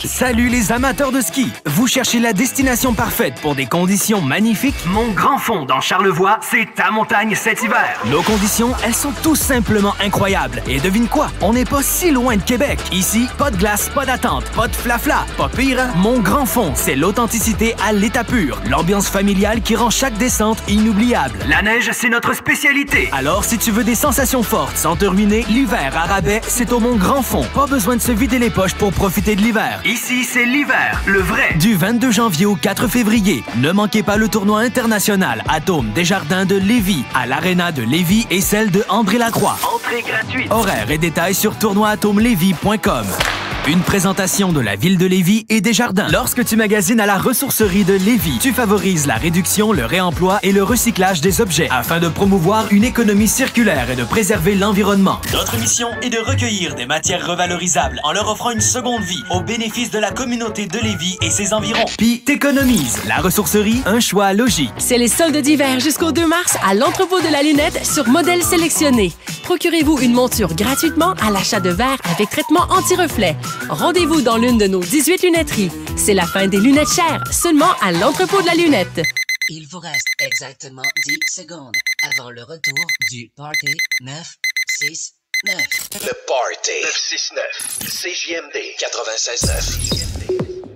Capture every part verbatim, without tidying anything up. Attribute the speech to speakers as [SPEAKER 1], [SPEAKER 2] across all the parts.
[SPEAKER 1] Salut les amateurs de ski! Vous cherchez la destination parfaite pour des conditions magnifiques? Mon Grand Fond dans Charlevoix, c'est ta montagne cet hiver. Nos conditions, elles sont tout simplement incroyables. Et devine quoi? On n'est pas si loin de Québec. Ici, pas de glace, pas d'attente, pas de flafla. Pas pire, hein? Mon Grand Fond, c'est l'authenticité à l'état pur. L'ambiance familiale qui rend chaque descente inoubliable. La neige, c'est notre spécialité. Alors, si tu veux des sensations fortes sans te ruiner, l'hiver à rabais, c'est au Mon Grand Fond. Pas besoin de se vider les poches pour profiter de l'hiver. Ici, c'est l'hiver, le vrai. Du vingt-deux janvier au quatre février, ne manquez pas le tournoi international Atome Desjardins de Lévis, à l'Arena de Lévis et celle de André-Lacroix. Entrée gratuite. Horaires et détails sur tournoi atome lévis point com. Une présentation de la Ville de Lévis et Desjardins. Lorsque tu magasines à la ressourcerie de Lévis, tu favorises la réduction, le réemploi et le recyclage des objets afin de promouvoir une économie circulaire et de préserver l'environnement. Notre mission est de recueillir des matières revalorisables en leur offrant une seconde vie au bénéfice de la communauté de Lévis et ses environs. Puis t'économises. La ressourcerie, un choix logique.
[SPEAKER 2] C'est les soldes d'hiver jusqu'au deux mars à l'entrepôt de la lunette sur modèle sélectionné. Procurez-vous une monture gratuitement à l'achat de verres avec traitement anti-reflet. Rendez-vous dans l'une de nos dix-huit lunetteries. C'est la fin des lunettes chères, seulement à l'entrepôt de la lunette.
[SPEAKER 3] Il vous reste exactement dix secondes avant le retour du Party neuf six neuf.
[SPEAKER 4] Le Party neuf six neuf. C J M D quatre-vingt-seize neuf.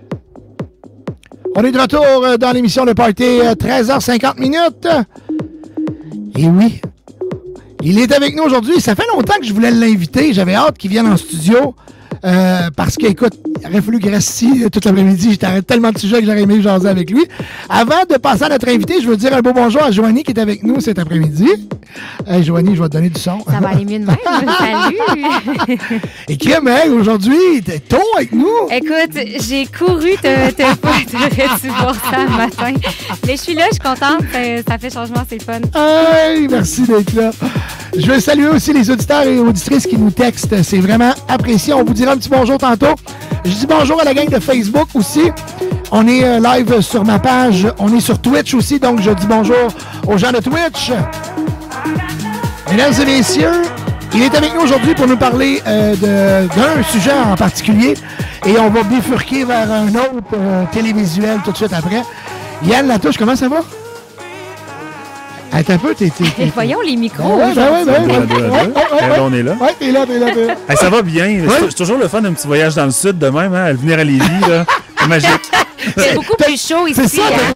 [SPEAKER 5] On est de retour dans l'émission Le Party, treize heures cinquante minutes. Et oui, il est avec nous aujourd'hui. Ça fait longtemps que je voulais l'inviter. J'avais hâte qu'il vienne en studio. Euh, parce que, écoute, il aurait fallu qu'il reste ici toute l'après-midi. J'étais tellement de sujets que j'aurais aimé jaser avec lui. Avant de passer à notre invité, je veux dire un beau bonjour à Joanie qui est avec nous cet après-midi. Hey, Joanie, je vais te donner du son.
[SPEAKER 6] Ça va aller mieux de même. Salut!
[SPEAKER 5] Et Kim, hey, aujourd'hui, t'es tôt avec nous.
[SPEAKER 6] Écoute, j'ai couru te, te, te, te voir ça le matin. Mais je suis là, je suis contente. Ça fait changement, c'est le fun.
[SPEAKER 5] Hey, merci d'être là. Je veux saluer aussi les auditeurs et auditrices qui nous textent. C'est vraiment apprécié. On vous dira un petit bonjour tantôt. Je dis bonjour à la gang de Facebook aussi. On est euh, live sur ma page. On est sur Twitch aussi, donc je dis bonjour aux gens de Twitch. Mesdames et messieurs, il est avec nous aujourd'hui pour nous parler euh, de, d'un sujet en particulier. Et on va bifurquer vers un autre euh, télévisuel tout de suite après. Yann Latouche, comment ça va? Attends un peu, t'es... t'es, t'es
[SPEAKER 6] voyons les micros.
[SPEAKER 5] Ouais, ouais, ouais, ouais, ouais,
[SPEAKER 7] ouais, on est là.
[SPEAKER 5] Ouais, t'es là, t'es là, t'es là.
[SPEAKER 7] Hey, ça va bien. Ouais. C'est toujours le fun d'un petit voyage dans le sud de même, hein, venir à Lévis, là. C'est magique.
[SPEAKER 6] C'est beaucoup plus chaud ici.
[SPEAKER 5] C'est ça,
[SPEAKER 6] hein?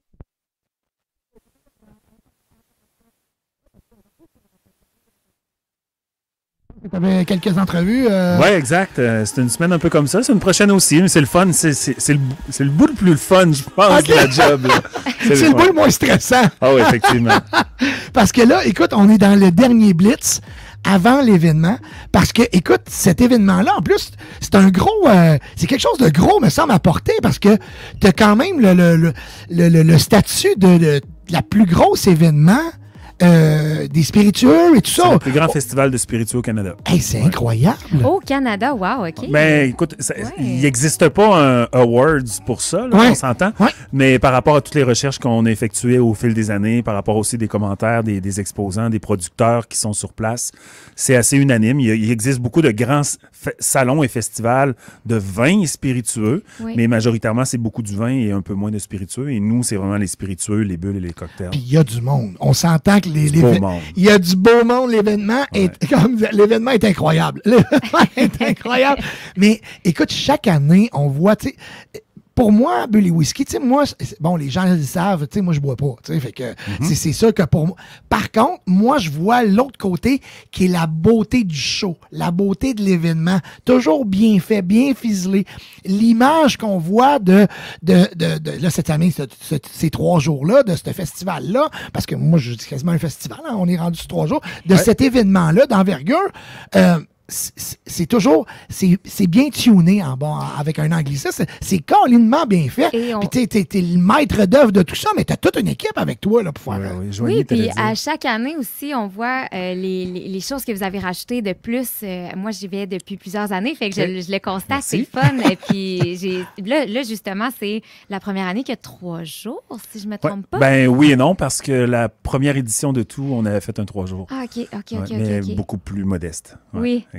[SPEAKER 5] Tu avais quelques entrevues. Euh...
[SPEAKER 7] Oui, exact. Euh, c'est une semaine un peu comme ça. C'est une prochaine aussi, mais c'est le fun. C'est, c'est, c'est, le, c'est le bout le plus fun, je pense, okay. de la job. Là.
[SPEAKER 5] C'est, c'est le, le bout le moins stressant.
[SPEAKER 7] Ah oui, effectivement.
[SPEAKER 5] Parce que là, écoute, on est dans le dernier Blitz avant l'événement. Parce que, écoute, cet événement-là, en plus, c'est un gros... Euh, c'est quelque chose de gros, me semble, à porter, parce que tu as quand même le, le, le, le, le, le statut de, de la plus grosse événement Euh, des spiritueux et tout ça.
[SPEAKER 7] C'est le plus grand oh. festival de spiritueux au Canada.
[SPEAKER 5] Hey, c'est ouais. incroyable.
[SPEAKER 6] Au Canada, wow, OK.
[SPEAKER 7] Ben, écoute, ça, ouais. il n'existe pas un awards pour ça, là,
[SPEAKER 5] ouais.
[SPEAKER 7] on s'entend.
[SPEAKER 5] Ouais.
[SPEAKER 7] Mais par rapport à toutes les recherches qu'on a effectuées au fil des années, par rapport aussi des commentaires, des, des exposants, des producteurs qui sont sur place, c'est assez unanime. Il, il existe beaucoup de grands f- salons et festivals de vins spiritueux, oui. mais majoritairement, c'est beaucoup du vin et un peu moins de spiritueux. Et nous, c'est vraiment les spiritueux, les bulles et les cocktails.
[SPEAKER 5] Puis il y a du monde. On s'entend que Les,
[SPEAKER 7] les,
[SPEAKER 5] il y a du beau monde, l'événement ouais. est, comme, l'événement est incroyable. L'événement est incroyable. Mais écoute, chaque année, on voit, tu sais, pour moi, Bully Whisky, tu sais, moi, bon, les gens le savent, tu sais, moi, je bois pas, tu sais, fait que mm-hmm. c'est, c'est ça que pour moi. Par contre, moi, je vois l'autre côté qui est la beauté du show, la beauté de l'événement, toujours bien fait, bien ficelé. L'image qu'on voit de, de, de, de là, cette année, ce, ce, ces trois jours-là, de ce festival-là, parce que moi, je dis quasiment un festival, hein, on est rendu sur trois jours, de ouais. cet événement-là d'envergure, euh, C'est, c'est toujours, c'est, c'est bien tuné en bon, avec un anglicisme. C'est, c'est carrément bien fait. On... Puis t'es, t'es, t'es le maître d'œuvre de tout ça, mais t'as toute une équipe avec toi là, pour faire.
[SPEAKER 6] Ouais, oui, oui puis à chaque année aussi, on voit euh, les, les, les choses que vous avez rajoutées de plus. Euh, moi, j'y vais depuis plusieurs années, fait que je, je le constate, Merci. C'est le fun. Et puis j'ai, là, là, justement, c'est la première année qu'il y a trois jours, si je me trompe
[SPEAKER 7] ouais.
[SPEAKER 6] pas.
[SPEAKER 7] Ben oui et non, parce que la première édition de tout, on avait fait un trois jours.
[SPEAKER 6] Ah, OK, OK,
[SPEAKER 7] ouais,
[SPEAKER 6] OK.
[SPEAKER 7] Mais
[SPEAKER 6] okay, okay.
[SPEAKER 7] beaucoup plus modeste.
[SPEAKER 6] Ouais, oui.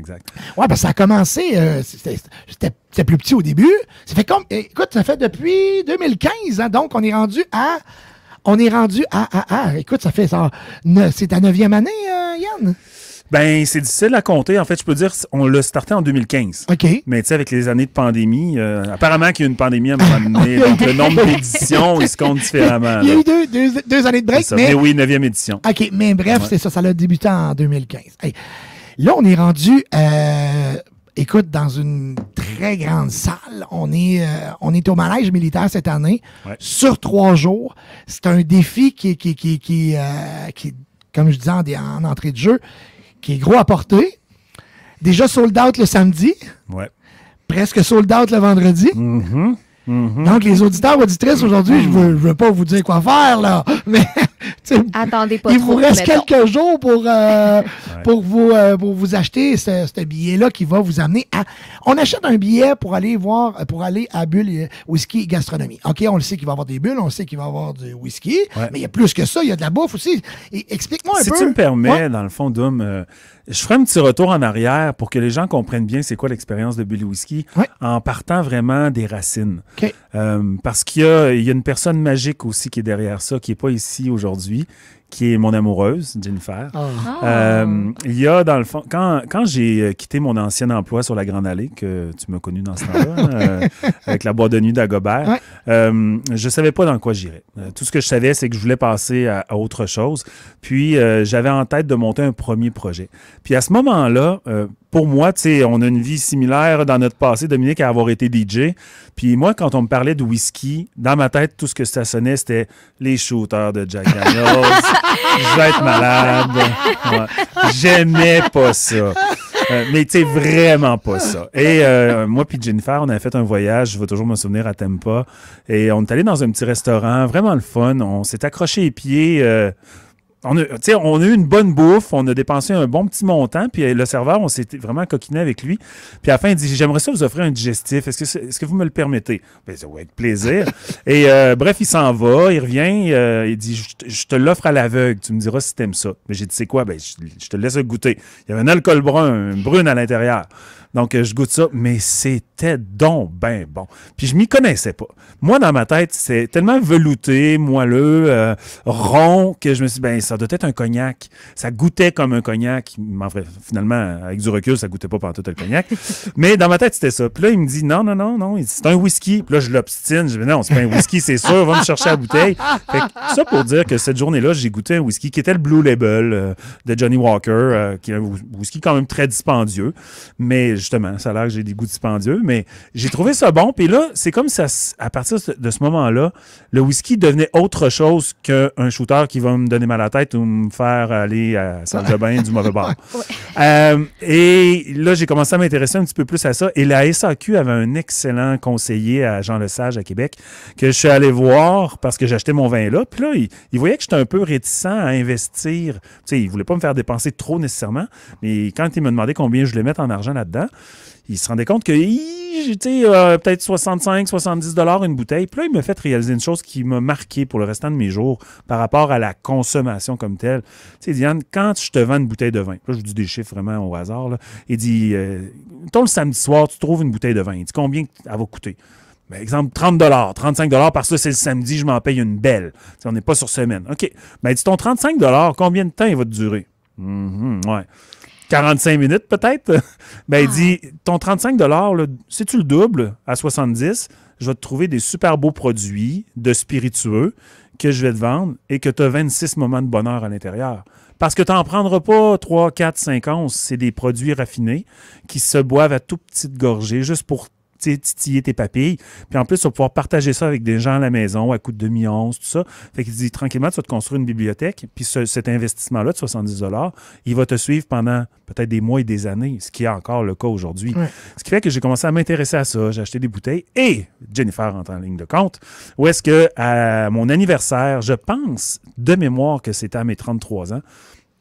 [SPEAKER 7] exact.
[SPEAKER 5] Oui, parce que ça a commencé, euh, c'était, c'était, c'était plus petit au début. Ça fait comme, écoute, ça fait depuis deux mille quinze, hein, donc on est rendu à, on est rendu à, à, à écoute, ça fait ça, ne, c'est ta neuvième année, euh, Yann?
[SPEAKER 7] Ben, c'est difficile à compter. En fait, je peux dire, on l'a starté en deux mille quinze.
[SPEAKER 5] OK.
[SPEAKER 7] Mais tu sais, avec les années de pandémie, euh, apparemment qu'il y a eu une pandémie à un moment donné. Donc, le nombre d'éditions, il se compte différemment.
[SPEAKER 5] Il y a
[SPEAKER 7] là.
[SPEAKER 5] eu deux, deux, deux années de break,
[SPEAKER 7] Ça,
[SPEAKER 5] mais...
[SPEAKER 7] mais oui, neuvième édition.
[SPEAKER 5] OK, mais bref,
[SPEAKER 7] Ouais.
[SPEAKER 5] c'est ça, ça a débuté en deux mille quinze. Hey, là, on est rendu, euh, écoute, dans une très grande salle. On est, euh, on est au manège militaire cette année,
[SPEAKER 7] Ouais.
[SPEAKER 5] sur trois jours. C'est un défi qui, qui, qui, qui, euh, qui comme je disais en, en entrée de jeu, qui est gros à porter. Déjà sold out le samedi,
[SPEAKER 7] Ouais.
[SPEAKER 5] presque sold out le vendredi.
[SPEAKER 7] Mhm. Mhm.
[SPEAKER 5] Donc, les auditeurs, auditrices, aujourd'hui, je veux, je veux pas vous dire quoi faire, là, mais tu sais,
[SPEAKER 6] Attendez pas
[SPEAKER 5] il
[SPEAKER 6] trop,
[SPEAKER 5] vous reste
[SPEAKER 6] mettons.
[SPEAKER 5] quelques jours pour, euh, pour, vous, euh, pour vous acheter ce, ce billet-là qui va vous amener à... On achète un billet pour aller voir, pour aller à Bulle Whisky Gastronomie. OK, on le sait qu'il va y avoir des bulles, on le sait qu'il va y avoir du whisky,
[SPEAKER 7] Ouais.
[SPEAKER 5] mais il y a plus que ça, il y a de la bouffe aussi. Et, explique-moi un
[SPEAKER 7] Si
[SPEAKER 5] peu.
[SPEAKER 7] tu me permets,
[SPEAKER 5] Ouais.
[SPEAKER 7] dans le fond, Dom, euh, je ferai un petit retour en arrière pour que les gens comprennent bien c'est quoi l'expérience de Bully Whisky
[SPEAKER 5] Ouais.
[SPEAKER 7] en partant vraiment des racines.
[SPEAKER 5] OK.
[SPEAKER 7] Euh, parce qu'il y a, il y a une personne magique aussi qui est derrière ça, qui n'est pas ici aujourd'hui, qui est mon amoureuse, Jennifer.
[SPEAKER 5] Ah.
[SPEAKER 6] Ah.
[SPEAKER 7] Euh, il y a, dans le fond, quand, quand j'ai euh, quitté mon ancien emploi sur la Grande Allée, que tu m'as connu dans ce temps-là, hein, euh, avec la boîte de nuit d'Agobert,
[SPEAKER 5] Ouais.
[SPEAKER 7] euh, je ne savais pas dans quoi j'irais. Euh, tout ce que je savais, c'est que je voulais passer à, à autre chose. Puis, euh, j'avais en tête de monter un premier projet. Puis, à ce moment-là, euh, pour moi, tu sais, on a une vie similaire dans notre passé, Dominique, à avoir été D J. Puis moi, quand on me parlait de whisky, dans ma tête, tout ce que ça sonnait, c'était les shooters de Jack Daniels. Je vais être malade. Ouais. J'aimais pas ça. Euh, mais tu sais, vraiment pas ça. Et euh, moi puis Jennifer, on avait fait un voyage, je vais toujours me souvenir, à Tampa. Et on est allé dans un petit restaurant, vraiment le fun. On s'est accroché les pieds... Euh, On a, tu sais, on a eu une bonne bouffe, on a dépensé un bon petit montant, puis le serveur, on s'est vraiment coquiné avec lui. Puis à la fin, il dit « J'aimerais ça vous offrir un digestif. Est-ce que, c'est- est-ce que vous me le permettez? » Ben, ça va avec plaisir. Et euh, bref, il s'en va, il revient, euh, il dit « Je te- je te l'offre à l'aveugle, tu me diras si t'aimes ça. » Mais j'ai dit « C'est quoi? Ben, je, je te le laisse goûter. » Il y avait un alcool brun, une brune à l'intérieur. Donc, euh, je goûte ça, mais c'était donc ben bon. Puis je m'y connaissais pas. Moi, dans ma tête, c'est tellement velouté, moelleux, euh, rond, que je me suis dit, ben, ça doit être un cognac. Ça goûtait comme un cognac. Mais en vrai, finalement, avec du recul, ça goûtait pas pantoute le cognac. Mais dans ma tête, c'était ça. Puis là, il me dit, non, non, non, non, il dit, c'est un whisky. Puis là, je l'obstine. Je dis, non, c'est pas un whisky, c'est sûr, va me chercher la bouteille. Fait que, ça pour dire que cette journée-là, j'ai goûté un whisky qui était le Blue Label euh, de Johnny Walker, euh, qui est un whisky quand même très dispendieux. Mais justement, ça a l'air que j'ai des goûts dispendieux, mais j'ai trouvé ça bon. Puis là, c'est comme ça, à partir de ce moment-là, le whisky devenait autre chose qu'un shooter qui va me donner mal à la tête ou me faire aller à la salle de bain du mauvais bord. Euh, et là, j'ai commencé à m'intéresser un petit peu plus à ça. Et la S A Q avait un excellent conseiller à Jean Lesage à Québec que je suis allé voir parce que j'achetais mon vin là. Puis là, il, il voyait que j'étais un peu réticent à investir. Tu sais, il voulait pas me faire dépenser trop nécessairement. Mais quand il m'a demandé combien je voulais mettre en argent là-dedans, il se rendait compte que j'étais euh, peut-être soixante-cinq, soixante-dix dollars une bouteille. Puis là, il m'a fait réaliser une chose qui m'a marqué pour le restant de mes jours par rapport à la consommation comme telle. Tu sais, Diane, quand je te vends une bouteille de vin, là, je vous dis des chiffres vraiment au hasard, là, il dit, euh, mettons le samedi soir, tu trouves une bouteille de vin. Il dit combien elle va coûter? Ben, exemple, trente dollars, trente-cinq dollars, parce que c'est le samedi, je m'en paye une belle. T'sais, on n'est pas sur semaine. OK. Ben, dis ton trente-cinq dollars, combien de temps il va te durer? Mm-hmm, ouais. quarante-cinq minutes peut-être. Ben, il dit, ton trente-cinq dollars, là, si tu le doubles à soixante-dix, je vais te trouver des super beaux produits de spiritueux que je vais te vendre et que tu as vingt-six moments de bonheur à l'intérieur. Parce que tu n'en prendras pas trois, quatre, cinq onces. C'est des produits raffinés qui se boivent à tout petites gorgées juste pour titiller tes papilles. Puis en plus, tu vas pouvoir partager ça avec des gens à la maison à coût de demi-once, tout ça. Fait qu'il dit, tranquillement, tu vas te construire une bibliothèque. Puis ce, cet investissement-là de soixante-dix dollars, il va te suivre pendant peut-être des mois et des années, ce qui est encore le cas aujourd'hui.
[SPEAKER 5] Ouais.
[SPEAKER 7] Ce qui fait que j'ai commencé à m'intéresser à ça. J'ai acheté des bouteilles et Jennifer entre en ligne de compte. Où est-ce que à mon anniversaire, je pense de mémoire que c'était à mes trente-trois ans,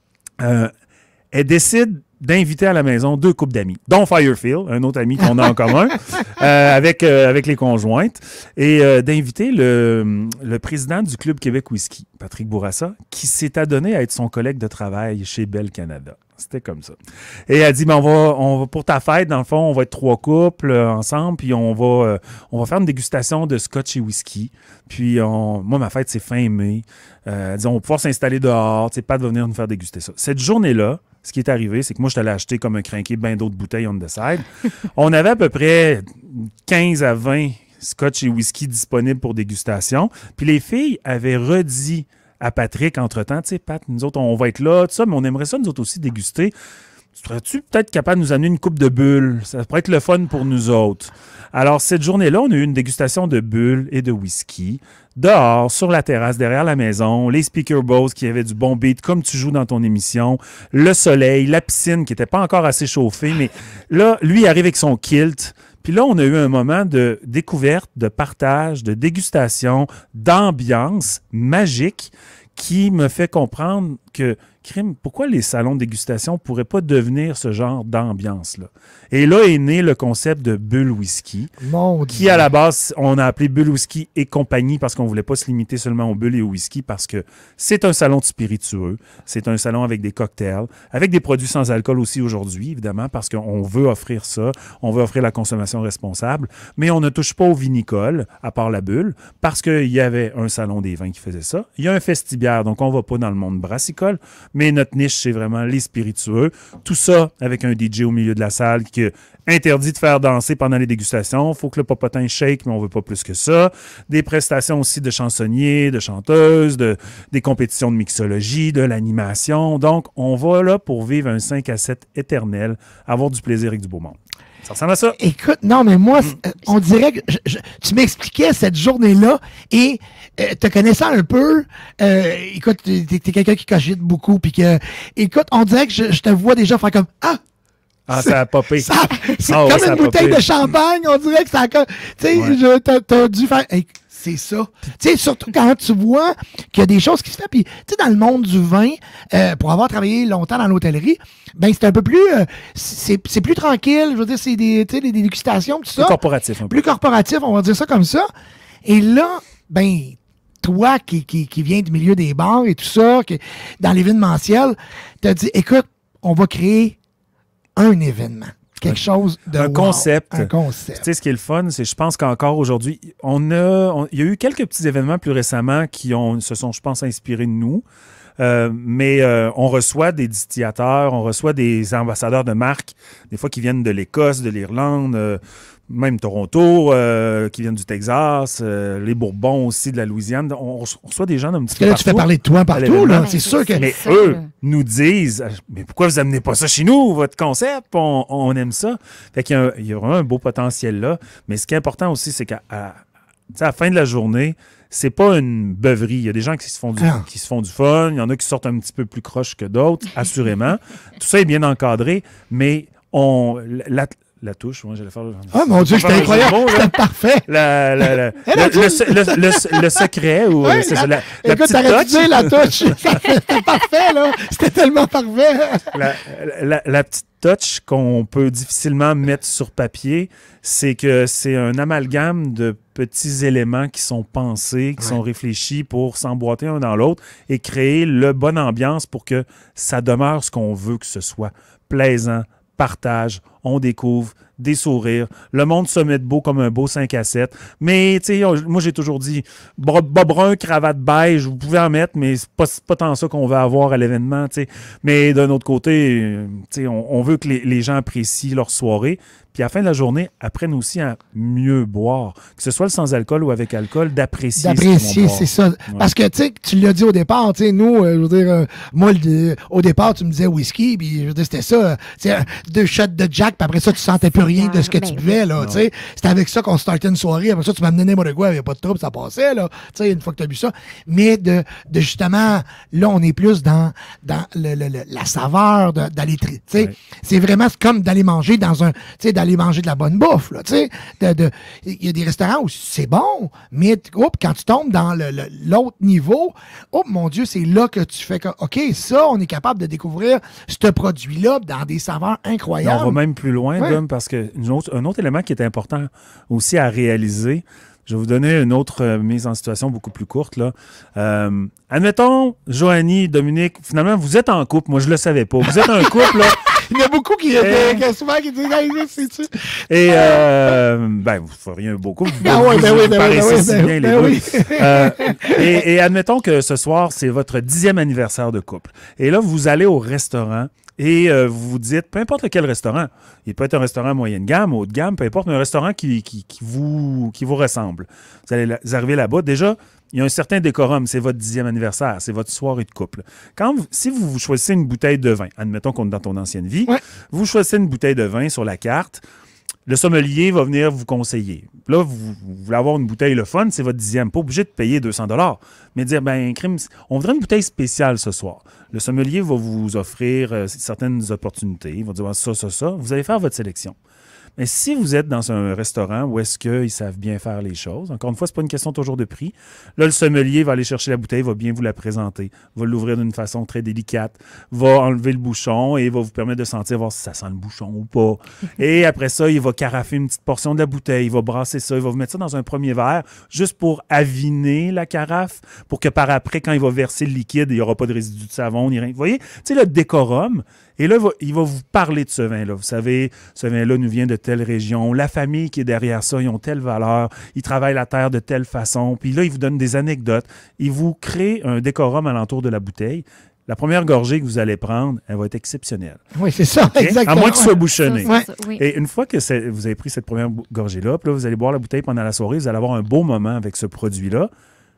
[SPEAKER 7] euh, elle décide d'inviter à la maison deux couples d'amis, dont Firefield, un autre ami qu'on a en commun, euh, avec, euh, avec les conjointes, et euh, d'inviter le, le président du Club Québec Whisky, Patrick Bourassa, qui s'est adonné à être son collègue de travail chez Bell Canada. C'était comme ça. Et elle dit, ben, on va, on va, pour ta fête, dans le fond, on va être trois couples euh, ensemble, puis on va, euh, on va faire une dégustation de scotch et whisky. Puis, on, moi, ma fête, c'est fin mai. Euh, elle dit, on va pouvoir s'installer dehors. Tu sais, Pat va venir nous faire déguster ça. Cette journée-là, ce qui est arrivé, c'est que moi, je t'allais acheter comme un crinqué ben d'autres bouteilles on the side. On avait à peu près quinze à vingt scotch et whisky disponibles pour dégustation. Puis, les filles avaient redit à Patrick, entre-temps, tu sais, Pat, nous autres, on va être là, tout ça, mais on aimerait ça, nous autres aussi, déguster. Serais-tu peut-être capable de nous amener une coupe de bulles? Ça pourrait être le fun pour nous autres. Alors, cette journée-là, on a eu une dégustation de bulles et de whisky, dehors, sur la terrasse, derrière la maison, les speaker bowls qui avaient du bon beat, comme tu joues dans ton émission, le soleil, la piscine qui n'était pas encore assez chauffée, mais là, lui, il arrive avec son kilt. Puis là, on a eu un moment de découverte, de partage, de dégustation, d'ambiance magique qui me fait comprendre que, crime, pourquoi les salons de dégustation ne pourraient pas devenir ce genre d'ambiance-là? Et là est né le concept de Bulle Whisky,
[SPEAKER 5] Mon
[SPEAKER 7] qui
[SPEAKER 5] Dieu.
[SPEAKER 7] à la base, on a appelé Bulle Whisky et compagnie parce qu'on ne voulait pas se limiter seulement aux bulles et au whisky parce que c'est un salon de spiritueux, c'est un salon avec des cocktails, avec des produits sans alcool aussi aujourd'hui, évidemment, parce qu'on veut offrir ça, on veut offrir la consommation responsable, mais on ne touche pas au vinicole, à part la bulle, parce qu'il y avait un salon des vins qui faisait ça. Il y a un festibiaire, donc on ne va pas dans le monde brassicole, mais notre niche, c'est vraiment les spiritueux. Tout ça avec un D J au milieu de la salle qui est interdit de faire danser pendant les dégustations. Il faut que le popotin shake, mais on ne veut pas plus que ça. Des prestations aussi de chansonniers, de chanteuses, de, des compétitions de mixologie, de l'animation. Donc, on va là pour vivre un cinq à sept éternel, avoir du plaisir avec du beau monde. Ça ressemble à ça.
[SPEAKER 5] Écoute, non, mais moi, euh, on dirait que je- je- tu m'expliquais cette journée-là et euh, te connaissant un peu, euh, écoute, t'es, t'es quelqu'un qui cogite beaucoup, puis que, écoute, on dirait que je, je te vois déjà faire comme, ah!
[SPEAKER 7] Ah, ça a popé.
[SPEAKER 5] Ça, c'est
[SPEAKER 7] Ah ouais,
[SPEAKER 5] comme
[SPEAKER 7] ça a
[SPEAKER 5] une bouteille
[SPEAKER 7] popé.
[SPEAKER 5] de champagne, on dirait que ça a comme, tu sais,
[SPEAKER 7] Ouais.
[SPEAKER 5] je- t'as, t'as dû faire, hey, c'est ça. Tu sais, surtout quand tu vois qu'il y a des choses qui se font, puis tu sais, dans le monde du vin, euh, pour avoir travaillé longtemps dans l'hôtellerie, ben c'est un peu plus, euh, c'est, c'est plus tranquille, je veux dire, c'est des, tu sais, des dégustations, tout ça.
[SPEAKER 7] C'est corporatif un peu.
[SPEAKER 5] Plus corporatif, on va dire ça comme ça. Et là, ben, toi qui, qui, qui viens du milieu des bars et tout ça, qui, dans l'événementiel, t'as dit, écoute, on va créer un événement. Quelque chose de
[SPEAKER 7] Un
[SPEAKER 5] wow,
[SPEAKER 7] concept.
[SPEAKER 5] Un
[SPEAKER 7] Tu
[SPEAKER 5] concept.
[SPEAKER 7] sais, ce qui est le fun, c'est je pense qu'encore aujourd'hui, on a, on- il y a eu quelques petits événements plus récemment qui ont, se sont, je pense, inspirés de nous. Euh, mais euh, on reçoit des distillateurs, on reçoit des ambassadeurs de marque, des fois qui viennent de l'Écosse, de l'Irlande, euh, même Toronto, euh, qui viennent du Texas, euh, les Bourbons aussi de la Louisiane. On, on reçoit des gens d'un petit
[SPEAKER 5] Parce que
[SPEAKER 7] peu
[SPEAKER 5] là, tu fais
[SPEAKER 7] partout.
[SPEAKER 5] parler de toi partout,
[SPEAKER 7] l'événement.
[SPEAKER 5] là.
[SPEAKER 6] Ben,
[SPEAKER 5] C'est sûr que.
[SPEAKER 7] Mais
[SPEAKER 6] ça,
[SPEAKER 7] eux
[SPEAKER 6] là.
[SPEAKER 7] nous disent, mais pourquoi vous amenez pas ça chez nous, votre concept? On, on aime ça. Fait qu'il y a, un- il y a vraiment un beau potentiel là. Mais ce qui est important aussi, c'est qu'à à, tu sais, à la fin de la journée, c'est pas une beuverie. Il y a des gens qui se font du,
[SPEAKER 5] Ah.
[SPEAKER 7] qui se font du fun. Il y en a qui sortent un petit peu plus croche que d'autres, assurément. Tout ça est bien encadré, mais on la, la touche, moi j'allais faire le...
[SPEAKER 5] Ah, mon Dieu, c'était
[SPEAKER 7] Faire un
[SPEAKER 5] incroyable.
[SPEAKER 7] jeu de mots, là.
[SPEAKER 5] C'était parfait.
[SPEAKER 7] La- la- la-
[SPEAKER 5] Elle a
[SPEAKER 7] le, le, se- le- le- le secret ou
[SPEAKER 5] Ouais,
[SPEAKER 7] c'est
[SPEAKER 5] la-
[SPEAKER 7] ça, la, la
[SPEAKER 5] Écoute,
[SPEAKER 7] petite
[SPEAKER 5] t'aurais dû
[SPEAKER 7] touch.
[SPEAKER 5] dire la touche. C'était parfait, là. C'était tellement parfait.
[SPEAKER 7] La, la- la petite touch qu'on peut difficilement mettre sur papier, c'est que c'est un amalgame de petits éléments qui sont pensés, qui
[SPEAKER 5] Ouais.
[SPEAKER 7] sont réfléchis pour s'emboîter un dans l'autre et créer le bonne ambiance pour que ça demeure ce qu'on veut que ce soit. Plaisant, partage, on découvre, des sourires. Le monde se met beau comme un beau cinq à sept. Mais, tu sais, on- moi, j'ai toujours dit, bas bas brun, cravate beige, vous pouvez en mettre, mais c'est pas, c'est pas tant ça qu'on va avoir à l'événement, tu sais. Mais d'un autre côté, euh, tu sais, on, on veut que les, les gens apprécient leur soirée. Puis à la fin de la journée, apprennent aussi à mieux boire. Que ce soit le sans-alcool ou avec alcool, d'apprécier ce qu'ils vont
[SPEAKER 5] D'apprécier,
[SPEAKER 7] boire.
[SPEAKER 5] c'est ça. Parce que, tu sais, tu l'as dit au départ, tu sais, nous, euh, je veux dire, euh, moi, le- au départ, tu me disais whisky, puis je veux dire, c'était ça, euh, tu sais, deux shots de Jack, puis après ça, tu sentais plus rien de ce que tu
[SPEAKER 6] Ben,
[SPEAKER 5] buvais, là, tu sais. C'était avec ça qu'on startait une soirée, après ça, tu m'amenais n'importe quoi, il n'y avait pas de trouble, ça passait, là, tu sais, une fois que tu as bu ça. Mais de, de justement, là, on est plus dans, dans le, le- le- la saveur de- d'aller, tri- tu sais.
[SPEAKER 7] Ouais.
[SPEAKER 5] C'est vraiment comme d'aller manger dans un, tu sais, d'aller manger de la bonne bouffe, là, tu sais. De, de, il y a des restaurants où c'est bon, mais hop, quand tu tombes dans le- le- l'autre niveau, oh mon Dieu, c'est là que tu fais que, OK, ça, on est capable de découvrir ce produit-là dans des saveurs
[SPEAKER 7] Mais
[SPEAKER 5] incroyables.
[SPEAKER 7] on va même plus loin,
[SPEAKER 5] Ouais.
[SPEAKER 7] Dom, parce que une autre- un autre élément qui est important aussi à réaliser, Je vais vous donner une autre euh, mise en situation beaucoup plus courte. Là. Euh, admettons, Joanie, Dominique, finalement, vous êtes en couple. Moi, je le savais pas. Vous êtes un couple, là.
[SPEAKER 5] Il y en a beaucoup qui,
[SPEAKER 7] Et-
[SPEAKER 5] qui, souvent qui disent hey, c'est-tu?
[SPEAKER 7] Et, euh, ben, vous feriez un beau couple. Vous,
[SPEAKER 5] Ah ouais,
[SPEAKER 7] vous,
[SPEAKER 5] ben
[SPEAKER 7] vous
[SPEAKER 5] oui, ben oui,
[SPEAKER 7] paraissez
[SPEAKER 5] ben oui,
[SPEAKER 7] si
[SPEAKER 5] ben-
[SPEAKER 7] bien, les
[SPEAKER 5] ben
[SPEAKER 7] deux.
[SPEAKER 5] oui.
[SPEAKER 7] Euh, et, et admettons que ce soir, c'est votre dixième anniversaire de couple. Et là, vous allez au restaurant et euh, vous vous dites, peu importe lequel restaurant, il peut être un restaurant moyenne gamme, haut de gamme, peu importe, mais un restaurant qui, qui, qui, vous, qui vous ressemble. Vous allez là- vous arrivez là-bas, déjà, il y a un certain décorum, c'est votre dixième anniversaire, c'est votre soirée de couple. Quand vous- si vous, vous choisissez une bouteille de vin, admettons qu'on est dans ton ancienne vie,
[SPEAKER 5] Ouais.
[SPEAKER 7] vous choisissez une bouteille de vin sur la carte, le sommelier va venir vous conseiller. Là, vous, vous voulez avoir une bouteille le fun, c'est votre dixième. Pas obligé de payer deux cents dollars, mais dire, ben, crime, on voudrait une bouteille spéciale ce soir. Le sommelier va vous offrir euh, certaines opportunités. Il va dire, ça, ça, ça. Vous allez faire votre sélection. Mais si vous êtes dans un restaurant où est-ce qu'ils savent bien faire les choses, encore une fois, ce n'est pas une question toujours de prix. Là, le sommelier va aller chercher la bouteille, va bien vous la présenter, va l'ouvrir d'une façon très délicate, va enlever le bouchon et va vous permettre de sentir voir si ça sent le bouchon ou pas. Et après ça, il va carafer une petite portion de la bouteille, il va brasser ça, il va vous mettre ça dans un premier verre juste pour aviner la carafe, pour que par après, quand il va verser le liquide, il n'y aura pas de résidu de savon ni rien. Vous voyez, tu sais, le décorum. Et là, il va, il va vous parler de ce vin-là. Vous savez, ce vin-là nous vient de telle région. La famille qui est derrière ça, ils ont telle valeur. Ils travaillent la terre de telle façon. Puis là, il vous donne des anecdotes. Il vous crée un décorum alentour de la bouteille. La première gorgée que vous allez prendre, elle va être exceptionnelle.
[SPEAKER 5] Oui, c'est ça,
[SPEAKER 7] OK?
[SPEAKER 5] exactement.
[SPEAKER 7] À moins qu'il soit
[SPEAKER 6] Ça,
[SPEAKER 7] bouchonné.
[SPEAKER 6] ça,
[SPEAKER 5] Ouais.
[SPEAKER 6] ça, oui.
[SPEAKER 7] Et une fois que c'est- vous avez pris cette première bou- gorgée-là, puis là, vous allez boire la bouteille pendant la soirée, vous allez avoir un beau moment avec ce produit-là.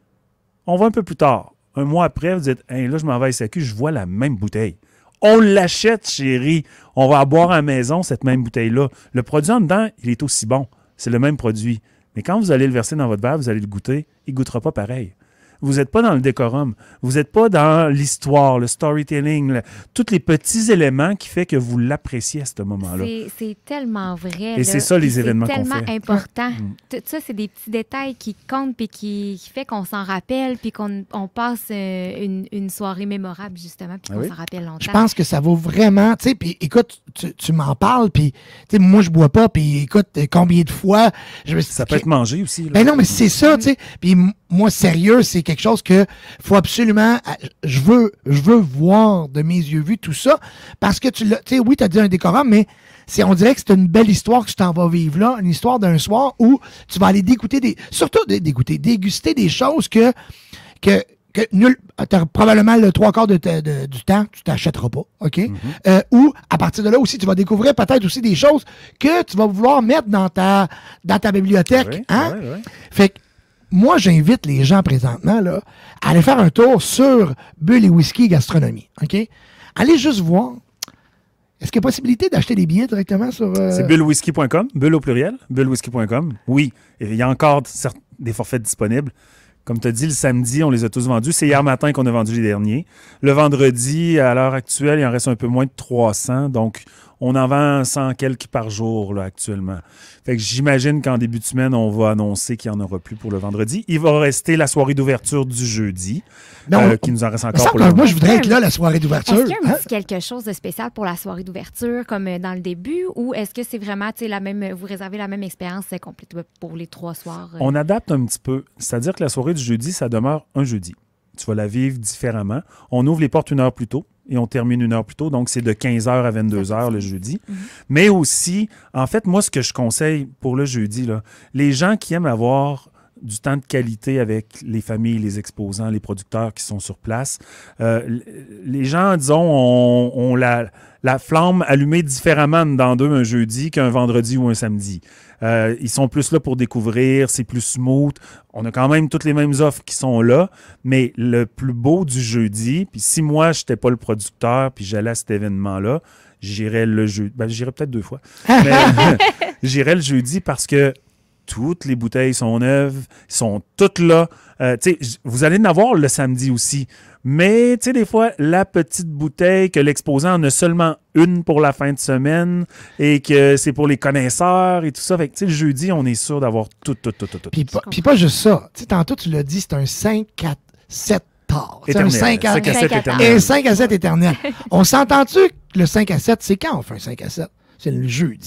[SPEAKER 7] On va un peu plus tard. Un mois après, vous dites, hey, là, je m'en vais à S A Q, je vois la même bouteille. On l'achète, chérie. On va boire à la maison cette même bouteille-là. Le produit en dedans, il est aussi bon. C'est le même produit. Mais quand vous allez le verser dans votre verre, vous allez le goûter, il ne goûtera pas pareil. Vous n'êtes pas dans le décorum. Vous n'êtes pas dans l'histoire, le storytelling, le- tous les petits éléments qui font que vous l'appréciez à ce moment-là.
[SPEAKER 6] C'est- C'est tellement vrai.
[SPEAKER 7] Et
[SPEAKER 6] là.
[SPEAKER 7] c'est ça, les
[SPEAKER 6] Puis
[SPEAKER 7] événements qu'on
[SPEAKER 6] C'est tellement
[SPEAKER 7] fait.
[SPEAKER 6] important.
[SPEAKER 7] Mm.
[SPEAKER 6] Tout ça, c'est des petits détails qui comptent puis qui, qui fait qu'on s'en rappelle puis qu'on on passe euh, une, une soirée mémorable, justement, puis
[SPEAKER 7] Ah
[SPEAKER 6] qu'on
[SPEAKER 7] oui?
[SPEAKER 6] s'en rappelle longtemps.
[SPEAKER 5] Je pense que ça vaut vraiment, tu sais, puis écoute, tu, tu m'en parles, puis, tu sais, moi, je bois pas, puis écoute, combien de fois, je me suis
[SPEAKER 7] Ça peut être mangé aussi. Là.
[SPEAKER 5] Ben non, mais c'est ça, tu sais. Puis m- moi, sérieux, c'est quelque chose que faut absolument. Je veux, je veux voir de mes yeux vus tout ça. Parce que tu l'as. Tu sais, oui, tu as dit un décorum, mais c'est, on dirait que c'est une belle histoire que tu t'en vas vivre là. Une histoire d'un soir où tu vas aller dégoûter des. Surtout dé- dégoûter, déguster des choses que. que que nul, t'as probablement le trois quarts de ta- de- du temps, tu t'achèteras pas, OK? Euh, ou, à partir de là aussi, tu vas découvrir peut-être aussi des choses que tu vas vouloir mettre dans ta, dans ta bibliothèque.
[SPEAKER 7] Oui,
[SPEAKER 5] hein?
[SPEAKER 7] oui, oui.
[SPEAKER 5] Fait que, moi, j'invite les gens présentement là, à aller faire un tour sur Bulle et Whisky Gastronomie, OK? Allez juste voir. Est-ce qu'il y a possibilité d'acheter des billets directement sur... euh,
[SPEAKER 7] C'est bullewhisky point com, bulle au pluriel, bullewhisky point com. Oui, il y a encore certes des forfaits disponibles. Comme tu as dit, le samedi, on les a tous vendus. C'est hier matin qu'on a vendu les derniers. Le vendredi, à l'heure actuelle, il en reste un peu moins de trois cents. Donc, on en vend cent quelques par jour là, actuellement. Fait que j'imagine qu'en début de semaine, on va annoncer qu'il n'y en aura plus pour le vendredi. Il va rester la soirée d'ouverture du jeudi,
[SPEAKER 5] Non,
[SPEAKER 7] euh,
[SPEAKER 5] on-
[SPEAKER 7] qui nous en reste
[SPEAKER 5] me
[SPEAKER 7] encore
[SPEAKER 5] semble
[SPEAKER 7] pour
[SPEAKER 5] que
[SPEAKER 7] le
[SPEAKER 5] moi,
[SPEAKER 7] vendredi.
[SPEAKER 5] je voudrais être là la soirée d'ouverture.
[SPEAKER 6] Est-ce qu'il y a un
[SPEAKER 5] hein?
[SPEAKER 6] petit quelque chose de spécial pour la soirée d'ouverture, comme euh, dans le début, ou est-ce que c'est vraiment, tu sais, la même, vous réservez la même expérience euh, complète euh, pour les trois soirs? euh?
[SPEAKER 7] On adapte un petit peu. C'est-à-dire que la soirée du jeudi, ça demeure un jeudi. Tu vas la vivre différemment. On ouvre les portes une heure plus tôt et on termine une heure plus tôt. Donc, c'est de quinze heures à vingt-deux heures le jeudi.
[SPEAKER 6] Mhm.
[SPEAKER 7] Mais aussi, en fait, moi, ce que je conseille pour le jeudi, là, les gens qui aiment avoir du temps de qualité avec les familles, les exposants, les producteurs qui sont sur place, euh, l- les gens, disons, ont, ont la, la flamme allumée différemment dans d'eux un jeudi qu'un vendredi ou un samedi. Euh, ils sont plus là pour découvrir, c'est plus smooth. On a quand même toutes les mêmes offres qui sont là, mais le plus beau du jeudi, puis si moi, je n'étais pas le producteur, puis j'allais à cet événement-là, j'irais le jeudi. Ben, j'irais peut-être deux fois. Mais j'irais le jeudi parce que toutes les bouteilles sont neuves, sont toutes là. Euh, tu sais, j- vous allez en avoir le samedi aussi. Mais, tu sais, des fois, la petite bouteille que l'exposant en a seulement une pour la fin de semaine et que c'est pour les connaisseurs et tout ça. Fait que, tu sais, le jeudi, on est sûr d'avoir tout, tout, tout, tout, tout.
[SPEAKER 5] Puis, pas, puis pas juste ça. Tu sais, tantôt, tu l'as dit, c'est un cinq à sept tard. C'est un
[SPEAKER 7] Éternel.
[SPEAKER 5] cinq à
[SPEAKER 7] cinq à
[SPEAKER 6] cinq
[SPEAKER 7] sept
[SPEAKER 6] à
[SPEAKER 7] éternel.
[SPEAKER 5] Et un cinq à sept éternel. On s'entend-tu que le cinq à sept, c'est quand on fait un cinq à sept? C'est le jeudi.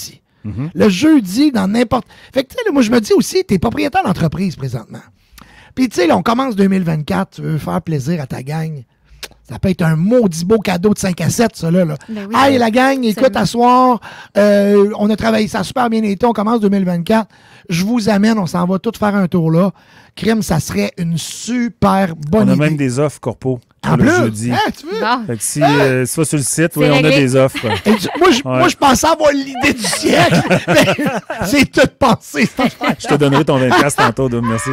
[SPEAKER 5] Mm-hmm. Le jeudi, dans n'importe... Fait que, tu sais, là, moi, je me dis aussi, t'es propriétaire d'entreprise présentement. Puis, tu sais, là, on commence deux mille vingt-quatre, tu veux faire plaisir à ta gang. Ça peut être un maudit beau cadeau de cinq à sept, ça, là. là.
[SPEAKER 6] Ben oui,
[SPEAKER 5] hey, la gang, écoute, à soir, euh, on a travaillé ça super bien été, on commence deux mille vingt-quatre. Je vous amène, on s'en va tous faire un tour là. Crime, ça serait une super bonne idée.
[SPEAKER 7] On a même des offres corpo.
[SPEAKER 5] En
[SPEAKER 7] le
[SPEAKER 5] plus,
[SPEAKER 7] jeudi.
[SPEAKER 5] hein, tu veux?
[SPEAKER 6] Bon.
[SPEAKER 7] Fait que si, euh, si tu vas sur le site, oui,
[SPEAKER 6] C'est
[SPEAKER 7] on a
[SPEAKER 6] réglé.
[SPEAKER 7] des offres.
[SPEAKER 5] Et tu- moi, je,
[SPEAKER 7] Ouais.
[SPEAKER 5] moi, je pensais avoir l'idée du siècle. mais c'est tout pensé, cette affaire.
[SPEAKER 7] Je te donnerai ton vingt-quatre tantôt, Dom, merci.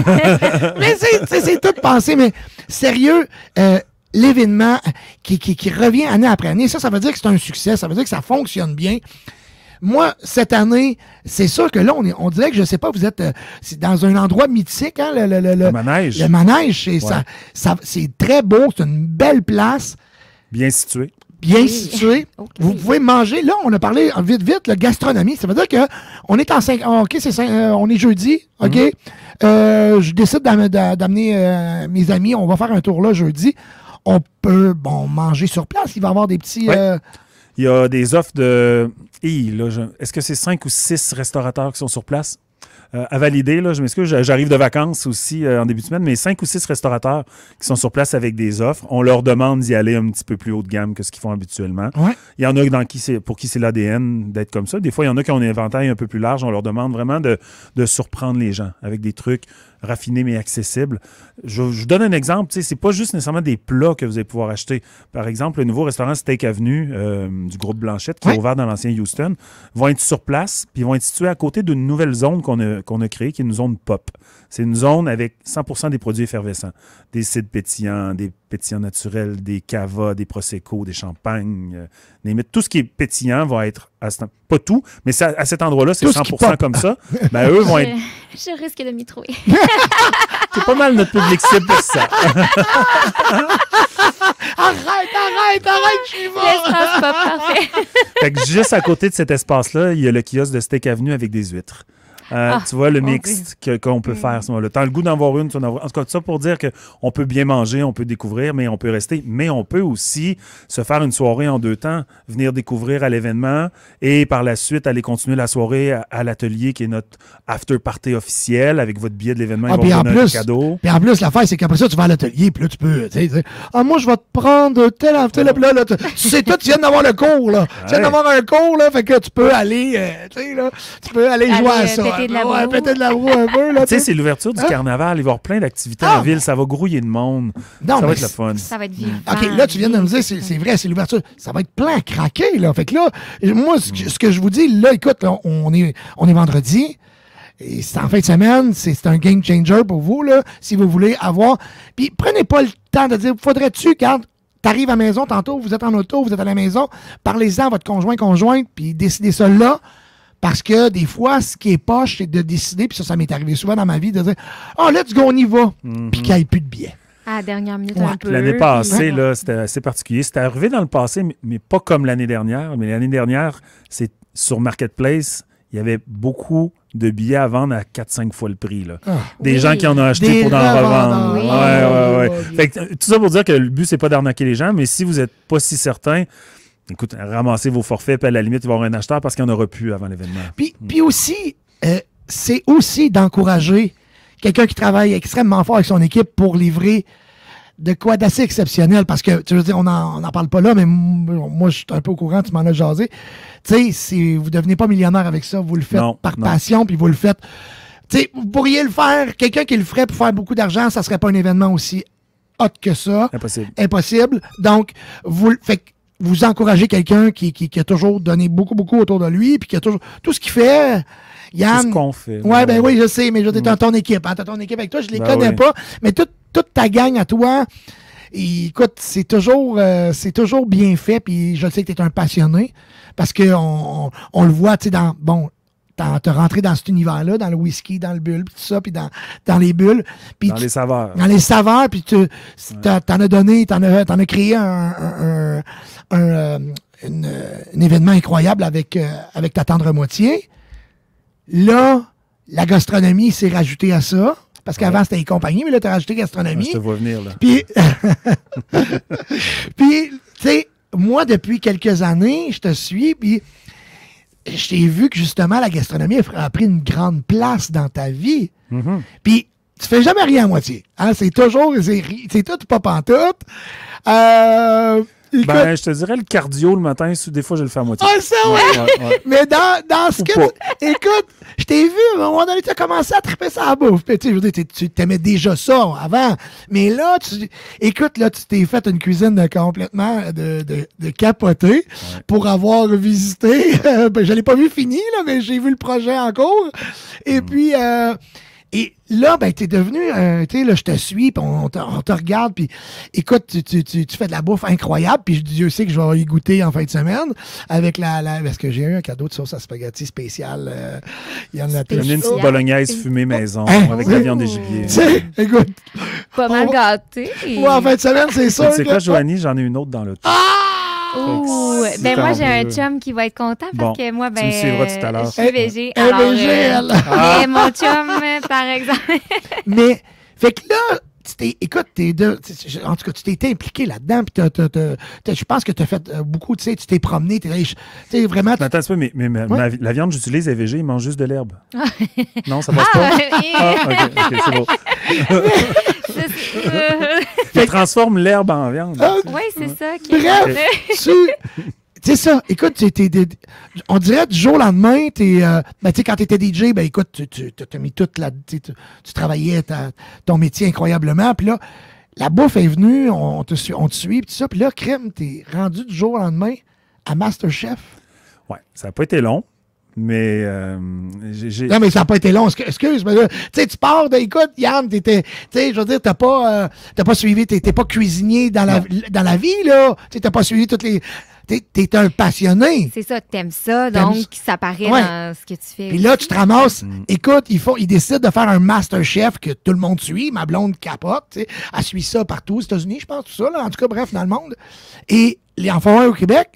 [SPEAKER 5] Mais c'est, c'est, c'est tout pensé. Mais sérieux, euh, l'événement qui, qui, qui revient année après année, ça, ça veut dire que c'est un succès. Ça veut dire que ça fonctionne bien. Moi, cette année, c'est sûr que là, on, est, on dirait que, je sais pas, vous êtes euh, c'est dans un endroit mythique, hein, le, le, le,
[SPEAKER 7] Le manège.
[SPEAKER 5] Le manège, c'est,
[SPEAKER 7] Ouais.
[SPEAKER 5] ça, ça, c'est très beau, c'est une belle place,
[SPEAKER 7] Bien situé.
[SPEAKER 5] bien
[SPEAKER 6] Oui.
[SPEAKER 5] située.
[SPEAKER 6] OK.
[SPEAKER 5] Vous pouvez manger. Là, on a parlé euh, vite, vite, la gastronomie. Ça veut dire que on est en cinq. ah, OK, c'est cinq- euh, on est jeudi. OK.
[SPEAKER 7] Mm-hmm.
[SPEAKER 5] Euh, je décide d'am- d'a- d'amener euh, mes amis. On va faire un tour là jeudi. On peut, bon, manger sur place. Il va y avoir des petits.
[SPEAKER 7] Ouais.
[SPEAKER 5] euh,
[SPEAKER 7] Il y a des offres de... Hi, là, je- Est-ce que c'est cinq ou six restaurateurs qui sont sur place? Euh, à valider, là, je m'excuse, j'a- j'arrive de vacances aussi euh, en début de semaine, mais cinq ou six restaurateurs qui sont sur place avec des offres. On leur demande d'y aller un petit peu plus haut de gamme que ce qu'ils font habituellement.
[SPEAKER 5] Ouais.
[SPEAKER 7] Il y en a dans qui c'est, pour qui c'est l'A D N d'être comme ça. Des fois, il y en a qui ont un inventaire un peu plus large. On leur demande vraiment de, de surprendre les gens avec des trucs raffinés mais accessibles. Je, je vous donne un exemple. Tu sais, c'est pas juste nécessairement des plats que vous allez pouvoir acheter. Par exemple, le nouveau restaurant Steak Avenue euh, du groupe Blanchette qui
[SPEAKER 5] Ouais.
[SPEAKER 7] est ouvert dans l'ancien Houston vont être sur place puis ils vont être situés à côté d'une nouvelle zone qu'on a, qu'on a créée qui est une zone pop. C'est une zone avec cent pour cent des produits effervescents. Des cidres pétillants, des pétillants naturels, des cavas, des prosecco, des champagnes. Euh, limite, tout ce qui est pétillant va être... À ce, pas tout, mais c'est à, à cet endroit-là, c'est
[SPEAKER 5] Tout ce qui
[SPEAKER 7] cent pour cent
[SPEAKER 5] pop.
[SPEAKER 7] comme ça. Ben, eux vont être...
[SPEAKER 6] Je, je risque de m'y trouver.
[SPEAKER 7] C'est pas mal notre public cible pour ça.
[SPEAKER 5] Arrête, arrête, arrête, je suis mort.
[SPEAKER 6] L'espace pas parfait.
[SPEAKER 7] Fait que juste à côté de cet espace-là, il y a le kiosque de Steak Avenue avec des huîtres. Euh,
[SPEAKER 6] Ah,
[SPEAKER 7] tu vois le
[SPEAKER 6] mon
[SPEAKER 7] mix que- qu'on peut faire à ce moment-là. T'as le goût d'en voir une, tu vas en avoir- en tout cas, ça pour dire qu'on peut bien manger, on peut découvrir, mais on peut rester. Mais on peut aussi se faire une soirée en deux temps, venir découvrir à l'événement et par la suite aller continuer la soirée à, à l'atelier qui est notre after party officiel avec votre billet de l'événement.
[SPEAKER 5] Ah,
[SPEAKER 7] ils vont
[SPEAKER 5] puis
[SPEAKER 7] vous
[SPEAKER 5] en
[SPEAKER 7] donner un
[SPEAKER 5] plus,
[SPEAKER 7] cadeau.
[SPEAKER 5] puis en plus, l'affaire, c'est qu'après ça, tu vas à l'atelier, puis là, tu peux, tu sais, tu sais, ah, moi, je vais te prendre tel, tel, tel, là, là, tu tu sais tout, tu viens d'avoir le cours, là. Tu viens
[SPEAKER 7] Ouais.
[SPEAKER 5] d'avoir un cours, là, fait que tu peux aller, euh, tu sais, là, tu peux aller
[SPEAKER 6] Aller,
[SPEAKER 5] jouer à
[SPEAKER 6] euh,
[SPEAKER 5] ça.
[SPEAKER 6] péter de la
[SPEAKER 5] Ouais,
[SPEAKER 6] broue.
[SPEAKER 5] péter de la broue un peu, là.
[SPEAKER 7] Tu sais, c'est l'ouverture du
[SPEAKER 5] Hein?
[SPEAKER 7] carnaval. Il va y avoir plein d'activités
[SPEAKER 5] Ah,
[SPEAKER 7] en ville. Ça va grouiller de monde.
[SPEAKER 5] Non,
[SPEAKER 7] ça va
[SPEAKER 5] mais
[SPEAKER 7] être le fun.
[SPEAKER 6] Ça va être vivant.
[SPEAKER 5] OK, là, tu viens de me dire, c'est c'est vrai, c'est l'ouverture. Ça va être plein à craquer, là. Fait que là, moi, ce que, ce que je vous dis, là, écoute, là, on, est, on est vendredi. Et c'est en fin de semaine, c'est c'est un game changer pour vous, là, si vous voulez avoir. Puis prenez pas le temps de dire, faudrait-tu, quand t'arrives à la maison tantôt, vous êtes en auto, vous êtes à la maison, parlez-en à votre conjoint, conjointe, puis décidez ça là. Parce que des fois, ce qui est poche, c'est de décider, puis ça, ça m'est arrivé souvent dans ma vie, de dire, oh, let's go, on y va, puis qu'il n'y ait plus de billets.
[SPEAKER 6] À la dernière minute,
[SPEAKER 5] Ouais.
[SPEAKER 6] un peu.
[SPEAKER 7] L'année
[SPEAKER 6] puis-
[SPEAKER 7] passée,
[SPEAKER 6] Ouais.
[SPEAKER 7] là, c'était assez particulier. C'était arrivé dans le passé, mais, mais pas comme l'année dernière. Mais l'année dernière, c'est sur Marketplace, il y avait beaucoup de billets à vendre à quatre cinq fois le prix. Là.
[SPEAKER 5] Ah.
[SPEAKER 7] Des
[SPEAKER 6] Oui.
[SPEAKER 7] gens qui en ont acheté
[SPEAKER 5] Des
[SPEAKER 7] pour en revendre.
[SPEAKER 5] revendeurs.
[SPEAKER 6] Oui.
[SPEAKER 7] Ouais, ouais, ouais.
[SPEAKER 5] Oui.
[SPEAKER 7] Fait que, tout ça pour dire que le but, c'est pas d'arnaquer les gens, mais si vous n'êtes pas si certain, écoute, ramassez vos forfaits, puis à la limite, il va y avoir un acheteur parce qu'il n'y en aura plus avant l'événement.
[SPEAKER 5] Puis, puis aussi, euh, c'est aussi d'encourager quelqu'un qui travaille extrêmement fort avec son équipe pour livrer de quoi d'assez exceptionnel. Parce que, tu veux dire, on n'en on en parle pas là, mais m- moi, je suis un peu au courant, tu m'en as jasé. Tu sais, si vous ne devenez pas millionnaire avec ça, vous le faites
[SPEAKER 7] Non,
[SPEAKER 5] par
[SPEAKER 7] non.
[SPEAKER 5] passion, puis vous le faites. Tu sais, vous pourriez le faire, quelqu'un qui le ferait pour faire beaucoup d'argent, ça serait pas un événement aussi hot que ça.
[SPEAKER 7] Impossible.
[SPEAKER 5] Impossible. Donc, vous, le- fait que vous encouragez quelqu'un qui, qui, qui a toujours donné beaucoup, beaucoup autour de lui, puis qui a toujours. Tout ce qu'il fait, Yann.
[SPEAKER 7] C'est ce qu'on fait.
[SPEAKER 5] Ouais, ben oui, je sais, mais je veux dire, t'as ton équipe. Hein, t'as ton équipe avec toi, je les
[SPEAKER 7] Ben
[SPEAKER 5] connais
[SPEAKER 7] oui.
[SPEAKER 5] pas, mais toute, toute ta gang à toi, et, écoute, c'est toujours, euh, c'est toujours bien fait, puis je sais que t'es un passionné, parce qu'on on, on le voit, tu sais, dans. Bon, t'as t'as rentré dans cet univers-là, dans le whisky, dans le bulle, puis tout ça, puis dans, dans les bulles. Puis
[SPEAKER 7] Dans
[SPEAKER 5] tu-
[SPEAKER 7] les saveurs.
[SPEAKER 5] dans les saveurs, puis tu t'as- t'en as donné, t'en as, t'en as créé un, un, un, un, euh, une, euh, un événement incroyable avec, euh, avec ta tendre moitié. Là, la gastronomie s'est rajoutée à ça, parce qu'avant c'était les compagnies, mais là, tu as rajouté
[SPEAKER 7] Ah,
[SPEAKER 5] gastronomie.
[SPEAKER 7] je te vois venir, là.
[SPEAKER 5] Puis, puis tu sais, moi, depuis quelques années, je te suis, puis je t'ai vu que justement, la gastronomie a pris une grande place dans ta vie.
[SPEAKER 7] Mm-hmm.
[SPEAKER 5] Puis, tu fais jamais rien à moitié. Hein? C'est toujours, c'est, c'est tout pas pantoute. Euh, écoute,
[SPEAKER 7] ben, je te dirais le cardio le matin, des fois, je le fais à moitié.
[SPEAKER 5] Ah, ça, oui!
[SPEAKER 7] Ouais, ouais, ouais.
[SPEAKER 5] Mais dans, dans ce
[SPEAKER 7] Ou
[SPEAKER 5] que...
[SPEAKER 7] pas.
[SPEAKER 5] tu- Écoute, je t'ai vu, à un moment donné, tu as commencé à triper sur la bouffe. Puis, tu sais, je veux dire, t'es- tu t'aimais déjà ça avant. Mais là, tu... Écoute, là, tu t'es fait une cuisine de complètement de, de, de capoté pour avoir visité... ben, je l'ai pas vu fini, là, mais j'ai vu le projet en cours. Et
[SPEAKER 7] Mm.
[SPEAKER 5] puis... Euh, Et là, ben, t'es devenu, euh, tu sais, là, je te suis, puis on, on te, on te regarde, puis écoute, tu, tu, tu, tu fais de la bouffe incroyable, puis Dieu sait que je vais y goûter en fin de semaine, avec la, la parce que j'ai eu un cadeau de sauce à spaghetti spécial. Euh, il y en a
[SPEAKER 7] J'ai amené une petite
[SPEAKER 6] Spécial.
[SPEAKER 7] bolognaise fumée maison
[SPEAKER 5] Hein?
[SPEAKER 7] avec
[SPEAKER 5] Oui.
[SPEAKER 7] la viande des gibiers.
[SPEAKER 5] Tu sais, écoute,
[SPEAKER 6] Pas mal
[SPEAKER 5] On-
[SPEAKER 6] gâté.
[SPEAKER 5] ouais, en fin de semaine, c'est sûr.
[SPEAKER 7] C'est
[SPEAKER 5] que-
[SPEAKER 7] quoi, Joanie? J'en ai une autre dans le
[SPEAKER 5] Ah!
[SPEAKER 6] Ouh,
[SPEAKER 7] Si
[SPEAKER 6] ben
[SPEAKER 7] t'en
[SPEAKER 6] moi, j'ai un
[SPEAKER 7] veux.
[SPEAKER 6] chum qui va être content parce
[SPEAKER 7] Bon,
[SPEAKER 6] que moi,
[SPEAKER 7] tu
[SPEAKER 6] ben.
[SPEAKER 7] me suivras tout à l'heure.
[SPEAKER 6] Je suis végé.
[SPEAKER 5] Elle est
[SPEAKER 6] alors,
[SPEAKER 5] végé,
[SPEAKER 6] euh,
[SPEAKER 5] elle.
[SPEAKER 6] Mais mon chum, euh, par exemple.
[SPEAKER 5] Mais, fait que là, tu t'es, écoute, t'es de, tu- en tout cas, tu t'es été impliqué là-dedans, puis t'as- t'as- t'as- t'as- je pense que tu as fait euh, beaucoup, tu sais, tu t'es promené, tu sais, vraiment. tu-
[SPEAKER 7] Attends un peu, mais, mais ma-
[SPEAKER 5] Ouais.
[SPEAKER 7] ma- la viande que j'utilise est végé, il mange juste de l'herbe. Non, ça passe
[SPEAKER 6] Ah,
[SPEAKER 7] pas?
[SPEAKER 6] euh,
[SPEAKER 7] Ah, ok, ok, c'est beau.
[SPEAKER 6] c'est- euh,
[SPEAKER 7] Il transforme l'herbe en viande.
[SPEAKER 5] Ah,
[SPEAKER 6] Oui, c'est ça. Qui
[SPEAKER 5] Bref, tu. C'est ça. Écoute, t'es- t'es- t'es- on dirait du jour au lendemain, t'es, euh, ben, tu sais, quand tu étais D J, ben écoute, tu, tu as mis toute la. Tu, tu tu travaillais ta- ton métier incroyablement. Puis là, la bouffe est venue, on te, suit- on te suit, puis tout ça. Puis là, crème, t'es rendu du jour au lendemain à MasterChef.
[SPEAKER 7] Ouais, ça n'a pas été long, mais euh, j'ai. j'ai-
[SPEAKER 5] Non, mais ça n'a pas été long, excu- excuse. mais là, Tu sais, tu pars de. Écoute, Yann, t'étais. Tu sais, je veux dire, t'as pas, euh, t'as pas suivi, t'es t'es pas cuisinier dans la, dans la vie, là. Tu sais, t'as pas suivi toutes les. T'es t'es un passionné.
[SPEAKER 6] C'est ça, t'aimes ça,
[SPEAKER 5] T'aimes
[SPEAKER 6] donc
[SPEAKER 5] ça.
[SPEAKER 6] ça paraît
[SPEAKER 5] Ouais.
[SPEAKER 6] dans ce que tu fais.
[SPEAKER 5] Puis là, tu te ramasses.
[SPEAKER 7] Mm.
[SPEAKER 5] Écoute, ils, font, ils décident de faire un Masterchef que tout le monde suit. Ma blonde capote. tu sais. Elle suit ça partout aux États-Unis, je pense, tout ça. Là. En tout cas, bref, dans le monde. Et les en font un au Québec.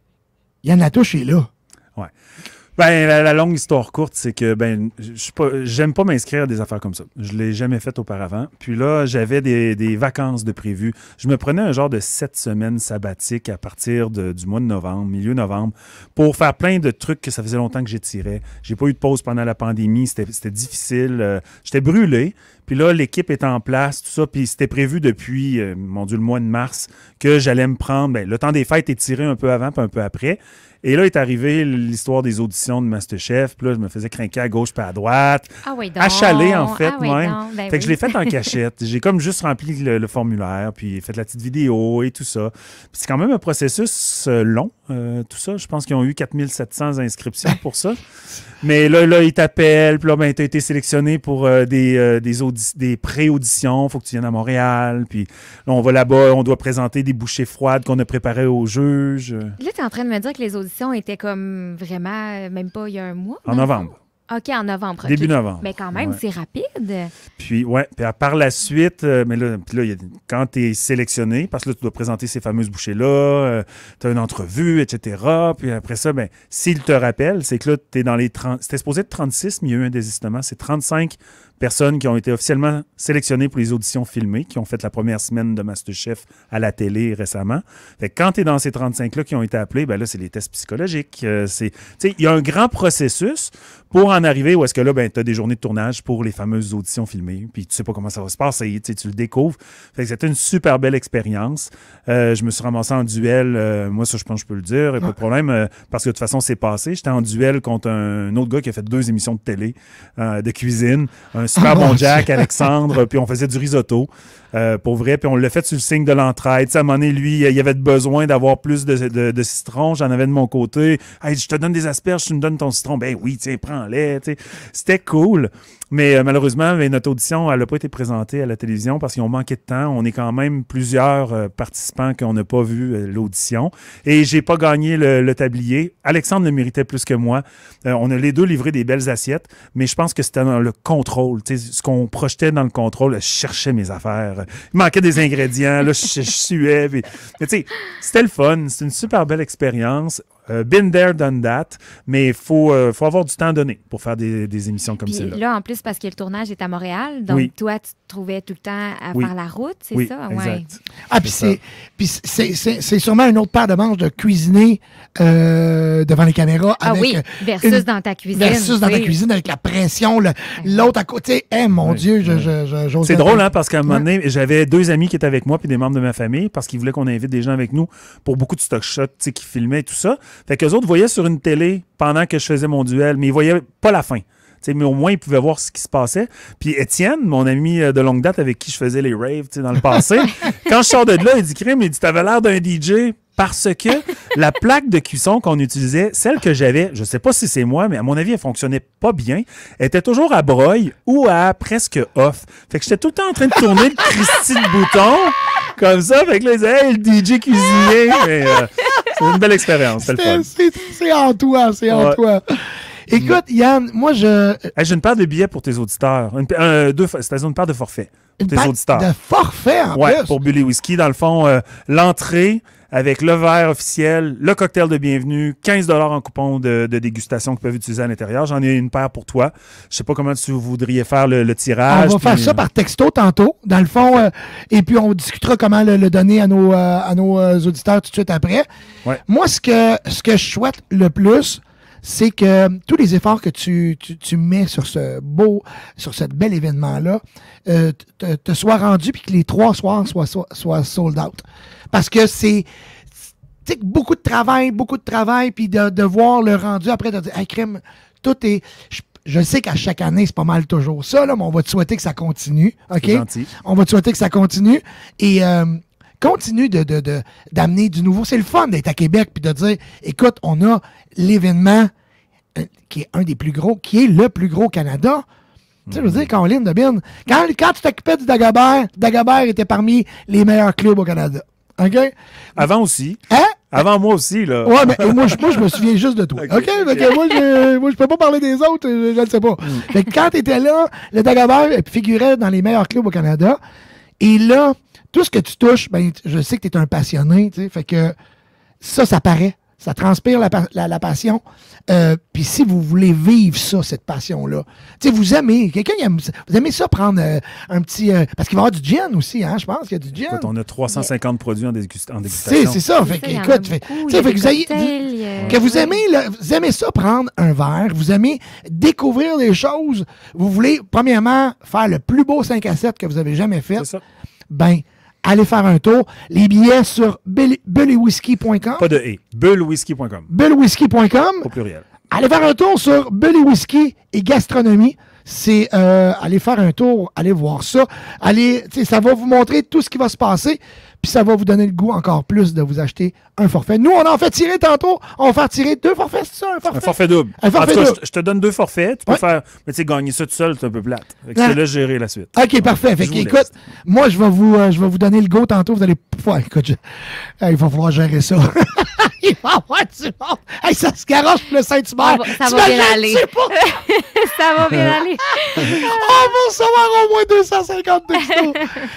[SPEAKER 5] Yann Latouche est là.
[SPEAKER 7] Ouais. Ben, la, la longue histoire courte, c'est que ben, je suis pas, j'aime pas m'inscrire à des affaires comme ça. Je l'ai jamais fait auparavant. Puis là, j'avais des, des vacances de prévues. Je me prenais un genre de sept semaines sabbatiques à partir de- du mois de novembre, milieu novembre, pour faire plein de trucs que ça faisait longtemps que j'étirais. J'ai pas eu de pause pendant la pandémie. C'était, c'était difficile. Euh, j'étais brûlé. Puis là, l'équipe est en place, tout ça. Puis c'était prévu depuis, euh, mon Dieu, le mois de mars, que j'allais me prendre. Ben, le temps des fêtes est tiré un peu avant puis un peu après. Et là est arrivée l'histoire des auditions de MasterChef. Puis là, je me faisais crinquer à gauche puis à droite.
[SPEAKER 6] Ah oui, donc.
[SPEAKER 7] Achalé, en fait,
[SPEAKER 6] ah oui,
[SPEAKER 7] même.
[SPEAKER 6] donc, ben
[SPEAKER 7] Fait que je
[SPEAKER 6] oui.
[SPEAKER 7] l'ai fait en cachette. J'ai comme juste rempli le, le formulaire, puis fait la petite vidéo et tout ça. Puis c'est quand même un processus euh, long, euh, tout ça. Je pense qu'ils ont eu quatre mille sept cents inscriptions pour ça. Mais là, là ils t'appellent, puis là, ben, tu as été sélectionné pour euh, des, euh, des, audi- des pré-auditions. Il faut que tu viennes à Montréal. Puis là, on va là-bas, on doit présenter des bouchées froides qu'on a préparées aux juges. euh,
[SPEAKER 6] Là, tu es en train de me dire que les auditions étaient comme vraiment, euh, même pas il y a un mois.
[SPEAKER 7] En
[SPEAKER 6] dans le
[SPEAKER 7] novembre.
[SPEAKER 6] fond? OK, en novembre. ok.
[SPEAKER 7] Début novembre.
[SPEAKER 6] Mais quand même,
[SPEAKER 7] Ouais.
[SPEAKER 6] c'est rapide.
[SPEAKER 7] Puis, ouais, puis à par la suite, euh, mais là, puis là il y a- quand tu es sélectionné, parce que là, tu dois présenter ces fameuses bouchées-là, tu as une entrevue, et cetera. Puis après ça, ben, s'il te rappelle, c'est que là, tu es dans les trente. C'était supposé être trente-six, mais il y a eu un désistement. C'est trente-cinq personnes qui ont été officiellement sélectionnées pour les auditions filmées, qui ont fait la première semaine de MasterChef à la télé récemment. Fait que quand tu es dans ces trente-cinq-là qui ont été appelés, ben là, c'est les tests psychologiques. Euh, c'est, tu sais, il y a un grand processus pour en arriver où est-ce que là, ben, tu as des journées de tournage pour les fameuses auditions filmées, puis tu sais pas comment ça va se passer, tu sais, tu le découvres. Fait que c'était une super belle expérience. Euh, je me suis ramassé en duel, euh, moi, ça, je pense que je peux le dire, y a pas de problème, euh, parce que de toute façon, c'est passé. J'étais en duel contre un, autre gars qui a fait deux émissions de télé, euh, de cuisine, un super
[SPEAKER 5] Ah,
[SPEAKER 7] bon
[SPEAKER 5] mon
[SPEAKER 7] Jack,
[SPEAKER 5] Dieu.
[SPEAKER 7] Alexandre, puis on faisait du risotto, euh, pour vrai, puis on l'a fait sur le signe de l'entraide. Tu sais, à un moment donné, lui, il y avait besoin d'avoir plus de, de, de citron, j'en avais de mon côté. Hey, je te donne des asperges, tu me donnes ton citron. Ben oui, tiens, prends-les. Tu sais. C'était cool. Mais euh, malheureusement, ben, notre audition, elle n'a pas été présentée à la télévision parce qu'ils ont manqué de temps. On est quand même plusieurs euh, participants qu'on n'a pas vu euh, l'audition. Et j'ai pas gagné le, le tablier. Alexandre le méritait plus que moi. Euh, on a les deux livré des belles assiettes, mais je pense que c'était dans le contrôle. Tu sais, ce qu'on projetait dans le contrôle, je cherchais mes affaires. Il manquait des ingrédients. Là, je, je suais. Puis, mais tu sais, c'était le fun. C'était une super belle expérience. Euh, been there, done that. Mais il faut, euh, faut avoir du temps donné pour faire des, des émissions comme
[SPEAKER 6] Puis
[SPEAKER 7] celle-là.
[SPEAKER 6] là, en plus, parce que le tournage est à Montréal, donc
[SPEAKER 7] Oui.
[SPEAKER 6] toi, tu te trouvais tout le temps à
[SPEAKER 7] Oui.
[SPEAKER 6] faire la route, c'est
[SPEAKER 7] Oui,
[SPEAKER 6] ça?
[SPEAKER 7] exact.
[SPEAKER 5] Ah, puis
[SPEAKER 7] C'est
[SPEAKER 5] c'est, puis c'est, c'est, c'est sûrement une autre paire de manches de cuisiner euh, devant les caméras.
[SPEAKER 6] Ah
[SPEAKER 5] avec,
[SPEAKER 6] oui,
[SPEAKER 5] euh,
[SPEAKER 6] versus
[SPEAKER 5] une-
[SPEAKER 6] dans ta cuisine.
[SPEAKER 5] Versus dans ta
[SPEAKER 6] oui.
[SPEAKER 5] cuisine avec la pression, le- l'autre à côté. Eh, mon
[SPEAKER 7] Oui.
[SPEAKER 5] Dieu, je, je, je, j'ose
[SPEAKER 7] C'est
[SPEAKER 5] pas-
[SPEAKER 7] drôle, hein, parce qu'à un moment
[SPEAKER 5] Ouais.
[SPEAKER 7] donné, j'avais deux amis qui étaient avec moi puis des membres de ma famille parce qu'ils voulaient qu'on invite des gens avec nous pour beaucoup de stock shots, tu sais, qui filmaient et tout ça. Fait qu'eux autres voyaient sur une télé pendant que je faisais mon duel, mais ils voyaient pas la fin. Tu sais, mais au moins, ils pouvaient voir ce qui se passait. Puis Étienne, mon ami euh, de longue date avec qui je faisais les raves tu sais, dans le passé, quand je sors de là, il dit « Crime, il dit, t'avais l'air d'un D J parce que la plaque de cuisson qu'on utilisait, celle que j'avais, je sais pas si c'est moi, mais à mon avis, elle fonctionnait pas bien, elle était toujours à broye ou à presque off. Fait que j'étais tout le temps en train de tourner le Christy de bouton comme ça. Fait que là, ils disaient « Hey, le D J cuisinier! » Mais euh, c'est une belle expérience, c'était le fun.
[SPEAKER 5] C'est, c'est, c'est en toi, c'est en
[SPEAKER 7] Ouais.
[SPEAKER 5] toi. Écoute, Yann, moi, je.
[SPEAKER 7] Hey, j'ai une paire de billets pour tes auditeurs. Une, pa- euh, deux, fa- c'est une paire de forfaits pour
[SPEAKER 5] Une
[SPEAKER 7] tes
[SPEAKER 5] paire
[SPEAKER 7] auditeurs.
[SPEAKER 5] de forfait en
[SPEAKER 7] Ouais,
[SPEAKER 5] plus.
[SPEAKER 7] pour Bully Whisky. Dans le fond, euh, l'entrée avec le verre officiel, le cocktail de bienvenue, quinze dollars en coupon de, de dégustation qu'ils peuvent utiliser à l'intérieur. J'en ai une paire pour toi. Je sais pas comment tu voudrais faire le, le tirage.
[SPEAKER 5] On va faire
[SPEAKER 7] puis-
[SPEAKER 5] ça par texto tantôt, dans le fond, euh, et puis on discutera comment le, le donner à nos, euh, à nos euh, auditeurs tout de suite après.
[SPEAKER 7] Ouais.
[SPEAKER 5] Moi, ce que, ce que je souhaite le plus, c'est que tous les efforts que tu, tu, tu mets sur ce beau, sur ce bel événement-là, euh, te, te soient rendus puis que les trois soirs soient, soient, soient sold out. Parce que c'est, tu sais, beaucoup de travail, beaucoup de travail, puis de, de voir le rendu après, de dire, hey, crème, tout est. Je, je sais qu'à chaque année, c'est pas mal toujours ça, là, mais on va te souhaiter que ça continue. OK?
[SPEAKER 7] C'est gentil.
[SPEAKER 5] On va te souhaiter que ça continue. Et euh, continue de, de, de- d'amener du nouveau. C'est le fun d'être à Québec puis de dire, écoute, on a l'événement euh, qui est un des plus gros, qui est le plus gros au Canada. Tu sais, je veux dire, Caroline de Bin, quand, quand tu t'occupais du Dagobert, Dagobert était parmi les meilleurs clubs au Canada. OK?
[SPEAKER 7] Avant aussi.
[SPEAKER 5] Hein?
[SPEAKER 7] Avant moi aussi, là.
[SPEAKER 5] Ouais, mais moi, je, moi, je me souviens juste de toi. OK?
[SPEAKER 7] Ok,
[SPEAKER 5] Fait
[SPEAKER 7] ok.
[SPEAKER 5] que moi, je, moi, je peux pas parler des autres, je, je ne sais pas. Fait que quand tu étais là, le Dagobert figurait dans les meilleurs clubs au Canada. Et là, tout ce que tu touches, ben, je sais que tu es un passionné, tu sais. Fait que ça, ça paraît. Ça transpire la, pa- la, la passion. Euh, Puis si vous voulez vivre ça, cette passion-là, tu sais, vous aimez, quelqu'un qui aime ça, vous aimez ça prendre euh, un petit... euh, parce qu'il va y avoir du gin aussi, hein, je pense qu'il y a du gin.
[SPEAKER 7] Écoute, on a trois cent cinquante produits en, dégust- en
[SPEAKER 5] C'est
[SPEAKER 7] dégustation.
[SPEAKER 5] c'est ça. Fait
[SPEAKER 6] Ça,
[SPEAKER 5] que,
[SPEAKER 6] il y en a
[SPEAKER 5] écoute, fait,
[SPEAKER 6] beaucoup.
[SPEAKER 5] tu sais,
[SPEAKER 6] Il y a
[SPEAKER 5] fait
[SPEAKER 6] des
[SPEAKER 5] que vous, ayez-
[SPEAKER 6] cocktails,
[SPEAKER 5] vous-
[SPEAKER 6] euh,
[SPEAKER 5] que vous
[SPEAKER 6] ouais.
[SPEAKER 5] aimez, le- vous aimez ça prendre un verre, vous aimez découvrir des choses, vous voulez, premièrement, faire le plus beau cinq à sept que vous avez jamais fait,
[SPEAKER 7] C'est ça.
[SPEAKER 5] ben, allez faire un tour. Les billets sur bully whisky point com,
[SPEAKER 7] Pas de et. bull whisky point com.
[SPEAKER 5] bully whisky point com.
[SPEAKER 7] Au pluriel.
[SPEAKER 5] Allez faire un tour sur Bully Whisky et Gastronomie. C'est euh, aller faire un tour, allez voir ça. Allez, tu sais, ça va vous montrer tout ce qui va se passer, puis ça va vous donner le goût encore plus de vous acheter un forfait. Nous, on en fait tirer tantôt. On va faire tirer deux forfaits, c'est ça, un forfait?
[SPEAKER 7] Un forfait double.
[SPEAKER 5] Un forfait
[SPEAKER 7] en tout cas,
[SPEAKER 5] double.
[SPEAKER 7] je, je te donne deux forfaits. Tu peux
[SPEAKER 5] Ouais.
[SPEAKER 7] faire. Mais tu sais, gagner ça tout seul, c'est un peu plate. Fait que
[SPEAKER 5] Ah.
[SPEAKER 7] je te laisse gérer la suite.
[SPEAKER 5] OK, parfait. Fait
[SPEAKER 7] Je
[SPEAKER 5] que,
[SPEAKER 7] vous
[SPEAKER 5] écoute,
[SPEAKER 7] laisse.
[SPEAKER 5] moi, je vais vous, euh, je vais vous donner le go tantôt. Vous allez pouvoir. Écoute, je- Hey, il va falloir gérer ça. Il va y avoir du monde. Hey, ça se garoche pour le Saint-Hubert.
[SPEAKER 6] On va- ça va
[SPEAKER 5] T'imagines,
[SPEAKER 6] bien aller.
[SPEAKER 5] tu sais pas?
[SPEAKER 6] Ça va bien aller.
[SPEAKER 5] On va recevoir au moins deux cent cinquante textos.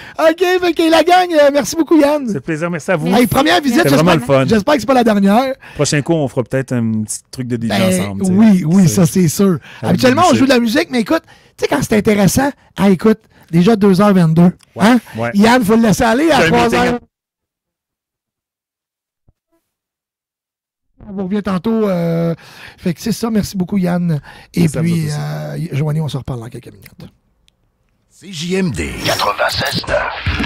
[SPEAKER 5] OK, fait que la gang, euh, merci beaucoup, Yann.
[SPEAKER 7] C'est plaisir. Merci à vous.
[SPEAKER 5] Hey, première visite,
[SPEAKER 7] C'était vraiment
[SPEAKER 5] j'espère,
[SPEAKER 7] le fun.
[SPEAKER 5] j'espère que c'est pas la dernière.
[SPEAKER 7] Prochain coup, on fera peut-être un petit truc de D J
[SPEAKER 5] Ben,
[SPEAKER 7] ensemble. tu sais.
[SPEAKER 5] oui, oui,
[SPEAKER 7] C'est-
[SPEAKER 5] ça c'est sûr. Habituellement, on
[SPEAKER 7] musique.
[SPEAKER 5] joue de la musique, mais écoute, tu sais, quand c'est intéressant, ah, écoute, déjà deux heures vingt-deux. Hein?
[SPEAKER 7] ouais.
[SPEAKER 5] Yann, il faut le laisser aller à
[SPEAKER 7] J'ai un
[SPEAKER 5] trois
[SPEAKER 7] meeting
[SPEAKER 5] heures.
[SPEAKER 7] à-
[SPEAKER 5] On vous revient tantôt. euh, fait que c'est ça, merci beaucoup, Yann. Et
[SPEAKER 7] Merci à
[SPEAKER 5] puis,
[SPEAKER 7] vous aussi.
[SPEAKER 5] euh, Joanie, on se reparle dans quelques minutes.
[SPEAKER 4] C J M D quatre-vingt-seize neuf.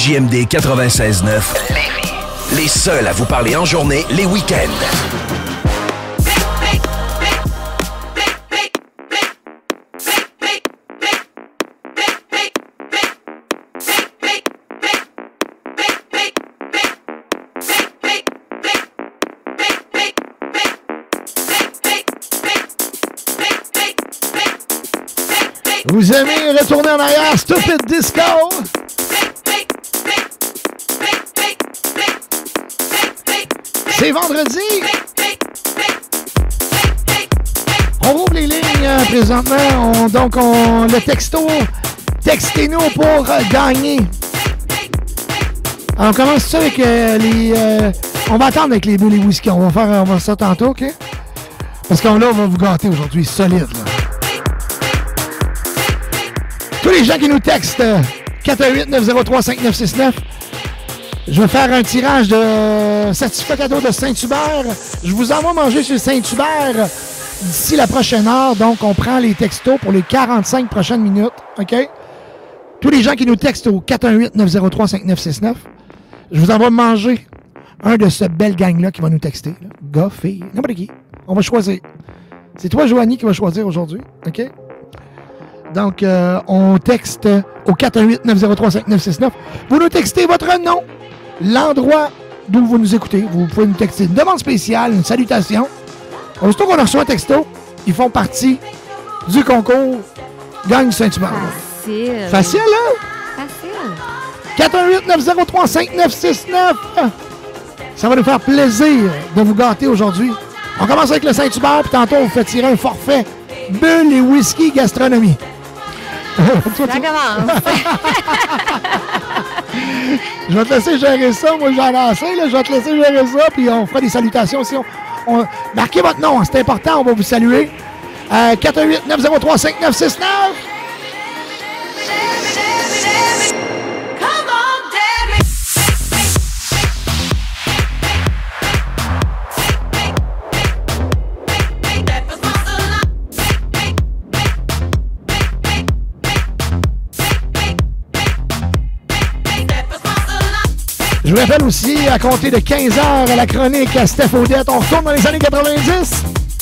[SPEAKER 4] J M D quatre-vingt-seize neuf, Lévis. Les seuls à vous parler en journée, les week-ends.
[SPEAKER 5] Vous aimez retourner en arrière, Stupid Disco? C'est vendredi. On rouvre les lignes euh, présentement. On, donc, on, le texto, textez-nous pour euh, gagner. Alors, on commence ça avec euh, les... Euh, on va attendre avec les bulles et whisky. On va faire, on va faire ça tantôt, OK? Parce qu'on là, on va vous gâter aujourd'hui, solide, là. Tous les gens qui nous textent, quatre un huit neuf zéro trois cinq neuf six neuf. Je vais faire un tirage de certificat cadeau de Saint-Hubert. Je vous envoie manger sur Saint-Hubert d'ici la prochaine heure. Donc, on prend les textos pour les quarante-cinq prochaines minutes. OK? Tous les gens qui nous textent au quatre un huit neuf zéro trois cinq neuf six neuf, je vous envoie manger un de ce bel gang-là qui va nous texter. Là. Gars, filles, n'importe qui. On va choisir. C'est toi, Joanie, qui va choisir aujourd'hui. OK? Donc, euh, on texte au quatre un huit neuf zéro trois cinq neuf six neuf. Vous nous textez votre nom, l'endroit d'où vous nous écoutez. Vous pouvez nous texter une demande spéciale, une salutation. Aussitôt qu'on a reçu un texto, ils font partie du concours Gagne Saint-Hubert.
[SPEAKER 6] Facile.
[SPEAKER 5] Facile, hein?
[SPEAKER 6] Facile.
[SPEAKER 5] quatre un huit neuf zéro trois cinq neuf six neuf. Ça va nous faire plaisir de vous gâter aujourd'hui. On commence avec le Saint-Hubert, puis tantôt, on vous fait tirer un forfait bulles et whisky gastronomie.
[SPEAKER 6] Ça commence.
[SPEAKER 5] Je vais te laisser gérer ça. Moi, j'en ai assez. Là. Je vais te laisser gérer ça. Puis on fera des salutations aussi. On, on... Marquez votre nom. Hein, c'est important. On va vous saluer. Euh, quatre un huit neuf zéro trois cinq neuf six neuf. Je vous rappelle aussi, à compter de quinze heures, à la chronique à Steph Odette, on retourne dans les années quatre-vingt-dix.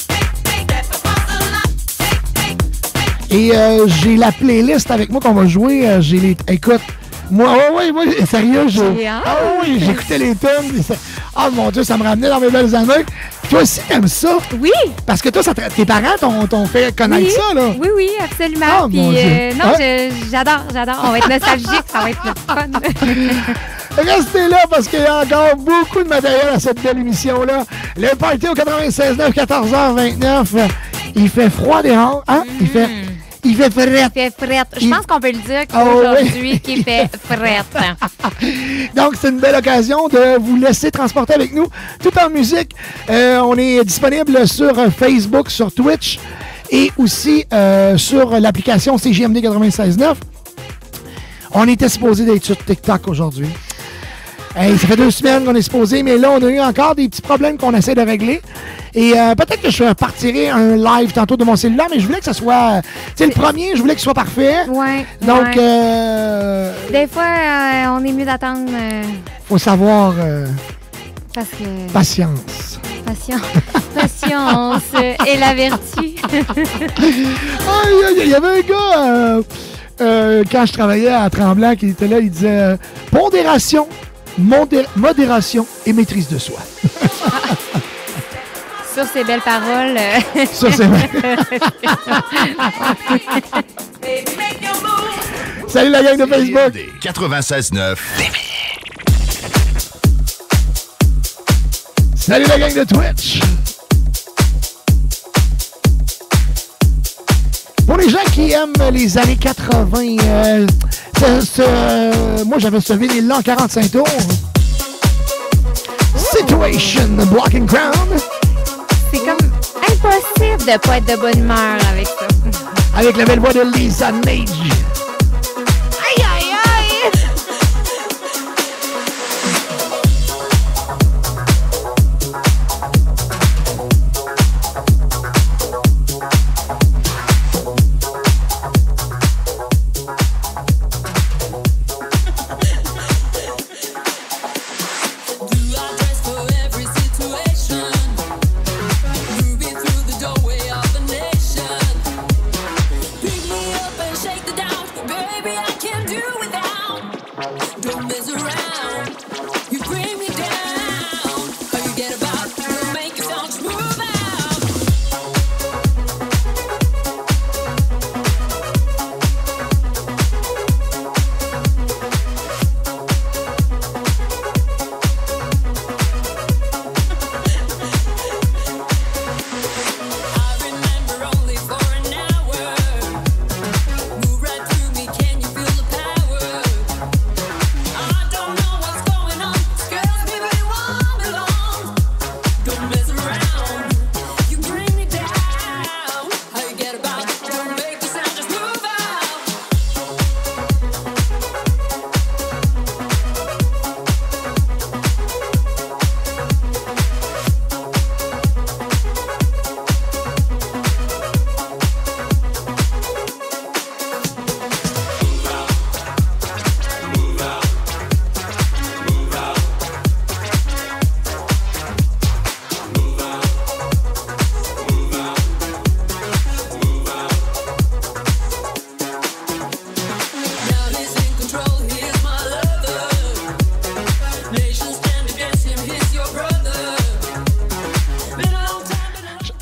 [SPEAKER 5] Et euh, j'ai la playlist avec moi qu'on va jouer. Euh, j'ai les... Écoute, moi, oh oui, moi, sérieux, j'ai... Ah oui, j'écoutais les tunes. Ah, oh, mon Dieu, ça me ramenait dans mes belles années. Toi aussi, t'aimes ça?
[SPEAKER 6] Oui.
[SPEAKER 5] Parce que toi, ça te... tes parents t'ont, t'ont fait connaître
[SPEAKER 6] oui.
[SPEAKER 5] ça, là.
[SPEAKER 6] Oui, oui, absolument.
[SPEAKER 5] Oh,
[SPEAKER 6] Puis,
[SPEAKER 5] mon Dieu.
[SPEAKER 6] euh, non,
[SPEAKER 5] hein?
[SPEAKER 6] je, j'adore, j'adore. On va être nostalgique, ça va être notre fun.
[SPEAKER 5] Restez là parce qu'il y a encore beaucoup de matériel à cette belle émission-là. Le party au quatre-vingt-seize neuf, quatorze heures vingt-neuf. Il fait froid dehors, hein? Il fait... Il fait frette.
[SPEAKER 6] Il fait frette. Je
[SPEAKER 5] Il...
[SPEAKER 6] pense qu'on peut le dire
[SPEAKER 5] oh,
[SPEAKER 6] qu'aujourd'hui,
[SPEAKER 5] oui.
[SPEAKER 6] qu'il fait frette.
[SPEAKER 5] Donc, c'est une belle occasion de vous laisser transporter avec nous tout en musique. Euh, on est disponible sur Facebook, sur Twitch et aussi euh, sur l'application C J M D quatre-vingt-seize neuf. On était supposé d'être sur TikTok aujourd'hui. Hey, ça fait deux semaines qu'on est supposé, mais là, on a eu encore des petits problèmes qu'on essaie de régler. Et euh, peut-être que je partirai un live tantôt de mon cellulaire, mais je voulais que ça soit... Tu sais, le premier, je voulais qu'il soit parfait.
[SPEAKER 6] Ouais.
[SPEAKER 5] Donc,
[SPEAKER 6] ouais.
[SPEAKER 5] Euh,
[SPEAKER 6] des fois, euh, on est mieux d'attendre... Euh,
[SPEAKER 5] faut savoir... Euh,
[SPEAKER 6] parce que...
[SPEAKER 5] Patience.
[SPEAKER 6] Patience. Patience est la vertu.
[SPEAKER 5] Il y avait un gars... Euh, euh, quand je travaillais à Tremblant, qui était là, il disait euh, pondération, modé- modération et maîtrise de soi.
[SPEAKER 6] Sur ces belles paroles. Euh...
[SPEAKER 5] Sur ces belles. Salut la gang de Facebook.
[SPEAKER 4] quatre-vingt-seize neuf.
[SPEAKER 5] Salut la gang de Twitch. Pour les gens qui aiment les années quatre-vingts, euh, ce, ce, euh, moi j'avais ce vinyle-là en quarante-cinq tours. Situation Blocking Ground.
[SPEAKER 6] C'est comme impossible de ne pas être de bonne humeur avec ça.
[SPEAKER 5] Avec la belle voix de Lisa Nage.
[SPEAKER 6] Aïe, aïe, aïe!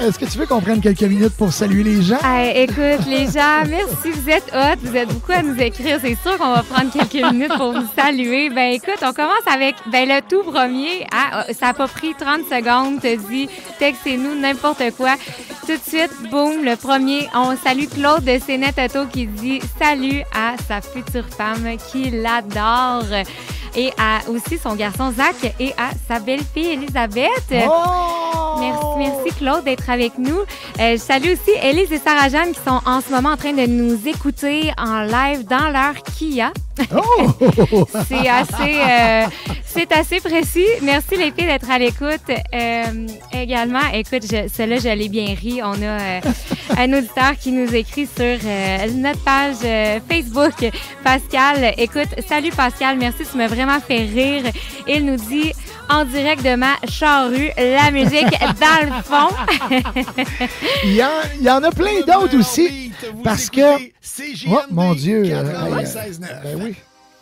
[SPEAKER 5] est-ce que tu veux qu'on prenne quelques minutes pour saluer les gens?
[SPEAKER 6] Hey, écoute, les gens, merci, vous êtes hot, vous êtes beaucoup à nous écrire. C'est sûr qu'on va prendre quelques minutes pour vous saluer. Ben écoute, on commence avec ben, le tout premier. Hein, ça n'a pas pris trente secondes, te dit, textez-nous n'importe quoi. Tout de suite, boum, le premier, on salue Claude de Sénat Auto qui dit salut à sa future femme qui l'adore. Et à aussi son garçon Zach et à sa belle-fille Elisabeth.
[SPEAKER 5] Oh!
[SPEAKER 6] Merci, merci Claude d'être avec nous. Euh, je salue aussi Élise et Sarah-Jeanne qui sont en ce moment en train de nous écouter en live dans leur Kia.
[SPEAKER 5] Oh!
[SPEAKER 6] c'est assez euh, c'est assez précis. Merci les filles d'être à l'écoute. Euh, également, écoute, je, celle-là, je l'ai bien ri. On a euh, un auditeur qui nous écrit sur euh, notre page euh, Facebook. Pascal, écoute, salut Pascal, merci, tu m'as vraiment fait rire. Il nous dit en direct de ma charrue, la musique dans le fond.
[SPEAKER 5] il, y en, il y en a plein d'autres aussi. Parce que. Oh mon Dieu. Euh, euh, ben oui.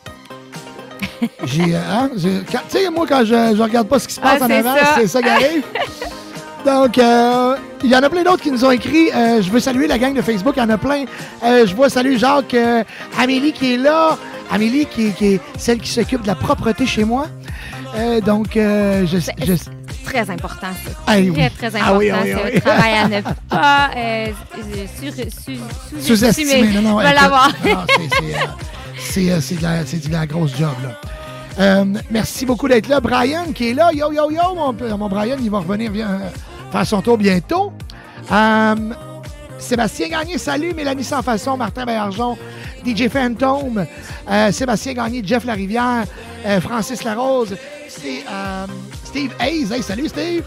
[SPEAKER 5] J'ai. Hein, tu sais, moi, quand je, je regarde pas ce qui se passe
[SPEAKER 6] ah,
[SPEAKER 5] en avant,
[SPEAKER 6] ça.
[SPEAKER 5] c'est ça qui arrive. Donc, euh, il y en a plein d'autres qui nous ont écrit. Euh, je veux saluer la gang de Facebook. Il y en a plein. Euh, je vois, salut Jacques. Euh, Amélie qui est là. Amélie qui, qui est celle qui s'occupe de la propreté chez moi. Euh, donc, euh, je, je...
[SPEAKER 6] très important, ça.
[SPEAKER 5] Ah,
[SPEAKER 6] très,
[SPEAKER 5] oui.
[SPEAKER 6] très important.
[SPEAKER 5] Ah, oui, oui,
[SPEAKER 6] c'est
[SPEAKER 5] oui.
[SPEAKER 6] un travail à ne pas euh, sur, sur,
[SPEAKER 5] sous-estimer.
[SPEAKER 6] sous
[SPEAKER 5] Non, non,
[SPEAKER 6] je vais l'avoir.
[SPEAKER 5] C'est euh, de, la, de la grosse job, là. Euh, merci beaucoup d'être là. Brian qui est là. Yo, yo, yo, mon, mon Brian, il va revenir viens, faire son tour bientôt. Euh, Sébastien Gagné, salut. Mélanie Sans Façon, Martin Baillargeon, D J Phantom, euh, Sébastien Gagné, Jeff Larivière, euh, Francis Larose, Steve, euh, Steve Hayes. Hey, salut Steve.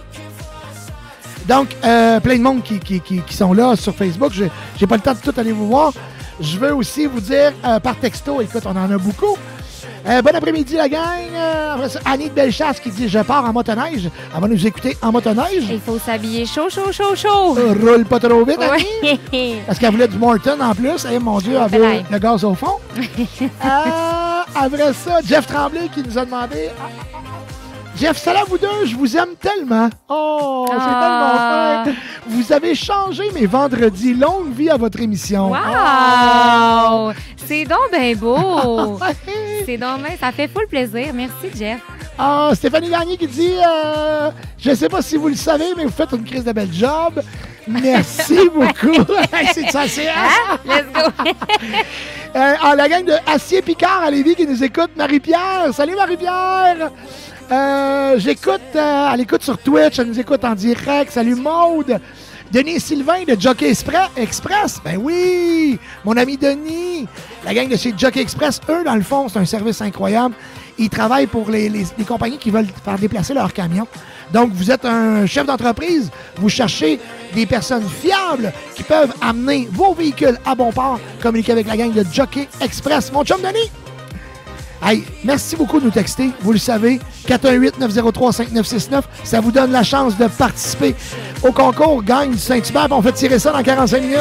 [SPEAKER 5] Donc, euh, plein de monde qui, qui, qui, qui sont là sur Facebook. Je n'ai pas le temps de tout aller vous voir. Je veux aussi vous dire euh, par texto, écoute, on en a beaucoup. Euh, bon après-midi, la gang. Euh, Annie de Bellechasse qui dit « Je pars en motoneige ». Elle va nous écouter en motoneige.
[SPEAKER 6] Il faut s'habiller chaud, chaud, chaud, chaud.
[SPEAKER 5] Euh, roule pas trop vite, Annie.
[SPEAKER 6] Oui.
[SPEAKER 5] Parce qu'elle voulait du Morton en plus. Eh, mon Dieu, elle veut le gaz au fond. euh, après ça, Jeff Tremblay qui nous a demandé... Jeff, salut à vous deux, je vous aime tellement. Oh, c'est ah. tellement fin. Vous avez changé mes vendredis. Longue vie à votre émission.
[SPEAKER 6] Wow! Oh. C'est donc bien beau. C'est donc bien, ça fait full plaisir. Merci, Jeff.
[SPEAKER 5] Ah, Stéphanie Gagné qui dit euh, je ne sais pas si vous le savez, mais vous faites une crise de belle job. Merci beaucoup. C'est ça, c'est
[SPEAKER 6] hein? Let's go.
[SPEAKER 5] euh, ah, la gang de Acier Picard à Lévis qui nous écoute. Marie-Pierre. Salut, Marie-Pierre. Euh, j'écoute, euh, elle écoute sur Twitch, elle nous écoute en direct. Salut Maude. Denis Sylvain de Jockey Express. Ben oui, mon ami Denis. La gang de chez Jockey Express, eux, dans le fond, c'est un service incroyable. Ils travaillent pour les, les, les compagnies qui veulent faire déplacer leurs camions. Donc, vous êtes un chef d'entreprise, vous cherchez des personnes fiables qui peuvent amener vos véhicules à bon port. Communiquez avec la gang de Jockey Express. Mon chum Denis. Hey, merci beaucoup de nous texter. Vous le savez, quatre un huit, neuf zéro trois, cinq neuf six neuf. Ça vous donne la chance de participer au concours Gagne du Saint-Hubert. On fait tirer ça dans quarante-cinq minutes.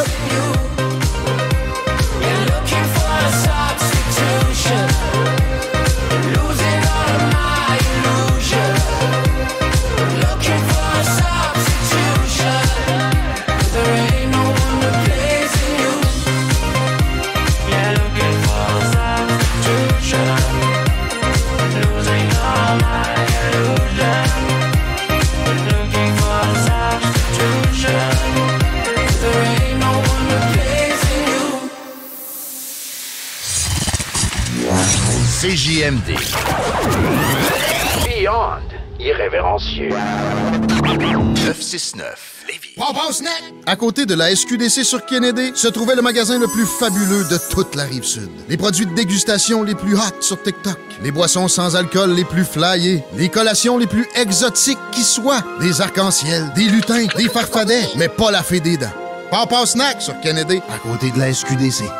[SPEAKER 8] C J M D.
[SPEAKER 4] Beyond irrévérencieux.
[SPEAKER 8] neuf cent soixante-neuf, Lévis.
[SPEAKER 9] Papa Snack! À côté de la S Q D C sur Kennedy, se trouvait le magasin le plus fabuleux de toute la Rive-Sud. Les produits de dégustation les plus hot sur TikTok. Les boissons sans alcool les plus flyées. Les collations les plus exotiques qui soient. Des arcs-en-ciel, des lutins, des farfadets, mais pas la fée des dents. Papa Snack sur Kennedy, à côté de la S Q D C.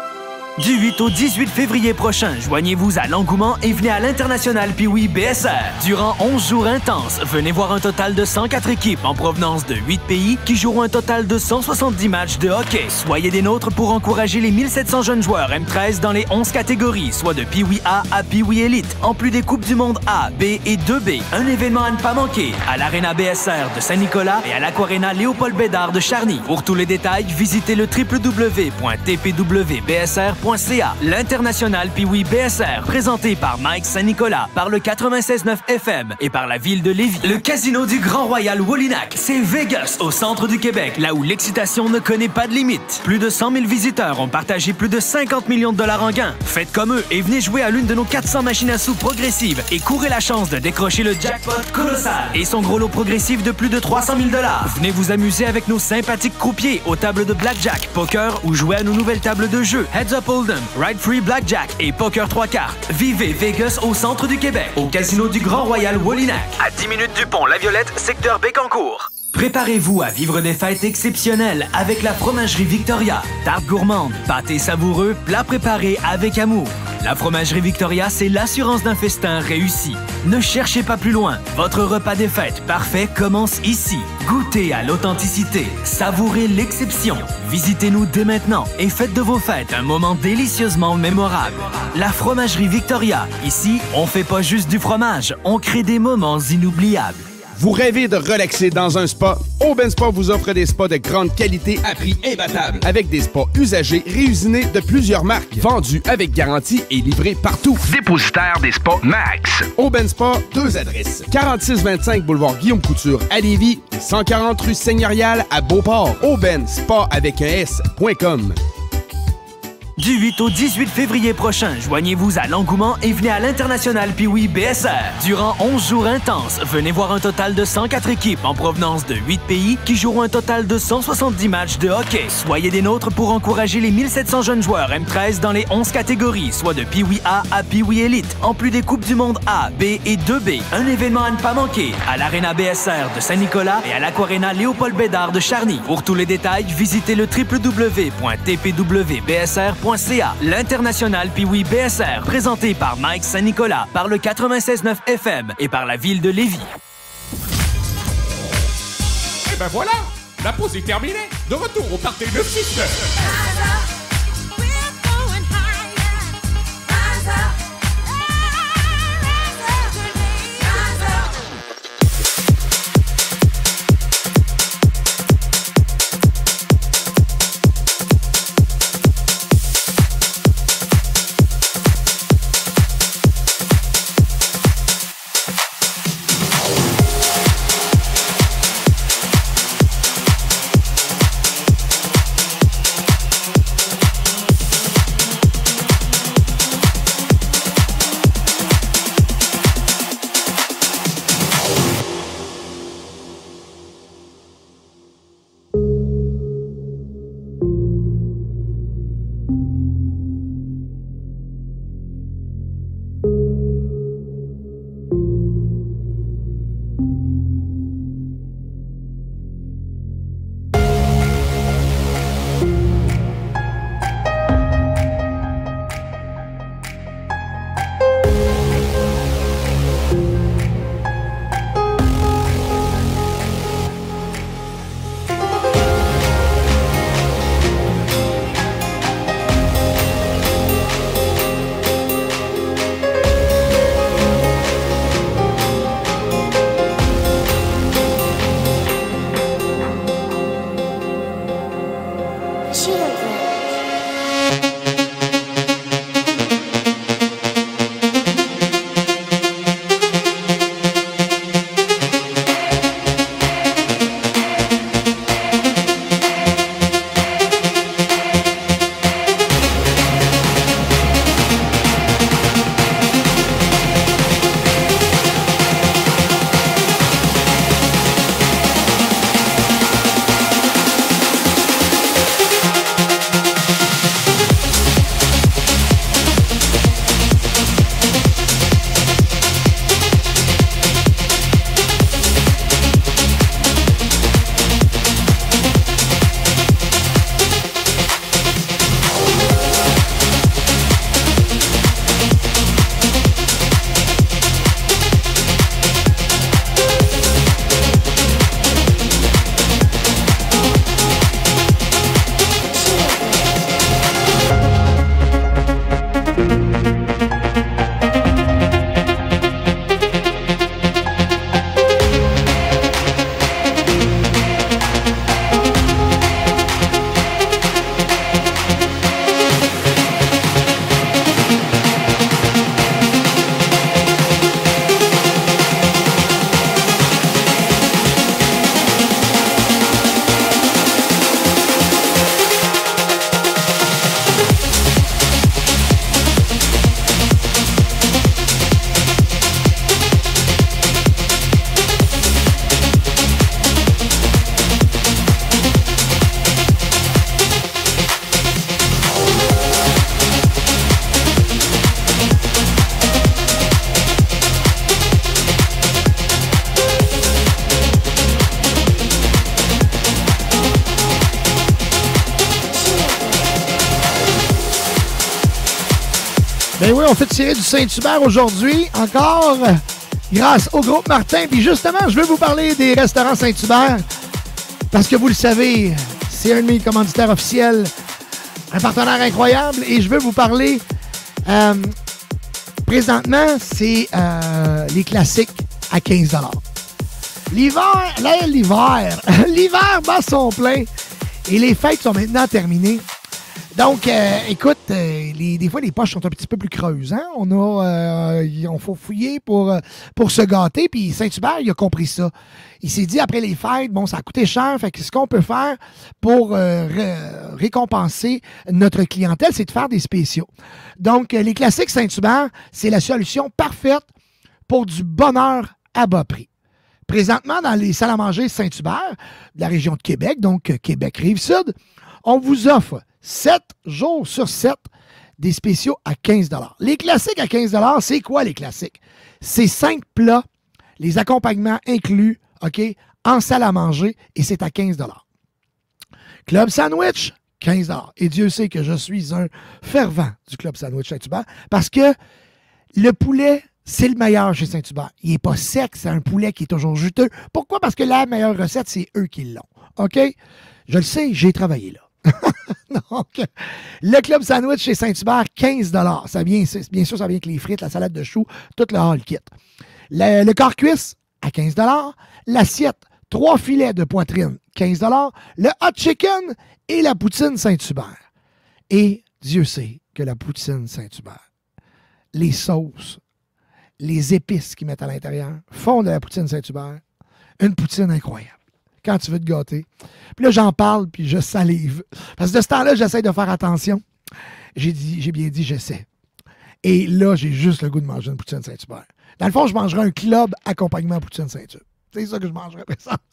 [SPEAKER 1] Du huit au dix-huit février prochain, joignez-vous à l'engouement et venez à l'International Pee-Wee B S R. Durant onze jours intenses, venez voir un total de cent quatre équipes en provenance de huit pays qui joueront un total de cent soixante-dix matchs de hockey. Soyez des nôtres pour encourager les mille sept cents jeunes joueurs M treize dans les onze catégories, soit de Pee-Wee A à Pee-Wee Elite, en plus des Coupes du Monde A, B et deux B. Un événement à ne pas manquer à l'Arena B S R de Saint-Nicolas et à l'Aquarena Léopold Bédard de Charny. Pour tous les détails, visitez le w w w point t p w b s r point c a. L'International Pee-Wee B S R, présenté par Mike Saint-Nicolas, par le quatre-vingt-seize neuf F M et par la ville de Lévis. Le casino du Grand Royal Wallinac, c'est Vegas, au centre du Québec, là où l'excitation ne connaît pas de limite. Plus de cent mille visiteurs ont partagé plus de cinquante millions de dollars en gains. Faites comme eux et venez jouer à l'une de nos quatre cents machines à sous progressives et courez la chance de décrocher le jackpot colossal et son gros lot progressif de plus de trois cent mille dollars. Venez vous amuser avec nos sympathiques croupiers aux tables de blackjack, poker ou jouer à nos nouvelles tables de jeu Heads Up Hold'em, Ride Free Blackjack et Poker trois cartes. Vivez Vegas au centre du Québec, au casino du Grand Royal Wallinac. À dix minutes du pont La Violette, secteur Bécancour. Préparez-vous à vivre des fêtes exceptionnelles avec la Fromagerie Victoria. Tarte gourmande, pâté savoureux, plats préparés avec amour. La Fromagerie Victoria, c'est l'assurance d'un festin réussi. Ne cherchez pas plus loin. Votre repas des fêtes parfait commence ici. Goûtez à l'authenticité, savourez l'exception. Visitez-nous dès maintenant et faites de vos fêtes un moment délicieusement mémorable. La Fromagerie Victoria. Ici, on fait pas juste du fromage, on crée des moments inoubliables.
[SPEAKER 10] Vous rêvez de relaxer dans un spa? Aubin Spa vous offre des spas de grande qualité à prix imbattable. Avec des spas usagés réusinés de plusieurs marques. Vendus avec garantie et livrés partout.
[SPEAKER 8] Dépositaire des spas Max.
[SPEAKER 10] Aubin Spa, deux adresses. quarante-six vingt-cinq boulevard Guillaume Couture à Lévis. cent quarante rue Seigneurial à Beauport. Aubin Spa avec un S point com.
[SPEAKER 1] Du huit au dix-huit février prochain, joignez-vous à l'engouement et venez à l'International Pee-Wee B S R. Durant onze jours intenses, venez voir un total de cent quatre équipes en provenance de huit pays qui joueront un total de cent soixante-dix matchs de hockey. Soyez des nôtres pour encourager les mille sept cents jeunes joueurs M treize dans les onze catégories, soit de Pee-Wee A à Pee-Wee Elite, en plus des Coupes du Monde A, B et deux B. Un événement à ne pas manquer à l'Arena B S R de Saint-Nicolas et à l'Aquarena Léopold Bédard de Charny. Pour tous les détails, visitez le w w w point t p w b s r point c a. L'International Pee-Wee B S R, présenté par Mike Saint-Nicolas, par le quatre-vingt-seize neuf F M et par la ville de Lévis.
[SPEAKER 11] Et ben voilà, la pause est terminée. De retour au party neuf six neuf.
[SPEAKER 5] Ben oui, on fait tirer du Saint-Hubert aujourd'hui, encore, grâce au groupe Martin. Puis justement, je veux vous parler des restaurants Saint-Hubert, parce que vous le savez, c'est un de mes commanditaires officiels, un partenaire incroyable, et je veux vous parler, euh, présentement, c'est euh, les classiques à quinze dollars. L'hiver, là, l'hiver, l'hiver bat son plein, et les fêtes sont maintenant terminées. Donc, euh, écoute, euh, les, des fois, les poches sont un petit peu plus creuses. Hein? On a, euh, on faut fouiller pour, pour se gâter. Puis Saint-Hubert, il a compris ça. Il s'est dit, après les fêtes, bon, ça a coûté cher. Fait que ce qu'on peut faire pour euh, ré récompenser notre clientèle, c'est de faire des spéciaux. Donc, les classiques Saint-Hubert, c'est la solution parfaite pour du bonheur à bas prix. Présentement, dans les salles à manger Saint-Hubert, de la région de Québec, donc Québec-Rive-Sud, on vous offre sept jours sur sept des spéciaux à quinze dollars. Les classiques à quinze dollars, c'est quoi les classiques? C'est cinq plats, les accompagnements inclus, OK, en salle à manger, et c'est à quinze dollars. Club Sandwich, quinze dollars. Et Dieu sait que je suis un fervent du Club Sandwich Saint-Hubert parce que le poulet, c'est le meilleur chez Saint-Hubert. Il n'est pas sec, c'est un poulet qui est toujours juteux. Pourquoi? Parce que la meilleure recette, c'est eux qui l'ont. OK? Je le sais, j'ai travaillé là. Donc, le Club Sandwich chez Saint-Hubert, quinze dollars. Ça vient, bien sûr, ça vient avec les frites, la salade de choux, tout le hall kit. Le, le corps cuisse, à quinze dollars. L'assiette, trois filets de poitrine, quinze dollars. Le hot chicken et la poutine Saint-Hubert. Et Dieu sait que la poutine Saint-Hubert, les sauces, les épices qu'ils mettent à l'intérieur font de la poutine Saint-Hubert une poutine incroyable. Quand tu veux te gâter. Puis là, j'en parle, puis je salive. Parce que de ce temps-là, j'essaie de faire attention. J'ai dit, j'ai bien dit, j'essaie. Et là, j'ai juste le goût de manger une poutine Saint-Hubert. Dans le fond, je mangerais un club accompagnement poutine Saint-Hubert. C'est ça que je mangerais après ça.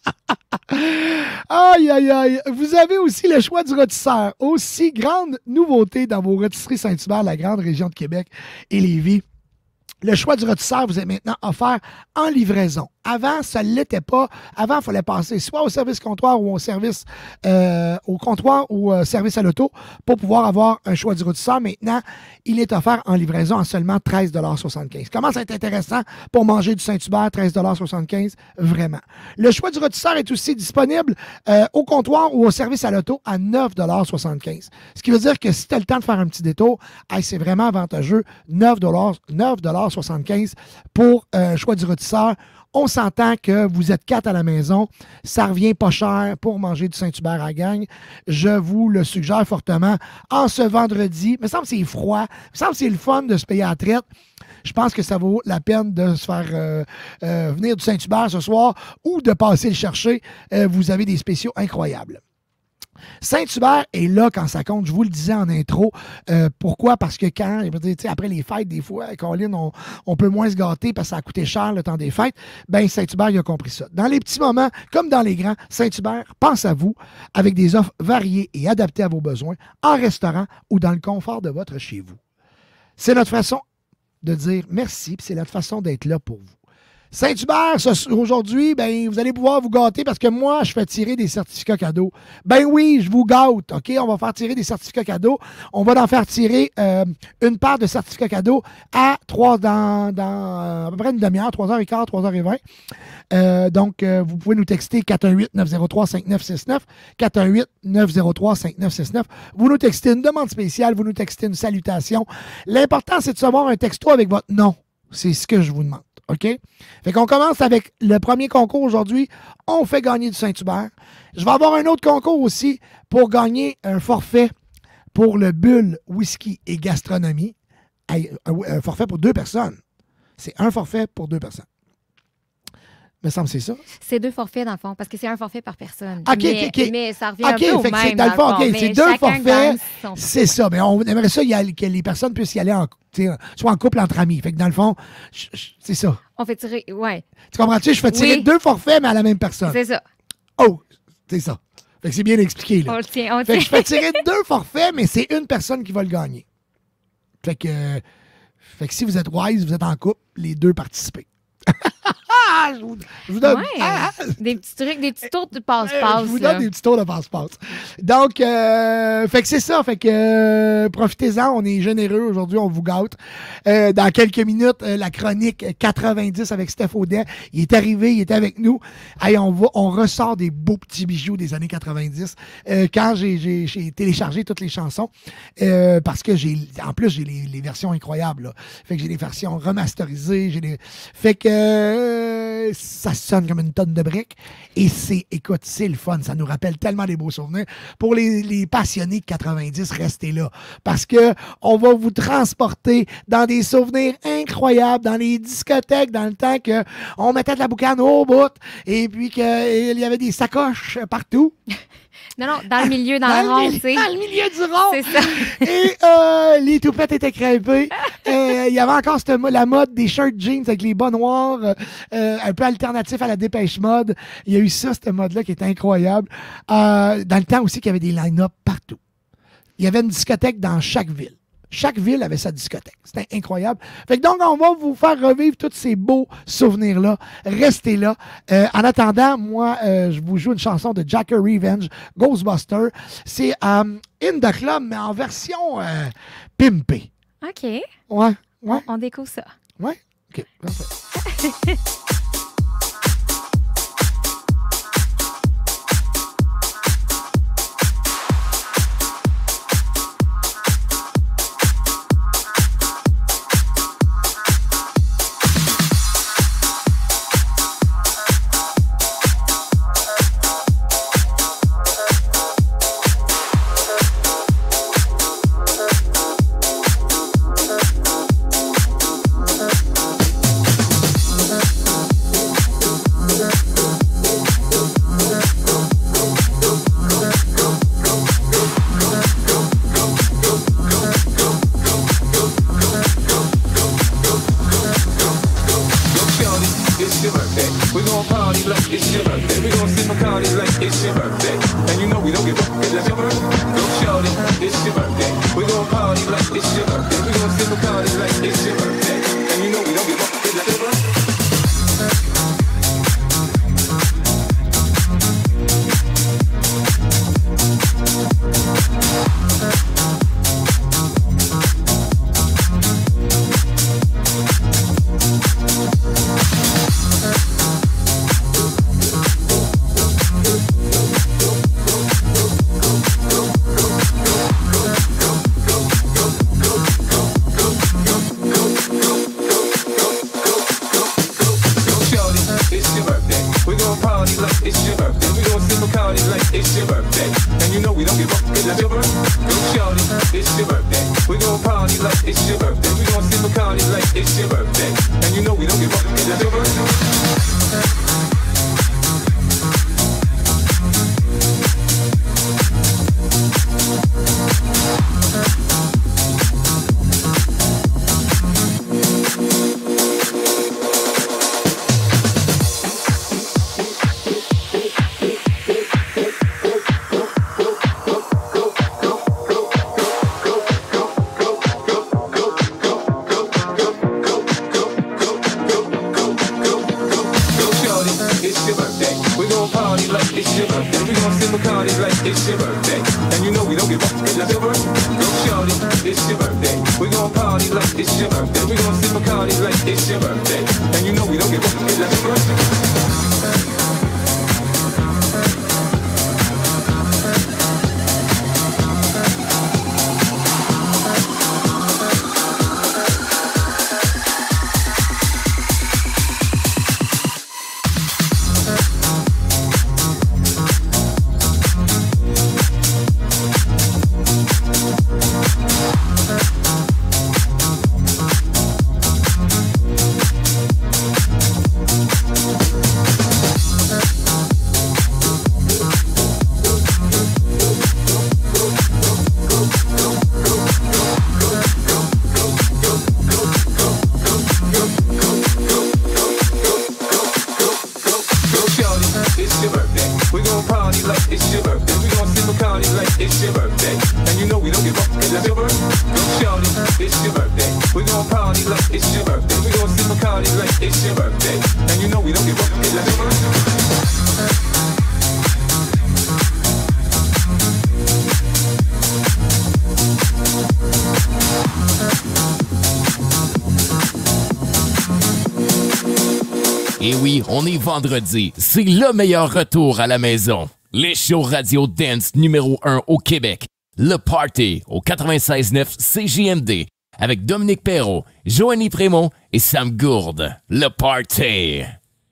[SPEAKER 5] Aïe, aïe, aïe. Vous avez aussi le choix du rôtisseur. Aussi grande nouveauté dans vos rôtisseries Saint-Hubert, la grande région de Québec et Lévis. Le choix du rôtisseur vous est maintenant offert en livraison. Avant, ça ne l'était pas. Avant, il fallait passer soit au service comptoir ou au service euh, au comptoir ou au service à l'auto pour pouvoir avoir un choix du rôtisseur. Maintenant, il est offert en livraison à seulement treize dollars soixante-quinze. Comment ça va être intéressant pour manger du Saint-Hubert, treize dollars soixante-quinze? Vraiment. Le choix du rôtisseur est aussi disponible euh, au comptoir ou au service à l'auto à neuf dollars soixante-quinze. Ce qui veut dire que si tu as le temps de faire un petit détour, hey, c'est vraiment avantageux. neuf dollars soixante-quinze pour un euh, choix du rôtisseur. On s'entend que vous êtes quatre à la maison. Ça revient pas cher pour manger du Saint-Hubert à la gang. Je vous le suggère fortement. En ce vendredi, il me semble que c'est froid. Il me semble que c'est le fun de se payer à la traite. Je pense que ça vaut la peine de se faire euh, euh, venir du Saint-Hubert ce soir ou de passer le chercher. Euh, vous avez des spéciaux incroyables. Saint-Hubert est là quand ça compte. Je vous le disais en intro. Euh, pourquoi? Parce que quand, après les fêtes, des fois, Colin, on, on peut moins se gâter parce que ça a coûté cher le temps des fêtes. Ben Saint-Hubert, il a compris ça. Dans les petits moments, comme dans les grands, Saint-Hubert pense à vous avec des offres variées et adaptées à vos besoins en restaurant ou dans le confort de votre chez vous. C'est notre façon de dire merci, puis c'est notre façon d'être là pour vous. Saint-Hubert, aujourd'hui, ben, vous allez pouvoir vous gâter parce que moi, je fais tirer des certificats cadeaux. Ben oui, je vous gâte, OK? On va faire tirer des certificats cadeaux. On va en faire tirer euh, une paire de certificats cadeaux à trois dans, dans à peu près une demi-heure, trois heures quinze, trois heures vingt. Euh, donc, euh, vous pouvez nous texter quatre un huit, neuf zéro trois, cinq neuf six neuf, quatre un huit, neuf zéro trois, cinq neuf six neuf. Vous nous textez une demande spéciale, vous nous textez une salutation. L'important, c'est de savoir un texto avec votre nom. C'est ce que je vous demande. OK? Fait qu'on commence avec le premier concours aujourd'hui. On fait gagner du Saint-Hubert. Je vais avoir un autre concours aussi pour gagner un forfait pour le Bulle Whisky et Gastronomie. Un forfait pour deux personnes. C'est un forfait pour deux personnes. Il me semble que c'est ça.
[SPEAKER 6] C'est deux forfaits, dans le fond, parce que c'est un forfait par personne.
[SPEAKER 5] OK,
[SPEAKER 6] mais,
[SPEAKER 5] OK, OK.
[SPEAKER 6] Mais ça revient
[SPEAKER 5] okay,
[SPEAKER 6] un peu au
[SPEAKER 5] fait
[SPEAKER 6] même,
[SPEAKER 5] dans le fond.
[SPEAKER 6] fond.
[SPEAKER 5] OK, c'est deux forfaits.
[SPEAKER 6] Son...
[SPEAKER 5] C'est ça. Mais on aimerait ça y aller, que les personnes puissent y aller en, soit en couple, entre amis. Fait que dans le fond, c'est ça.
[SPEAKER 6] On fait tirer, ouais.
[SPEAKER 5] Tu comprends-tu? Je fais tirer
[SPEAKER 6] oui.
[SPEAKER 5] deux forfaits, mais à la même personne.
[SPEAKER 6] C'est ça.
[SPEAKER 5] Oh, c'est ça. Fait que c'est bien expliqué, là.
[SPEAKER 6] On le tient, on le
[SPEAKER 5] fait
[SPEAKER 6] tient.
[SPEAKER 5] que je fais tirer deux forfaits, mais c'est une personne qui va le gagner. Fait que, fait que si vous êtes wise, vous êtes en couple, les deux participez. je, vous, je vous donne...
[SPEAKER 6] Ouais,
[SPEAKER 5] Ah,
[SPEAKER 6] des petits trucs, des petits tours de passe-passe.
[SPEAKER 5] je vous
[SPEAKER 6] là.
[SPEAKER 5] donne des petits tours de passe-passe. Donc, euh, fait que c'est ça. Fait que euh, profitez-en. On est généreux aujourd'hui. On vous gâte. Euh, dans quelques minutes, euh, la chronique quatre-vingt-dix avec Steph Audet. Il est arrivé. Il était avec nous. Hey, on, va, on ressort des beaux petits bijoux des années quatre-vingt-dix. Euh, quand j'ai, j'ai, j'ai téléchargé toutes les chansons, euh, parce que j'ai, en plus, j'ai les, les versions incroyables. Là. Fait que j'ai des versions remasterisées. J'ai des... Fait que euh, ça sonne comme une tonne de briques. Et c'est, écoute, c'est le fun. Ça nous rappelle tellement des beaux souvenirs. Pour les, les passionnés de quatre-vingt-dix, restez là. Parce que on va vous transporter dans des souvenirs incroyables, dans les discothèques, dans le temps qu'on mettait de la boucane au bout et puis qu'il y avait des sacoches partout.
[SPEAKER 6] Non, non, dans le milieu, dans,
[SPEAKER 5] dans
[SPEAKER 6] le rond,
[SPEAKER 5] tu
[SPEAKER 6] sais.
[SPEAKER 5] Dans le milieu du rond.
[SPEAKER 6] C'est ça.
[SPEAKER 5] Et euh, les toupettes étaient crêpées. Euh, Il y avait encore cette, la mode des shirts jeans avec les bas noirs, euh, un peu alternatif à la Dépêche Mode. Il y a eu ça, cette mode-là, qui était incroyable. Euh, dans le temps aussi, qu'il y avait des line-up partout. Il y avait une discothèque dans chaque ville. Chaque ville avait sa discothèque. C'était incroyable. Fait que donc, on va vous faire revivre tous ces beaux souvenirs-là. Restez là. Euh, en attendant, moi, euh, je vous joue une chanson de Jacker Revenge, Ghostbuster. C'est euh, In the Club, mais en version euh, pimpée.
[SPEAKER 6] OK.
[SPEAKER 5] Ouais, ouais.
[SPEAKER 6] On, on découvre ça.
[SPEAKER 5] Ouais? OK, parfait.
[SPEAKER 12] It's your birthday. We gon' sip Bacardi like it's your birthday. And you on est vendredi. C'est le meilleur retour à la maison. Les shows radio dance numéro un au Québec. Le Party au quatre-vingt-seize neuf C J M D avec Dominique Perrault, Joanie Prémont et Sam Gourde. Le Party.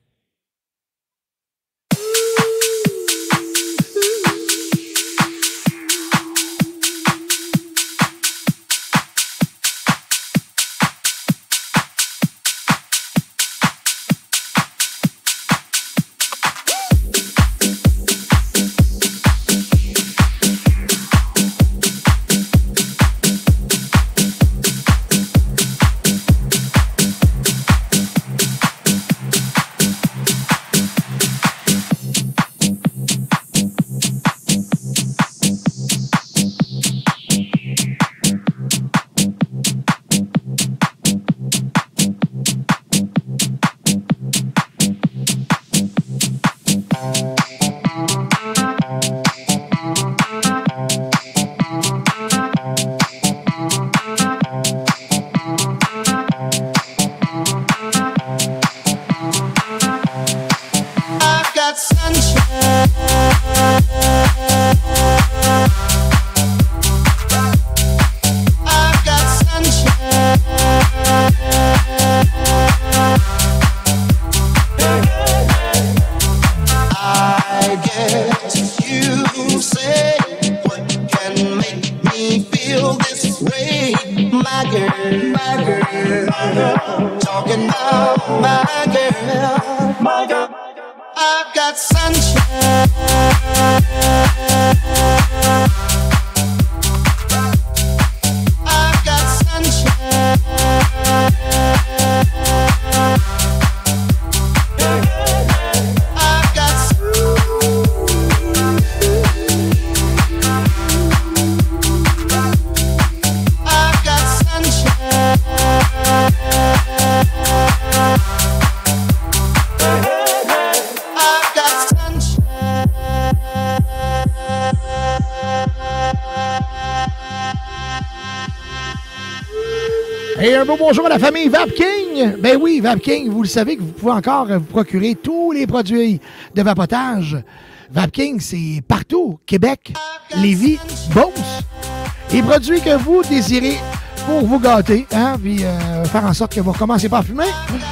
[SPEAKER 5] Bonjour à la famille Vapking. Ben oui, Vapking, vous le savez que vous pouvez encore vous procurer tous les produits de vapotage. Vapking, c'est partout. Québec, Lévis, Beauce. Les produits que vous désirez pour vous gâter, hein, puis euh, faire en sorte que vous ne recommencez pas à fumer.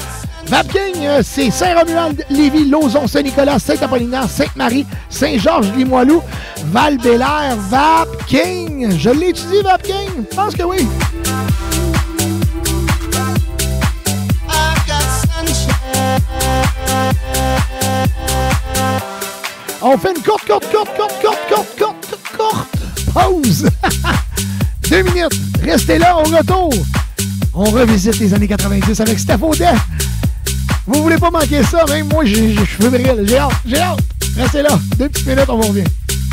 [SPEAKER 5] Vapking, euh, c'est Saint-Romuald, Lévis, Lauson, Saint-Nicolas, Saint-Apollinaire, Sainte-Marie, Saint-Georges-Limoilou, Val-Bélair, Vapking. Je l'ai étudié, Vapking? Je pense que oui. On fait une courte, courte, courte, courte, courte, courte, courte, courte pause. Deux minutes. Restez là, au retour. On revisite les années quatre-vingt-dix avec Steph Audet. Vous voulez pas manquer ça, même moi, j'ai les cheveux brillants. J'ai hâte, j'ai hâte. Restez là. Deux petites minutes, on vous revient.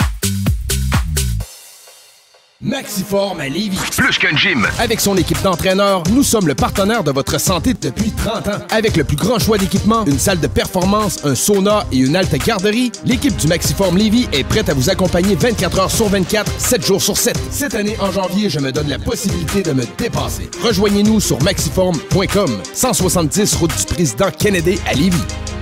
[SPEAKER 10] Maxiform à Lévis.
[SPEAKER 8] Plus qu'un gym.
[SPEAKER 10] Avec son équipe d'entraîneurs, nous sommes le partenaire de votre santé depuis trente ans. Avec le plus grand choix d'équipements, une salle de performance, un sauna et une halte garderie, l'équipe du Maxiform Lévis est prête à vous accompagner vingt-quatre heures sur vingt-quatre, sept jours sur sept. Cette année, en janvier, je me donne la possibilité de me dépasser. Rejoignez-nous sur maxiform point com, cent soixante-dix route du président Kennedy à Lévis.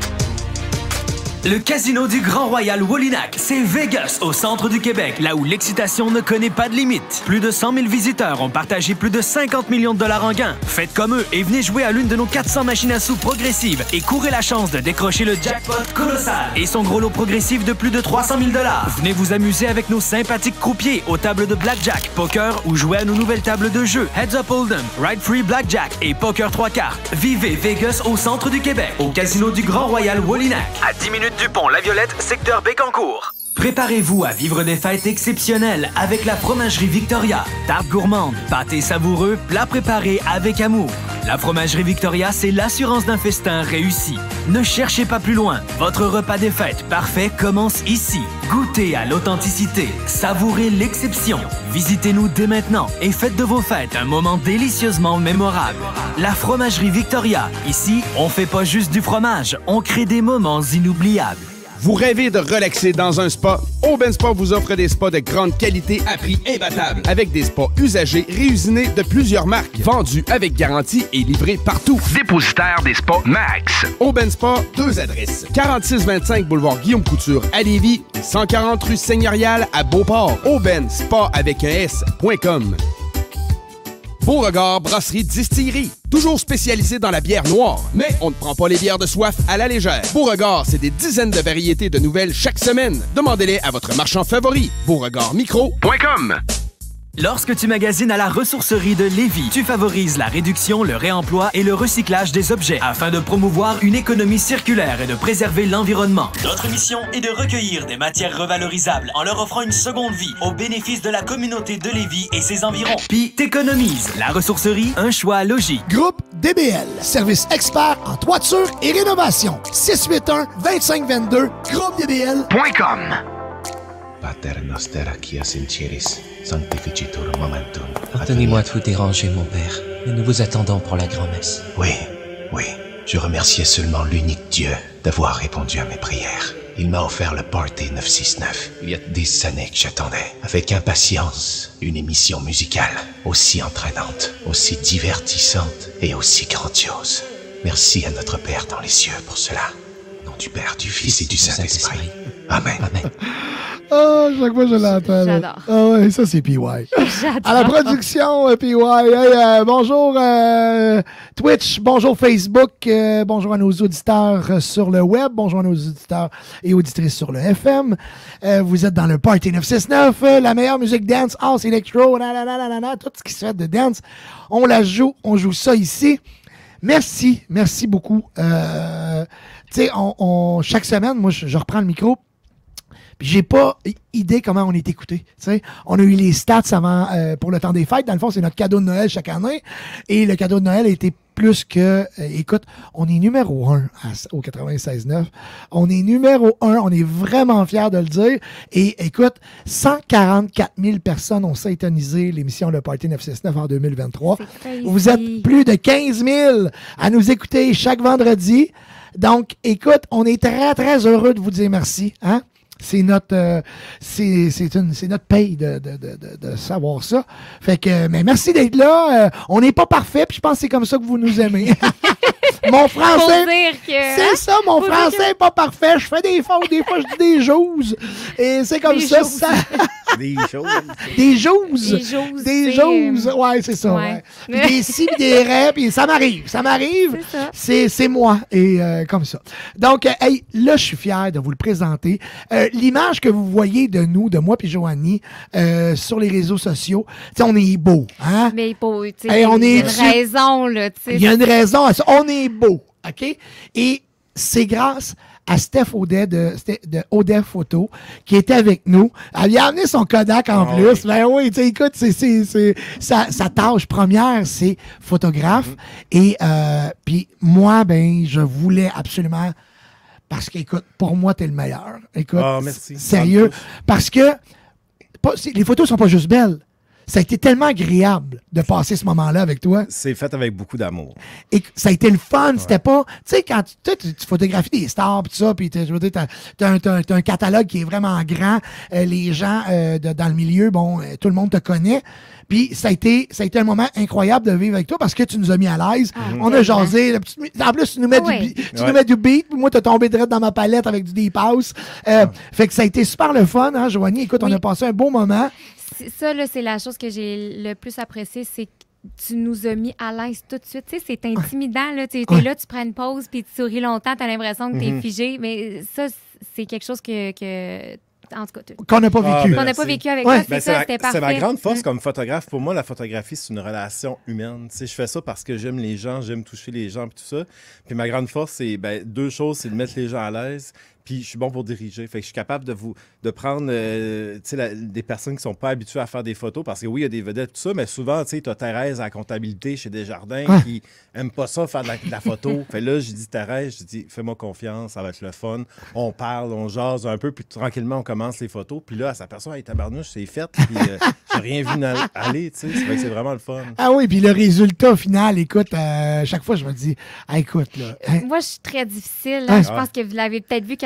[SPEAKER 1] Le casino du Grand Royal Wallinac, c'est Vegas, au centre du Québec, là où l'excitation ne connaît pas de limite. Plus de cent mille visiteurs ont partagé plus de cinquante millions de dollars en gains. Faites comme eux et venez jouer à l'une de nos quatre cents machines à sous progressives et courez la chance de décrocher le jackpot colossal et son gros lot progressif de plus de trois cent mille dollars. Venez vous amuser avec nos sympathiques croupiers aux tables de blackjack, poker ou jouer à nos nouvelles tables de jeu Heads Up Hold'em, Ride Free Blackjack et Poker trois cartes. Vivez Vegas au centre du Québec, au casino du Grand Royal Wallinac. À dix minutes du pont La Violette, secteur Bécancour. Préparez-vous à vivre des fêtes exceptionnelles avec la Fromagerie Victoria. Tarte gourmande, pâté savoureux, plats préparés avec amour. La Fromagerie Victoria, c'est l'assurance d'un festin réussi. Ne cherchez pas plus loin. Votre repas des fêtes parfait commence ici. Goûtez à l'authenticité. Savourez l'exception. Visitez-nous dès maintenant et faites de vos fêtes un moment délicieusement mémorable. La Fromagerie Victoria. Ici, on fait pas juste du fromage, on crée des moments inoubliables.
[SPEAKER 10] Vous rêvez de relaxer dans un spa? Aubin Spa vous offre des spas de grande qualité à prix imbattable. Avec des spas usagés, réusinés de plusieurs marques, vendus avec garantie et livrés partout.
[SPEAKER 8] Dépositaire des spas Max.
[SPEAKER 10] Aubin Spa, deux adresses. quarante-six vingt-cinq boulevard Guillaume Couture à Lévis et cent quarante rue Seigneurial à Beauport. Aubin Spa avec un S point com. Beauregard Brasserie Distillerie. Toujours spécialisé dans la bière noire. Mais on ne prend pas les bières de soif à la légère. Beauregard, c'est des dizaines de variétés de nouvelles chaque semaine. Demandez-les à votre marchand favori. Beauregard Micro point com.
[SPEAKER 1] Lorsque tu magasines à la ressourcerie de Lévis, tu favorises la réduction, le réemploi et le recyclage des objets afin de promouvoir une économie circulaire et de préserver l'environnement. Notre mission est de recueillir des matières revalorisables en leur offrant une seconde vie au bénéfice de la communauté de Lévis et ses environs. Puis t'économises. La ressourcerie, un choix logique.
[SPEAKER 5] Groupe D B L, service expert en toiture et rénovation. six huit un, vingt-cinq vingt-deux, groupe D B L point com.
[SPEAKER 4] Pater noster qui sincieris, sanctificitur momentum.
[SPEAKER 13] Pardonnez-moi de vous déranger, mon père, mais nous vous attendons pour la grand-messe.
[SPEAKER 4] Oui, oui, je remerciais seulement l'unique Dieu d'avoir répondu à mes prières. Il m'a offert le Party neuf cent soixante-neuf. Il y a des années que j'attendais, avec impatience, une émission musicale aussi entraînante, aussi divertissante et aussi grandiose. Merci à notre Père dans les cieux pour cela. Au nom du Père, du Fils et du Saint-Esprit. Amen. Amen.
[SPEAKER 5] Ah, oh, chaque fois je l'entends.
[SPEAKER 6] J'adore.
[SPEAKER 5] Ah oh, ouais, ça c'est P Y.
[SPEAKER 6] J'adore.
[SPEAKER 5] À la production, euh, P Y. Hey, euh, bonjour euh, Twitch, bonjour Facebook, euh, bonjour à nos auditeurs euh, sur le web, bonjour à nos auditeurs et auditrices sur le F M. Euh, vous êtes dans le Party neuf cent soixante-neuf, euh, la meilleure musique dance, house, electro, nanana, tout ce qui se fait de dance. On la joue, on joue ça ici. Merci, merci beaucoup. Euh, tu sais, on, on, chaque semaine, moi, je, je reprends le micro. J'ai pas idée comment on est écouté. T'sais. On a eu les stats avant euh, pour le temps des fêtes. Dans le fond, c'est notre cadeau de Noël chaque année. Et le cadeau de Noël a été plus que... Euh, écoute, on est numéro un à, au quatre-vingt-seize neuf. On est numéro un. On est vraiment fiers de le dire. Et écoute, cent quarante-quatre mille personnes ont syntonisé l'émission Le Party neuf cent soixante-neuf en deux mille vingt-trois. Vous êtes plus de quinze mille à nous écouter chaque vendredi. Donc, écoute, on est très, très heureux de vous dire merci. Hein? C'est notre, euh, c'est, c'est, une, c'est notre paye de, de, de, de, de savoir ça. Fait que, mais merci d'être là. Euh, on n'est pas parfait, puis je pense que c'est comme ça que vous nous aimez. Mon français,
[SPEAKER 6] que...
[SPEAKER 5] c'est ça, mon Faut français n'est que... pas parfait. Je fais des fautes, des fois je dis des choses. Et c'est comme des ça. ça...
[SPEAKER 14] Des choses.
[SPEAKER 5] Des choses.
[SPEAKER 6] Des choses.
[SPEAKER 5] Des choses. Ouais, c'est ça. Ouais. Ouais. Puis des si, des rêves, puis ça m'arrive. Ça m'arrive. C'est, ça. c'est, c'est moi. Et euh, comme ça. Donc, euh, hey, là, je suis fier de vous le présenter. Euh, l'image que vous voyez de nous, de moi puis Joanie, euh, sur les réseaux sociaux, tu sais, on est beau. Hein?
[SPEAKER 6] Mais beau, tu sais.
[SPEAKER 5] Il y a une
[SPEAKER 6] raison, là.
[SPEAKER 5] Il y a une raison à ça. On est beau. OK? Et c'est grâce à Steph Audet de, de Audet Photo qui était avec nous. Elle a amené son Kodak en oh plus. Oui. Ben oui, tu sais, écoute, c'est, c'est, c'est, sa, sa tâche première, c'est photographe. Mm-hmm. Et euh, puis moi, ben, je voulais absolument... Parce qu'écoute, pour moi, t'es le meilleur. Écoute,
[SPEAKER 14] oh, merci.
[SPEAKER 5] Sérieux. Parce que pas, les photos sont pas juste belles. Ça a été tellement agréable de passer ce moment-là avec toi.
[SPEAKER 14] C'est fait avec beaucoup d'amour.
[SPEAKER 5] Et ça a été le fun. Ouais. C'était pas... Tu sais, quand tu, tu, tu photographies des stars et tout ça, puis je veux dire, t'as, t'as, un, t'as, t'as un catalogue qui est vraiment grand. Euh, les gens euh, de, dans le milieu, bon, euh, tout le monde te connaît. Puis ça a été ça a été un moment incroyable de vivre avec toi parce que tu nous as mis à l'aise. Ah, on a jasé. En plus, tu nous mets, ah, du, oui. tu ouais. nous mets du beat. Puis moi, tu as tombé direct dans ma palette avec du deep house. Euh, ah. Fait que ça a été super le fun, hein, Joanie? Écoute, oui. on a passé un beau moment.
[SPEAKER 6] Ça, là, c'est la chose que j'ai le plus appréciée, c'est que tu nous as mis à l'aise tout de suite. Tu sais, c'est intimidant. Là. Tu es ouais. là, tu prends une pause, puis tu souris longtemps, tu as l'impression que tu es mm-hmm. figé. Mais ça, c'est quelque chose que... que en tout cas,
[SPEAKER 5] qu'on n'a pas vécu.
[SPEAKER 6] Ah, ben qu'on n'a pas vécu avec ouais. toi, c'est ben, ça,
[SPEAKER 14] c'est
[SPEAKER 6] c'était parfait.
[SPEAKER 14] C'est ma grande force comme photographe. Pour moi, la photographie, c'est une relation humaine. Tu sais, je fais ça parce que j'aime les gens, j'aime toucher les gens et tout ça. Puis ma grande force, c'est ben, deux choses, c'est de mettre les gens à l'aise. Puis je suis bon pour diriger. Fait que je suis capable de vous de prendre euh, la, des personnes qui sont pas habituées à faire des photos parce que oui, il y a des vedettes, tout ça, mais souvent, tu sais, tu as Thérèse à la comptabilité chez Desjardins ah. qui aime pas ça faire de la, de la photo. Fait là, j'ai dit Thérèse, j'ai dit fais-moi confiance, ça va être le fun. On parle, on jase un peu, puis tranquillement, on commence les photos. Puis là, elle s'aperçoit, hey, tabarnouche, c'est fait. Puis euh, j'ai rien vu aller, tu sais. Fait que c'est vraiment le fun.
[SPEAKER 5] Ah oui, puis le résultat final, écoute, euh, chaque fois, je me dis, ah, écoute, là. Hein?
[SPEAKER 6] Moi, je suis très difficile. Hein? Ah. Je pense que vous l'avez peut-être vu quand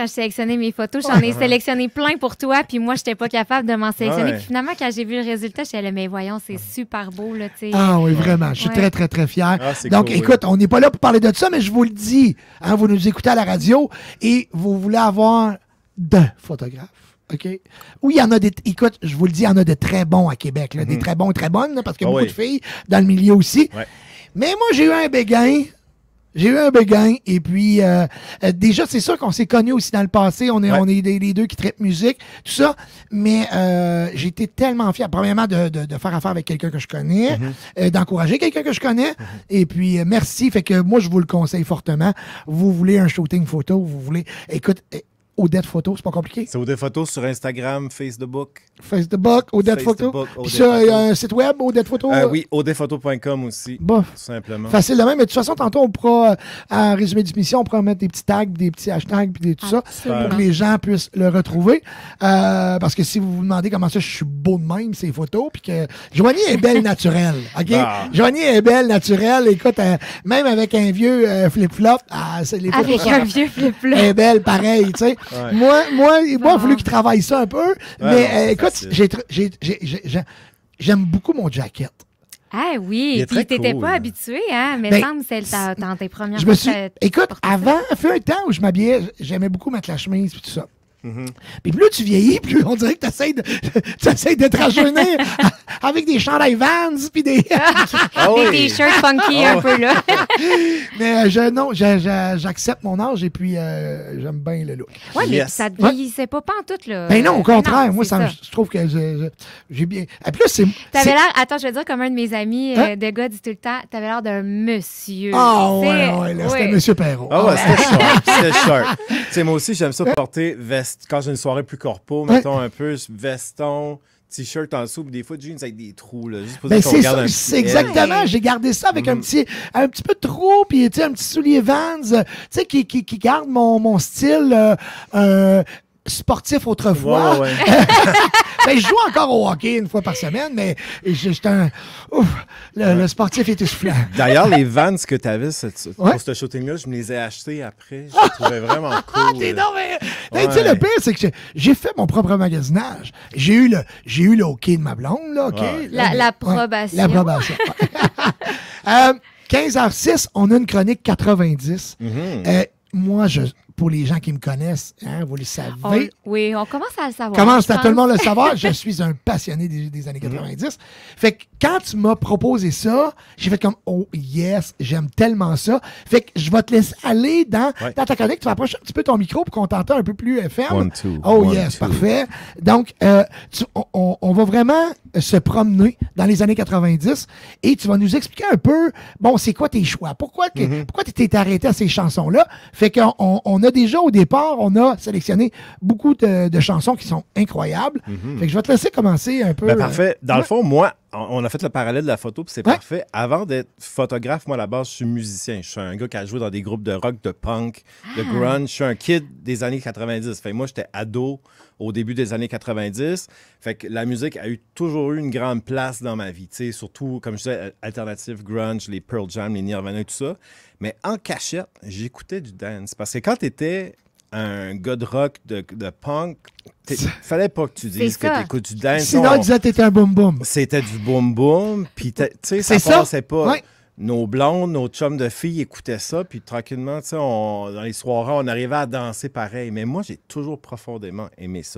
[SPEAKER 6] quand je sélectionnais mes photos. J'en ai sélectionné plein pour toi, puis moi, je n'étais pas capable de m'en sélectionner.
[SPEAKER 14] Ouais.
[SPEAKER 6] Puis finalement, quand j'ai vu le résultat, j'étais là, mais voyons, c'est super beau, là, tu sais.
[SPEAKER 5] Ah oui, vraiment. Je suis
[SPEAKER 6] Ouais.
[SPEAKER 5] très, très, très fier.
[SPEAKER 14] Ah, c'est
[SPEAKER 5] Donc,
[SPEAKER 14] cool,
[SPEAKER 5] écoute, on n'est pas là pour parler de ça, mais je vous le dis. Hein, vous nous écoutez à la radio et vous voulez avoir de photographes. OK? Oui, il y en a des. Écoute, je vous le dis, il y en a de très bons à Québec. Là, Des très bons, très bonnes, là, parce qu'il y a
[SPEAKER 14] Ah
[SPEAKER 5] beaucoup
[SPEAKER 14] oui.
[SPEAKER 5] de filles dans le milieu aussi.
[SPEAKER 14] Ouais.
[SPEAKER 5] Mais moi, j'ai eu un béguin. J'ai eu un béguin. Et puis, euh, euh, déjà, c'est sûr qu'on s'est connus aussi dans le passé. On est,
[SPEAKER 14] Ouais.
[SPEAKER 5] on est des- les deux qui traitent musique, tout ça. Mais euh, j'ai été tellement fier, premièrement, de, de, de faire affaire avec quelqu'un que je connais, euh, d'encourager quelqu'un que je connais. Et puis, euh, merci. Fait que moi, je vous le conseille fortement. Vous voulez un shooting photo, vous voulez. Écoute, euh, Odette Photo, c'est pas compliqué.
[SPEAKER 14] C'est Odette Photo sur Instagram, Facebook.
[SPEAKER 5] Facebook, Odette Photo.
[SPEAKER 14] Facebook,
[SPEAKER 5] Puis
[SPEAKER 14] Odette
[SPEAKER 5] ça, il y a
[SPEAKER 14] Photo.
[SPEAKER 5] un site web, Odette Photo.
[SPEAKER 14] Euh,
[SPEAKER 5] euh,
[SPEAKER 14] oui, odette photo point com aussi.
[SPEAKER 5] Bof.
[SPEAKER 14] Tout simplement.
[SPEAKER 5] Facile de même. Mais de toute façon, tantôt, on pourra, euh, en résumé d'émission, on pourra mettre des petits tags, des petits hashtags, puis des- tout ça,
[SPEAKER 6] Absolument.
[SPEAKER 5] pour que les gens puissent le retrouver. Euh, parce que si vous vous demandez comment ça, je suis beau de même, ces photos, puis que Joanie est belle naturelle. OK?
[SPEAKER 14] Ah.
[SPEAKER 5] Joanie est belle naturelle. Écoute, euh, même avec un vieux euh, flip-flop, ah, c'est les photos
[SPEAKER 6] Avec
[SPEAKER 5] sont-
[SPEAKER 6] un vieux flip-flop.
[SPEAKER 5] Elle est belle, pareil, tu sais.
[SPEAKER 14] Ouais.
[SPEAKER 5] Moi, moi, moi, il a
[SPEAKER 6] Ah.
[SPEAKER 5] fallu qu'il travaille ça un peu. mais
[SPEAKER 14] non,
[SPEAKER 5] euh,
[SPEAKER 14] c'est
[SPEAKER 5] écoute,
[SPEAKER 14] facile.
[SPEAKER 5] j'ai tr- j'ai- j'ai- j'ai- j'ai- j'aime beaucoup mon jacket.
[SPEAKER 6] Ah
[SPEAKER 14] Il
[SPEAKER 6] oui,
[SPEAKER 14] est
[SPEAKER 6] puis
[SPEAKER 14] très
[SPEAKER 6] t'étais
[SPEAKER 14] cool.
[SPEAKER 6] pas habitué, hein? Mais
[SPEAKER 5] Ben,
[SPEAKER 6] semble que c'est ta- dans tes premières
[SPEAKER 5] Je me
[SPEAKER 6] fois
[SPEAKER 5] suis.
[SPEAKER 6] que t'as-
[SPEAKER 5] Écoute,
[SPEAKER 6] porté ça.
[SPEAKER 5] avant, il fait un temps où je m'habillais, j'aimais beaucoup mettre la chemise et tout ça.
[SPEAKER 14] Mhm.
[SPEAKER 5] Puis plus tu vieillis, plus on dirait que tu essaies de, t'essayes de te rajeunir avec des chandails Vans puis des.
[SPEAKER 14] Ah
[SPEAKER 6] Des
[SPEAKER 14] oui.
[SPEAKER 6] t-shirts funky un peu, là.
[SPEAKER 5] Mais euh, je, non, je- je- j'accepte mon âge et puis euh, j'aime bien le look.
[SPEAKER 6] Ouais, mais
[SPEAKER 14] Yes.
[SPEAKER 6] ça te
[SPEAKER 5] Ouais.
[SPEAKER 6] vieillissait pas pantoute, là.
[SPEAKER 5] Ben non, au
[SPEAKER 6] Euh,
[SPEAKER 5] contraire,
[SPEAKER 6] non,
[SPEAKER 5] moi,
[SPEAKER 6] c'est
[SPEAKER 5] ça, me- je trouve que je- je- j'ai bien. Et puis là, c'est.
[SPEAKER 6] T'avais
[SPEAKER 5] c'est-
[SPEAKER 6] l'air, attends, je vais dire comme un de mes amis
[SPEAKER 5] Hein?
[SPEAKER 6] euh, de gars dit tout le temps, t'avais l'air d'un monsieur.
[SPEAKER 5] Ah
[SPEAKER 6] C'est-
[SPEAKER 5] ouais, ouais, là, c'était
[SPEAKER 6] ouais.
[SPEAKER 5] M. Perrault.
[SPEAKER 14] Ah ouais,
[SPEAKER 5] Ah,
[SPEAKER 14] c'était sharp. C'était sharp. Tu sais, moi aussi, j'aime ça porter veste. Quand j'ai une soirée plus corpo, mettons un peu, veston, t-shirt en dessous, puis des fois jeans avec des trous, là, juste pour
[SPEAKER 5] Ben
[SPEAKER 14] dire qu'on
[SPEAKER 5] c'est
[SPEAKER 14] regarde
[SPEAKER 5] ça,
[SPEAKER 14] un
[SPEAKER 5] c'est
[SPEAKER 14] petit
[SPEAKER 5] exactement.
[SPEAKER 14] edge.
[SPEAKER 5] J'ai gardé ça avec un
[SPEAKER 14] Mhm.
[SPEAKER 5] petit un petit peu de trou, puis tu sais, un petit soulier Vans, euh, tu sais, qui, qui, qui garde mon, mon style euh, euh, sportif autrefois.
[SPEAKER 14] Ouais, ouais, ouais.
[SPEAKER 5] Ben, je joue encore au hockey une fois par semaine, mais j'étais un. Ouf, le, le sportif est essoufflant.
[SPEAKER 14] D'ailleurs, les Vans que tu avais pour
[SPEAKER 5] Ouais.
[SPEAKER 14] ce shooting-là, je me les ai achetés après. Je les trouvais vraiment
[SPEAKER 5] Ah,
[SPEAKER 14] cool.
[SPEAKER 5] t'es non, mais. Ben, tu sais,
[SPEAKER 14] Ouais.
[SPEAKER 5] le pire, c'est que j'ai- j'ai fait mon propre magasinage. J'ai eu le, j'ai eu le hockey de ma blonde, là, OK?
[SPEAKER 14] Ouais.
[SPEAKER 6] La-
[SPEAKER 5] Là,
[SPEAKER 6] l'approbation.
[SPEAKER 5] ouais, l'approbation. euh, quinze heures six, on a une chronique quatre-vingt-dix.
[SPEAKER 14] Mhm.
[SPEAKER 5] Euh, moi, je, pour les gens qui me connaissent, hein, vous le savez.
[SPEAKER 6] On- oui, on commence à le savoir.
[SPEAKER 5] Commence
[SPEAKER 6] je
[SPEAKER 5] à tout le
[SPEAKER 6] pense.
[SPEAKER 5] monde le savoir, je suis un passionné des, des années quatre-vingt-dix. Fait que quand tu m'as proposé ça, j'ai fait comme oh yes, j'aime tellement ça. Fait que je vais te laisser aller dans,
[SPEAKER 14] Ouais.
[SPEAKER 5] dans ta chronique. Tu vas approcher un petit peu ton micro pour qu'on t'entende un peu plus F M.
[SPEAKER 14] One, two,
[SPEAKER 5] oh
[SPEAKER 14] one,
[SPEAKER 5] yes,
[SPEAKER 14] two.
[SPEAKER 5] parfait. Donc, euh, tu- on, on- on va vraiment se promener dans les années quatre-vingt-dix et tu vas nous expliquer un peu, bon, c'est quoi tes choix? Pourquoi, que,
[SPEAKER 14] Mm-hmm.
[SPEAKER 5] pourquoi tu t'es arrêté à ces chansons-là? Fait qu'on on, on a déjà au départ, on a sélectionné beaucoup de, de chansons qui sont incroyables. Fait que je vais te laisser commencer un peu.
[SPEAKER 14] Mm-hmm. Ben, parfait. Dans le
[SPEAKER 5] ouais.
[SPEAKER 14] fond, moi, on on a fait le parallèle de la photo, puis c'est
[SPEAKER 5] Ouais.
[SPEAKER 14] parfait. Avant d'être photographe, moi, à la base, je suis musicien. Je suis un gars qui a joué dans des groupes de rock, de punk, de
[SPEAKER 5] Ah.
[SPEAKER 14] grunge. Je suis un kid des années quatre-vingt-dix. Fait que moi, j'étais ado au début des années quatre-vingt-dix. Fait que la musique a eu toujours eu une grande place dans ma vie. Tu sais, surtout, comme je disais, alternative, grunge, les Pearl Jam, les Nirvana et tout ça. Mais en cachette, j'écoutais du dance. Parce que quand tu étais un gars de rock, de, de punk, t'es- fallait pas que tu dises
[SPEAKER 6] C'est
[SPEAKER 14] que
[SPEAKER 6] ça.
[SPEAKER 14] tu écoutes du dance.
[SPEAKER 5] Sinon,
[SPEAKER 14] On-
[SPEAKER 5] on disait que t'étais un boum-boum.
[SPEAKER 14] c'était du boum-boum, puis t'as- tu sais, ça
[SPEAKER 5] C'est ça.
[SPEAKER 14] passait pas.
[SPEAKER 5] Ouais.
[SPEAKER 14] Nos blondes, nos chums de filles écoutaient ça, puis tranquillement, tu sais, on- dans les soirées, on arrivait à danser pareil. Mais moi, j'ai toujours profondément aimé ça.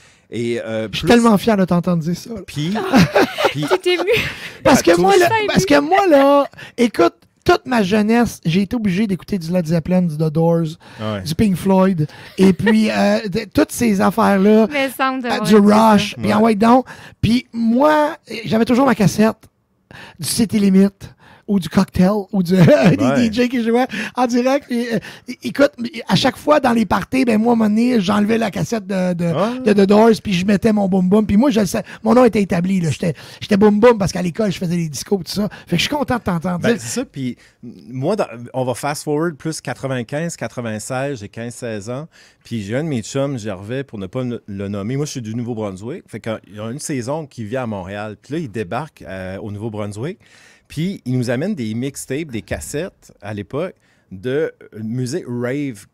[SPEAKER 14] Et euh,
[SPEAKER 5] Je suis
[SPEAKER 14] plus-
[SPEAKER 5] tellement fier de t'entendre dire ça. là.
[SPEAKER 14] Puis, puis
[SPEAKER 6] T'es ému.
[SPEAKER 5] Parce que
[SPEAKER 14] tous.
[SPEAKER 5] moi, là,
[SPEAKER 6] Ça,
[SPEAKER 5] parce que moi, là, écoute, toute ma jeunesse, j'ai été obligé d'écouter du Led Zeppelin, du The Doors,
[SPEAKER 14] Ouais.
[SPEAKER 5] du Pink Floyd, et puis euh, de- toutes ces affaires-là,
[SPEAKER 6] Mais semble
[SPEAKER 5] euh,
[SPEAKER 6] d'avoir
[SPEAKER 5] du
[SPEAKER 6] été ça.
[SPEAKER 5] Rush, puis
[SPEAKER 14] Ouais.
[SPEAKER 5] en ouais donc. Puis moi, j'avais toujours ma cassette du City Limit ou du Cocktail ou du,
[SPEAKER 14] Ouais.
[SPEAKER 5] des D J qui jouaient en direct. Puis, euh, écoute, à chaque fois dans les parties, ben moi, à un moment donné, j'enlevais la cassette de, de,
[SPEAKER 14] Ouais.
[SPEAKER 5] de The Doors, puis je mettais mon boom boom. Puis moi, je le sais, mon nom était établi. là. J'étais j'étais boom boom parce qu'à l'école, je faisais des discos tout ça. Fait que je suis content de t'entendre
[SPEAKER 14] Ben,
[SPEAKER 5] dire.
[SPEAKER 14] c'est ça. Puis moi, dans- on va fast forward plus quatre-vingt-quinze, quatre-vingt-seize, j'ai quinze seize ans. Puis j'ai un de mes chums, Gervais, pour ne pas le le nommer. Moi, je suis du Nouveau-Brunswick. Fait qu'il y a une saison qui vit à Montréal. Puis là, il débarque euh, au Nouveau-Brunswick. Puis il nous amène des mixtapes, des cassettes à l'époque de euh, musique rave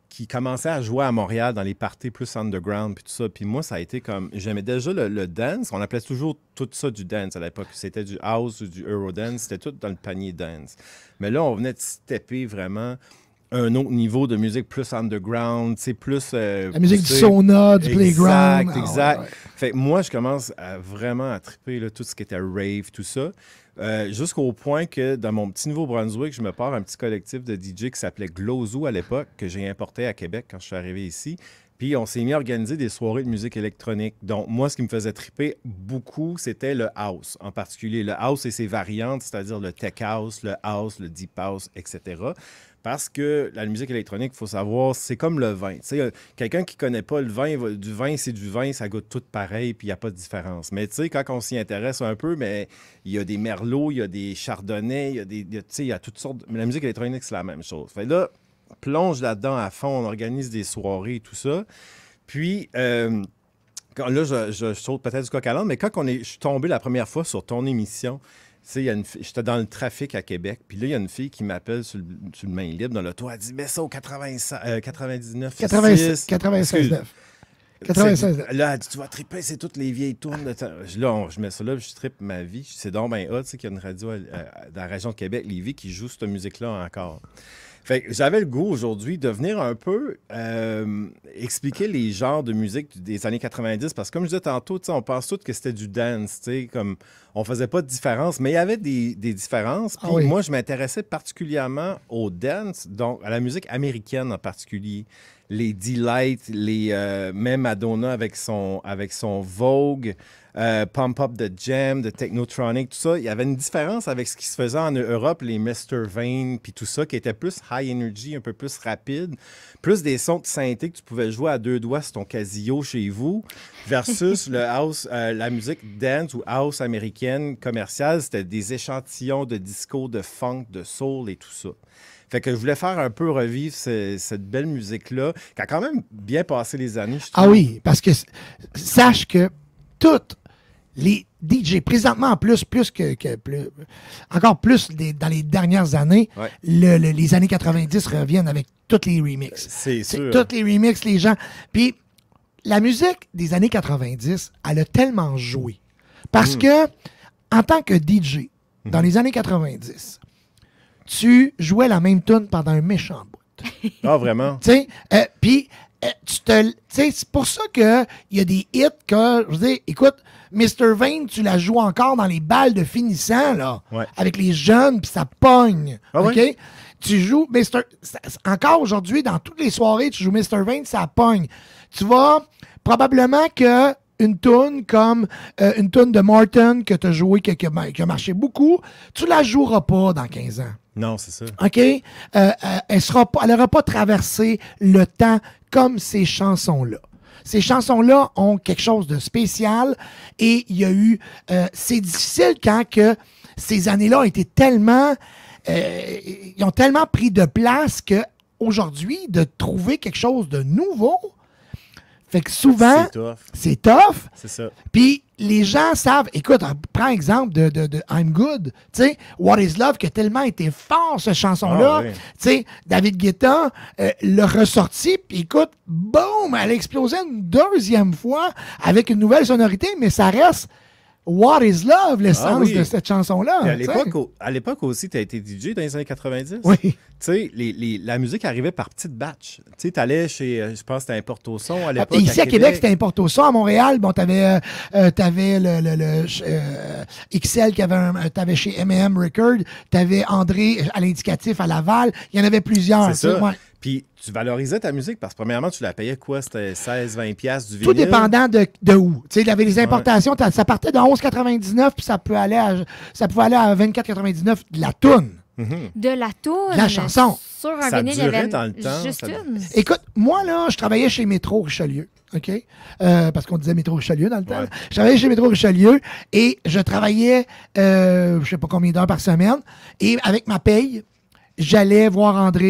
[SPEAKER 14] qui commençaient à jouer à Montréal dans les parties plus underground, puis tout ça. Puis moi, ça a été comme... J'aimais déjà le, le dance. On appelait toujours tout ça du dance à l'époque. C'était du house ou du Eurodance. C'était tout dans le panier dance. Mais là, on venait de stepper vraiment un autre niveau de musique plus underground, c'est plus... Euh,
[SPEAKER 5] la musique
[SPEAKER 14] poussée.
[SPEAKER 5] du sauna, du
[SPEAKER 14] exact,
[SPEAKER 5] playground.
[SPEAKER 14] Exact, exact.
[SPEAKER 5] Ah, ouais, ouais.
[SPEAKER 14] Fait que moi, je commence à vraiment à triper là, tout ce qui était rave, tout ça. Euh, jusqu'au point que dans mon petit Nouveau-Brunswick, je me pars un petit collectif de D J qui s'appelait Glozoo à l'époque, que j'ai importé à Québec quand je suis arrivé ici. Puis on s'est mis à organiser des soirées de musique électronique. Donc moi, ce qui me faisait triper beaucoup, c'était le house, en particulier. Le house et ses variantes, c'est-à-dire le tech house, le house, le deep house, et cetera. Parce que la musique électronique, il faut savoir, c'est comme le vin. Tu sais, quelqu'un qui ne connaît pas le vin, du vin, c'est du vin, ça goûte tout pareil, puis il n'y a pas de différence. Mais tu sais, quand on s'y intéresse un peu, mais il y a des merlots, il y a des chardonnays, il y a des, tu sais, il y a toutes sortes. Mais la musique électronique, c'est la même chose. Fait là, plonge là-dedans à fond, on organise des soirées et tout ça. Puis, euh, quand, là, je, je, je saute peut-être du coq à l'âne, mais quand on est, je suis tombé la première fois sur ton émission, tu sais, j'étais dans le trafic à Québec, puis là, il y a une fille qui m'appelle sur, sur le main libre dans l'auto. Elle dit, mais ça au quatre-vingt-seize, euh, quatre-vingt-dix-neuf,
[SPEAKER 5] quatre-vingt-seize, quatre-vingt-seize neuf. quatre-vingt-seize.
[SPEAKER 14] Là, elle dit, tu vas triper, c'est toutes les vieilles tournes. De là, on, je mets ça là, je tripe ma vie. C'est donc ben hot, tu sais, qu'il y a une radio euh, dans la région de Québec, Lévis, qui joue cette musique-là encore. Fait que j'avais le goût aujourd'hui de venir un peu euh, expliquer les genres de musique des années quatre-vingt-dix, parce que comme je disais tantôt, on pense tous que c'était du dance, comme on faisait pas de différence, mais il y avait des, des différences. Puis ah oui. Moi, je m'intéressais particulièrement au dance, donc à la musique américaine en particulier. Les Delight, les euh, même Madonna avec son, avec son Vogue, euh, Pump Up the Jam, de Technotronic, tout ça. Il y avait une différence avec ce qui se faisait en Europe, les mister Vane, puis tout ça, qui était plus high energy, un peu plus rapide, plus des sons de synthé que tu pouvais jouer à deux doigts sur ton Casio chez vous, versus le house, euh, la musique dance ou house américaine commerciale, c'était des échantillons de disco, de funk, de soul et tout ça. Fait que je voulais faire un peu revivre ce, cette belle musique-là, qui a quand même bien passé les années, je trouve.
[SPEAKER 5] Ah oui, parce que sache que toutes les D J, présentement en plus, plus que, que plus, encore plus des, dans les dernières années, ouais. le, le, les années quatre-vingt-dix reviennent avec tous les remixes.
[SPEAKER 14] C'est sûr.
[SPEAKER 5] Tous les remixes, les gens. Puis la musique des années quatre-vingt-dix, elle a tellement joué. Parce mm. que, en tant que D J, mm. dans les années quatre-vingt-dix, tu jouais la même tune pendant un méchant bout.
[SPEAKER 14] Ah, vraiment?
[SPEAKER 5] Tu sais, euh, puis, euh, tu te. Tu sais, c'est pour ça qu'il y a des hits que, je veux dire, écoute, mister Vane, tu la joues encore dans les balles de finissant, là,
[SPEAKER 14] ouais.
[SPEAKER 5] avec les jeunes, puis ça pogne.
[SPEAKER 14] Ah,
[SPEAKER 5] OK?
[SPEAKER 14] Ouais?
[SPEAKER 5] Tu joues mister Encore aujourd'hui, dans toutes les soirées, tu joues mister Vane, ça pogne. Tu vas probablement que. Une toune comme euh, une toune de Martin que tu as joué, qui, qui, a, qui a marché beaucoup, tu la joueras pas dans quinze ans.
[SPEAKER 14] Non, c'est ça.
[SPEAKER 5] OK? Euh, euh, elle sera pas, elle n'aura pas traversé le temps comme ces chansons-là. Ces chansons-là ont quelque chose de spécial et il y a eu... Euh, c'est difficile quand que ces années-là ont été tellement... Euh, ils ont tellement pris de place qu'aujourd'hui, de trouver quelque chose de nouveau... Fait que souvent,
[SPEAKER 14] c'est tough.
[SPEAKER 5] C'est tough.
[SPEAKER 14] C'est ça.
[SPEAKER 5] Puis les gens savent, écoute, prends exemple de, de, de I'm Good, tu sais, What is Love, qui a tellement été fort, cette chanson-là.
[SPEAKER 14] Ah, oui.
[SPEAKER 5] Tu sais, David Guetta euh, l'a ressorti, puis écoute, boum, elle a explosé une deuxième fois avec une nouvelle sonorité, mais ça reste What is Love, l'essence ah, oui. de cette chanson-là.
[SPEAKER 14] À l'époque, au, à l'époque aussi, tu as été D J dans les années quatre-vingt-dix.
[SPEAKER 5] Oui.
[SPEAKER 14] Tu sais, les, les, la musique arrivait par petites batches. Tu sais, tu allais chez, je pense, c'était Importo Son à l'époque.
[SPEAKER 5] Ah, ici, à, à Québec,
[SPEAKER 14] Québec
[SPEAKER 5] c'était Importo Son. À Montréal, bon, tu avais, euh, euh, le, le, le euh, X L, qui avait un, t'avais chez M et M Records, tu avais André à l'Indicatif à Laval. Il y en avait plusieurs.
[SPEAKER 14] C'est ça.
[SPEAKER 5] Ouais.
[SPEAKER 14] Puis tu valorisais ta musique parce que premièrement, tu la payais quoi? C'était seize vingt piastres du vinyle?
[SPEAKER 5] Tout dépendant de, de où. Tu sais, il y avait les importations, ouais. Ça partait de onze quatre-vingt-dix-neuf puis ça, peut aller à, ça pouvait aller à vingt-quatre quatre-vingt-dix-neuf de la toune.
[SPEAKER 14] Mm-hmm.
[SPEAKER 6] De la toune?
[SPEAKER 5] La chanson.
[SPEAKER 6] Sur un
[SPEAKER 14] ça
[SPEAKER 6] vinyle, il y
[SPEAKER 14] durait
[SPEAKER 6] avait
[SPEAKER 14] dans le temps.
[SPEAKER 6] juste
[SPEAKER 14] ça...
[SPEAKER 6] une.
[SPEAKER 5] Écoute, moi, là, je travaillais chez Métro Richelieu. OK? Euh, parce qu'on disait Métro Richelieu dans le temps. Ouais. Je travaillais chez Métro Richelieu et je travaillais, euh, je sais pas combien d'heures par semaine. Et avec ma paye, j'allais voir André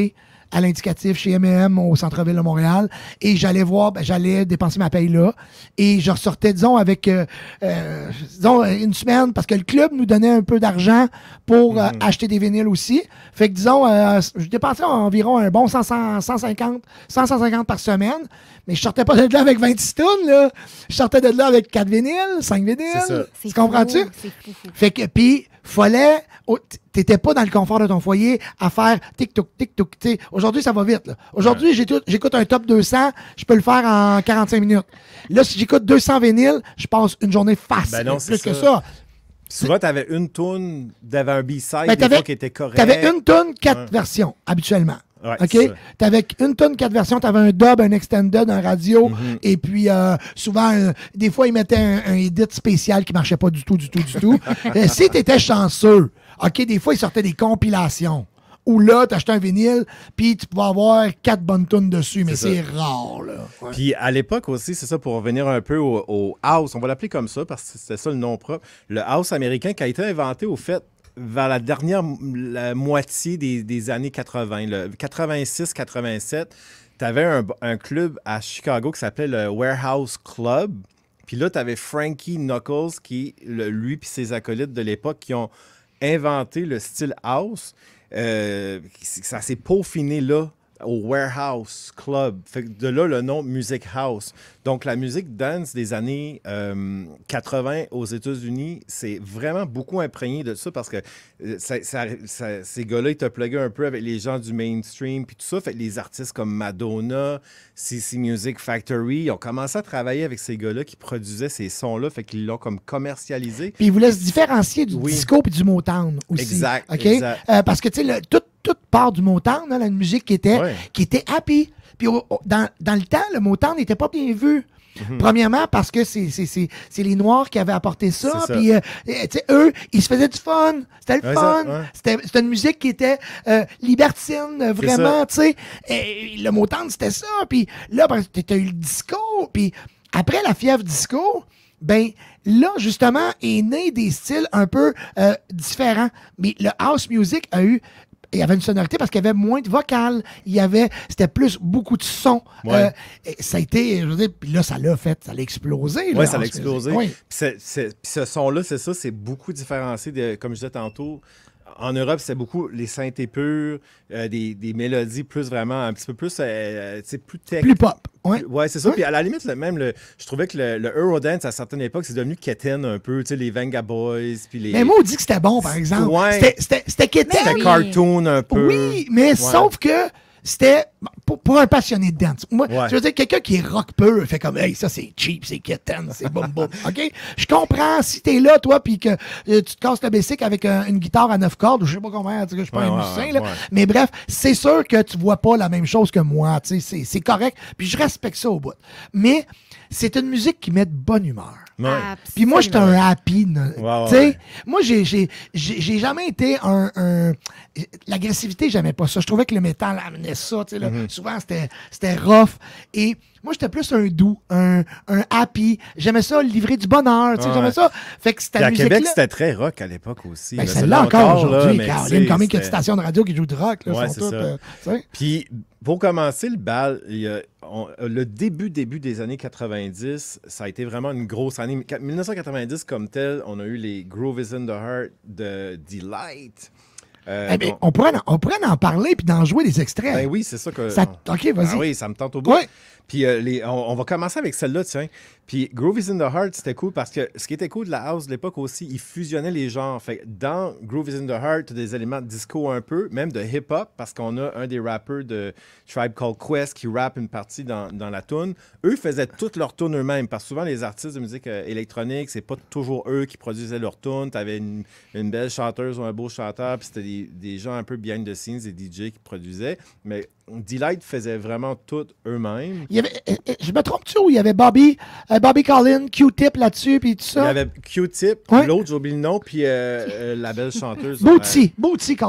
[SPEAKER 5] à l'indicatif chez M et M au centre-ville de Montréal et j'allais voir, ben, j'allais dépenser ma paye là et je ressortais, disons, avec euh, euh, disons, une semaine parce que le club nous donnait un peu d'argent pour mm-hmm. euh, acheter des vinyles aussi. Fait que, disons, euh, je dépensais environ un bon cent, cent, cent cinquante, cent, cent cinquante par semaine, mais je sortais pas de là avec vingt-six tonnes, là. Je sortais de là avec quatre vinyles, cinq vinyles. Tu comprends-tu?
[SPEAKER 6] C'est fou, fou.
[SPEAKER 5] Fait que, puis, fallait, oh, t'étais pas dans le confort de ton foyer à faire tic-toc, tic-toc. Aujourd'hui, ça va vite. Aujourd'hui, ouais. j'écoute un top deux cents, je peux le faire en quarante-cinq minutes. Là, si j'écoute deux cents vinyles, je passe une journée facile.
[SPEAKER 14] Ben non,
[SPEAKER 5] plus
[SPEAKER 14] ça.
[SPEAKER 5] que ça.
[SPEAKER 14] Souvent, tu avais une toune, t'avais un B-side,
[SPEAKER 5] ben,
[SPEAKER 14] des fois qui était correct.
[SPEAKER 5] Tu avais une toune, quatre ouais. versions, habituellement. Ouais, OK? Tu avais une tonne, quatre versions. Tu avais un dub, un extended, un radio. Mm-hmm. Et puis, euh, souvent, euh, des fois, ils mettaient un, un edit spécial qui marchait pas du tout, du tout, du tout. euh, si tu étais chanceux, OK, des fois, ils sortaient des compilations. Où là, tu achetais un vinyle, puis tu pouvais avoir quatre bonnes tunes dessus. Mais c'est rare, là.
[SPEAKER 14] Ouais. Puis à l'époque aussi, c'est ça, pour revenir un peu au, au house, on va l'appeler comme ça, parce que c'était ça le nom propre. Le house américain qui a été inventé, au fait, vers la dernière la moitié des, des années quatre-vingt, le quatre-vingt-six quatre-vingt-sept, tu avais un, un club à Chicago qui s'appelait le Warehouse Club. Puis là, tu avais Frankie Knuckles, qui, le, lui et ses acolytes de l'époque, qui ont inventé le style house. Euh, ça s'est peaufiné là, au Warehouse Club. Fait que de là, le nom Music House. Donc, la musique dance des années euh, quatre-vingt aux États-Unis, c'est vraiment beaucoup imprégné de ça parce que euh, ça, ça, ça, ces gars-là, ils te pluguaient un peu avec les gens du mainstream puis tout ça. Fait que les artistes comme Madonna, C C Music Factory, ils ont commencé à travailler avec ces gars-là qui produisaient ces sons-là. Fait qu'ils l'ont comme commercialisé.
[SPEAKER 5] Puis ils voulaient se différencier du oui. disco puis du Motown aussi.
[SPEAKER 14] Exact.
[SPEAKER 5] Okay?
[SPEAKER 14] exact.
[SPEAKER 5] Euh, parce que, tu sais, tout toute part du Motown, hein, la musique qui était, ouais. qui était happy. Puis au, au, dans, dans le temps, le Motown n'était pas bien vu. Mm-hmm. Premièrement, parce que c'est, c'est, c'est, c'est les Noirs qui avaient apporté ça. Puis, euh, eux, ils se faisaient du fun. C'était le ouais, fun. Ça, ouais. C'était, c'était une musique qui était euh, libertine, vraiment, tu sais. Le Motown, c'était ça. Puis là, ben, tu as eu le disco. Puis après la fièvre disco, ben là, justement, est né des styles un peu euh, différents. Mais le house music a eu... Il y avait une sonorité parce qu'il y avait moins de vocales. Il y avait... C'était plus beaucoup de sons. Ouais. Euh, ça a été... Je veux dire, puis là, ça l'a fait. Ça l'a explosé.
[SPEAKER 14] Oui, ça l'a explosé. Oui. Puis, c'est, c'est, puis ce son-là, c'est ça, c'est beaucoup différencié de, comme je disais tantôt... En Europe, c'est beaucoup les synthés purs, euh, des, des mélodies plus vraiment, un petit peu plus, euh, tu sais, plus tech.
[SPEAKER 5] Plus pop. Oui,
[SPEAKER 14] ouais, c'est ça. Ouais. Puis à la limite, le, même, le, je trouvais que le, le Eurodance, à certaines époques, c'est devenu quétaine un peu, tu sais, les Venga Boys. Puis les...
[SPEAKER 5] Mais moi, on dit que c'était bon, par exemple.
[SPEAKER 14] Ouais.
[SPEAKER 5] C'était, c'était, c'était quétaine.
[SPEAKER 14] C'était cartoon un peu.
[SPEAKER 5] Oui, mais ouais. sauf que c'était pour, pour un passionné de dance. Moi, ouais. je veux dire, quelqu'un qui est rock pur fait comme, hey, ça c'est cheap, c'est quétaine, c'est boum boum. OK? Je comprends si t'es là, toi, puis que euh, tu te casses le basic avec un, une guitare à neuf cordes, je sais pas comment, je suis pas ouais, un musicien, ouais, là. Ouais. Mais bref, c'est sûr que tu vois pas la même chose que moi, tu sais, c'est, c'est correct, puis je respecte ça au bout. Mais c'est une musique qui met de bonne humeur.
[SPEAKER 14] Ouais.
[SPEAKER 5] Puis moi, j'étais un happy.
[SPEAKER 14] Ouais, ouais,
[SPEAKER 5] tu sais,
[SPEAKER 14] ouais.
[SPEAKER 5] moi, j'ai, j'ai, j'ai, j'ai jamais été un, un... L'agressivité, j'aimais pas ça. Je trouvais que le métal amenait ça. Tu sais, là. Mm-hmm. Souvent, c'était, c'était rough. Et moi, j'étais plus un doux, un, un happy. J'aimais ça, livrer du bonheur. Tu sais, ouais. J'aimais ça. Fait que c'était
[SPEAKER 14] à Québec, c'était très rock à l'époque aussi.
[SPEAKER 5] Ben, c'est là encore aujourd'hui. Caroline, quand même, il y a une station de radio qui joue du rock. Là,
[SPEAKER 14] ouais,
[SPEAKER 5] sont
[SPEAKER 14] c'est
[SPEAKER 5] toutes,
[SPEAKER 14] ça.
[SPEAKER 5] Euh,
[SPEAKER 14] Puis, pour commencer le bal, il y a, on, le début, début des années quatre-vingt-dix, ça a été vraiment une grosse année. dix-neuf cent quatre-vingt-dix, comme tel, on a eu les Groove is in the Heart de Delight.
[SPEAKER 5] Euh, eh bien, on, pourrait en, on pourrait en parler puis d'en jouer des extraits.
[SPEAKER 14] Ben oui, c'est ça que...
[SPEAKER 5] Ça, OK, vas-y.
[SPEAKER 14] Ah oui, ça me tente au bout.
[SPEAKER 5] Oui.
[SPEAKER 14] Puis euh, les, on, on va commencer avec celle-là, tiens. Puis Groove is in the Heart, c'était cool parce que ce qui était cool de la house de l'époque aussi, il fusionnait les genres. Fait dans Groove is in the Heart, tu as des éléments de disco un peu, même de hip-hop, parce qu'on a un des rappeurs de Tribe Called Quest qui rappe une partie dans, dans la tune. Eux faisaient toutes leurs tunes eux-mêmes, parce que souvent les artistes de musique euh, électronique, c'est pas toujours eux qui produisaient leurs tunes. Tu avais une, une belle chanteuse ou un beau chanteur, puis c'était des, des gens un peu behind the scenes, des D J qui produisaient. Mais Delight faisait vraiment tout eux-mêmes.
[SPEAKER 5] Il y avait, je me trompe-tu où il y avait Bobby, euh, Bobby Collin, Q-Tip là-dessus, puis tout ça?
[SPEAKER 14] Il y avait Q-Tip,
[SPEAKER 5] ouais.
[SPEAKER 14] l'autre, j'ai oublié le nom, puis euh, euh, la belle chanteuse.
[SPEAKER 5] Bootsy, euh, Bootsy Collin.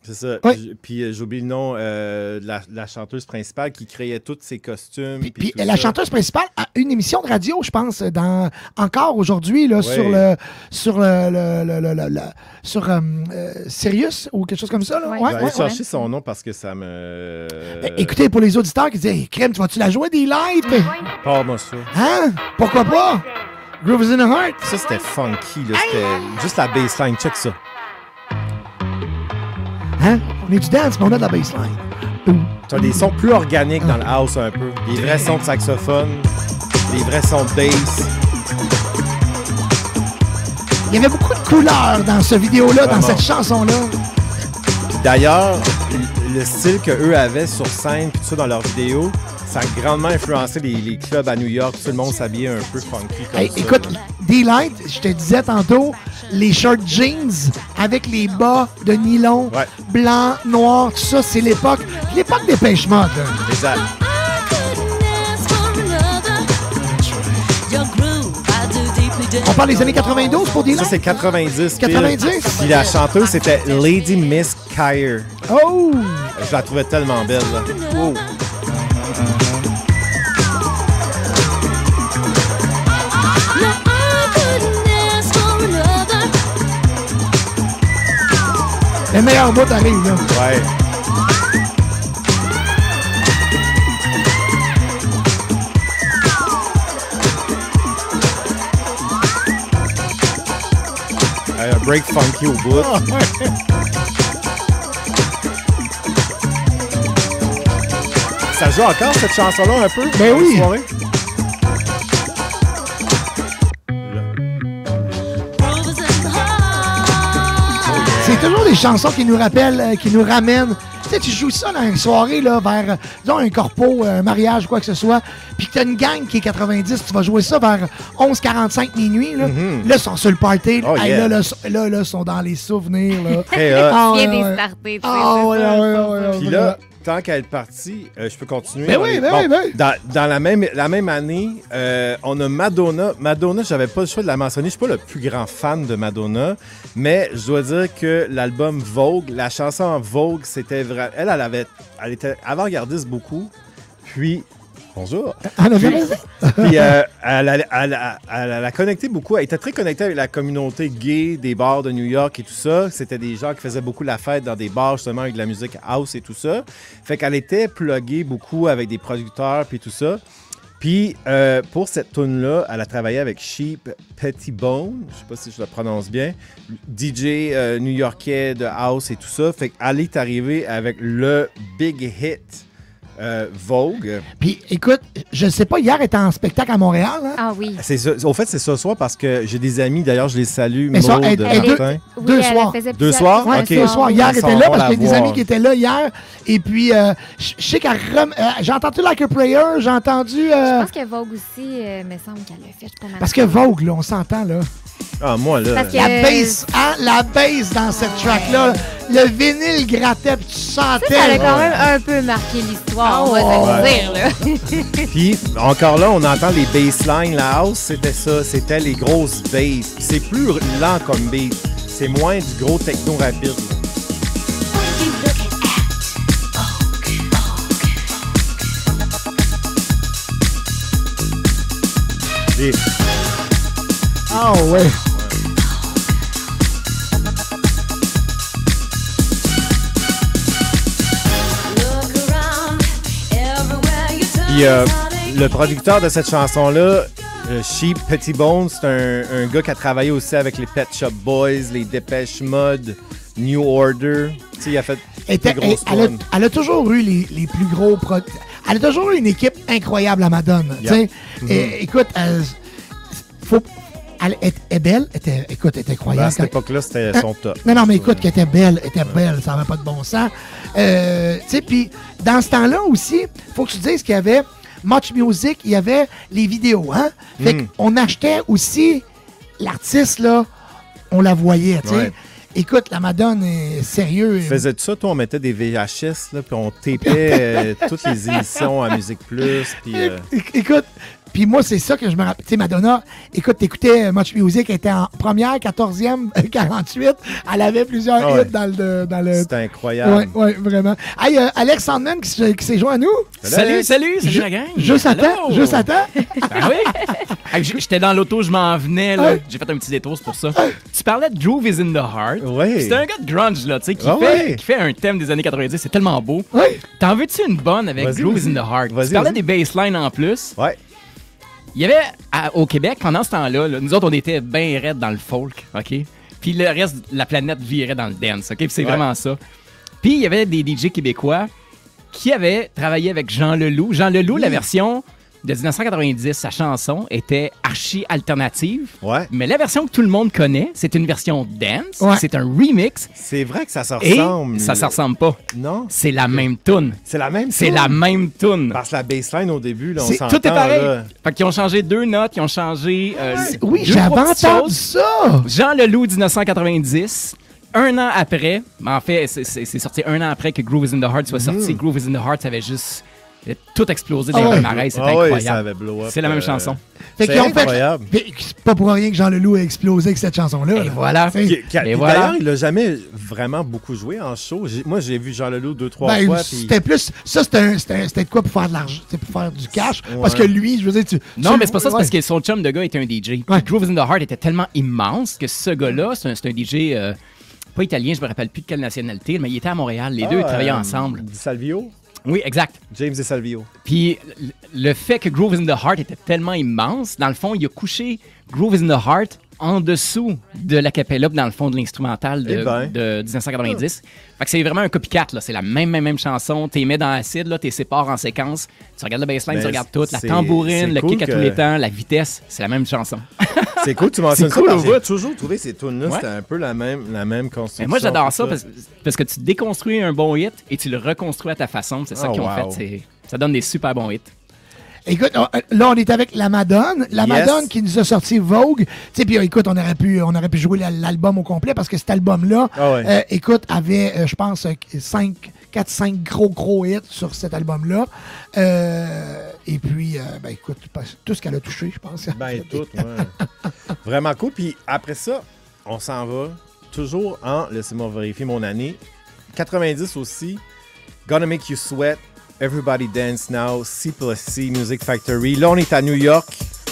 [SPEAKER 14] C'est ça.
[SPEAKER 5] Ouais.
[SPEAKER 14] J- Puis euh, j'oublie le nom euh, de, la, de la chanteuse principale qui créait tous ses costumes.
[SPEAKER 5] Puis,
[SPEAKER 14] puis
[SPEAKER 5] puis
[SPEAKER 14] tout
[SPEAKER 5] la
[SPEAKER 14] ça.
[SPEAKER 5] chanteuse principale a une émission de radio, je pense, dans encore aujourd'hui là
[SPEAKER 14] Ouais.
[SPEAKER 5] sur le sur le, le- le- le- le- le- sur euh, euh, Sirius ou quelque chose comme ça. Là.
[SPEAKER 6] Ouais.
[SPEAKER 14] Je vais
[SPEAKER 5] Ouais,
[SPEAKER 14] aller
[SPEAKER 5] ouais,
[SPEAKER 14] chercher
[SPEAKER 5] ouais.
[SPEAKER 14] son nom parce que ça me.
[SPEAKER 5] Eh, Écoutez, pour les auditeurs qui disent hey, Crème, tu vas-tu la jouer des lives? Puis,
[SPEAKER 14] Parle-moi ça.
[SPEAKER 5] hein? Pourquoi pas? Groove is in the heart.
[SPEAKER 14] Ça, c'était funky. là. C'était juste la baseline. Check ça.
[SPEAKER 5] Hein? On est du dance, mais on a de la baseline.
[SPEAKER 14] Tu as des sons plus organiques dans le house un peu. Des vrais sons de saxophone, des vrais sons de bass.
[SPEAKER 5] Il y avait beaucoup de couleurs dans ce vidéo-là, dans
[SPEAKER 14] Vraiment.
[SPEAKER 5] cette chanson-là.
[SPEAKER 14] D'ailleurs, le- le style qu'eux avaient sur scène puis tout ça dans leurs vidéos, ça a grandement influencé les, les clubs à New York. Tout le monde s'habillait un peu funky comme
[SPEAKER 5] Hey,
[SPEAKER 14] ça.
[SPEAKER 5] écoute,
[SPEAKER 14] là.
[SPEAKER 5] D-Light, je te disais tantôt, les short jeans avec les bas de nylon,
[SPEAKER 14] Ouais.
[SPEAKER 5] blanc, noir, tout ça, c'est l'époque. L'époque des pêche mode.
[SPEAKER 14] Exact.
[SPEAKER 5] On parle des années quatre-vingt-douze pour
[SPEAKER 14] Ça,
[SPEAKER 5] D-Light?
[SPEAKER 14] c'est quatre-vingt-dix. pile.
[SPEAKER 5] quatre-vingt-dix?
[SPEAKER 14] Puis la chanteuse, c'était Lady Miss Kyer.
[SPEAKER 5] Oh!
[SPEAKER 14] Je la trouvais tellement belle. Là. Wow.
[SPEAKER 5] Le meilleur bout arrive, là.
[SPEAKER 14] Ouais. Euh, Un break funky au bout. Ça joue encore cette chanson-là un peu?
[SPEAKER 5] Ben
[SPEAKER 14] dans la
[SPEAKER 5] oui.
[SPEAKER 14] soirée?
[SPEAKER 5] C'est toujours des chansons qui nous rappellent, euh, qui nous ramènent. Tu sais, tu joues ça dans une soirée, là, vers, euh, disons, un corpo, un mariage, quoi que ce soit, puis que t'as une gang qui est quatre-vingt-dix, tu vas jouer ça vers onze quarante-cinq minuit, là.
[SPEAKER 14] Mhm.
[SPEAKER 5] Là, ils sont sur le party.
[SPEAKER 14] Oh,
[SPEAKER 5] Hey,
[SPEAKER 14] yeah.
[SPEAKER 5] là, là, so- là, là, ils sont dans les souvenirs, là.
[SPEAKER 14] Très hot.
[SPEAKER 5] Ah,
[SPEAKER 6] Bien
[SPEAKER 5] ouais,
[SPEAKER 6] des
[SPEAKER 5] ouais.
[SPEAKER 6] startés, tu sais,
[SPEAKER 5] Ah,
[SPEAKER 6] c'est
[SPEAKER 5] ouais,
[SPEAKER 6] ça,
[SPEAKER 5] ouais,
[SPEAKER 6] ça,
[SPEAKER 5] ouais,
[SPEAKER 6] ça.
[SPEAKER 5] ouais,
[SPEAKER 14] Puis
[SPEAKER 5] ouais.
[SPEAKER 14] là, tant qu'elle est partie, euh, je peux continuer.
[SPEAKER 5] Ben
[SPEAKER 14] dans
[SPEAKER 5] oui,
[SPEAKER 14] les-
[SPEAKER 5] ben
[SPEAKER 14] bon,
[SPEAKER 5] oui, ben oui.
[SPEAKER 14] Dans, dans la, même, la même année, euh, on a Madonna. Madonna, j'avais pas le choix de la mentionner. Je suis pas le plus grand fan de Madonna, mais je dois dire que l'album Vogue, la chanson Vogue, c'était vrai. Elle, elle avait, elle était avant-gardiste beaucoup. Puis, bonjour.
[SPEAKER 5] Elle avait
[SPEAKER 14] Puis-
[SPEAKER 5] raison.
[SPEAKER 14] Puis euh, elle, a- elle a- elle a- elle a connecté beaucoup. Elle était très connectée avec la communauté gay des bars de New York et tout ça. C'était des gens qui faisaient beaucoup la fête dans des bars, justement, avec de la musique house et tout ça. Fait qu'elle était pluguée beaucoup avec des producteurs puis tout ça. Puis euh, pour cette tune-là, elle a travaillé avec Sheep Pettibone. Je sais pas si je le prononce bien. D J euh, new-yorkais de house et tout ça. Fait qu'elle est arrivée avec le big hit euh, Vogue.
[SPEAKER 5] Puis, écoute, je sais pas, hier, elle était en spectacle à Montréal, hein?
[SPEAKER 6] Ah oui.
[SPEAKER 14] C'est ce- au fait, c'est ce soir parce que j'ai des amis, d'ailleurs, je les salue,
[SPEAKER 5] Mais ça,
[SPEAKER 14] Maud,
[SPEAKER 5] elle- elle-
[SPEAKER 14] Martin.
[SPEAKER 6] Oui,
[SPEAKER 5] Deux
[SPEAKER 6] elle
[SPEAKER 5] soirs.
[SPEAKER 6] faisait
[SPEAKER 14] Deux
[SPEAKER 6] plusieurs-
[SPEAKER 14] soirs?
[SPEAKER 5] Ouais,
[SPEAKER 14] Ok.
[SPEAKER 5] ce soir, hier, elle
[SPEAKER 14] Ils
[SPEAKER 5] était
[SPEAKER 14] s'en
[SPEAKER 5] là
[SPEAKER 14] vont
[SPEAKER 5] parce
[SPEAKER 14] la
[SPEAKER 5] qu'il y a des
[SPEAKER 14] voir.
[SPEAKER 5] amis qui étaient là hier. Et puis, euh, je je sais qu'elle rem- euh, j'ai entendu Like a Prayer, j'ai entendu. euh,
[SPEAKER 6] Je pense que Vogue aussi, euh, me semble qu'elle l'a fait. Je suis pas mal
[SPEAKER 5] parce que Vogue, là, on s'entend, là.
[SPEAKER 14] Ah, moi, là.
[SPEAKER 6] Parce que-
[SPEAKER 5] La bass, hein, la bass dans cette track-là, le vinyle grattait, puis tu sentais.
[SPEAKER 6] Ça, ça a quand
[SPEAKER 14] Ouais.
[SPEAKER 6] même un peu marqué l'histoire, on va
[SPEAKER 5] Oh,
[SPEAKER 6] se le
[SPEAKER 14] ouais.
[SPEAKER 6] dire, là.
[SPEAKER 14] Puis, encore là, on entend les basslines. La house, c'était ça. C'était les grosses basses. Puis c'est plus lent comme beat. C'est moins du gros techno rapide. Et-
[SPEAKER 5] Ah ouais.
[SPEAKER 14] Puis euh, le producteur de cette chanson-là, euh, Sheep Pettibone, c'est un, un gars qui a travaillé aussi avec les Pet Shop Boys, les Dépêche Mode, New Order. Tu sais, il a fait
[SPEAKER 5] Était-
[SPEAKER 14] des grosses
[SPEAKER 5] elle, elle a,
[SPEAKER 14] tunes.
[SPEAKER 5] elle a toujours eu les, les plus gros pro- Elle a toujours eu une équipe incroyable à Madonna.
[SPEAKER 14] Yeah.
[SPEAKER 5] tu sais.
[SPEAKER 14] Mhm.
[SPEAKER 5] Et, écoute, elle, faut, elle est, est belle. Était, écoute, elle était
[SPEAKER 14] Ben,
[SPEAKER 5] incroyable.
[SPEAKER 14] à cette époque-là, c'était
[SPEAKER 5] Hein?
[SPEAKER 14] son top.
[SPEAKER 5] Non, non, mais écoute, qu'elle était belle, elle était belle, ça n'avait pas de bon sens. Euh, tu sais, puis dans ce temps-là aussi, faut que tu dises qu'il y avait Much Music, il y avait les vidéos, hein? Fait
[SPEAKER 14] Mm.
[SPEAKER 5] qu'on achetait aussi l'artiste, là, on la voyait, tu sais.
[SPEAKER 14] Ouais.
[SPEAKER 5] Écoute, la Madonna est sérieux.
[SPEAKER 14] Faisais-tu ça, toi? On mettait des V H S, là, puis on tapait euh, toutes les émissions à Musique Plus, puis... euh,
[SPEAKER 5] É- Écoute, Puis moi, c'est ça que je me rappelle. Tu sais, Madonna, écoute, t'écoutais Much Music, elle était en première, quatorzième, quarante-huit. Elle avait plusieurs
[SPEAKER 14] Ah ouais.
[SPEAKER 5] hits dans le... Dans le...
[SPEAKER 14] C'était incroyable.
[SPEAKER 5] Oui, ouais, vraiment. Hey, euh, Alex Sandman qui, se- qui s'est joint à nous.
[SPEAKER 15] Salut, salut, salut
[SPEAKER 5] Ju-
[SPEAKER 15] la gang.
[SPEAKER 5] Juste à temps,
[SPEAKER 15] Allô?
[SPEAKER 5] juste à temps.
[SPEAKER 15] Ben oui. Hey, j- J'étais dans l'auto, je m'en venais. là.
[SPEAKER 5] Ouais.
[SPEAKER 15] J'ai fait un petit détour, c'est pour ça. Tu parlais de Groove is in the Heart.
[SPEAKER 14] Oui.
[SPEAKER 15] C'est un gars de grunge, là, tu sais, qui,
[SPEAKER 14] Ah
[SPEAKER 15] fait,
[SPEAKER 14] ouais.
[SPEAKER 15] qui fait un thème des années quatre-vingt-dix. C'est tellement beau.
[SPEAKER 5] Oui.
[SPEAKER 15] T'en veux-tu une bonne avec
[SPEAKER 14] Vas-y,
[SPEAKER 15] Groove is
[SPEAKER 14] vas-y.
[SPEAKER 15] in the Heart?
[SPEAKER 14] Vas-y,
[SPEAKER 15] Tu parlais
[SPEAKER 14] vas-y.
[SPEAKER 15] des basslines en plus.
[SPEAKER 14] Ouais.
[SPEAKER 15] Il y avait, à- au Québec, pendant ce temps-là, là, nous autres, on était bien raides dans le folk, OK? Puis le reste de la planète virait dans le dance, OK? Puis c'est
[SPEAKER 14] Ouais.
[SPEAKER 15] vraiment ça. Puis il y avait des D J québécois qui avaient travaillé avec Jean Leloup. Jean Leloup, la version de dix-neuf cent quatre-vingt-dix, sa chanson était archi alternative.
[SPEAKER 14] Ouais.
[SPEAKER 15] Mais la version que tout le monde connaît, c'est une version dance.
[SPEAKER 5] Ouais.
[SPEAKER 15] C'est un remix.
[SPEAKER 14] C'est vrai que ça se
[SPEAKER 15] Et
[SPEAKER 14] ressemble.
[SPEAKER 15] ça se ressemble pas.
[SPEAKER 14] Non.
[SPEAKER 15] C'est la même tune.
[SPEAKER 14] C'est la même
[SPEAKER 15] C'est
[SPEAKER 14] tune.
[SPEAKER 15] la même tune.
[SPEAKER 14] Parce que la baseline au début, là, on
[SPEAKER 15] C'est-
[SPEAKER 14] s'entend.
[SPEAKER 15] tout est pareil.
[SPEAKER 14] là.
[SPEAKER 15] Fait qu'ils ont changé deux notes, ils ont changé. euh,
[SPEAKER 5] Oui,
[SPEAKER 15] deux,
[SPEAKER 5] j'avais
[SPEAKER 15] trois petites
[SPEAKER 5] entendu
[SPEAKER 15] choses.
[SPEAKER 5] ça.
[SPEAKER 15] Jean Leloup, dix-neuf cent quatre-vingt-dix. Un an après, mais en fait, c'est- c'est c'est sorti un an après que Groove is in the Heart soit sorti. Groove is in the Heart, ça avait juste euh, tout explosé dans
[SPEAKER 5] Ah
[SPEAKER 15] les
[SPEAKER 5] ouais.
[SPEAKER 15] palmarès. C'était
[SPEAKER 14] Ah ouais,
[SPEAKER 15] incroyable.
[SPEAKER 14] ça avait blow up,
[SPEAKER 15] C'est la même
[SPEAKER 14] euh,
[SPEAKER 15] chanson.
[SPEAKER 5] Fait
[SPEAKER 14] C'est
[SPEAKER 5] qu'ils ont fait-
[SPEAKER 14] incroyable.
[SPEAKER 5] Fait que c'est pas pour rien que Jean Leloup a explosé avec cette chanson-là.
[SPEAKER 15] Et
[SPEAKER 5] là.
[SPEAKER 15] voilà.
[SPEAKER 5] T'sais,
[SPEAKER 14] Qui- qui-
[SPEAKER 15] Et
[SPEAKER 14] puis
[SPEAKER 15] voilà.
[SPEAKER 14] D'ailleurs, il l'a jamais vraiment beaucoup joué en show. J'ai- Moi, j'ai vu Jean Leloup deux, trois
[SPEAKER 5] Ben,
[SPEAKER 14] fois. puis-
[SPEAKER 5] c'était plus. Ça, c'était un- c'était un- c'était de quoi pour faire de l'argent? C'était pour faire du cash.
[SPEAKER 14] Ouais.
[SPEAKER 5] Parce que lui, je veux dire, tu.
[SPEAKER 15] Non,
[SPEAKER 5] tu-
[SPEAKER 15] mais c'est pas ça, c'est
[SPEAKER 5] ouais.
[SPEAKER 15] parce que son chum de gars était un D J. Puis Groove is in the Heart était tellement immense que ce gars-là, c'est un, c'est un D J, euh, pas italien, je me rappelle plus de quelle nationalité, mais il était à Montréal. Les
[SPEAKER 14] Ah,
[SPEAKER 15] deux, ils travaillaient
[SPEAKER 14] euh,
[SPEAKER 15] ensemble.
[SPEAKER 14] Di Salvio?
[SPEAKER 15] Oui, exact.
[SPEAKER 14] James Di Salvio.
[SPEAKER 15] Puis l- le fait que Groove is in the Heart était tellement immense, dans le fond, il a couché Groove is in the Heart en dessous de la capella, dans le fond de l'instrumental de,
[SPEAKER 14] Eh ben.
[SPEAKER 15] de dix-neuf cent quatre-vingt-dix. Fait que c'est vraiment un copycat, là. C'est la même, même, même chanson. T'es mets dans l'acide, là, t'es sépares en séquence. Tu regardes le bassline,
[SPEAKER 14] Ben,
[SPEAKER 15] tu regardes tout. La
[SPEAKER 14] c'est-
[SPEAKER 15] tambourine,
[SPEAKER 14] c'est
[SPEAKER 15] le
[SPEAKER 14] cool
[SPEAKER 15] kick à
[SPEAKER 14] que-
[SPEAKER 15] tous les temps, la vitesse, c'est la même chanson.
[SPEAKER 14] C'est cool, tu mentionnes
[SPEAKER 15] C'est
[SPEAKER 14] ça.
[SPEAKER 15] cool
[SPEAKER 14] parce
[SPEAKER 15] au
[SPEAKER 14] que J'ai
[SPEAKER 15] bout.
[SPEAKER 14] toujours trouvé ces tunes-là,
[SPEAKER 15] Ouais.
[SPEAKER 14] c'était un peu la même, la même construction.
[SPEAKER 15] Mais moi, j'adore
[SPEAKER 14] tout
[SPEAKER 15] ça parce, parce que tu déconstruis un bon hit et tu le reconstruis à ta façon. C'est ça
[SPEAKER 14] Oh,
[SPEAKER 15] qu'ils ont
[SPEAKER 14] wow.
[SPEAKER 15] fait. c'est- Ça donne des super bons hits.
[SPEAKER 5] Écoute, on- là, on est avec la Madone. La
[SPEAKER 14] Yes.
[SPEAKER 5] Madone qui nous a sorti Vogue. Tu sais, puis euh, écoute, on aurait pu, on aurait pu jouer la- l'album au complet parce que cet album-là,
[SPEAKER 14] Ah ouais.
[SPEAKER 5] euh, écoute, avait, euh, je pense, quatre cinq gros, gros hits sur cet album-là. Euh, et puis, euh, ben écoute, tout ce qu'elle a touché, je pense.
[SPEAKER 14] Ben, tout, ouais. Vraiment cool. Puis après ça, on s'en va toujours en, laissez-moi vérifier mon année, quatre-vingt-dix aussi, Gonna Make You Sweat, Everybody Dance Now, C plus C, Music Factory. Là, on est à New York.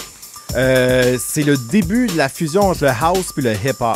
[SPEAKER 14] Euh, c'est le début de la fusion entre le house et le hip-hop.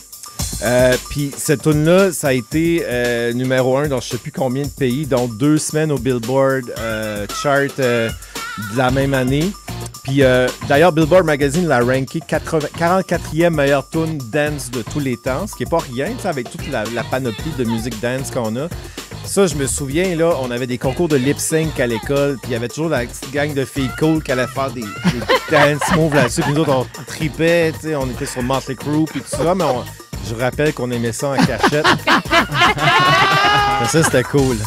[SPEAKER 14] Euh, Puis cette tune-là, ça a été euh, numéro un dans je sais plus combien de pays, dont deux semaines au Billboard euh, chart euh, de la même année. Puis euh, d'ailleurs, Billboard Magazine l'a ranké quatre-vingts quarante-quatrième meilleure tune dance de tous les temps, ce qui est pas rien, tu sais, avec toute la, la panoplie de musique dance qu'on a. Ça, je me souviens, là, on avait des concours de lip-sync à l'école, puis il y avait toujours la petite gang de filles cool qui allaient faire des, des dance moves là-dessus. Puis nous autres, on tripait, tu sais, on était sur Motley Crue, puis tout ça, mais on- je rappelle qu'on aimait ça en cachette. Mais ça, c'était cool.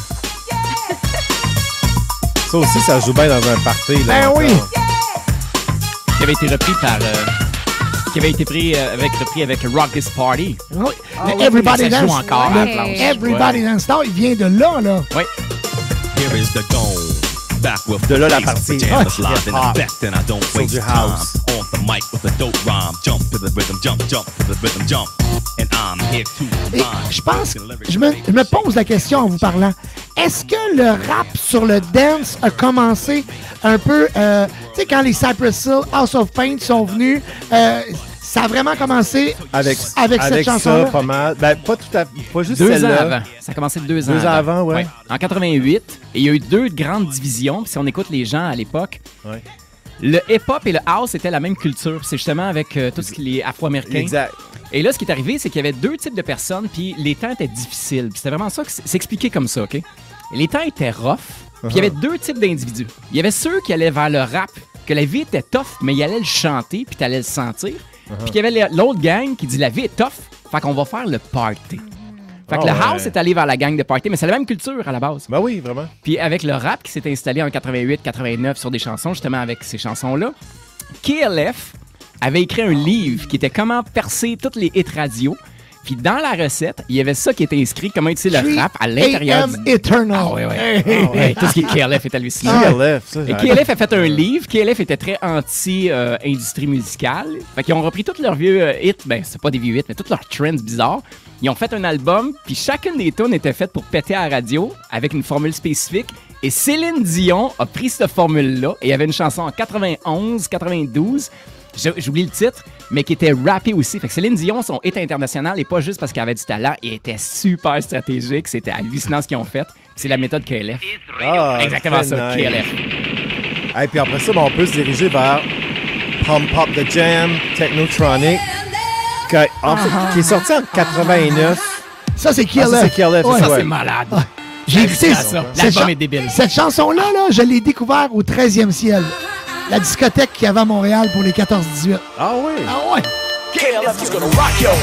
[SPEAKER 14] Ça aussi, ça joue bien dans un party. Là,
[SPEAKER 5] Ben
[SPEAKER 14] encore.
[SPEAKER 5] oui!
[SPEAKER 15] Qui avait été repris par. euh, qui avait été pris euh, avec, repris avec Rock This Party.
[SPEAKER 5] Oui.
[SPEAKER 15] Ah
[SPEAKER 5] Le
[SPEAKER 15] oui,
[SPEAKER 5] Everybody
[SPEAKER 15] ça
[SPEAKER 5] Dance.
[SPEAKER 15] joue encore
[SPEAKER 5] le
[SPEAKER 15] à la planche.
[SPEAKER 5] Everybody Dance Star, il vient de là, là.
[SPEAKER 15] Oui.
[SPEAKER 16] Here is the dome. Back with
[SPEAKER 14] De là, la
[SPEAKER 16] the
[SPEAKER 14] partie
[SPEAKER 16] pajamas
[SPEAKER 14] hip-hop
[SPEAKER 16] live in effect, and I don't
[SPEAKER 14] sur
[SPEAKER 16] waste
[SPEAKER 14] du
[SPEAKER 16] time.
[SPEAKER 14] house.
[SPEAKER 16] On the mic with a dope rhyme. Jump to the rhythm, jump, jump to the rhythm, jump. And I'm here to
[SPEAKER 5] Et je pense, je me, je me pose la question en vous parlant. Est-ce que le rap sur le dance a commencé un peu, euh, tu sais, quand les Cypress Hill, House of Pain sont venus, euh, ça a vraiment commencé
[SPEAKER 14] Avec,
[SPEAKER 5] avec cette
[SPEAKER 14] ça,
[SPEAKER 5] chanson-là?
[SPEAKER 14] pas mal. Ben, pas tout à fait. Pas juste
[SPEAKER 15] Deux ans
[SPEAKER 14] celle-là.
[SPEAKER 15] avant. Ça a commencé deux ans
[SPEAKER 14] Deux ans avant, ouais.
[SPEAKER 15] En quatre-vingt-huit. Et il y a eu deux grandes divisions. Puis si on écoute les gens à l'époque,
[SPEAKER 14] Ouais.
[SPEAKER 15] le hip-hop et le house étaient la même culture. C'est justement avec euh, tout ce qui est afro-américain.
[SPEAKER 14] Exact.
[SPEAKER 15] Et là, ce qui est arrivé, c'est qu'il y avait deux types de personnes, puis les temps étaient difficiles. Puis c'était vraiment ça que c'est c'est expliqué comme ça, OK? Et les temps étaient rough, puis il y avait deux types d'individus. Il y avait ceux qui allaient vers le rap, que la vie était tough, mais ils allaient le chanter, puis t'allais le sentir. Puis il y avait l'autre gang qui dit la vie est tough, fait qu'on va faire le party. Fait que
[SPEAKER 14] Ah
[SPEAKER 15] le
[SPEAKER 14] ouais.
[SPEAKER 15] house est allé vers la gang de party, mais c'est la même culture à la base.
[SPEAKER 14] Ben oui, vraiment.
[SPEAKER 15] Puis avec le rap qui s'est installé en quatre-vingt-huit quatre-vingt-neuf sur des chansons, justement avec ces chansons-là, K L F avait écrit un livre qui était comment percer toutes les hits radio. Puis dans la recette, il y avait ça qui était inscrit, comment utiliser le rap à l'intérieur.
[SPEAKER 5] A M Eternal.
[SPEAKER 15] Ah, ouais, ouais. Ah, ouais. Tout ce qui est K L F est hallucinant.
[SPEAKER 14] K L F, ça.
[SPEAKER 15] Et K L F a fait un livre. K L F était très anti-industrie euh, musicale. Fait qu'ils ont repris tous leurs vieux euh, hits. Ben, c'est pas des vieux hits, mais tous leurs trends bizarres. Ils ont fait un album, puis chacune des tunes était faite pour péter à la radio avec une formule spécifique. Et Céline Dion a pris cette formule-là et il y avait une chanson en quatre-vingt-onze quatre-vingt-douze. J'oublie le titre, mais qui était rappée aussi. Fait que Céline Dion, son hit international, et pas juste parce qu'elle avait du talent, il était super stratégique. C'était hallucinant ce qu'ils ont fait. C'est la méthode K L F.
[SPEAKER 14] Ah,
[SPEAKER 15] exactement ça,
[SPEAKER 14] nice.
[SPEAKER 15] K L F.
[SPEAKER 14] Et puis après ça, ben, on peut se diriger vers Pump Up the Jam, Technotronic, qui, en fait,
[SPEAKER 5] Ah.
[SPEAKER 14] qui est sorti en quatre-vingt-neuf.
[SPEAKER 5] Ça, c'est K L F.
[SPEAKER 14] Ah, ça, c'est K L F,
[SPEAKER 5] Ouais.
[SPEAKER 14] ça,
[SPEAKER 15] Ça,
[SPEAKER 14] ouais.
[SPEAKER 15] c'est malade.
[SPEAKER 5] Ah. J'ai écouté
[SPEAKER 15] ça.
[SPEAKER 5] ça.
[SPEAKER 15] L'album
[SPEAKER 5] Cette
[SPEAKER 15] est débile.
[SPEAKER 5] Cette chanson-là, là, je l'ai découvert au treizième ciel. La discothèque qu'il y avait à Montréal pour les quatorze dix-huit.
[SPEAKER 14] Ah oui?
[SPEAKER 5] Ah ouais?
[SPEAKER 12] K L F is gonna rock yo.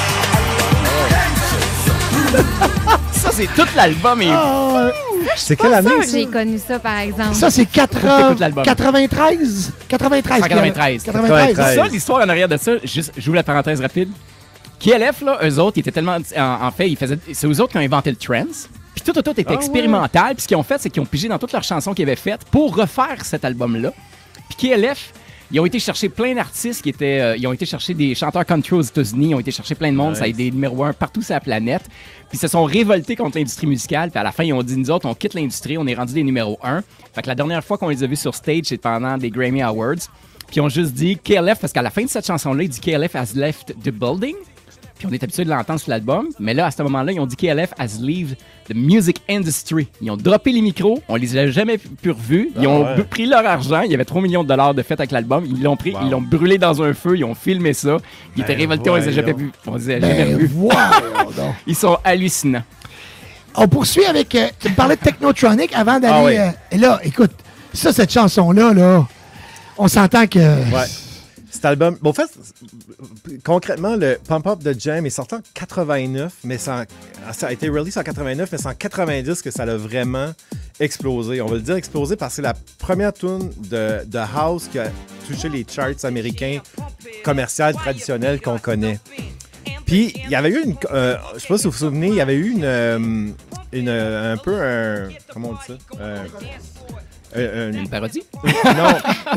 [SPEAKER 15] Ça, c'est tout l'album. Et...
[SPEAKER 5] Ah, ouais.
[SPEAKER 14] C'est
[SPEAKER 6] Pas
[SPEAKER 14] quelle année,
[SPEAKER 6] sûr que
[SPEAKER 14] ça?
[SPEAKER 6] j'ai connu ça, par exemple.
[SPEAKER 5] Ça, c'est quatre-
[SPEAKER 15] Faut que t'écoutes l'album.
[SPEAKER 5] quatre-vingt-treize? quatre-vingt-treize.
[SPEAKER 15] En quatre-vingt-treize.
[SPEAKER 5] quatre-vingt-treize.
[SPEAKER 15] Ça, l'histoire en arrière de ça, juste, j'ouvre la parenthèse rapide. K L F, là, eux autres, ils étaient tellement. En, en fait, ils faisaient, c'est eux autres qui ont inventé le trance. Puis tout, tout, tout était
[SPEAKER 14] Ah,
[SPEAKER 15] expérimental. Puis ce qu'ils ont fait, c'est qu'ils ont pigé dans toutes leurs chansons qu'ils avaient faites pour refaire cet album-là. Puis K L F, ils ont été chercher plein d'artistes qui étaient. Euh, ils ont été chercher des chanteurs country aux États-Unis, ils ont été chercher plein de monde,
[SPEAKER 14] Nice.
[SPEAKER 15] ça a été des numéros un partout sur la planète. Puis ils se sont révoltés contre l'industrie musicale. Puis à la fin, ils ont dit nous autres, on quitte l'industrie, on est rendu des numéros un. Fait que la dernière fois qu'on les a vus sur stage, c'est pendant des Grammy Awards. Puis ils ont juste dit K L F, parce qu'à la fin de cette chanson-là, il dit K L F has left the building. Puis on est habitué de l'entendre sur l'album. Mais là, à ce moment-là, ils ont dit K L F has leave the music industry. Ils ont droppé les micros. On les a jamais pu revus. Ils
[SPEAKER 14] Ah
[SPEAKER 15] ont
[SPEAKER 14] ouais.
[SPEAKER 15] bu- pris leur argent. Il y avait trois millions de dollars de fait avec l'album. Ils l'ont pris,
[SPEAKER 14] Wow.
[SPEAKER 15] ils l'ont brûlé dans un feu. Ils ont filmé ça. Ils étaient
[SPEAKER 14] Ben
[SPEAKER 15] révoltés. On les a jamais
[SPEAKER 14] voyons.
[SPEAKER 15] vus. On les a jamais
[SPEAKER 5] Ben,
[SPEAKER 15] revus.
[SPEAKER 5] voyons donc.
[SPEAKER 15] Ils sont hallucinants.
[SPEAKER 5] On poursuit avec... euh, tu me parlais de Technotronic avant d'aller...
[SPEAKER 14] Ah oui.
[SPEAKER 5] euh, et là, écoute, ça, cette chanson-là, là, on s'entend que...
[SPEAKER 14] Ouais. Cet album, bon, en fait, concrètement, le Pump Up the Jam est sorti en quatre-vingt-neuf, mais ça, a- ça a été release en quatre-vingt-neuf, mais c'est en quatre-vingt-dix que ça a vraiment explosé. On va le dire explosé parce que c'est la première tune de, de House qui a touché les charts américains commerciaux traditionnels qu'on connaît. Puis, il y avait eu une... Euh, je sais pas si vous vous souvenez, il y avait eu une... euh, une un peu un... Comment on dit ça? Euh, euh,
[SPEAKER 15] Une parodie?
[SPEAKER 14] Non.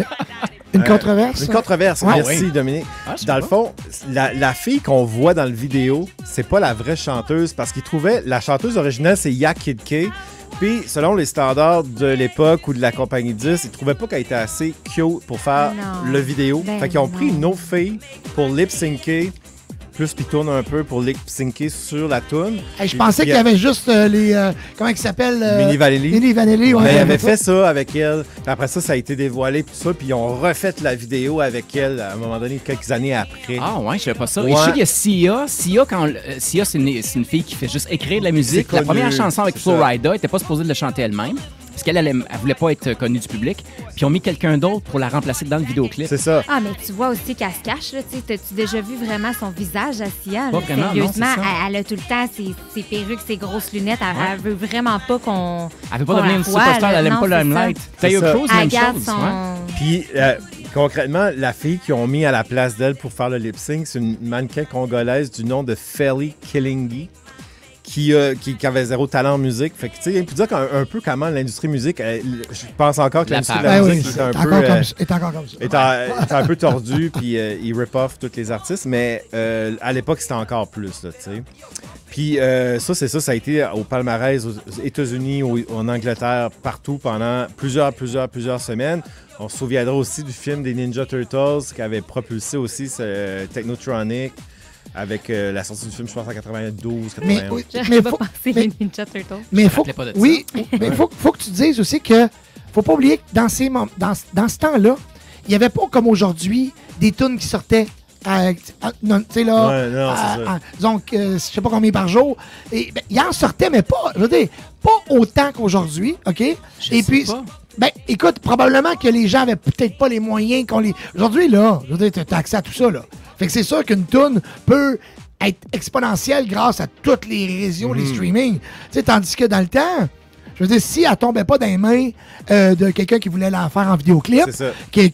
[SPEAKER 5] Une
[SPEAKER 14] Euh,
[SPEAKER 5] controverse?
[SPEAKER 14] Une controverse,
[SPEAKER 5] Ouais.
[SPEAKER 14] merci
[SPEAKER 15] oui.
[SPEAKER 14] Dominique.
[SPEAKER 15] Ah, je sais
[SPEAKER 14] dans
[SPEAKER 15] pas.
[SPEAKER 14] le fond, la, la fille qu'on voit dans le vidéo, c'est pas la vraie chanteuse parce qu'ils trouvaient la chanteuse originale, c'est Ya Kid K. Puis, selon les standards de l'époque ou de la compagnie dix, ils trouvaient pas qu'elle était assez cute pour faire
[SPEAKER 6] Non.
[SPEAKER 14] le vidéo.
[SPEAKER 6] Ben
[SPEAKER 14] fait qu'ils ont pris
[SPEAKER 6] non.
[SPEAKER 14] une autre fille pour lip-syncer, plus puis tourne un peu pour lip-syncer sur la tune.
[SPEAKER 5] Hey, je pensais qu'il y avait juste euh, les... euh, comment ils s'appellent? euh,
[SPEAKER 14] Milli Vanilli.
[SPEAKER 5] Milli Vanilli, ouais.
[SPEAKER 14] Mais il avait
[SPEAKER 5] ça.
[SPEAKER 14] fait ça avec elle. Puis après ça, ça a été dévoilé puis tout ça. Puis ils ont refait la vidéo avec elle à un moment donné, quelques années après.
[SPEAKER 15] Ah ouais, je savais pas ça.
[SPEAKER 14] Ouais.
[SPEAKER 15] Et je sais qu'il y a Sia. Sia, quand, euh, Sia c'est une, c'est une fille qui fait juste écrire de la musique.
[SPEAKER 14] C'est
[SPEAKER 15] La
[SPEAKER 14] connu,
[SPEAKER 15] première chanson avec
[SPEAKER 14] c'est
[SPEAKER 15] Flo
[SPEAKER 14] ça.
[SPEAKER 15] Rida, elle était pas supposée de le chanter elle-même. Parce qu'elle, elle, aime- elle voulait pas être connue du public. Puis ils ont mis quelqu'un d'autre pour la remplacer dans le vidéoclip.
[SPEAKER 14] C'est ça.
[SPEAKER 6] Ah, mais tu vois aussi qu'elle se cache, là, tu sais. T'as-tu déjà vu vraiment son visage à Sia?
[SPEAKER 15] Pas
[SPEAKER 6] là?
[SPEAKER 15] vraiment, non,
[SPEAKER 6] Sérieusement,
[SPEAKER 15] c'est ça.
[SPEAKER 6] elle, elle a tout le temps ses, ses perruques, ses grosses lunettes. Elle,
[SPEAKER 15] Ouais.
[SPEAKER 6] elle veut vraiment pas qu'on.
[SPEAKER 15] Elle veut pas
[SPEAKER 6] qu'on
[SPEAKER 15] devenir
[SPEAKER 6] la
[SPEAKER 15] une
[SPEAKER 6] voie,
[SPEAKER 15] superstar,
[SPEAKER 6] là.
[SPEAKER 15] elle aime
[SPEAKER 6] Non,
[SPEAKER 15] pas le
[SPEAKER 6] c'est
[SPEAKER 15] limelight.
[SPEAKER 6] ça.
[SPEAKER 15] Taylor
[SPEAKER 14] C'est ça.
[SPEAKER 15] Cruz,
[SPEAKER 6] Elle
[SPEAKER 15] même
[SPEAKER 6] garde
[SPEAKER 15] chose.
[SPEAKER 6] son.
[SPEAKER 15] ouais.
[SPEAKER 14] Puis, euh, concrètement, la fille qu'ils ont mis à la place d'elle pour faire le lip sync, c'est une mannequin congolaise du nom de Feli Kilingi. Qui, euh, qui, qui avait zéro talent en musique. Fait que, tu sais, il peut dire qu'un un peu comment l'industrie musique, elle- je pense encore que
[SPEAKER 15] La
[SPEAKER 14] l'industrie de
[SPEAKER 15] part.
[SPEAKER 14] la
[SPEAKER 5] Ben oui,
[SPEAKER 14] musique
[SPEAKER 5] c'est
[SPEAKER 14] est un
[SPEAKER 5] encore,
[SPEAKER 14] peu...
[SPEAKER 5] comme,
[SPEAKER 14] euh,
[SPEAKER 5] ça- est encore comme ça.
[SPEAKER 14] est, en- est un peu tordu, puis euh, il rip off tous les artistes, mais euh, à l'époque, c'était encore plus, là, tu sais. Puis euh, ça, c'est ça, ça a été au palmarès aux États-Unis, au- en Angleterre, partout pendant plusieurs, plusieurs, plusieurs semaines. On se souviendra aussi du film des Ninja Turtles qui avait propulsé aussi ce euh, Technotronic avec euh, la sortie du film, je pense, en quatre-vingt-douze,
[SPEAKER 5] Mais,
[SPEAKER 14] quatre-vingt-un.
[SPEAKER 5] oui,
[SPEAKER 6] J'aurais
[SPEAKER 5] mais
[SPEAKER 6] pas
[SPEAKER 5] faut,
[SPEAKER 6] pensé
[SPEAKER 5] mais-
[SPEAKER 6] les Ninja Turtles.
[SPEAKER 5] mais
[SPEAKER 15] me
[SPEAKER 5] faut,
[SPEAKER 15] rappelais pas de ça.
[SPEAKER 5] oui, mais il faut, faut que tu dises aussi que faut pas oublier que dans, ces, mom- dans, dans ce temps-là, il n'y avait pas comme aujourd'hui des tunes qui sortaient à, à- non, tu sais là,
[SPEAKER 14] Ouais, non,
[SPEAKER 5] à-
[SPEAKER 14] c'est ça.
[SPEAKER 5] à- disons que euh, je sais pas combien par jour. Et ben, il en sortait, mais pas, je veux dire, pas autant qu'aujourd'hui, OK?
[SPEAKER 15] Je
[SPEAKER 5] Et
[SPEAKER 15] sais
[SPEAKER 5] puis,
[SPEAKER 15] pas.
[SPEAKER 5] ben, écoute, probablement que les gens avaient peut-être pas les moyens qu'on les. Aujourd'hui, là, je veux dire, t'as accès à tout ça, là. Fait que c'est sûr qu'une tune peut être exponentielle grâce à tous les réseaux, les
[SPEAKER 14] Mhm.
[SPEAKER 5] streaming. Tu sais, tandis que dans le temps, je veux dire, si elle tombait pas dans les mains euh, de quelqu'un qui voulait la faire en vidéoclip,
[SPEAKER 14] C'est ça.
[SPEAKER 5] qui, qui-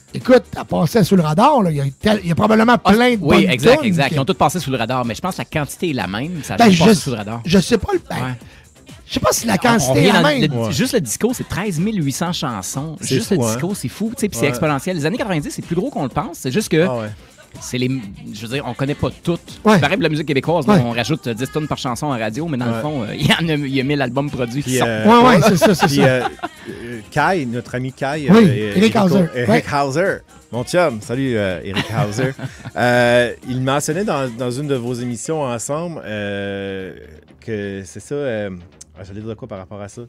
[SPEAKER 5] écoute, elle passait sous le radar. Là. Il, y a tel, il y a probablement plein de
[SPEAKER 15] Oui,
[SPEAKER 5] bonnes
[SPEAKER 15] exact,
[SPEAKER 5] tunes
[SPEAKER 15] exact.
[SPEAKER 5] que-
[SPEAKER 15] Ils ont tous passé sous le radar, mais je pense que la quantité est la même. Ça a
[SPEAKER 5] Ben,
[SPEAKER 15] juste passé
[SPEAKER 5] je,
[SPEAKER 15] sous le radar.
[SPEAKER 5] je sais pas le. Ben,
[SPEAKER 15] Ouais.
[SPEAKER 5] Je sais pas si la
[SPEAKER 15] On
[SPEAKER 5] quantité
[SPEAKER 15] revient
[SPEAKER 5] est la
[SPEAKER 15] dans
[SPEAKER 5] même.
[SPEAKER 15] le-
[SPEAKER 5] Ouais.
[SPEAKER 15] Juste le disco, c'est treize mille huit cents chansons.
[SPEAKER 14] C'est
[SPEAKER 15] Juste
[SPEAKER 14] fou,
[SPEAKER 15] le
[SPEAKER 14] hein?
[SPEAKER 15] disco, c'est fou. tu sais, Puis c'est
[SPEAKER 14] Ouais.
[SPEAKER 15] exponentiel. Les années quatre-vingt-dix, c'est plus gros qu'on le pense. C'est juste que.
[SPEAKER 14] Ah ouais.
[SPEAKER 15] C'est les. Je veux dire, on connaît pas toutes.
[SPEAKER 5] Ouais.
[SPEAKER 15] C'est pareil pour la musique québécoise. là,
[SPEAKER 5] Ouais.
[SPEAKER 15] On rajoute dix tonnes par chanson en radio, mais dans
[SPEAKER 14] Ouais.
[SPEAKER 15] le fond, euh, il y en a, il y a mille albums produits qui
[SPEAKER 14] Puis,
[SPEAKER 15] sortent.
[SPEAKER 14] euh,
[SPEAKER 5] Ouais, ouais, c'est ça, c'est
[SPEAKER 14] Puis,
[SPEAKER 5] ça.
[SPEAKER 14] euh, euh, Kai, notre ami Kai.
[SPEAKER 5] Oui,
[SPEAKER 14] euh,
[SPEAKER 5] Eric Hauser.
[SPEAKER 14] Eric
[SPEAKER 5] Ouais.
[SPEAKER 14] Hauser. Mon chum. Salut, euh, Eric Hauser. Euh, il mentionnait dans, dans une de vos émissions ensemble euh, que c'est ça. Euh, ah, j'allais dire quoi par rapport à ça?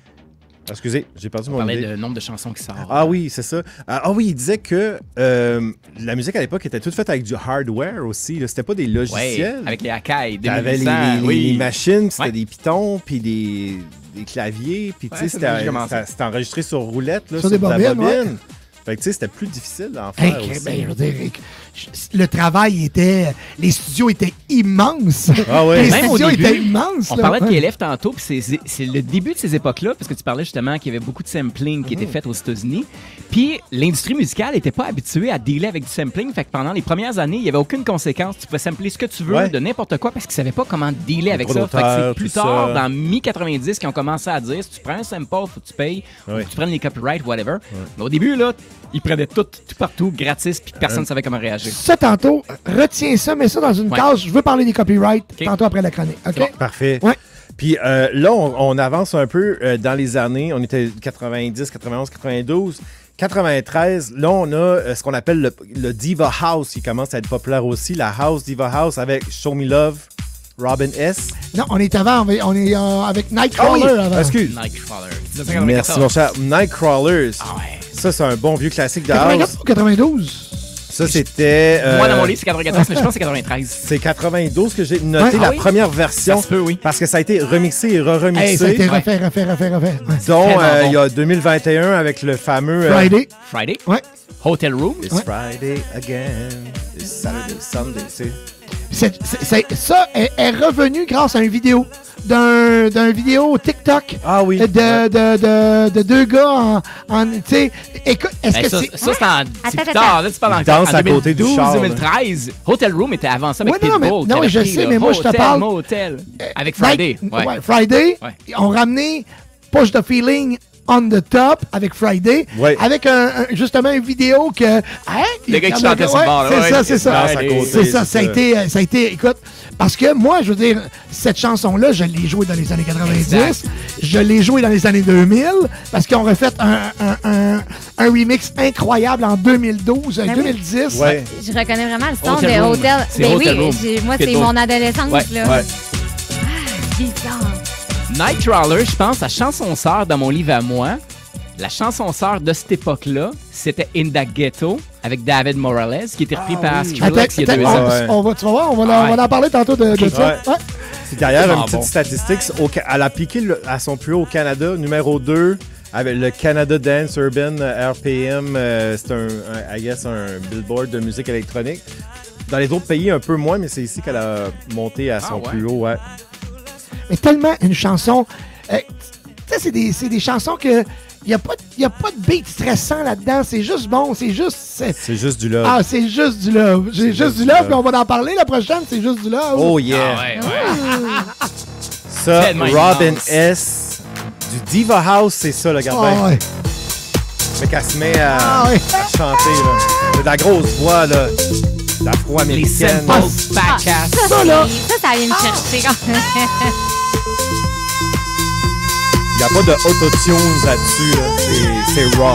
[SPEAKER 14] Ah, excusez, j'ai perdu
[SPEAKER 15] On
[SPEAKER 14] mon
[SPEAKER 15] parlait
[SPEAKER 14] idée.
[SPEAKER 15] du nombre de chansons qui sortent.
[SPEAKER 14] Ah oui, c'est ça. Ah, ah oui, il disait que euh, la musique à l'époque était toute faite avec du hardware aussi. là. C'était pas des logiciels.
[SPEAKER 15] Ouais, avec les Akai,
[SPEAKER 14] T'avais les,
[SPEAKER 15] deux mille huit cents,
[SPEAKER 14] les-
[SPEAKER 15] oui.
[SPEAKER 14] les machines, puis c'était
[SPEAKER 15] Ouais.
[SPEAKER 14] des pitons, puis des, des claviers, puis tu sais,
[SPEAKER 15] Ouais, c'est là que j'ai
[SPEAKER 14] c'était
[SPEAKER 15] commencé.
[SPEAKER 14] c'était- c'était enregistré sur roulette, là,
[SPEAKER 5] Sur
[SPEAKER 14] sur,
[SPEAKER 5] des
[SPEAKER 14] de la
[SPEAKER 5] bobines, ouais.
[SPEAKER 14] bobine. Fait que tu sais, c'était plus difficile d'en
[SPEAKER 5] Hey,
[SPEAKER 14] faire aussi.
[SPEAKER 5] ben, je veux dire, je- le travail était. Les studios étaient immenses.
[SPEAKER 14] Ah ouais.
[SPEAKER 5] Les
[SPEAKER 15] Même au
[SPEAKER 5] studios
[SPEAKER 15] début,
[SPEAKER 5] étaient immenses.
[SPEAKER 15] on
[SPEAKER 5] là.
[SPEAKER 15] parlait de
[SPEAKER 5] Ouais.
[SPEAKER 15] K L F tantôt, puis c'est- c'est c'est le début de ces époques-là, parce que tu parlais justement qu'il y avait beaucoup de sampling qui était fait aux États-Unis. Puis l'industrie musicale n'était pas habituée à dealer avec du sampling, fait que pendant les premières années, il n'y avait aucune conséquence. Tu pouvais sampler ce que tu veux
[SPEAKER 14] Ouais.
[SPEAKER 15] de n'importe quoi parce qu'ils ne savaient pas comment dealer avec
[SPEAKER 14] droits
[SPEAKER 15] ça. Fait que
[SPEAKER 14] d'auteur,
[SPEAKER 15] c'est plus
[SPEAKER 14] tout
[SPEAKER 15] tard,
[SPEAKER 14] ça.
[SPEAKER 15] dans mi quatre-vingt-dix, qu'ils ont commencé à dire si tu prends un sample, faut que tu payes, faut
[SPEAKER 14] Ouais.
[SPEAKER 15] que tu prennes les copyrights, whatever. Mais au début, là, ils prenaient tout, tout partout, gratis, puis personne ne savait comment réagir.
[SPEAKER 5] Ça, tantôt, retiens ça, mets ça dans une
[SPEAKER 15] Ouais.
[SPEAKER 5] case. Je veux parler des copyrights
[SPEAKER 15] Ok.
[SPEAKER 5] tantôt après la chronique. OK?
[SPEAKER 15] bon.
[SPEAKER 14] Parfait.
[SPEAKER 5] Ouais.
[SPEAKER 14] Puis euh, là, on, on avance un peu euh, dans les années. On était quatre-vingt-dix, quatre-vingt-onze, quatre-vingt-douze. quatre-vingt-treize, là, on a euh, ce qu'on appelle le, le Diva House qui commence à être populaire aussi. La House, Diva House avec Show Me Love, Robin S.
[SPEAKER 5] Non, on est avant. On est euh, avec
[SPEAKER 14] Ah oui,
[SPEAKER 5] Nightcrawler avant.
[SPEAKER 14] excuse.
[SPEAKER 15] Nightcrawler.
[SPEAKER 14] Merci, mon cher. Nightcrawlers.
[SPEAKER 15] Ah ouais.
[SPEAKER 14] Ça, c'est un bon vieux classique de
[SPEAKER 5] quatre-vingt-quatorze
[SPEAKER 14] house.
[SPEAKER 5] ou quatre-vingt-douze?
[SPEAKER 14] Ça, c'était... euh,
[SPEAKER 15] Moi, dans mon livre, c'est quatre-vingt-quatorze, mais je pense que c'est quatre-vingt-treize.
[SPEAKER 14] C'est quatre-vingt-douze que j'ai noté
[SPEAKER 5] Ouais.
[SPEAKER 14] la
[SPEAKER 15] Ah oui?
[SPEAKER 14] première version.
[SPEAKER 15] Ça se peut, oui.
[SPEAKER 14] Parce que ça a été remixé et re-remixé.
[SPEAKER 5] Hey, ça a été
[SPEAKER 15] Ouais.
[SPEAKER 5] refait, refait, refait, refait. Ouais.
[SPEAKER 14] dont
[SPEAKER 15] Vraiment
[SPEAKER 14] euh,
[SPEAKER 15] bon.
[SPEAKER 14] il y a deux mille vingt et un avec le fameux... euh,
[SPEAKER 5] Friday.
[SPEAKER 15] Friday.
[SPEAKER 5] Ouais.
[SPEAKER 15] Hotel Room.
[SPEAKER 14] It's Friday again. It's Saturday, Sunday. c'est-
[SPEAKER 5] C'est- c'est- c'est- ça est, est revenu grâce à une vidéo. D'un d'un vidéo TikTok.
[SPEAKER 14] Ah oui.
[SPEAKER 5] De, de, de, de deux gars en. en tu sais, écoute, est-ce
[SPEAKER 15] Ben,
[SPEAKER 5] que
[SPEAKER 15] ça,
[SPEAKER 5] c'est.
[SPEAKER 15] ça, c'est en c'est
[SPEAKER 6] Attends,
[SPEAKER 15] plus tard.
[SPEAKER 6] attends.
[SPEAKER 15] Là, tu parles en,
[SPEAKER 14] Ils dansent
[SPEAKER 15] en
[SPEAKER 14] à côté du char, là.
[SPEAKER 15] deux mille douze, deux mille treize. Hotel Room était avant ça avec
[SPEAKER 5] Ouais, non, mais-
[SPEAKER 15] Pitbull.
[SPEAKER 5] non,
[SPEAKER 15] qui avait
[SPEAKER 5] je
[SPEAKER 15] pris
[SPEAKER 5] sais,
[SPEAKER 15] le
[SPEAKER 5] mais moi, je te
[SPEAKER 15] Hotel,
[SPEAKER 5] parle-
[SPEAKER 15] Motel. Avec Friday.
[SPEAKER 5] Night-
[SPEAKER 15] Ouais.
[SPEAKER 5] ouais, Friday,
[SPEAKER 15] Ouais.
[SPEAKER 5] on ramené Push the Feeling on the Top avec Friday,
[SPEAKER 14] Ouais.
[SPEAKER 5] avec un, un- justement une vidéo que. Hein,
[SPEAKER 15] Le gars qui
[SPEAKER 5] il y en a-
[SPEAKER 15] chantait sur le
[SPEAKER 5] ouais,
[SPEAKER 15] bord, là,
[SPEAKER 5] C'est
[SPEAKER 15] ouais.
[SPEAKER 5] ça, c'est ça.
[SPEAKER 14] Danse à côté,
[SPEAKER 5] C'est ça,
[SPEAKER 14] c'est
[SPEAKER 5] ça a
[SPEAKER 14] ça.
[SPEAKER 5] été, euh, ça a été, écoute, parce que moi, je veux dire, cette chanson-là, je l'ai jouée dans les années quatre-vingt-dix,
[SPEAKER 15] Exact.
[SPEAKER 5] je l'ai jouée dans les années deux mille, parce qu'ils ont refait un, un, un, un remix incroyable en deux mille douze,
[SPEAKER 6] Ben oui.
[SPEAKER 5] deux mille dix.
[SPEAKER 14] Ouais.
[SPEAKER 6] Je reconnais vraiment le son
[SPEAKER 15] Hotel
[SPEAKER 6] de
[SPEAKER 15] Room.
[SPEAKER 6] Hotel.
[SPEAKER 15] C'est
[SPEAKER 6] Ben
[SPEAKER 15] Hotel
[SPEAKER 6] oui,
[SPEAKER 15] Room.
[SPEAKER 6] j'ai- moi, c'est
[SPEAKER 15] Pitbull.
[SPEAKER 6] mon adolescence.
[SPEAKER 15] Ouais,
[SPEAKER 6] là.
[SPEAKER 14] Ouais.
[SPEAKER 6] Bizarre.
[SPEAKER 15] Nightcrawler, je pense, la chanson sœur dans mon livre à moi, la chanson sœur de cette époque-là, c'était In the Ghetto avec David Morales, qui était repris
[SPEAKER 14] Ah
[SPEAKER 15] par
[SPEAKER 14] oui.
[SPEAKER 15] Skrillex il y a deux
[SPEAKER 5] on,
[SPEAKER 15] ans.
[SPEAKER 14] Ouais.
[SPEAKER 5] on va, tu vas voir, on va, en-
[SPEAKER 15] Ah ouais.
[SPEAKER 5] on va en parler tantôt de, de ça.
[SPEAKER 14] Ouais.
[SPEAKER 5] Ouais.
[SPEAKER 14] C'est d'ailleurs
[SPEAKER 15] Tellement
[SPEAKER 14] une petite
[SPEAKER 15] bon.
[SPEAKER 14] statistique. Au Ca- elle a piqué le- à son plus haut au Canada, numéro deux, avec le Canada Dance Urban euh, R P M. euh, c'est un, un- I guess, un billboard de musique électronique. Dans les autres pays, un peu moins, mais c'est ici qu'elle a monté à son
[SPEAKER 15] Ah ouais.
[SPEAKER 14] plus haut. Ouais.
[SPEAKER 5] Mais tellement une chanson. euh, tu sais, c'est des, c'est des chansons que. Il n'y a, pas de- y a pas de beat stressant là-dedans. C'est juste bon. C'est juste. c'est-
[SPEAKER 14] C'est juste du love.
[SPEAKER 5] Ah, c'est juste du love. J'ai juste du love, puis on va en parler la prochaine. C'est juste du love.
[SPEAKER 14] Oh yeah.
[SPEAKER 15] Ah ouais, ouais.
[SPEAKER 14] Ça,
[SPEAKER 15] Tellement
[SPEAKER 14] Robin
[SPEAKER 15] immense.
[SPEAKER 14] S. Du Diva House, c'est ça, le gars.
[SPEAKER 5] Ah, ouais.
[SPEAKER 14] Mais qu'elle se met à,
[SPEAKER 5] Ah, ouais.
[SPEAKER 14] à chanter, là. C'est de la grosse voix, là.
[SPEAKER 15] Les
[SPEAKER 14] D'afro-américaine.
[SPEAKER 15] samples back-ass.
[SPEAKER 6] Ça,
[SPEAKER 5] Ça, là.
[SPEAKER 6] c'est- ça, ça vient me chercher. quand même.
[SPEAKER 14] Il n'y a pas de auto-tunes là-dessus, là. C'est- C'est raw.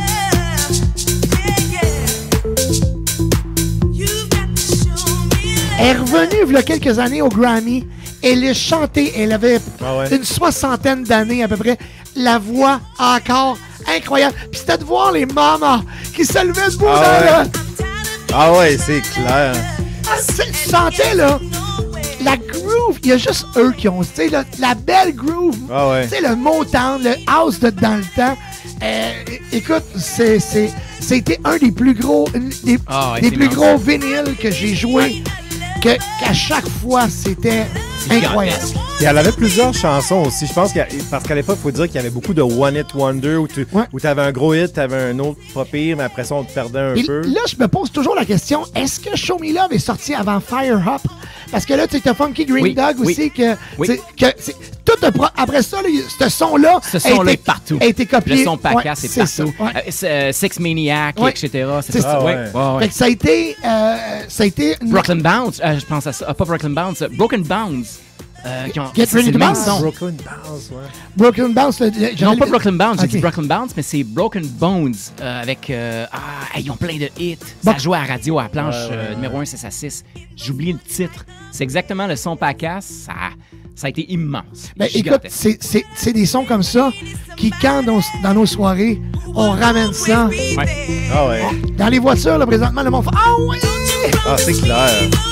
[SPEAKER 5] Elle est revenue il y a quelques années au Grammy. Elle est chantée. Elle avait
[SPEAKER 14] Ah ouais.
[SPEAKER 5] une soixantaine d'années à peu près. La voix encore incroyable. Puis c'était de voir les mamas qui se levaient debout
[SPEAKER 14] Ah
[SPEAKER 5] dans
[SPEAKER 14] ouais.
[SPEAKER 5] le...
[SPEAKER 14] Ah ouais, c'est clair.
[SPEAKER 5] C'est- Tu sentais, là, la groove. Il y a juste eux qui ont, tu sais, la, la belle groove.
[SPEAKER 14] Ah ouais.
[SPEAKER 5] Tu sais, le Motown, le house de dans le temps. Euh, é- écoute, c'est, c'est, c'était un des plus gros, une des,
[SPEAKER 15] Ah ouais,
[SPEAKER 5] des
[SPEAKER 15] c'est
[SPEAKER 5] plus
[SPEAKER 15] immense.
[SPEAKER 5] gros vinyles que j'ai joué que, qu'à chaque fois, c'était incroyable.
[SPEAKER 14] Et elle avait plusieurs chansons aussi. Je pense que parce qu'à l'époque, il faut dire qu'il y avait beaucoup de One Hit Wonder où tu ouais. avais un gros hit, tu avais un autre pas pire, mais après ça, on te perdait un
[SPEAKER 5] Et
[SPEAKER 14] peu.
[SPEAKER 5] Là, je me pose toujours la question, est-ce que Show Me Love est sorti avant Fire Up? Parce que là, tu sais, Funky Green
[SPEAKER 15] oui,
[SPEAKER 5] Dog
[SPEAKER 15] oui,
[SPEAKER 5] aussi, que,
[SPEAKER 15] oui.
[SPEAKER 5] que c'est, tout le pro- après ça, là, ce son-là
[SPEAKER 15] ce son
[SPEAKER 5] a, été,
[SPEAKER 15] partout.
[SPEAKER 5] a été copié.
[SPEAKER 15] Le son P A C A,
[SPEAKER 5] ouais,
[SPEAKER 15] c'est,
[SPEAKER 5] c'est
[SPEAKER 15] partout.
[SPEAKER 5] Ouais.
[SPEAKER 15] Euh, c'est, euh, Sex Maniac,
[SPEAKER 5] ouais.
[SPEAKER 15] et cetera. C'est,
[SPEAKER 5] c'est
[SPEAKER 15] ça.
[SPEAKER 5] ça.
[SPEAKER 15] Ouais. Ouais, ouais.
[SPEAKER 5] Fait que ça a été... Euh, ça a été une...
[SPEAKER 15] Brooklyn Bounce, euh, je pense à ça. Ah, pas Brooklyn Bounce, Broken Bounce. Euh, qui ont,
[SPEAKER 5] Get Ready to Bounce.
[SPEAKER 14] Brooklyn Bounce, ouais.
[SPEAKER 5] Brooklyn Bounce. Le, le,
[SPEAKER 15] non, pas Brooklyn Bounce,
[SPEAKER 5] okay.
[SPEAKER 15] j'ai dit Brooklyn Bounce, mais c'est Broken Bones euh, avec... Euh, ah, ils ont plein de hits. Ça bon. jouait à la radio, à la planche, ouais, ouais, euh, ouais. numéro un, six à six. J'oublie le titre. C'est exactement le son P A C A. Ça, ça a été immense.
[SPEAKER 5] Ben, écoute, c'est, c'est, c'est des sons comme ça qui, quand dans, dans nos soirées, on ramène ça.
[SPEAKER 15] Ouais.
[SPEAKER 14] Ah ouais.
[SPEAKER 5] Dans les voitures, là, présentement, le monde fait « Ah ouais! »
[SPEAKER 14] Ah, c'est clair.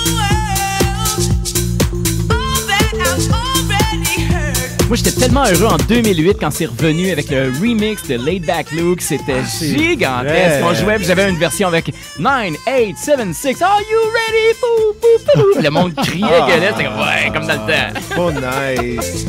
[SPEAKER 15] Moi, j'étais tellement heureux en deux mille huit quand c'est revenu avec le remix de Laid Back Luke. C'était ah, gigantesque. On jouait, j'avais une version avec nine, eight, seven, six, are you ready? Boo, boo, boo. Le monde criait, ah. gueulait. C'était comme, ouais, comme dans le temps.
[SPEAKER 14] Oh, nice.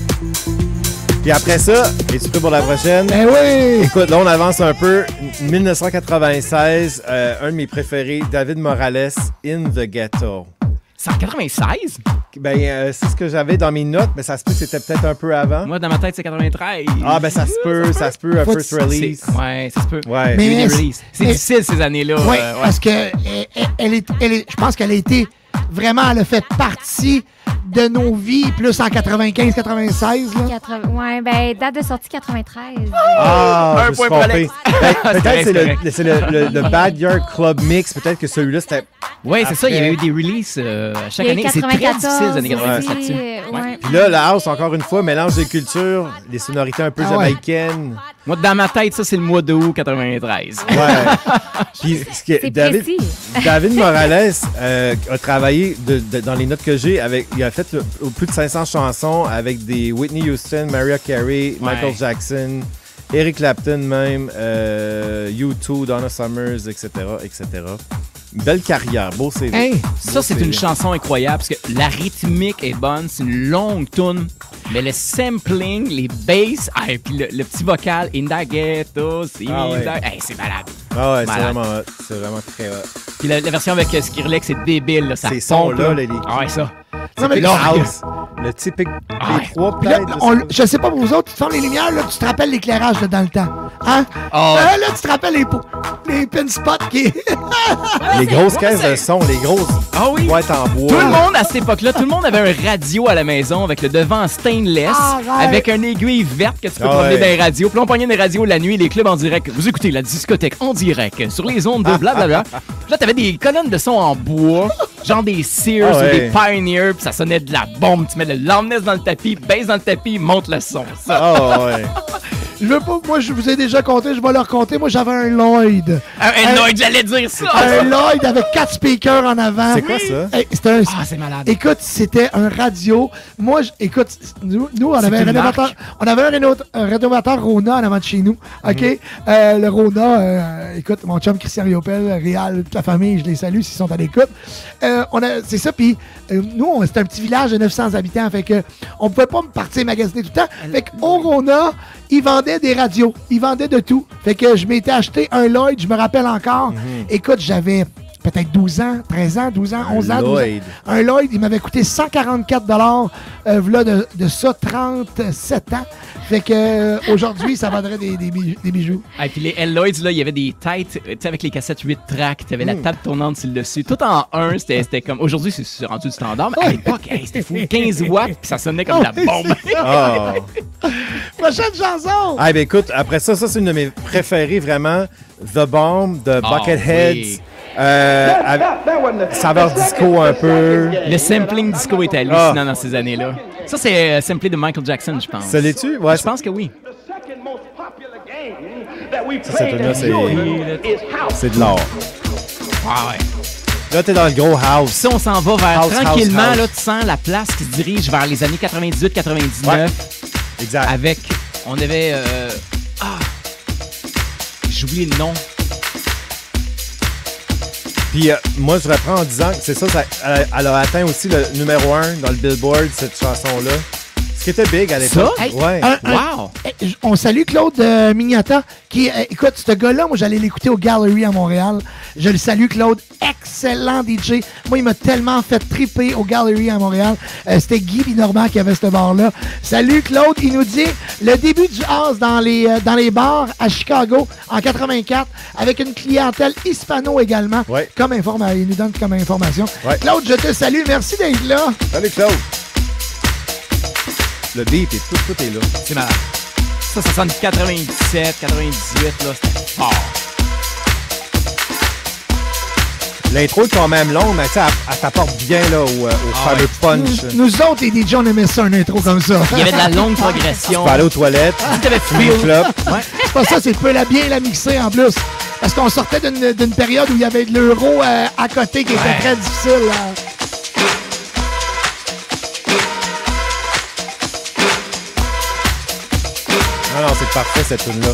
[SPEAKER 14] Puis après ça, es-tu prêt pour la prochaine?
[SPEAKER 5] Ben oui!
[SPEAKER 14] Écoute, là, on avance un peu. dix-neuf cent quatre-vingt-seize, euh, un de mes préférés, David Morales, In the Ghetto.
[SPEAKER 15] C'est en quatre-vingt-seize?
[SPEAKER 14] Ben, euh, c'est ce que j'avais dans mes notes, mais ça se peut que c'était peut-être un peu avant.
[SPEAKER 15] Moi, dans ma tête, c'est quatre-vingt-treize.
[SPEAKER 14] Ah, ben, ça se peut, ça se peut, un first release.
[SPEAKER 15] C'est, ouais, ça se peut.
[SPEAKER 14] Ouais.
[SPEAKER 5] Mais
[SPEAKER 15] c'est, c'est difficile, ces années-là.
[SPEAKER 5] Oui,
[SPEAKER 15] euh, ouais.
[SPEAKER 5] parce que elle, elle est, elle est, je pense qu'elle a été vraiment, elle a fait partie de nos vies, plus en quatre-vingt-quinze quatre-vingt-seize.
[SPEAKER 6] quatre-vingts Ouais, ben, date de sortie quatre-vingt-treize.
[SPEAKER 14] Ah,
[SPEAKER 15] un
[SPEAKER 14] je
[SPEAKER 15] point pour Alex.
[SPEAKER 14] Ben, peut-être que c'est, le, c'est le, le, le Bad Year Club Mix. Peut-être que celui-là, c'était.
[SPEAKER 15] Oui, c'est ça. Il y avait eu des releases euh, chaque année. C'est très difficile, les années quatre-vingt-dix là-dessus.
[SPEAKER 6] Ouais.
[SPEAKER 14] Puis là, la house, encore une fois, mélange de cultures, les sonorités un peu ah, jamaïcaines.
[SPEAKER 15] Ouais. Moi, dans ma tête, ça, c'est le mois d'août quatre-vingt-treize.
[SPEAKER 14] Ouais. Puis, ce que,
[SPEAKER 6] c'est
[SPEAKER 14] David,
[SPEAKER 6] précis.
[SPEAKER 14] David Morales euh, a travaillé de, de, dans les notes que j'ai. Avec, il a fait le, plus de cinq cents chansons avec des Whitney Houston, Mariah Carey, Michael ouais. Jackson, Eric Clapton même, euh, U deux, Donna Summers, et cetera, et cetera. Belle carrière, beau C V.
[SPEAKER 5] Hey,
[SPEAKER 15] ça,
[SPEAKER 14] beau
[SPEAKER 15] c'est
[SPEAKER 14] C V.
[SPEAKER 15] Une chanson incroyable parce que la rythmique est bonne, c'est une longue tune, mais le sampling, les basses, ah, et puis le, le petit vocal, Inda Ghetto, c'est
[SPEAKER 14] ah ouais.
[SPEAKER 15] hey, c'est malade.
[SPEAKER 14] Ah ouais,
[SPEAKER 15] malade.
[SPEAKER 14] c'est vraiment hot. C'est vraiment très hot.
[SPEAKER 15] Puis la, la version avec uh, Skrillex, c'est débile, là, ça
[SPEAKER 14] Ces sons-là, les
[SPEAKER 15] Ah ouais, ça.
[SPEAKER 14] Non, mais là, house. Le typique
[SPEAKER 15] ah,
[SPEAKER 14] les trois
[SPEAKER 5] là,
[SPEAKER 14] peut-être.
[SPEAKER 5] on, je sais pas pour vous autres, tu fermes les lumières, là, tu te rappelles l'éclairage là, dans le temps. Hein?
[SPEAKER 15] Oh.
[SPEAKER 5] Euh, là, tu te rappelles les, les pin spots qui.
[SPEAKER 14] Les grosses caisses de son, les grosses
[SPEAKER 15] ah, oui.
[SPEAKER 14] boîtes en bois.
[SPEAKER 15] Tout le monde, à cette époque-là, tout le monde avait un radio à la maison avec le devant stainless, ah, ouais. avec une aiguille verte que tu peux ah, promener ouais. dans les radios. Puis là, on pognait des radios la nuit, les clubs en direct. Vous écoutez la discothèque en direct sur les ondes de blablabla. Puis là, t'avais des colonnes de son en bois, genre des Sears ah, ouais. ou des Pioneer, puis ça sonnait de la bombe. Tu mets le loudness dans le tapis, baisse dans le tapis, monte le son. Ça.
[SPEAKER 14] Ah ouais.
[SPEAKER 5] Je veux pas, moi, je vous ai déjà compté, je vais leur compter. Moi, j'avais un Lloyd.
[SPEAKER 15] Un, un, un Lloyd, j'allais dire ça.
[SPEAKER 5] Un Lloyd avec quatre speakers en avant.
[SPEAKER 14] C'est quoi ça?
[SPEAKER 5] Hey, c'était un,
[SPEAKER 15] ah, c'est malade.
[SPEAKER 5] Écoute, c'était un radio. Moi, je, écoute, nous, nous on, avait un rénovateur, on avait un rénovateur, un rénovateur Rona en avant de chez nous. OK? Mm-hmm. Euh, le Rona, euh, écoute, mon chum Christian Riopel, Réal, toute la famille, je les salue s'ils sont à l'écoute. Euh, on a, c'est ça, puis euh, nous, on, c'était un petit village de neuf cents habitants. Fait que on pouvait pas me partir magasiner tout le temps. Fait qu'au Rona, ils vendaient des radios. Ils vendaient de tout. Fait que je m'étais acheté un Lloyd, je me rappelle encore. Mm-hmm. Écoute, j'avais peut-être douze ans, treize ans, douze ans, onze ans, douze ans. Un Lloyd, il m'avait coûté cent quarante-quatre dollars euh, voilà de, de ça, trente-sept ans. Fait que euh, aujourd'hui, ça vendrait des, des, bijoux, des bijoux.
[SPEAKER 15] Et puis les Lloyds, là, il y avait des têtes, tu sais, avec les cassettes huit tracks, tu avais mm. la table tournante sur le dessus. Tout en un, c'était, c'était comme... Aujourd'hui, c'est rendu du standard, mais à l'époque, hey, c'était fou. quinze watts, puis ça sonnait comme oh, la bombe.
[SPEAKER 14] Oh.
[SPEAKER 5] Prochaine chanson!
[SPEAKER 14] Ah, ben écoute, après ça, ça, c'est une de mes préférées, vraiment. The Bomb de Bucketheads. Oh, oui. Euh, avec, saveur disco un peu.
[SPEAKER 15] Le sampling disco est hallucinant ah. dans ces années-là. Ça, c'est euh, samplé de Michael Jackson, je pense.
[SPEAKER 14] Ça l'est-tu? Ouais,
[SPEAKER 15] je pense que oui.
[SPEAKER 14] Ça, cette tune-là, c'est, c'est de l'or.
[SPEAKER 15] Ah ouais.
[SPEAKER 14] Là, t'es dans le gros house.
[SPEAKER 15] Si on s'en va vers
[SPEAKER 14] house,
[SPEAKER 15] tranquillement,
[SPEAKER 14] house, house.
[SPEAKER 15] Là, tu sens la place qui se dirige vers les années quatre-vingt-dix-huit quatre-vingt-dix-neuf.
[SPEAKER 14] Ouais. Exact.
[SPEAKER 15] Avec, on avait... Euh, ah! J'ai oublié le nom.
[SPEAKER 14] Puis euh, moi, je reprends en disant que c'est ça, ça elle, elle a atteint aussi le numéro un dans le Billboard, cette chanson-là. Ce qui était big à l'époque.
[SPEAKER 5] Ça? Hey,
[SPEAKER 14] ouais.
[SPEAKER 5] un, un, wow! Hey, on salue Claude euh, Mignata, qui, euh, écoute, ce gars-là, moi, j'allais l'écouter au Gallery à Montréal. Je le salue, Claude. Excellent D J. Moi, il m'a tellement fait triper au Gallery à Montréal. Euh, C'était Guy Binormand qui avait ce bar-là. Salut, Claude. Il nous dit le début du house dans les, euh, dans les bars à Chicago en quatre-vingt-quatre, avec une clientèle hispano également.
[SPEAKER 14] Ouais.
[SPEAKER 5] Comme information. Il nous donne comme information.
[SPEAKER 14] Ouais.
[SPEAKER 5] Claude, je te salue. Merci d'être là.
[SPEAKER 14] Salut, Claude. Le beat, et tout, tout est là.
[SPEAKER 15] C'est malade. Ça, ça sonne quatre-vingt-dix-sept, quatre-vingt-dix-huit, là, c'était fort.
[SPEAKER 14] L'intro est quand même longue, mais tu sais, elle, elle t'apporte bien là, au, au
[SPEAKER 15] Ah
[SPEAKER 14] fameux
[SPEAKER 15] ouais.
[SPEAKER 14] punch.
[SPEAKER 5] Nous, nous autres, les D J, on aimait ça, un intro comme ça.
[SPEAKER 15] Il y avait de la longue progression.
[SPEAKER 14] Tu peux aller aux toilettes,
[SPEAKER 15] Tu t'avais
[SPEAKER 14] fumer une clope.
[SPEAKER 15] Ouais.
[SPEAKER 5] C'est pas ça, c'est peu la bien la mixer en plus. Parce qu'on sortait d'une d'une période où il y avait de l'euro euh, à côté qui était
[SPEAKER 15] Ouais.
[SPEAKER 5] très difficile. euh.
[SPEAKER 14] Non, non, c'est parfait cette tune-là.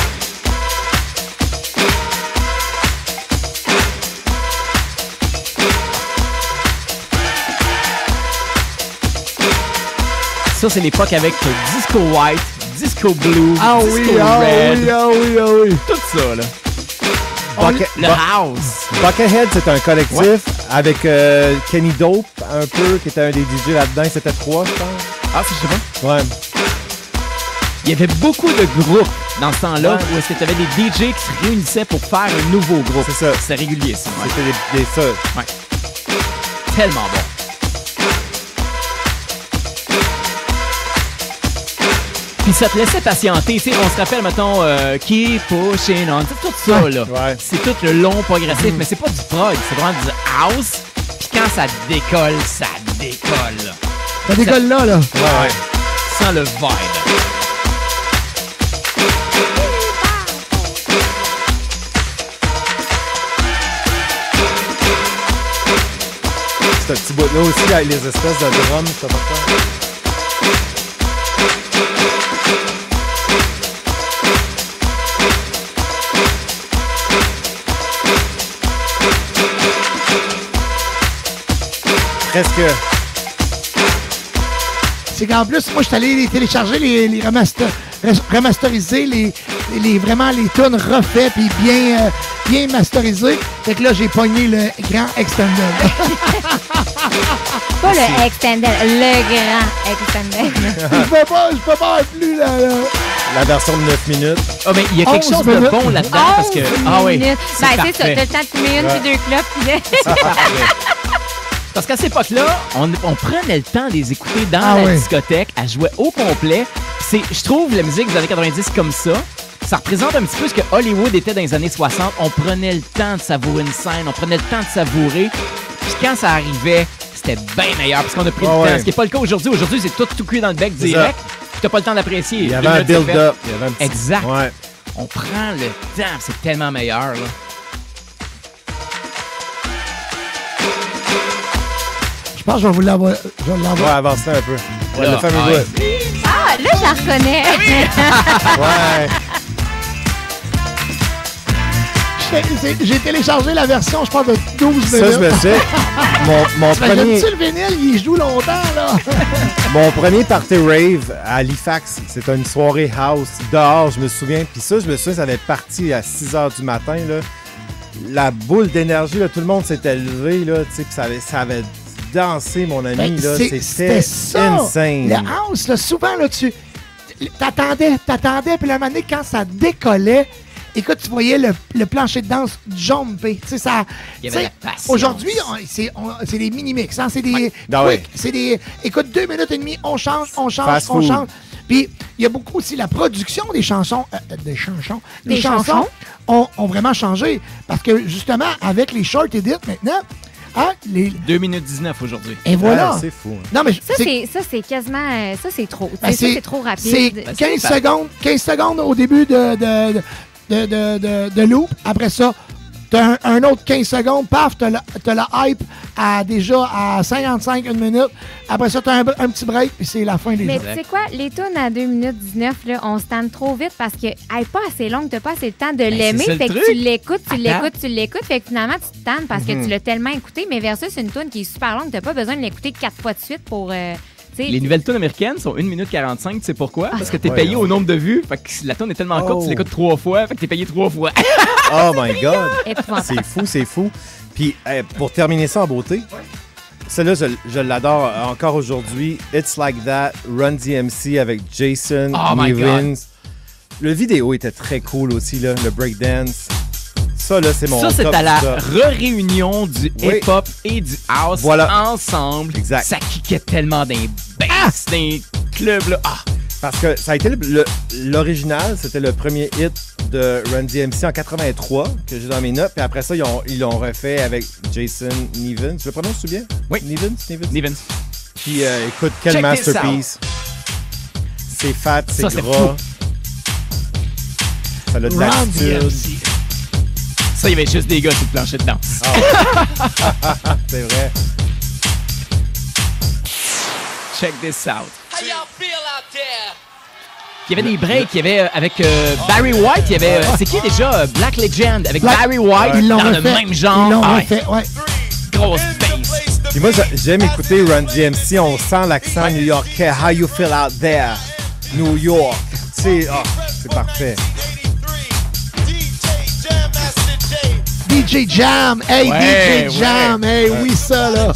[SPEAKER 15] Ça, c'est l'époque avec Disco White, Disco Blue,
[SPEAKER 5] Ah
[SPEAKER 15] Disco
[SPEAKER 5] oui, ah
[SPEAKER 15] Red.
[SPEAKER 5] oui, ah oui, ah oui.
[SPEAKER 15] Tout ça, là.
[SPEAKER 14] Bucket-
[SPEAKER 15] Le
[SPEAKER 14] Bu-
[SPEAKER 15] house.
[SPEAKER 14] Buckethead, c'est un collectif
[SPEAKER 15] Ouais.
[SPEAKER 14] avec euh, Kenny Dope, un peu, qui était un des D J là-dedans. C'était trois, je pense.
[SPEAKER 15] Ah, je sais pas.
[SPEAKER 14] Ouais.
[SPEAKER 15] Il y avait beaucoup de groupes dans ce temps-là
[SPEAKER 14] Ouais.
[SPEAKER 15] où est-ce que tu avais des D J qui se réunissaient pour faire un nouveau groupe.
[SPEAKER 14] C'est ça.
[SPEAKER 15] C'est régulier, ça. Ouais.
[SPEAKER 14] C'était des, des ça.
[SPEAKER 15] Ouais. Tellement bon. Puis ça te laissait patienter. Tu sais, on se rappelle, mettons, euh, Keep Pushing On. C'est tout ça,
[SPEAKER 5] Ouais.
[SPEAKER 15] là.
[SPEAKER 14] Ouais.
[SPEAKER 15] C'est tout le long progressif, mais c'est pas du prog, c'est vraiment du house. Puis quand ça décolle, ça décolle.
[SPEAKER 5] Ça décolle là, là.
[SPEAKER 14] Ouais, ouais.
[SPEAKER 15] Sans le vibe.
[SPEAKER 14] Ce petit bout-là aussi, avec les espèces de drums, je sais pas quoi. Presque.
[SPEAKER 5] C'est qu'en plus, moi, je suis allé les télécharger, les, les remaster- remasteriser, les, les, vraiment les tunes refaits puis bien, euh, bien masterisées. Fait que là, j'ai pogné le grand extended.
[SPEAKER 6] Pas le extended, le grand extended.
[SPEAKER 5] Je peux pas, je peux pas avoir plus, là, là.
[SPEAKER 14] La version de neuf minutes.
[SPEAKER 15] Ah, mais il y a quelque
[SPEAKER 5] onze
[SPEAKER 15] chose de
[SPEAKER 5] minutes.
[SPEAKER 15] bon là-dedans parce que.
[SPEAKER 6] onze
[SPEAKER 15] Ah oui.
[SPEAKER 6] minutes.
[SPEAKER 15] C'est
[SPEAKER 6] Ben, c'est ça,
[SPEAKER 15] parfait.
[SPEAKER 6] t'as le temps de fumer une
[SPEAKER 14] Ouais.
[SPEAKER 6] puis deux clopes. Puis
[SPEAKER 15] Parce qu'à cette époque-là, on, on prenait le temps de les écouter dans
[SPEAKER 5] Ah
[SPEAKER 15] la
[SPEAKER 5] oui.
[SPEAKER 15] discothèque, à jouer au complet. C'est, je trouve la musique des années quatre-vingt-dix comme ça. Ça représente un petit peu ce que Hollywood était dans les années soixante. On prenait le temps de savourer une scène, on prenait le temps de savourer. Puis quand ça arrivait, c'était bien meilleur parce qu'on a pris
[SPEAKER 14] Ah
[SPEAKER 15] le
[SPEAKER 14] ouais.
[SPEAKER 15] temps. Ce qui n'est pas le cas aujourd'hui. Aujourd'hui, c'est tout, tout cuit dans le bec
[SPEAKER 14] C'est
[SPEAKER 15] direct. Puis t'as pas le temps d'apprécier.
[SPEAKER 14] Il y
[SPEAKER 15] Une
[SPEAKER 14] avait un
[SPEAKER 15] minute, c'est fait.
[SPEAKER 14] build-up. Il y avait un petit...
[SPEAKER 15] Exact.
[SPEAKER 14] Ouais.
[SPEAKER 15] On prend le temps, c'est tellement meilleur. Là.
[SPEAKER 5] Je pense que je vais vous l'avoir. Je vais
[SPEAKER 14] On
[SPEAKER 5] l'avoir.
[SPEAKER 14] va avancer un peu. Ouais,
[SPEAKER 15] Là,
[SPEAKER 14] le fameux
[SPEAKER 15] ouais.
[SPEAKER 14] bout.
[SPEAKER 6] Ah, là, je la reconnais.
[SPEAKER 14] Ouais.
[SPEAKER 5] J'ai- c'est- J'ai téléchargé la version, je pense, de douze
[SPEAKER 14] Ça,
[SPEAKER 5] minutes.
[SPEAKER 14] je me sais. Mon, mon premier...
[SPEAKER 5] T'imagines-tu le vinyle, il joue longtemps, là?
[SPEAKER 14] Mon premier party rave à Halifax, c'était une soirée house dehors, je me souviens. Puis ça, je me souviens, ça avait parti à six heures du matin. Là. La boule d'énergie, là, tout le monde s'était levé. Là, tu sais, puis ça avait, ça avait dansé, mon ami.
[SPEAKER 5] Ben,
[SPEAKER 14] là,
[SPEAKER 5] c'est-
[SPEAKER 14] c'était
[SPEAKER 5] c'était ça.
[SPEAKER 14] insane.
[SPEAKER 5] Le house, là, souvent, là, tu t'attendais, t'attendais, puis la manée, quand ça décollait, écoute, tu voyais le, le plancher de danse jumper. Tu sais, ça.
[SPEAKER 15] Il y avait
[SPEAKER 5] tu sais,
[SPEAKER 15] la patience.
[SPEAKER 5] Aujourd'hui, on- c'est on- c'est des mini-mix, hein, c'est des.
[SPEAKER 14] Ah ouais.
[SPEAKER 5] quick, c'est des. Écoute, deux minutes et demie, on change, on change,
[SPEAKER 14] Fast
[SPEAKER 5] on
[SPEAKER 14] food.
[SPEAKER 5] change. Puis, il y a beaucoup aussi la production des chansons. euh, des chansons.
[SPEAKER 6] Des
[SPEAKER 5] les chansons
[SPEAKER 6] chansons.
[SPEAKER 5] ont, ont vraiment changé. Parce que, justement, avec les short edits maintenant, hein, les.
[SPEAKER 15] deux minutes dix-neuf aujourd'hui.
[SPEAKER 5] Et voilà.
[SPEAKER 14] Ah, c'est fou. hein.
[SPEAKER 5] Non, mais
[SPEAKER 6] Ça,
[SPEAKER 5] c'est-
[SPEAKER 6] c'est, ça, c'est quasiment... euh, Ça, c'est trop.
[SPEAKER 5] Ben,
[SPEAKER 6] Tu sais, ça, c'est trop rapide.
[SPEAKER 5] C'est
[SPEAKER 15] Ben, c'est
[SPEAKER 5] quinze
[SPEAKER 15] parfait.
[SPEAKER 5] secondes, quinze secondes au début de, de, de, de, de, de loop. Après ça, t'as un, un autre quinze secondes, paf, t'as le, t'as le hype à, déjà à cinquante-cinq, une minute. Après ça, t'as un, un petit break, puis c'est la fin des
[SPEAKER 6] Mais
[SPEAKER 5] jeux.
[SPEAKER 6] tu sais quoi, les tunes à deux minutes dix-neuf, là, on se tanne trop vite parce qu'elle n'est pas assez longue, t'as pas assez le temps de l'aimer.
[SPEAKER 15] c'est ça le
[SPEAKER 6] Fait que
[SPEAKER 15] truc.
[SPEAKER 6] tu l'écoutes, tu
[SPEAKER 15] Attends.
[SPEAKER 6] l'écoutes, tu l'écoutes. Fait que finalement, tu te tannes parce que
[SPEAKER 15] Mhm.
[SPEAKER 6] tu l'as tellement écouté. Mais versus une tune qui est super longue, t'as pas besoin de l'écouter quatre fois de suite pour. euh, tu sais,
[SPEAKER 15] Les nouvelles tunes américaines sont une minute quarante-cinq, tu sais pourquoi? Parce que t'es
[SPEAKER 14] Ouais,
[SPEAKER 15] payé
[SPEAKER 14] ouais.
[SPEAKER 15] au nombre de vues. Fait que la tune est tellement courte,
[SPEAKER 14] Oh.
[SPEAKER 15] tu l'écoutes trois fois, fait que t'es payé trois fois.
[SPEAKER 14] Oh my God!
[SPEAKER 6] Épouvantable.
[SPEAKER 14] C'est fou, c'est fou. Puis, eh, pour terminer ça en beauté, celle-là, je, je l'adore encore aujourd'hui. It's Like That, Run D M C avec Jason
[SPEAKER 15] Oh my
[SPEAKER 14] Nevins. Le vidéo était très cool aussi, là, le breakdance. Ça, là, c'est mon
[SPEAKER 15] Ça, c'est
[SPEAKER 14] top
[SPEAKER 15] à la
[SPEAKER 14] du top.
[SPEAKER 15] re-réunion du
[SPEAKER 14] Oui.
[SPEAKER 15] hip-hop et du house
[SPEAKER 14] Voilà.
[SPEAKER 15] ensemble.
[SPEAKER 14] Exact.
[SPEAKER 15] Ça kickait tellement d'un bass, d'un club, là. Ah!
[SPEAKER 14] Parce que ça a été le- le- l'original, c'était le premier hit de Run D M C en quatre-vingt-trois que j'ai dans mes notes. Puis après ça, ils ont- ils l'ont refait avec Jason Nevins. Je le prononce bien?
[SPEAKER 15] Oui.
[SPEAKER 14] Nevins? Nevins.
[SPEAKER 15] Nevins.
[SPEAKER 14] Puis euh, écoute, quel
[SPEAKER 15] Check this
[SPEAKER 14] masterpiece. C'est fat, c'est
[SPEAKER 15] Ça, c'est
[SPEAKER 14] gras.
[SPEAKER 15] fou.
[SPEAKER 14] Ça a de
[SPEAKER 5] Run D M
[SPEAKER 14] l'attitude.
[SPEAKER 5] C.
[SPEAKER 15] Ça, il y avait juste des gars sur le plancher de danse.
[SPEAKER 14] Ah, c'est vrai.
[SPEAKER 15] Check this out. Il y avait des breaks, il y avait euh, avec euh, Barry White, il y avait. euh, c'est qui déjà euh, Black Legend avec
[SPEAKER 5] Black-
[SPEAKER 15] Barry White
[SPEAKER 5] Ils l'ont
[SPEAKER 15] dans le
[SPEAKER 5] refait.
[SPEAKER 15] même genre.
[SPEAKER 5] Ils l'ont
[SPEAKER 15] Ah,
[SPEAKER 5] refait, ouais.
[SPEAKER 15] grosse bass.
[SPEAKER 14] Puis moi, j'a- j'aime écouter Run D M C. On sent l'accent new-yorkais. How you feel out there? New York. Tu sais, ah, c'est parfait.
[SPEAKER 5] D J Jam, hey,
[SPEAKER 15] Ouais,
[SPEAKER 5] D J Jam, hey, oui, ça, là.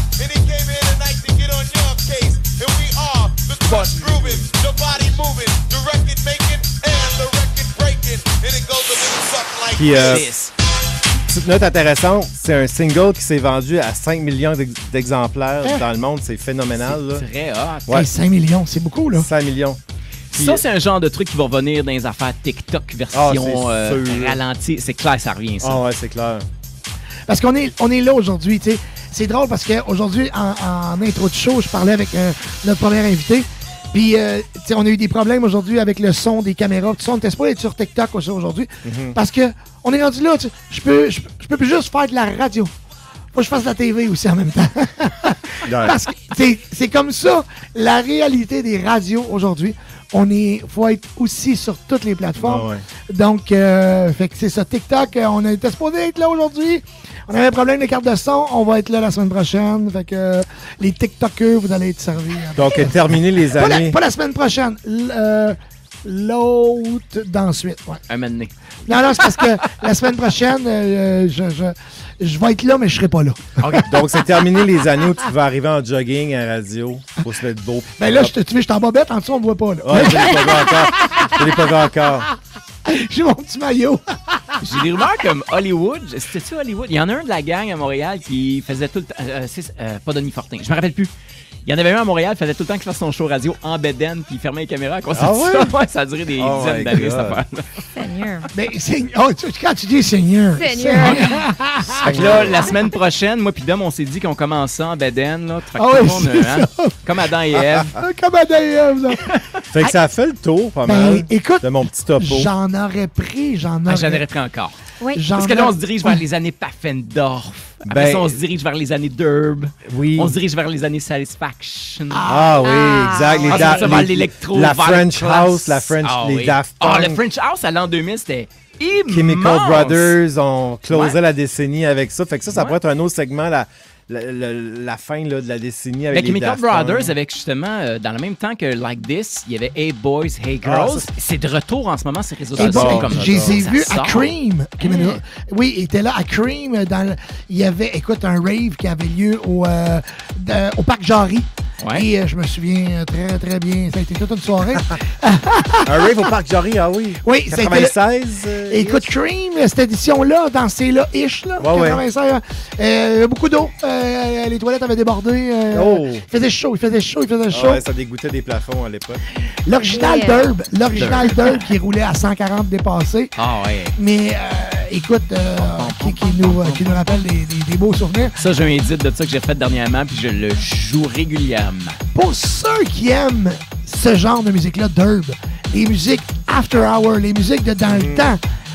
[SPEAKER 14] Puis, euh,
[SPEAKER 15] Yes.
[SPEAKER 14] petite note intéressante, c'est un single qui s'est vendu à cinq millions d'ex- d'exemplaires
[SPEAKER 5] Hein?
[SPEAKER 14] dans le monde. C'est phénoménal. là.
[SPEAKER 15] Très hot.
[SPEAKER 14] Ouais.
[SPEAKER 5] Hey, cinq millions, c'est beaucoup, là.
[SPEAKER 14] cinq millions. Puis,
[SPEAKER 15] Ça, c'est un genre de truc qui va revenir dans les affaires TikTok version
[SPEAKER 14] Ah, c'est
[SPEAKER 15] euh,
[SPEAKER 14] sûr.
[SPEAKER 15] ralentie. C'est clair, ça revient, ça.
[SPEAKER 14] Ah ouais, c'est clair.
[SPEAKER 5] Parce qu'on est, on est là aujourd'hui, tu sais. C'est drôle parce qu'aujourd'hui, en, en intro de show, je parlais avec euh, notre premier invité. Puis, euh, tu sais, on a eu des problèmes aujourd'hui avec le son des caméras. Tout ça, on n'était pas être sur TikTok aussi aujourd'hui.
[SPEAKER 14] Mhm.
[SPEAKER 5] Parce que on est rendu là, tu sais. Je peux, je, je peux plus juste faire de la radio. Faut que je fasse de la T V aussi en même temps. Parce que c'est, c'est comme ça, la réalité des radios aujourd'hui. On est, faut être aussi sur toutes les plateformes.
[SPEAKER 14] Ah ouais.
[SPEAKER 5] Donc, euh, fait que c'est ça. TikTok, euh, on était supposé être là aujourd'hui. On avait un problème de carte de son. On va être là la semaine prochaine. Fait que euh, les TikTokers, vous allez être servis.
[SPEAKER 14] Donc, euh, terminer les
[SPEAKER 5] Pas la,
[SPEAKER 14] années.
[SPEAKER 5] pas la semaine prochaine. L- euh, L'autre d'ensuite. Ouais.
[SPEAKER 15] Un moment donné.
[SPEAKER 5] Non, non, c'est parce que la semaine prochaine, euh, je, je, je vais être là, mais je serai pas là.
[SPEAKER 14] Donc, c'est terminer les années où tu vas arriver en jogging à radio. Faut se mettre beau.
[SPEAKER 5] Ben là, je te, tu vois, je suis en bobette, en dessous, on me voit pas. Là.
[SPEAKER 14] Ouais, je l'ai pas vu encore. Je l'ai pas vu encore.
[SPEAKER 5] J'ai mon petit maillot.
[SPEAKER 15] J'ai des rumeurs comme Hollywood. C'était-tu Hollywood? Il y en a un de la gang à Montréal qui faisait tout le temps. Euh, c'est- euh, pas Denis Fortin. Je me rappelle plus. Il y en avait un à Montréal qui faisait tout le temps qu'il fasse son show radio en bedaine puis il fermait les caméras à cause de
[SPEAKER 14] Ah
[SPEAKER 15] ça.
[SPEAKER 14] ouais?
[SPEAKER 15] Ouais, ça a duré des
[SPEAKER 14] Oh
[SPEAKER 15] dizaines
[SPEAKER 14] my
[SPEAKER 15] d'années,
[SPEAKER 14] God.
[SPEAKER 15] cette affaire.
[SPEAKER 6] Seigneur.
[SPEAKER 5] Mais c'est- oh, tu- quand tu dis Seigneur.
[SPEAKER 6] Seigneur.
[SPEAKER 15] Fait que là, la semaine prochaine, moi puis Dom, on s'est dit qu'on commençait en bedaine. Là. Fait que
[SPEAKER 5] Ah
[SPEAKER 15] tout
[SPEAKER 5] ouais,
[SPEAKER 15] le monde,
[SPEAKER 5] c'est
[SPEAKER 15] hein,
[SPEAKER 5] ça.
[SPEAKER 15] comme Adam et Ève.
[SPEAKER 5] Comme à d'ailleurs, vous autres.
[SPEAKER 14] Fait que ça a fait le tour, pas
[SPEAKER 5] Ben,
[SPEAKER 14] mal.
[SPEAKER 5] écoute,
[SPEAKER 14] de mon petit topo.
[SPEAKER 5] J'en aurais pris, j'en
[SPEAKER 15] Ah,
[SPEAKER 5] aurais
[SPEAKER 15] J'en aurais pris encore.
[SPEAKER 6] Oui.
[SPEAKER 5] J'en
[SPEAKER 15] Parce que là, on
[SPEAKER 5] aurais-
[SPEAKER 15] se dirige vers les années Paffendorf. Après
[SPEAKER 14] Ben-
[SPEAKER 15] ça, on se dirige vers les années Derb.
[SPEAKER 14] Oui.
[SPEAKER 15] On se dirige vers les années Satisfaction.
[SPEAKER 14] Ah oui, exact. Les
[SPEAKER 15] Ah,
[SPEAKER 14] Da-
[SPEAKER 15] ça, ça va
[SPEAKER 14] les-
[SPEAKER 15] l'électro,
[SPEAKER 14] la
[SPEAKER 15] Vibe
[SPEAKER 14] French
[SPEAKER 15] Class.
[SPEAKER 14] House, la French,
[SPEAKER 15] Ah
[SPEAKER 14] les
[SPEAKER 15] oui.
[SPEAKER 14] Daft
[SPEAKER 15] Ah,
[SPEAKER 14] Punk.
[SPEAKER 15] le French House à l'an deux mille, c'était immense.
[SPEAKER 14] Chemical Brothers ont closé
[SPEAKER 15] Ouais.
[SPEAKER 14] la décennie avec ça. Fait que ça, ça
[SPEAKER 15] Ouais.
[SPEAKER 14] pourrait être un autre segment, la, la, la- la fin là, de la décennie avec
[SPEAKER 15] Ben,
[SPEAKER 14] les
[SPEAKER 15] Chemical
[SPEAKER 14] Daft Punk.
[SPEAKER 15] Brothers, avec justement, euh, dans le même temps que Like This, il y avait Hey Boys, Hey
[SPEAKER 14] Ah,
[SPEAKER 15] Girls.
[SPEAKER 14] ça,
[SPEAKER 15] c'est de retour en ce moment, ces réseaux
[SPEAKER 5] Et
[SPEAKER 15] sociaux.
[SPEAKER 5] bon,
[SPEAKER 15] comme
[SPEAKER 5] je les ai
[SPEAKER 15] ça
[SPEAKER 5] vus à
[SPEAKER 15] sort.
[SPEAKER 5] Cream.
[SPEAKER 15] Hein?
[SPEAKER 5] Oui, il était là à Cream. Dans le- il y avait, écoute, un rave qui avait lieu au, euh, de- au Parc Jarry.
[SPEAKER 15] Ouais.
[SPEAKER 5] Et euh, je me souviens très, très bien. Ça a été toute une soirée.
[SPEAKER 14] Un rave au Parc Jarry, ah oui.
[SPEAKER 5] Oui, ça a été le-
[SPEAKER 14] quatre-vingt-seize. euh,
[SPEAKER 5] Écoute, Cream, cette édition-là, dans ces là-ish, là,
[SPEAKER 14] Ouais, ouais.
[SPEAKER 5] quatre-vingt-seize, euh, beaucoup d'eau. Euh, les toilettes avaient débordé. euh,
[SPEAKER 14] Oh.
[SPEAKER 5] Il faisait chaud, il faisait chaud, il faisait
[SPEAKER 14] Ah
[SPEAKER 5] chaud.
[SPEAKER 14] ouais, ça dégoûtait des plafonds à l'époque.
[SPEAKER 5] L'original
[SPEAKER 6] Yeah.
[SPEAKER 5] Derb, l'original Derb qui roulait à cent quarante dépassé.
[SPEAKER 15] Ah ouais.
[SPEAKER 5] Mais euh, écoute, euh, qui, qui nous, euh, qui nous rappelle des, des- des beaux souvenirs.
[SPEAKER 15] Ça, j'ai un edit de ça que j'ai fait dernièrement, puis je le joue régulièrement.
[SPEAKER 5] Pour ceux qui aiment ce genre de musique-là, Derb, les musiques After Hour, les musiques de dans le temps,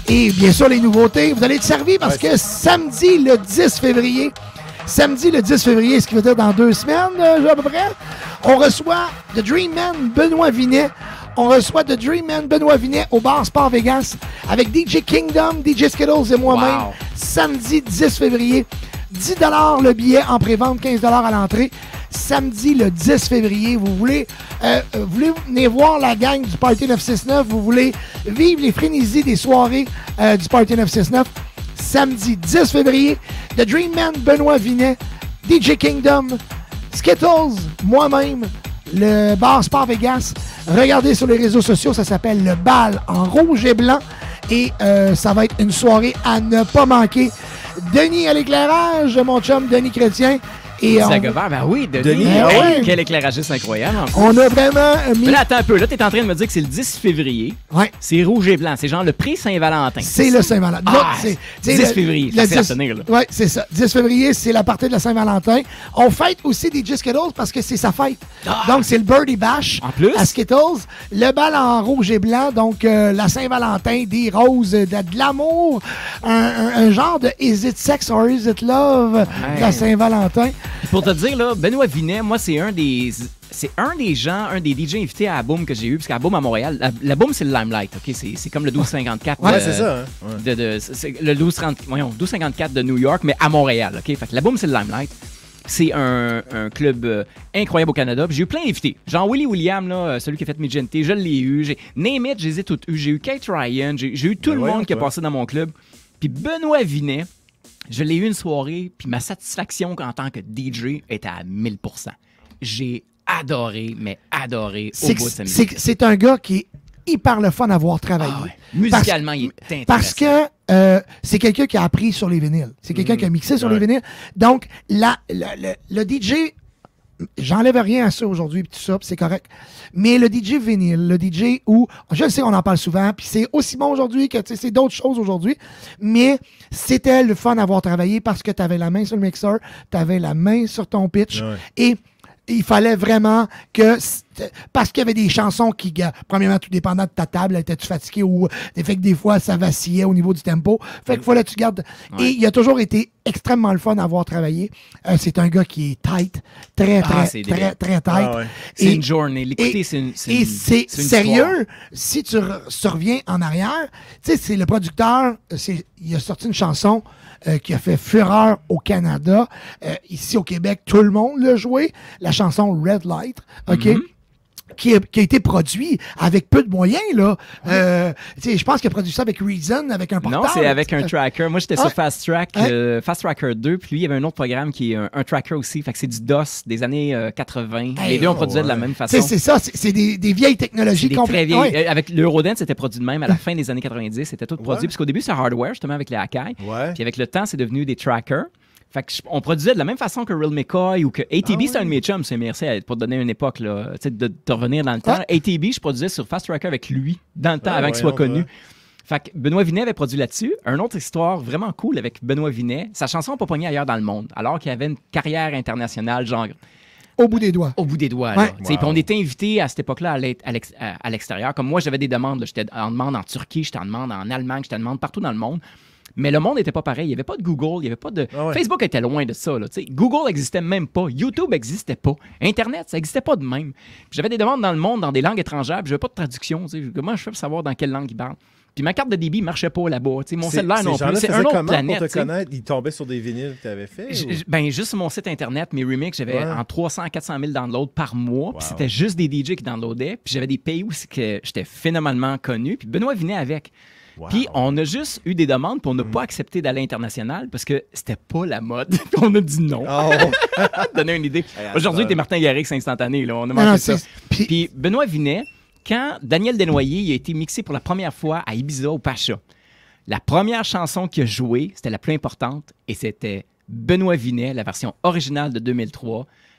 [SPEAKER 5] Et bien sûr, les nouveautés, vous allez être servis parce que samedi, le dix février, samedi, le dix février, ce qui veut dire dans deux semaines, euh, à peu près, on reçoit The Dream Man Benoît Vinet. On reçoit The Dream Man Benoît Vinet au bar Sport Vegas avec D J Kingdom, D J Skittles et moi-même.
[SPEAKER 15] Wow.
[SPEAKER 5] Samedi dix février. dix dollars le billet en pré-vente, quinze dollars à l'entrée. Samedi le dix février, vous voulez, euh, vous voulez venir voir la gang du Party neuf cent soixante-neuf, vous voulez vivre les frénésies des soirées euh, du Party neuf cent soixante-neuf. Samedi dix février, The Dream Man Benoît Vinet, D J Kingdom, Skittles, moi-même, le bar Sport Vegas. Regardez sur les réseaux sociaux, ça s'appelle le bal en rouge et blanc. Et euh, ça va être une soirée à ne pas manquer. Denis à l'éclairage, mon chum Denis Chrétien. Et on...
[SPEAKER 15] Dagobert, ben oui, Denis.
[SPEAKER 5] Denis,
[SPEAKER 15] ben
[SPEAKER 5] ouais.
[SPEAKER 15] oui, quel éclairagiste incroyable. En plus.
[SPEAKER 5] On a vraiment mis...
[SPEAKER 15] Mais là, attends un peu. Là, t'es en train de me dire que c'est le dix février.
[SPEAKER 5] Ouais.
[SPEAKER 15] C'est rouge et blanc. C'est genre le prix-Saint-Valentin.
[SPEAKER 5] C'est le Saint-Valentin.
[SPEAKER 15] Ah,
[SPEAKER 5] c'est,
[SPEAKER 15] dix
[SPEAKER 5] le,
[SPEAKER 15] février.
[SPEAKER 5] Le
[SPEAKER 15] C'est à
[SPEAKER 5] dix...
[SPEAKER 15] tenir, là.
[SPEAKER 5] Oui, c'est ça. dix février, c'est la partie de la Saint-Valentin. On fête aussi des Skittles parce que c'est sa fête. Ah. Donc, c'est le Birdie Bash
[SPEAKER 15] en plus?
[SPEAKER 5] à Skittles. Le bal en rouge et blanc. Donc, euh, la Saint-Valentin, des roses, de, de l'amour. Un, un, un genre de Is it sex or is it love ouais. de la Saint-Valentin.
[SPEAKER 15] Puis pour te dire, là, Benoît Vinet, moi, c'est un des... C'est un des gens, un des D J invités à la Boom que j'ai eu, parce qu'à la Boom à Montréal, la, la Boom, c'est le Limelight, OK? C'est, c'est comme le douze cinquante-quatre.
[SPEAKER 14] Ouais,
[SPEAKER 15] de,
[SPEAKER 14] c'est ça. Hein? Ouais.
[SPEAKER 15] De, de, c'est le douze trente, voyons, douze cinquante-quatre de New York, mais à Montréal, OK? Fait que la Boom, c'est le Limelight. C'est un, un club euh, incroyable au Canada. Puis j'ai eu plein d'invités. Genre Willie William, là, celui qui a fait Midgenté, je l'ai eu. J'ai, Name it, je les ai toutes eues. J'ai eu Kate Ryan, j'ai, j'ai eu tout
[SPEAKER 14] ben
[SPEAKER 15] le
[SPEAKER 14] ouais,
[SPEAKER 15] monde qui a
[SPEAKER 14] ouais.
[SPEAKER 15] passé dans mon club. Puis Benoît Vinet, je l'ai eu une soirée, puis ma satisfaction en tant que D J était à mille pour cent. J'ai adoré, mais adoré au
[SPEAKER 5] C'est,
[SPEAKER 15] bout de sa
[SPEAKER 5] c'est,
[SPEAKER 15] musique.
[SPEAKER 5] c'est un gars qui est hyper le fun à voir travailler.
[SPEAKER 15] Ah ouais. Musicalement,
[SPEAKER 5] parce,
[SPEAKER 15] il est intéressant.
[SPEAKER 5] Parce que euh, c'est quelqu'un qui a appris sur les vinyles. C'est quelqu'un mmh. qui a mixé sur ouais. les vinyles. Donc, la, la, le, le D J... J'enlève rien à ça aujourd'hui, puis tout ça, puis c'est correct. Mais le D J vinyle, le D J où, je le sais, on en parle souvent, puis c'est aussi bon aujourd'hui que c'est d'autres choses aujourd'hui, mais c'était le fun d'avoir travaillé parce que tu avais la main sur le mixeur, tu avais la main sur ton pitch, ouais. et il fallait vraiment que... Parce qu'il y avait des chansons qui, premièrement, tout dépendant de ta table, étais-tu fatigué ou fait que des fois, ça vacillait au niveau du tempo. Fait qu'il fallait que tu gardes... Ouais. Et il a toujours été extrêmement le fun d'avoir travaillé. Euh, c'est un gars qui est tight, très, très, ah, très, très, très tight. Ah ouais.
[SPEAKER 15] C'est et, une journée. L'écouter, et, c'est une c'est
[SPEAKER 5] Et
[SPEAKER 15] une,
[SPEAKER 5] c'est, c'est sérieux, si tu re- reviens en arrière, tu sais, c'est le producteur, c'est, il a sorti une chanson Euh, qui a fait fureur au Canada. Euh, ici au Québec, tout le monde l'a joué. La chanson Red Light, OK? Mm-hmm. Qui a, qui a été produit avec peu de moyens, là. Euh, je pense qu'il a produit ça avec Reason, avec un portable.
[SPEAKER 15] Non, c'est avec un tracker. Moi, j'étais
[SPEAKER 5] ah,
[SPEAKER 15] sur Fast Track,
[SPEAKER 5] hein?
[SPEAKER 15] euh, Fast Tracker deux, puis lui, il y avait un autre programme qui est un, un tracker aussi. Fait que c'est du DOS des années euh, quatre-vingts. Hey, Les deux, on oh, produisait ouais. de la même façon.
[SPEAKER 5] C'est, c'est ça, c'est, c'est des, des vieilles technologies complètes.
[SPEAKER 15] Ouais. Avec l'Eurodance, c'était produit de même à la fin des années quatre-vingt-dix. C'était tout produit. Ouais. Parce qu'au début, c'était hardware, justement, avec les Akai.
[SPEAKER 14] Ouais.
[SPEAKER 15] Puis avec le temps, c'est devenu des trackers. Fait que je, on produisait de la même façon que Real McCoy ou que A T B, ah oui. c'était un de mes chums, c'est merci pour te donner une époque, là, de, de revenir dans le temps. Ah. A T B, je produisais sur Fast Tracker avec lui, dans le temps, ah, avant ouais, qu'il soit connu. Va. Fait que Benoît Vinet avait produit là-dessus. Une autre histoire vraiment cool avec Benoît Vinet. Sa chanson n'a pas pogné ailleurs dans le monde, alors qu'il avait une carrière internationale, genre...
[SPEAKER 5] Au bout des doigts.
[SPEAKER 15] Au bout des doigts,
[SPEAKER 5] ouais.
[SPEAKER 15] là. Wow. Puis on était invités à cette époque-là à, l'ex- à, l'ex- à l'extérieur. Comme moi, j'avais des demandes. Là. J'étais en demande en Turquie, j'étais en demande en Allemagne, j'étais en demande partout dans le monde. Mais le monde n'était pas pareil. Il n'y avait pas de Google, il n'y avait pas de... Ah ouais. Facebook était loin de ça. Là, Google n'existait même pas. YouTube n'existait pas. Internet, ça n'existait pas de même. Puis j'avais des demandes dans le monde, dans des langues étrangères, puis je n'avais pas de traduction. T'sais. Comment je fais pour savoir dans quelle langue ils parlent? Puis ma carte de débit ne marchait pas là-bas. T'sais, mon cellulaire non plus. C'est un autre
[SPEAKER 14] comment
[SPEAKER 15] planète.
[SPEAKER 14] Pour te connaître, ils tombaient sur des vinyles que tu avais fait?
[SPEAKER 15] J- ben, juste sur mon site Internet, mes remixes, j'avais ouais. en trois cents à quatre cent mille downloads par mois. Wow. Puis c'était juste des D J qui downloadaient. Puis j'avais des pays où que j'étais phénoménalement connu. Puis Benoît Vinet avec. Wow. Puis on a juste eu des demandes, puis on n'a mm. pas accepté d'aller international parce que c'était pas la mode. Puis on a dit non. Oh. Donner une idée. Hey, Aujourd'hui, t'es Martin Garrix instantané. Là. On a manqué non, ça. Puis... puis Benoît Vinet, quand Daniel Desnoyers il a été mixé pour la première fois à Ibiza au Pacha, la première chanson qu'il a jouée, c'était la plus importante, et c'était Benoît Vinet, la version originale de deux mille trois,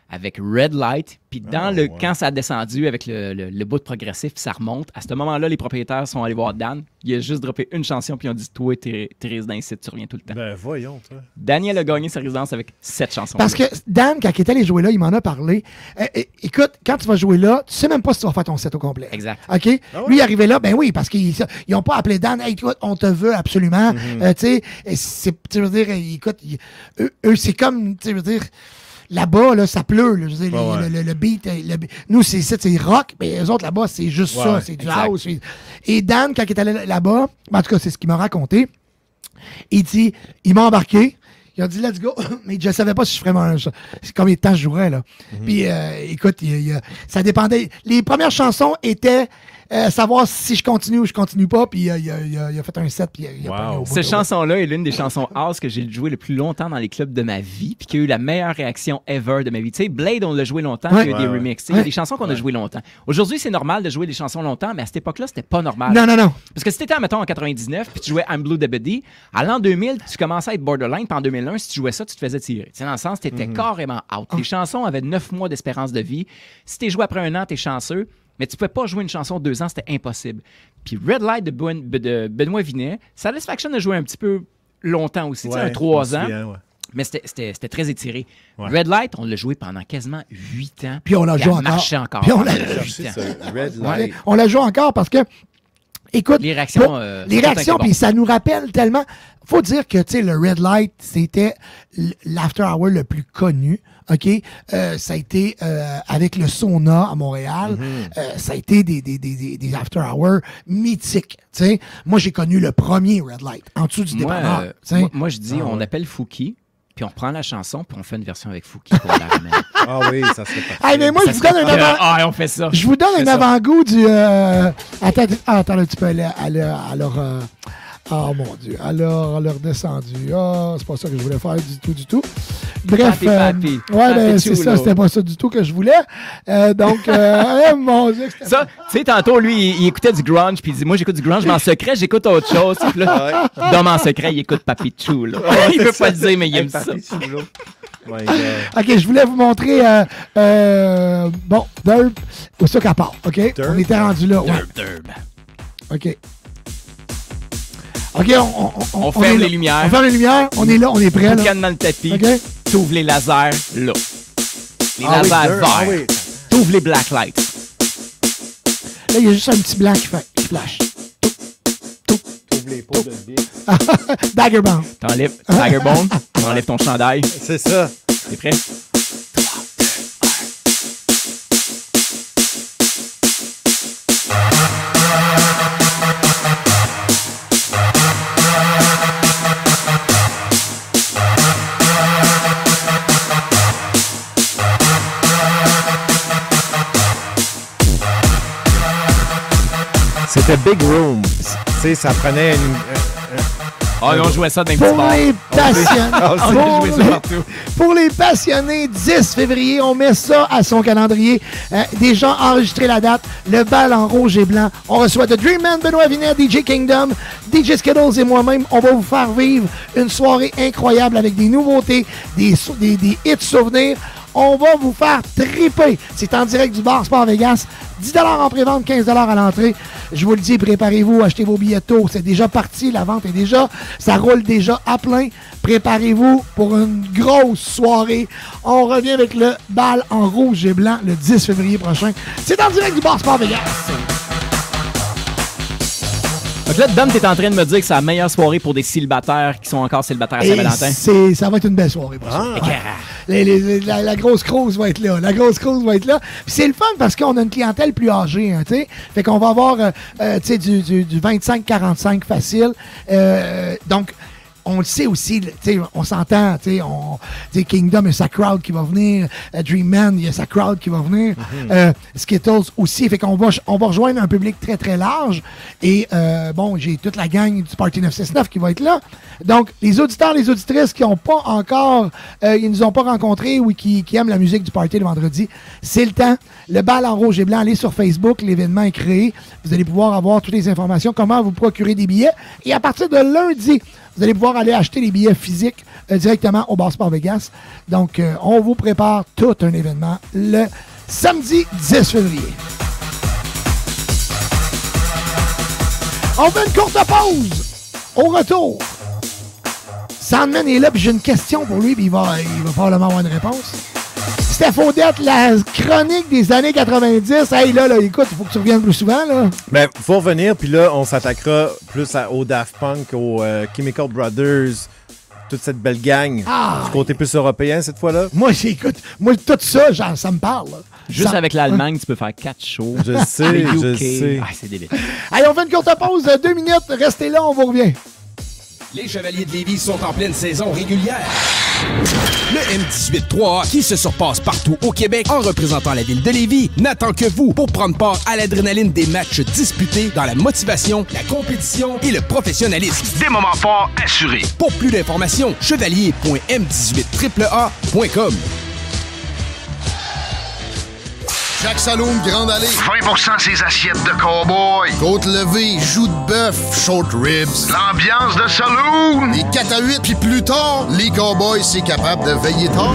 [SPEAKER 15] avec Red Light. Puis dans
[SPEAKER 14] Ah,
[SPEAKER 15] le,
[SPEAKER 14] ouais.
[SPEAKER 15] quand ça a descendu avec le, le, le bout de progressif, puis ça remonte, à ce moment-là, les propriétaires sont allés voir Dan. Il a juste droppé une chanson, puis ils ont dit « Toi, t'es t'es résident ici, tu reviens tout le temps. »
[SPEAKER 14] Ben voyons, toi.
[SPEAKER 15] Daniel a gagné sa résidence avec cette chanson.
[SPEAKER 5] Parce que Dan, quand il est allé jouer là, il m'en a parlé. Euh, euh, écoute, quand tu vas jouer là, tu sais même pas si tu vas faire ton set au complet.
[SPEAKER 15] Exact.
[SPEAKER 5] OK?
[SPEAKER 15] Ah ouais?
[SPEAKER 5] Lui, il est arrivé là, ben oui, parce qu'ils n'ont pas appelé Dan. Hey, toi, on te veut absolument.
[SPEAKER 15] Mm-hmm.
[SPEAKER 5] Euh, tu sais, et c'est- tu veux dire, écoute, ils- eux, eux, c'est comme, tu veux dire, là-bas, là, ça pleut. Là, je veux dire,
[SPEAKER 14] Ouais,
[SPEAKER 5] les-
[SPEAKER 14] ouais.
[SPEAKER 5] Le, le- le beat, euh, le- nous, c'est c'est c'est rock, mais eux autres, là-bas, c'est juste
[SPEAKER 14] Ouais,
[SPEAKER 5] ça.
[SPEAKER 14] ouais,
[SPEAKER 5] C'est du
[SPEAKER 14] exact.
[SPEAKER 5] house. c'est- Et Dan, quand il est allé là-bas, en tout cas, c'est ce qu'il m'a raconté, il dit, il m'a embarqué. Il a dit, let's go. Mais je ne savais pas si je ferais mon- combien de temps je jouerais. Là. Puis, euh, écoute, il- il- ça dépendait. Les premières chansons étaient euh, savoir si je continue ou je continue pas. Puis, euh, il, a, il a- il a fait un set. Puis, il a pogné au bout.
[SPEAKER 15] Cette chanson-là est l'une des chansons house que j'ai joué le plus longtemps dans les clubs de ma vie, puis qui a eu la meilleure réaction ever de ma vie. Tu sais, Blade, on l'a joué longtemps,
[SPEAKER 5] Ouais.
[SPEAKER 15] puis il y a eu des
[SPEAKER 5] Ouais, ouais.
[SPEAKER 15] remixes. Tu sais, Il y a
[SPEAKER 5] Ouais.
[SPEAKER 15] des chansons qu'on a jouées longtemps. Aujourd'hui, c'est normal de jouer des chansons longtemps, mais à cette époque-là, c'était pas normal.
[SPEAKER 5] Non, non, non.
[SPEAKER 15] Parce que si t'étais, mettons, en quatre-vingt-dix-neuf, puis tu jouais I'm Blue Dabadi, à l'an deux mille, tu commençais à être borderline, puis en deux mille un, si tu jouais ça, tu te faisais tirer. Tu sais, dans le sens, t'étais carrément out. Les chansons avaient neuf mois d'espérance de vie. Si t'es joué après un an, t'es chanceux. Mais tu pouvais pas jouer une chanson deux ans, c'était impossible. Puis Red Light de, Ben- de Benoît Vinet, Satisfaction a joué un petit peu longtemps aussi, tu sais,
[SPEAKER 14] Ouais,
[SPEAKER 15] un trois
[SPEAKER 14] je me
[SPEAKER 15] ans.
[SPEAKER 14] souviens, ouais.
[SPEAKER 15] Mais c'était- c'était c'était très étiré.
[SPEAKER 14] Ouais.
[SPEAKER 15] Red Light, on l'a joué pendant quasiment huit ans.
[SPEAKER 5] Puis on l'a
[SPEAKER 15] Elle
[SPEAKER 5] joué encore.
[SPEAKER 15] marchait encore.
[SPEAKER 5] Puis on l'a-
[SPEAKER 15] pendant huit ans.
[SPEAKER 14] Red
[SPEAKER 5] Ouais.
[SPEAKER 14] Light.
[SPEAKER 5] On la joue encore parce que, écoute,
[SPEAKER 15] Les réactions,
[SPEAKER 5] pour-
[SPEAKER 15] euh,
[SPEAKER 5] les
[SPEAKER 15] tout
[SPEAKER 5] réactions,
[SPEAKER 15] était bon.
[SPEAKER 5] puis ça nous rappelle tellement. Faut dire que, tu sais, le Red Light, c'était l- l'after hour le plus connu. OK? Euh, ça a été euh, avec le sauna à Montréal.
[SPEAKER 15] Mm-hmm.
[SPEAKER 5] Euh, ça a été des, des, des, des, des after hours mythiques. Tu sais, moi, j'ai connu le premier Red Light en dessous du
[SPEAKER 15] Moi,
[SPEAKER 5] dépanneur.
[SPEAKER 15] euh,
[SPEAKER 5] tu sais.
[SPEAKER 15] moi, moi, je dis,
[SPEAKER 5] Ah,
[SPEAKER 15] on
[SPEAKER 5] ouais.
[SPEAKER 15] appelle Fouki, puis on reprend la chanson, puis on fait une version avec Fouki pour la remettre.
[SPEAKER 14] Ah oui, ça serait parfait.
[SPEAKER 5] Hey, mais moi,
[SPEAKER 15] Ça
[SPEAKER 5] je vous
[SPEAKER 15] serait
[SPEAKER 5] donne un
[SPEAKER 15] parfait.
[SPEAKER 5] avant...
[SPEAKER 15] Ah, on fait ça.
[SPEAKER 5] Je vous donne
[SPEAKER 15] Fais
[SPEAKER 5] un
[SPEAKER 15] ça.
[SPEAKER 5] avant-goût du... euh, Attends, ah, attends un petit peu. Alors, alors, alors, euh, oh mon Dieu. Alors, elle est redescendue. Ah, c'est pas ça que je voulais faire du tout, du tout. Bref.
[SPEAKER 15] Papi,
[SPEAKER 5] euh,
[SPEAKER 15] papi.
[SPEAKER 5] ouais, ben,
[SPEAKER 15] Papi
[SPEAKER 5] c'est ça.
[SPEAKER 15] chulo.
[SPEAKER 5] C'était pas ça du tout que je voulais. Euh, donc, euh, eh, mon Dieu. c'était-
[SPEAKER 15] Ça, tu sais, tantôt, lui, il, il écoutait du grunge, puis il dit, moi, j'écoute du grunge, mais en secret, j'écoute autre chose. Puis là, Dom en secret, il écoute Papi Chulo. Il veut pas le dire, mais il aime ça.
[SPEAKER 14] My God.
[SPEAKER 5] OK, je voulais vous montrer... Euh, euh, bon, Derb, où ça qu'elle part, OK? On était rendu là. Ouais.
[SPEAKER 15] Derb.
[SPEAKER 5] OK. OK, on, on,
[SPEAKER 15] On
[SPEAKER 5] est
[SPEAKER 15] ferme
[SPEAKER 5] là.
[SPEAKER 15] les lumières.
[SPEAKER 5] On ferme les lumières. On est là, on est prêt. là.
[SPEAKER 15] Boucan dans le tapis.
[SPEAKER 5] OK?
[SPEAKER 15] T'ouvres les lasers, là. Les
[SPEAKER 14] Ah oui,
[SPEAKER 15] lasers
[SPEAKER 14] Derb,
[SPEAKER 15] verts.
[SPEAKER 14] ah oui.
[SPEAKER 15] T'ouvres les black lights.
[SPEAKER 5] Là, il y a juste un petit blanc qui fait, qui flash.
[SPEAKER 14] Ouvre les pots de bière.
[SPEAKER 5] Daggerbound.
[SPEAKER 15] T'enlèves Tigerbone, t'enlèves ton chandail.
[SPEAKER 14] C'est ça.
[SPEAKER 15] T'es prêt?
[SPEAKER 14] C'était Big Room. Tu sais, ça prenait une. euh,
[SPEAKER 15] Ah, on jouait ça dans les
[SPEAKER 5] Pour
[SPEAKER 15] petits
[SPEAKER 5] les
[SPEAKER 15] bars.
[SPEAKER 5] passionnés,
[SPEAKER 14] Ah,
[SPEAKER 15] On
[SPEAKER 5] pour,
[SPEAKER 15] a joué ça
[SPEAKER 5] les-
[SPEAKER 15] partout.
[SPEAKER 5] pour les passionnés, dix février, on met ça à son calendrier. Euh, déjà enregistré la date, le bal en rouge et blanc. On reçoit The Dream Man, Benoît Vinet, D J Kingdom, D J Skittles et moi-même. On va vous faire vivre une soirée incroyable avec des nouveautés, des, sou- des, des hits souvenirs. On va vous faire triper. C'est en direct du bar Sport Vegas. dix dollars en pré-vente, quinze dollars à l'entrée. Je vous le dis, préparez-vous, achetez vos billets tôt. C'est déjà parti, la vente est déjà, ça roule déjà à plein. Préparez-vous pour une grosse soirée. On revient avec le bal en rouge et blanc le dix février prochain. C'est en direct du bar Sport Vegas.
[SPEAKER 15] Donc là, Dom, t'es en train de me dire que c'est la meilleure soirée pour des célibataires qui sont encore célibataires à
[SPEAKER 5] Et
[SPEAKER 15] Saint-Valentin.
[SPEAKER 5] c'est- ça va être une belle soirée pour ça.
[SPEAKER 15] Écœurant.
[SPEAKER 5] Les- les- la, la grosse crouse va être là. La grosse crouse va être là. Puis c'est le fun parce qu'on a une clientèle plus âgée, hein, tu sais. Fait qu'on va avoir, euh, euh, tu sais, du, du, du vingt-cinq quarante-cinq facile. Euh, donc, on le sait aussi, tu sais, on s'entend, tu sais, on, tu sais, Kingdom, il y a sa crowd qui va venir, euh, Dream Man, il y a sa crowd qui va venir, euh, Skittles aussi, fait qu'on va, on va rejoindre un public très, très large, et euh, bon, j'ai toute la gang du Party neuf cent soixante-neuf qui va être là, donc, les auditeurs, les auditrices qui n'ont pas encore, euh, ils nous ont pas rencontrés ou qui, qui aiment la musique du Party le vendredi, c'est le temps, le bal en rouge et blanc, allez sur Facebook, l'événement est créé, vous allez pouvoir avoir toutes les informations, comment vous procurer des billets, et à partir de lundi, Vous allez pouvoir aller acheter les billets physiques euh, directement au Bar Sport Vegas. Donc, euh, on vous prépare tout un événement le samedi dix février. On fait une courte pause. Au retour, Sandman est là, puis j'ai une question pour lui, puis il va, il va probablement avoir une réponse. Steph Odette, la chronique des années quatre-vingt-dix. Hey, là, là, écoute, il faut que tu reviennes plus souvent, là.
[SPEAKER 14] Ben, faut revenir, puis là, on s'attaquera plus à, au Daft Punk, aux euh, Chemical Brothers, toute cette belle gang. Ah, du côté plus européen, cette fois-là.
[SPEAKER 5] Moi, écoute, moi, tout ça, genre, ça me parle. Là.
[SPEAKER 15] Juste
[SPEAKER 5] ça...
[SPEAKER 15] avec l'Allemagne, tu peux faire quatre shows.
[SPEAKER 14] Je sais, je sais.
[SPEAKER 15] Ah, c'est débile.
[SPEAKER 5] Allez, on fait une courte pause, deux minutes. Restez là, on vous revient.
[SPEAKER 10] Les Chevaliers de Lévis sont en pleine saison régulière. Le M dix-huit trois A, qui se surpasse partout au Québec en représentant la ville de Lévis, n'attend que vous pour prendre part à l'adrénaline des matchs disputés dans la motivation, la compétition et le professionnalisme.
[SPEAKER 8] Des moments forts assurés.
[SPEAKER 10] Pour plus d'informations, chevalier point m dix-huit a a point com.
[SPEAKER 9] Jacques Saloum, Grande Allée.
[SPEAKER 8] vingt pour cent ses assiettes de cow-boy.
[SPEAKER 9] Côte levée, joues de bœuf, short ribs.
[SPEAKER 8] L'ambiance de saloon.
[SPEAKER 9] Les quatre à huit, puis plus tard, les cowboys, c'est capable de veiller tard.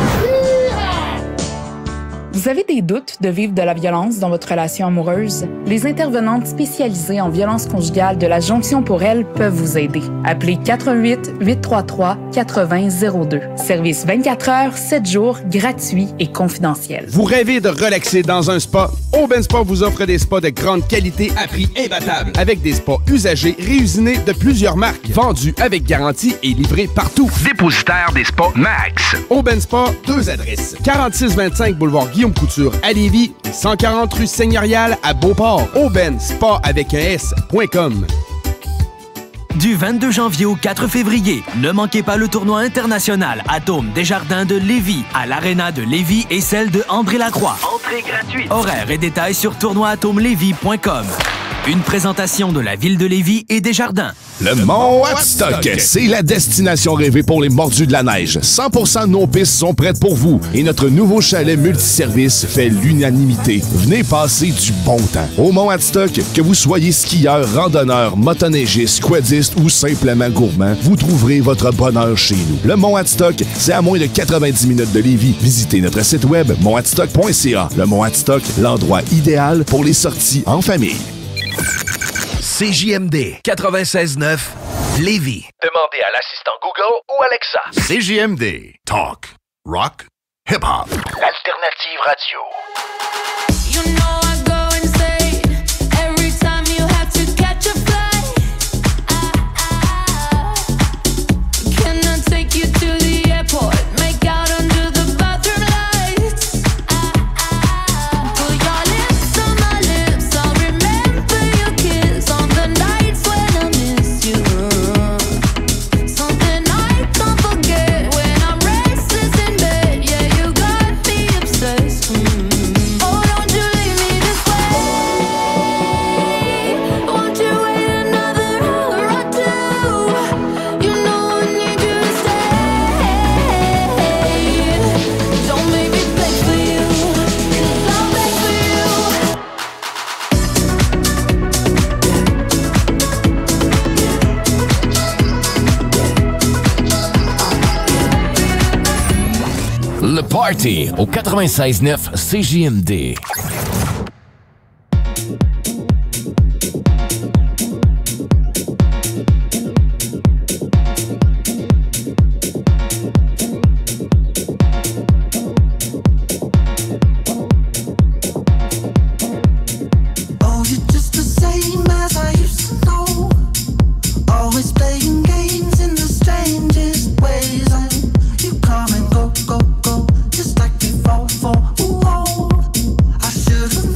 [SPEAKER 17] Vous avez des doutes de vivre de la violence dans votre relation amoureuse? Les intervenantes spécialisées en violence conjugale de la Jonction pour elle peuvent vous aider. Appelez quatre un huit, huit trois trois, quatre zéro zéro deux. Service vingt-quatre heures, sept jours, gratuit et confidentiel.
[SPEAKER 10] Vous rêvez de relaxer dans un spa? Aubin Spa vous offre des spas de grande qualité à prix imbattable. Avec des spas usagés réusinés de plusieurs marques, vendus avec garantie et livrés partout.
[SPEAKER 8] Dépositaire des spas Max.
[SPEAKER 10] Aubin Spa, deux adresses. quarante-six vingt-cinq boulevard Guillaume Couture à Lévis et cent quarante rue Seigneurial à Beauport. Aubaine Spa avec un S point com.
[SPEAKER 1] Du vingt-deux janvier au quatre février, ne manquez pas le tournoi international Atome Desjardins de Lévis à l'Arena de Lévis et celle de André-Lacroix. Entrée gratuite. Horaires et détails sur tournoi atome lévis point com. Une présentation de la ville de Lévis et Desjardins.
[SPEAKER 18] Le Mont Watstock, c'est la destination rêvée pour les mordus de la neige. cent pour cent de nos pistes sont prêtes pour vous et notre nouveau chalet multiservice fait l'unanimité. Venez passer du bon temps. Au Mont Watstock, que vous soyez skieur, randonneur, motoneigiste, quadiste ou simplement gourmand, vous trouverez votre bonheur chez nous. Le Mont Watstock, c'est à moins de quatre-vingt-dix minutes de Lévis. Visitez notre site web mont watstock point c a. Le Mont Watstock, l'endroit idéal pour les sorties en famille.
[SPEAKER 19] C J M D quatre-vingt-seize neuf Lévis.
[SPEAKER 8] Demandez à l'assistant Google ou Alexa.
[SPEAKER 19] C J M D. Talk, rock, hip-hop.
[SPEAKER 8] L'alternative radio.
[SPEAKER 20] You know I go insane every time you have to catch a flight. I, I, can I take you to the airport? Make out under the bathroom lights. I, I, put your lips on my lips. I'll remember your kiss on the nights when I miss you. Something I can't forget when I'm restless in bed. Yeah, you got me obsessed. Mm. Oh, don't you leave me this way. Won't you wait another hour or two? You know I need you to stay. Don't make me beg for you, 'cause I'll beg for you.
[SPEAKER 12] Le Party au quatre-vingt-seize neuf C J M D.
[SPEAKER 20] Oh, you're just the same as I used to know. Always playing games in the strangest ways. And you come and go, go, go, just like before. For, ooh, oh. I should have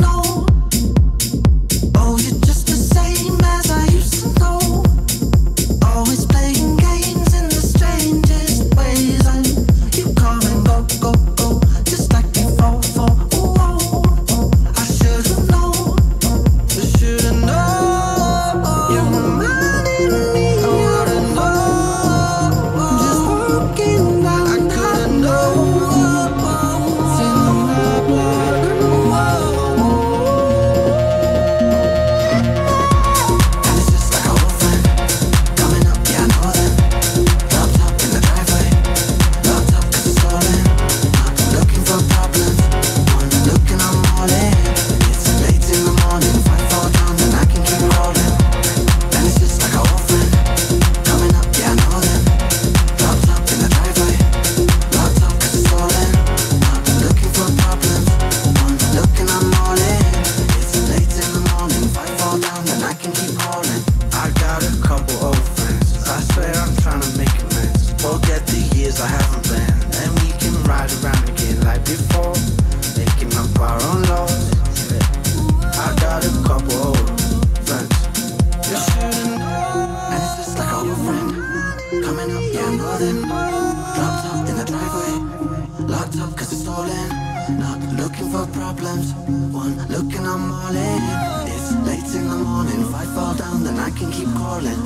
[SPEAKER 21] Locked up cause it's stolen. Not looking for problems. One look and I'm all in. It's late in the morning. If I fall down then I can keep crawling.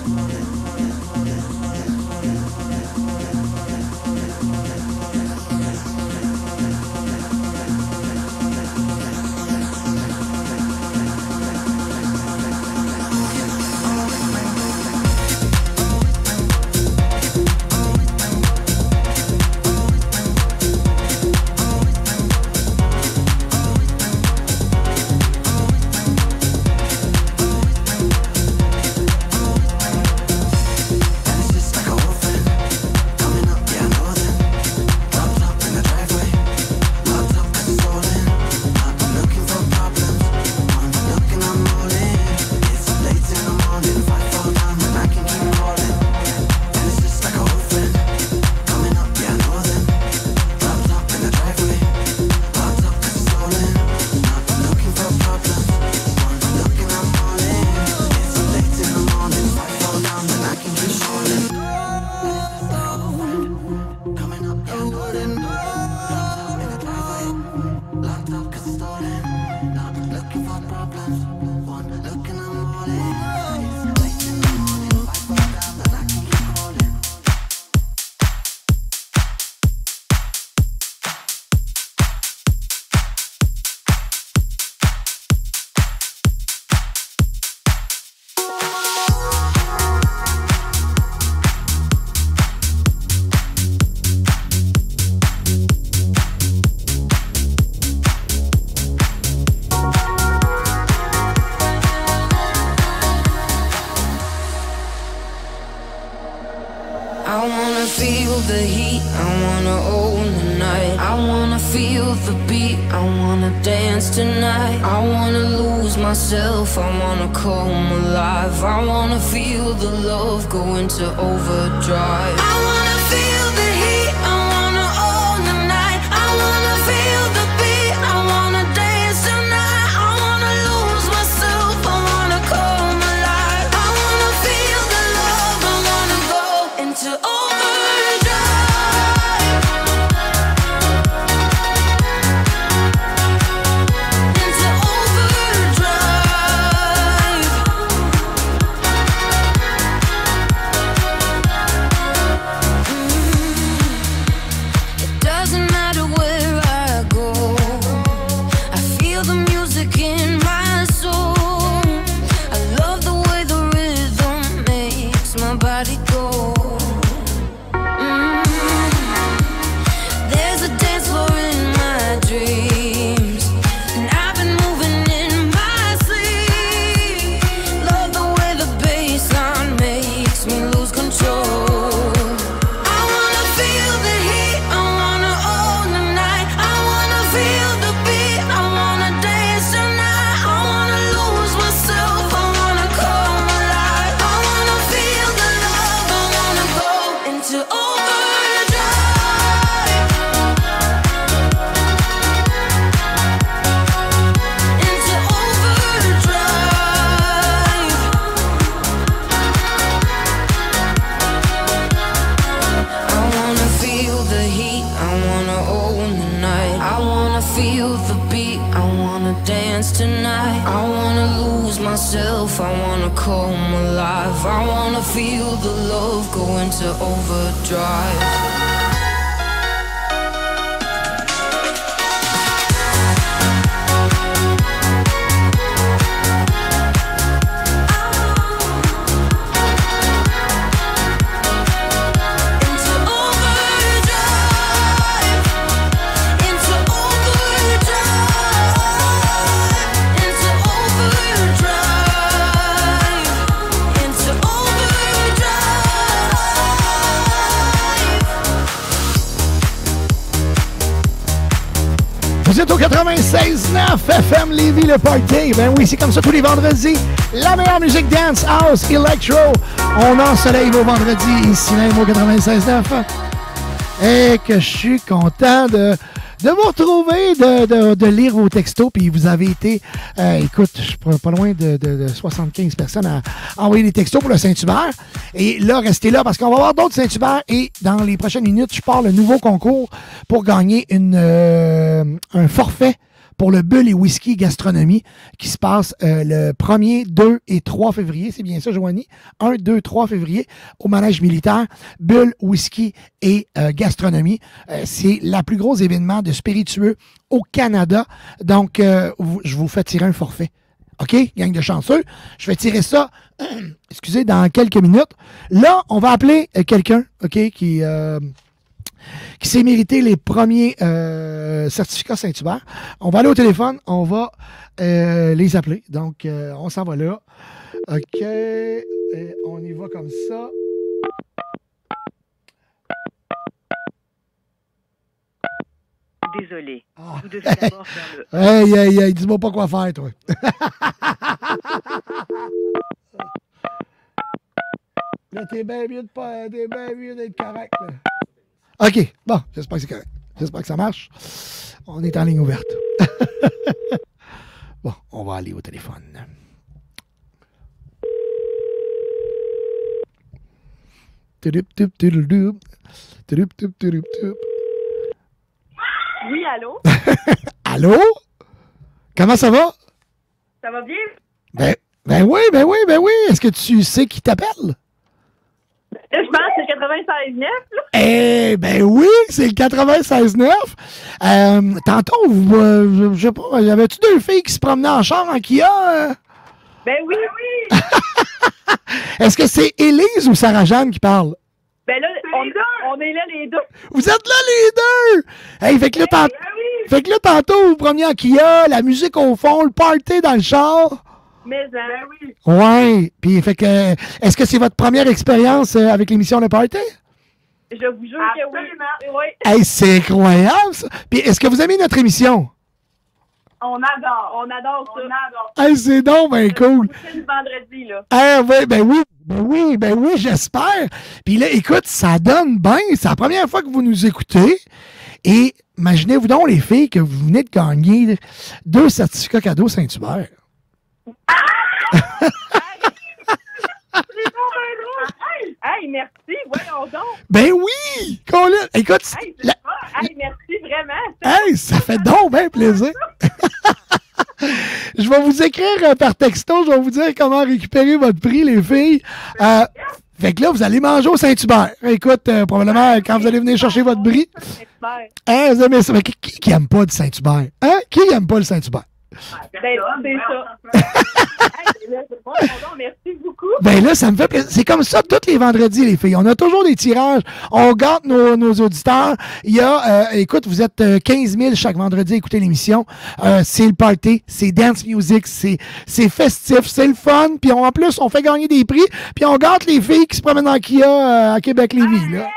[SPEAKER 20] Myself, I wanna come alive. I wanna feel the love go into overdrive. I wanna feel the heat. I wanna own the night. I wanna feel the beat. I wanna dance tonight. I wanna lose myself. I wanna come alive. I wanna feel the love. I wanna go into overdrive. I wanna come alive. I wanna feel the love go into overdrive.
[SPEAKER 5] Vous êtes au quatre-vingt-seize neuf F M Lévis, le party. Ben oui, c'est comme ça tous les vendredis. La meilleure musique dance, house, electro. On ensoleille vos vendredis ici même au quatre-vingt-seize neuf. Et que je suis content de de vous retrouver, de, de, de lire vos textos. Puis vous avez été, euh, écoute, je suis pas, pas loin de, de, de soixante-quinze personnes à envoyer des textos pour le Saint-Hubert. Et là, restez là parce qu'on va avoir d'autres Saint-Hubert. Et dans les prochaines minutes, je pars le nouveau concours pour gagner une, euh, un forfait pour le Bulle et Whisky Gastronomie qui se passe euh, le premier, deux et trois février. C'est bien ça, Joanie? un, deux, trois février au manège militaire. Bulle, Whisky et euh, Gastronomie. Euh, c'est le plus gros événement de spiritueux au Canada. Donc, euh, vous, je vous fais tirer un forfait. OK? Gang de chanceux. Je vais tirer ça, excusez, dans quelques minutes. Là, on va appeler euh, quelqu'un, OK, qui... Euh, qui s'est mérité les premiers euh, certificats Saint-Hubert. On va aller au téléphone, on va euh, les appeler. Donc, euh, on s'en va là. OK, et on y va comme ça.
[SPEAKER 2] Désolé.
[SPEAKER 5] Ah.
[SPEAKER 2] Vous devez d'abord faire le...
[SPEAKER 5] Hey, hey, hey, dis-moi pas quoi faire, toi. Là, t'es bien mieux de pas, t'es bien mieux d'être correct, là. OK. Bon, j'espère que c'est correct. J'espère que ça marche. On est en ligne ouverte. Bon, on va aller au téléphone.
[SPEAKER 2] Oui, allô?
[SPEAKER 5] Allô? Comment ça va?
[SPEAKER 2] Ça va bien?
[SPEAKER 5] Ben, ben oui, ben oui, ben oui. Est-ce que tu sais qui t'appelle?
[SPEAKER 2] Là, je pense que c'est quatre-vingt-seize neuf, là.
[SPEAKER 5] Eh ben oui, c'est le quatre-vingt-seize neuf. Euh, tantôt, vous, euh, je sais pas, y avait-tu deux filles qui se promenaient en char en Kia? Euh?
[SPEAKER 2] Ben oui, oui.
[SPEAKER 5] Est-ce que c'est Élise ou Sarah-Jeanne qui parle?
[SPEAKER 2] Ben là, on, on est là les deux.
[SPEAKER 5] Vous êtes là les deux! Hey, fait que là, tant-
[SPEAKER 2] Ben oui.
[SPEAKER 5] fait que là tantôt, vous preniez en Kia, la musique au fond, le party dans le char.
[SPEAKER 2] Mais, ben oui.
[SPEAKER 5] Ouais. Puis, fait que, est-ce que c'est votre première expérience euh, avec l'émission Le Party?
[SPEAKER 2] Je vous jure que oui. Oui.
[SPEAKER 5] Hey, c'est incroyable, ça! Puis, est-ce que vous aimez notre émission?
[SPEAKER 2] On adore, on adore ça. On adore.
[SPEAKER 5] Hey, c'est donc ben cool!
[SPEAKER 2] C'est le vendredi, là.
[SPEAKER 5] Ah oui, ben oui, ben oui, ben oui, j'espère. Puis là, écoute, ça donne bien. C'est la première fois que vous nous écoutez. Et imaginez-vous donc, les filles, que vous venez de gagner deux certificats cadeaux Saint-Hubert.
[SPEAKER 2] Hey, merci, voyons donc.
[SPEAKER 5] Ben oui! Colin, écoute,
[SPEAKER 2] Hey,
[SPEAKER 5] la-
[SPEAKER 2] pas. Hey, merci vraiment.
[SPEAKER 5] hey, ça fait donc bien plaisir. Je vais vous écrire euh, par texto, je vais vous dire comment récupérer votre prix, les filles. Euh, fait que là, vous allez manger au Saint-Hubert. Écoute, euh, probablement, quand vous allez venir chercher votre prix. Hein, vous aimez ça? Mais qui, qui, qui aime pas le Saint-Hubert? Hein? Qui aime pas le Saint-Hubert?
[SPEAKER 2] Ben, c'est ça. Hey, là, c'est bon, bon, merci beaucoup.
[SPEAKER 5] Ben là, ça me fait plaisir. C'est comme ça tous les vendredis, les filles. On a toujours des tirages. On garde nos, nos auditeurs. Il y a, euh, écoute, vous êtes euh, quinze mille chaque vendredi à écouter l'émission. Euh, c'est le party, c'est dance music, c'est, c'est festif, c'est le fun. Puis on- en plus, on fait gagner des prix. Puis on garde les filles qui se promènent en Kia euh, à Québec-Lévis. Là.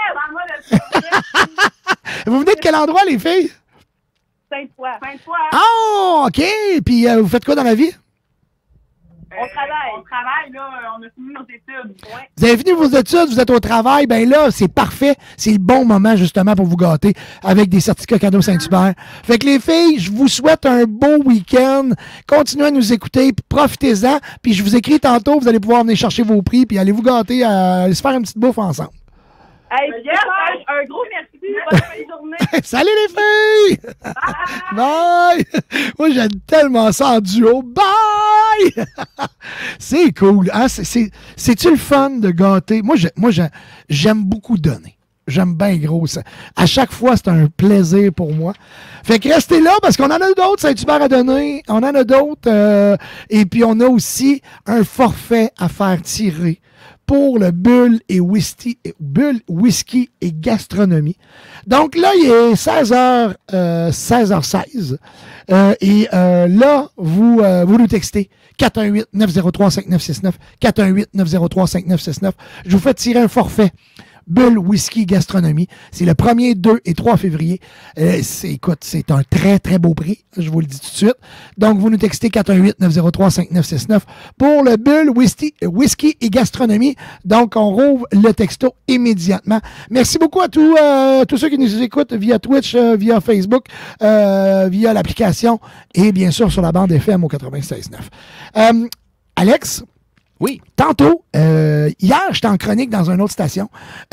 [SPEAKER 5] Vous venez de quel endroit, les filles?
[SPEAKER 2] Sainte-Foy. Sainte-Foy.
[SPEAKER 5] Ah, OK. Puis euh, vous faites quoi dans la vie?
[SPEAKER 2] On travaille. On travaille, là. On a fini nos études. Ouais.
[SPEAKER 5] Vous avez fini vos études, vous êtes au travail, ben là, c'est parfait. C'est le bon moment, justement, pour vous gâter avec des certificats cadeaux Saint-Hubert. Fait que les filles, je vous souhaite un beau week-end. Continuez à nous écouter, puis profitez-en. Puis je vous écris tantôt, vous allez pouvoir venir chercher vos prix, puis allez vous gâter, à aller se faire une petite bouffe ensemble.
[SPEAKER 2] Hey, bien, un gros merci. Bonne fin de journée.
[SPEAKER 5] Salut les filles! Bye! Moi, j'aime tellement ça en duo. Bye! C'est cool. Hein? C'est, c'est, c'est-tu le fun de gâter? Moi, j'ai- moi j'ai- j'aime beaucoup donner. J'aime bien gros ça. À chaque fois, c'est un plaisir pour moi. Fait que restez là parce qu'on en a d'autres Saint-Hubert à donner. On en a d'autres. euh, et puis, on a aussi un forfait à faire tirer pour le Bulle et Whisky, Bulle, Whisky et Gastronomie. Donc là, il est seize heures, euh, seize heures seize. Euh, et euh, là, vous, euh, vous nous textez quatre un huit, neuf zéro trois, cinq neuf six neuf, quatre un huit, neuf zéro trois, cinq neuf six neuf. Je vous fais tirer un forfait Bulle Whisky Gastronomie. C'est le premier, deux et trois février. Euh, c'est, écoute, c'est un très, très beau prix. Je vous le dis tout de suite. Donc, vous nous textez quatre un huit neuf zéro trois cinq neuf six neuf pour le Bulle Whisky, Whisky et Gastronomie. Donc, on rouvre le texto immédiatement. Merci beaucoup à tous, euh, tous ceux qui nous écoutent via Twitch, euh, via Facebook, euh, via l'application et bien sûr sur la bande F M au quatre-vingt-seize neuf. Euh, Alex?
[SPEAKER 15] Oui.
[SPEAKER 5] Tantôt, euh, hier, j'étais en chronique dans une autre station.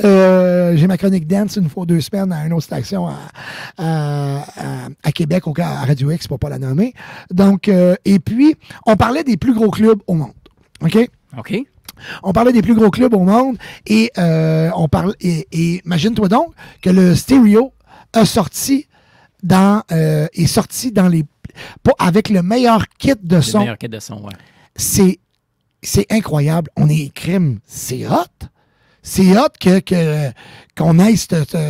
[SPEAKER 5] Euh, j'ai ma chronique dance une fois deux semaines à une autre station à, à, à, à Québec, au, à Radio X, pour pas la nommer. Donc, euh, et puis, on parlait des plus gros clubs au monde. OK?
[SPEAKER 15] OK.
[SPEAKER 5] On parlait des plus gros clubs au monde et euh, on parle et, et imagine-toi donc que le Stereo a sorti dans euh, est sorti dans les pas, avec le meilleur kit de son.
[SPEAKER 15] Le meilleur kit de son, ouais.
[SPEAKER 5] C'est c'est incroyable. On est crime. C'est hot. C'est hot que, que, qu'on ait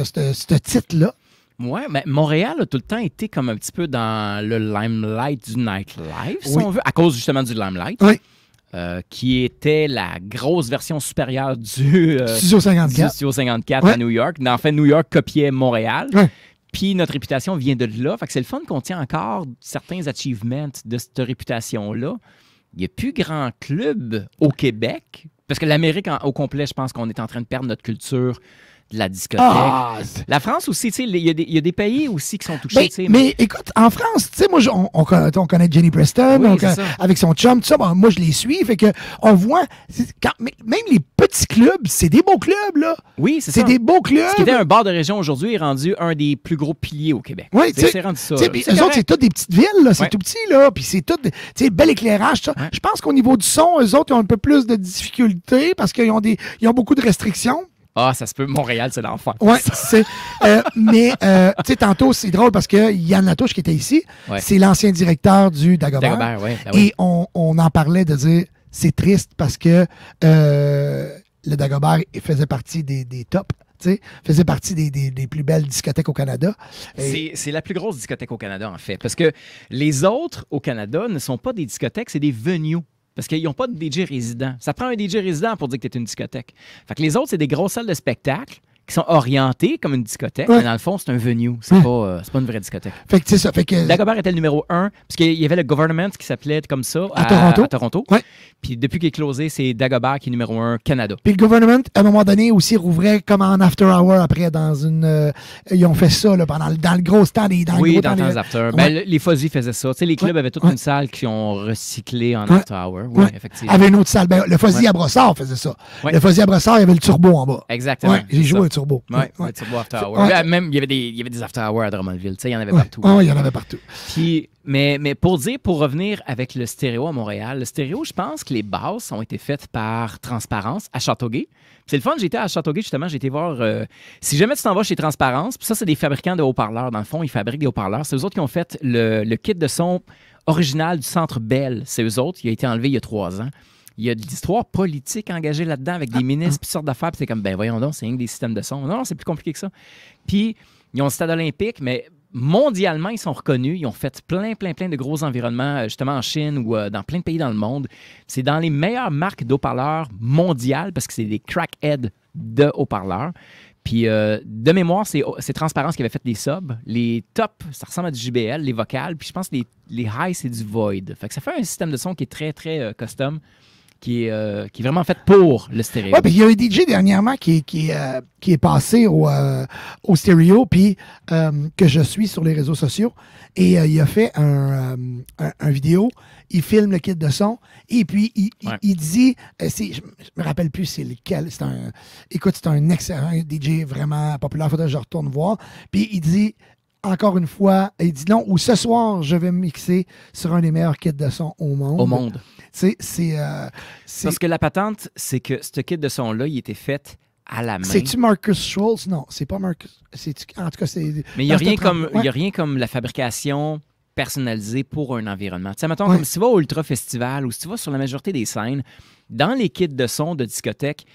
[SPEAKER 5] ce titre-là.
[SPEAKER 15] Oui, mais Montréal a tout le temps été comme un petit peu dans le limelight du nightlife, si
[SPEAKER 5] oui.
[SPEAKER 15] on veut, à cause justement du limelight.
[SPEAKER 5] Oui.
[SPEAKER 15] Euh, qui était la grosse version supérieure du, euh,
[SPEAKER 5] Studio cinquante-quatre,
[SPEAKER 15] du Studio cinquante-quatre
[SPEAKER 5] ouais.
[SPEAKER 15] à New York. En fait, New York copiait Montréal.
[SPEAKER 5] Ouais.
[SPEAKER 15] Puis notre réputation vient de là. Fait que c'est le fun qu'on tient encore certains achievements de cette réputation-là. Il n'y a plus grand club au Québec, parce que l'Amérique en- au complet, je pense qu'on est en train de perdre notre culture de la discothèque.
[SPEAKER 5] Ah,
[SPEAKER 15] la France aussi, tu sais, il y, a des- il y a des pays aussi qui sont touchés.
[SPEAKER 5] Mais,
[SPEAKER 15] tu sais,
[SPEAKER 5] mais écoute, en France, tu sais, moi, je- on, on, con- on connaît Jenny Preston,
[SPEAKER 15] Oui,
[SPEAKER 5] on
[SPEAKER 15] c'est
[SPEAKER 5] con-
[SPEAKER 15] ça.
[SPEAKER 5] avec son chum, tout ça, bon, moi, je les suis, fait que on voit, c'est- quand, mais- même les petits clubs, c'est des beaux clubs, là.
[SPEAKER 15] Oui, c'est
[SPEAKER 5] C'est
[SPEAKER 15] ça.
[SPEAKER 5] des beaux clubs.
[SPEAKER 15] Ce qui était un bar de région aujourd'hui est rendu un des plus gros piliers au Québec.
[SPEAKER 5] Oui,
[SPEAKER 15] C'est-
[SPEAKER 5] tu sais,
[SPEAKER 15] c'est rendu ça.
[SPEAKER 5] tu sais,
[SPEAKER 15] là.
[SPEAKER 5] puis
[SPEAKER 15] C'est
[SPEAKER 5] eux autres,
[SPEAKER 15] correct.
[SPEAKER 5] c'est toutes des petites villes, là, c'est
[SPEAKER 15] Ouais.
[SPEAKER 5] tout petit, là, puis c'est tout, tu sais, bel éclairage, ça. Je pense qu'au niveau du son, eux autres, ils ont un peu plus de difficultés parce qu'ils ont des, ils ont beaucoup de restrictions.
[SPEAKER 15] Ah, ça se peut. Montréal, c'est l'enfer.
[SPEAKER 5] Ouais, c'est. euh, mais, euh, tu sais, tantôt, c'est drôle parce que Yann Latouche, qui était ici,
[SPEAKER 15] Ouais.
[SPEAKER 5] c'est l'ancien directeur du Dagobert.
[SPEAKER 15] Dagobert, ouais, ben oui.
[SPEAKER 5] Et on, on en parlait de dire, c'est triste parce que euh, le Dagobert il faisait partie des, des tops, tu sais, faisait partie des, des, des plus belles discothèques au Canada. Et-
[SPEAKER 15] C'est c'est la plus grosse discothèque au Canada, en fait. Parce que les autres au Canada ne sont pas des discothèques, c'est des venues. Parce qu'ils n'ont pas de D J résident. Ça prend un D J résident pour dire que tu es une discothèque. Fait que les autres, c'est des grosses salles de spectacle qui sont orientées comme une discothèque,
[SPEAKER 5] Ouais.
[SPEAKER 15] mais dans le fond, c'est un venue. C'est
[SPEAKER 5] Ouais.
[SPEAKER 15] pas, euh, c'est pas une vraie discothèque.
[SPEAKER 5] Fait que, tu sais ça, fait que.
[SPEAKER 15] Dagobert était le numéro un, parce qu'il y avait le Government qui s'appelait comme ça
[SPEAKER 5] À Toronto.
[SPEAKER 15] À Toronto.
[SPEAKER 5] Ouais.
[SPEAKER 15] Puis depuis qu'il est closé, c'est Dagobert qui est numéro un Canada.
[SPEAKER 5] Puis le gouvernement, à un moment donné, aussi rouvrait comme en after hour après dans une. euh, ils ont fait ça là, pendant le, dans le gros temps des. Dans
[SPEAKER 15] oui,
[SPEAKER 5] le gros
[SPEAKER 15] dans
[SPEAKER 5] temps
[SPEAKER 15] les
[SPEAKER 5] des-
[SPEAKER 15] after.
[SPEAKER 5] Ouais.
[SPEAKER 15] Ben, le- les Fuzzy faisaient ça. Tu sais, les clubs
[SPEAKER 5] Ouais.
[SPEAKER 15] avaient toute
[SPEAKER 5] Ouais.
[SPEAKER 15] une salle qui ont recyclé en
[SPEAKER 5] Ouais.
[SPEAKER 15] after hour. Oui,
[SPEAKER 5] Ouais.
[SPEAKER 15] effectivement.
[SPEAKER 5] Avait une autre salle. Ben, le Fuzzy
[SPEAKER 15] Ouais.
[SPEAKER 5] à Brossard faisait ça.
[SPEAKER 15] Ouais.
[SPEAKER 5] Le Fuzzy à Brossard, il y avait le turbo en bas.
[SPEAKER 15] Exactement.
[SPEAKER 5] Ouais, j'ai
[SPEAKER 15] c'est
[SPEAKER 5] joué
[SPEAKER 15] ça.
[SPEAKER 5] un turbo.
[SPEAKER 15] Oui,
[SPEAKER 5] Ouais,
[SPEAKER 15] le
[SPEAKER 5] ouais.
[SPEAKER 15] turbo after hour.
[SPEAKER 5] Ouais.
[SPEAKER 15] Ben, même, il y avait des, il y avait des after hours à Drummondville. Tu sais, il y en avait
[SPEAKER 5] Ouais.
[SPEAKER 15] partout.
[SPEAKER 5] Ouais, il y en avait partout.
[SPEAKER 15] Puis, mais, mais pour dire, pour revenir avec le stéréo à Montréal, le stéréo, je pense que les bases ont été faites par Transparence à Châteauguay. Puis c'est le fun, j'étais à Châteauguay, justement, j'ai été voir. euh, si jamais tu t'en vas chez Transparence, puis ça, c'est des fabricants de haut-parleurs. Dans le fond, ils fabriquent des haut-parleurs. C'est eux autres qui ont fait le, le kit de son original du Centre Bell. C'est eux autres. Il a été enlevé il y a trois ans. Il y a de l'histoire politique engagée là-dedans avec des ministres, puis toutes sortes d'affaires. Puis c'est comme, ben voyons donc, c'est rien que des systèmes de son. Non, non, c'est plus compliqué que ça. Puis, ils ont le stade olympique, mais mondialement, ils sont reconnus. Ils ont fait plein, plein, plein de gros environnements, euh, justement en Chine ou euh, dans plein de pays dans le monde. C'est dans les meilleures marques d'haut-parleurs mondiales parce que c'est des crackheads de haut-parleurs. Puis, euh, de mémoire, c'est c'est Transparence qui avait fait les subs. Les tops, ça ressemble à du J B L, les vocales. Puis, je pense que les, les highs, c'est du Void. Fait que ça fait un système de son qui est très, très euh, custom, qui est, euh, qui est vraiment fait pour le stéréo.
[SPEAKER 5] Ouais, puis il y a un D J dernièrement qui, est- qui, est, euh, qui est passé au, euh, au stéréo, puis euh, que je suis sur les réseaux sociaux. Et euh, il a fait un, euh, un, un vidéo, il filme le kit de son, et puis il, il-
[SPEAKER 15] Ouais.
[SPEAKER 5] il dit, euh, c'est- je me rappelle plus c'est lequel, c'est un, écoute, c'est un excellent D J vraiment populaire, faudrait que je retourne voir. Puis il dit, encore une fois, il dit non, ou ce soir, je vais me mixer sur un des meilleurs kits de son au monde.
[SPEAKER 15] Au monde.
[SPEAKER 5] C'est, c'est, euh, c'est-
[SPEAKER 15] Parce que la patente, c'est que ce kit de son-là, il était fait à la main.
[SPEAKER 5] C'est-tu Marcus Schultz? Non, c'est pas Marcus. C'est-tu- En tout cas, c'est.
[SPEAKER 15] Mais il n'y a,
[SPEAKER 5] dans
[SPEAKER 15] rien
[SPEAKER 5] cette
[SPEAKER 15] comme-
[SPEAKER 5] trempe-
[SPEAKER 15] il y a
[SPEAKER 5] ouais.
[SPEAKER 15] rien comme la fabrication personnalisée pour un environnement. Tu sais, mettons,
[SPEAKER 5] Ouais.
[SPEAKER 15] comme si tu vas au Ultra Festival ou si tu vas sur la majorité des scènes, dans les kits de son de discothèque,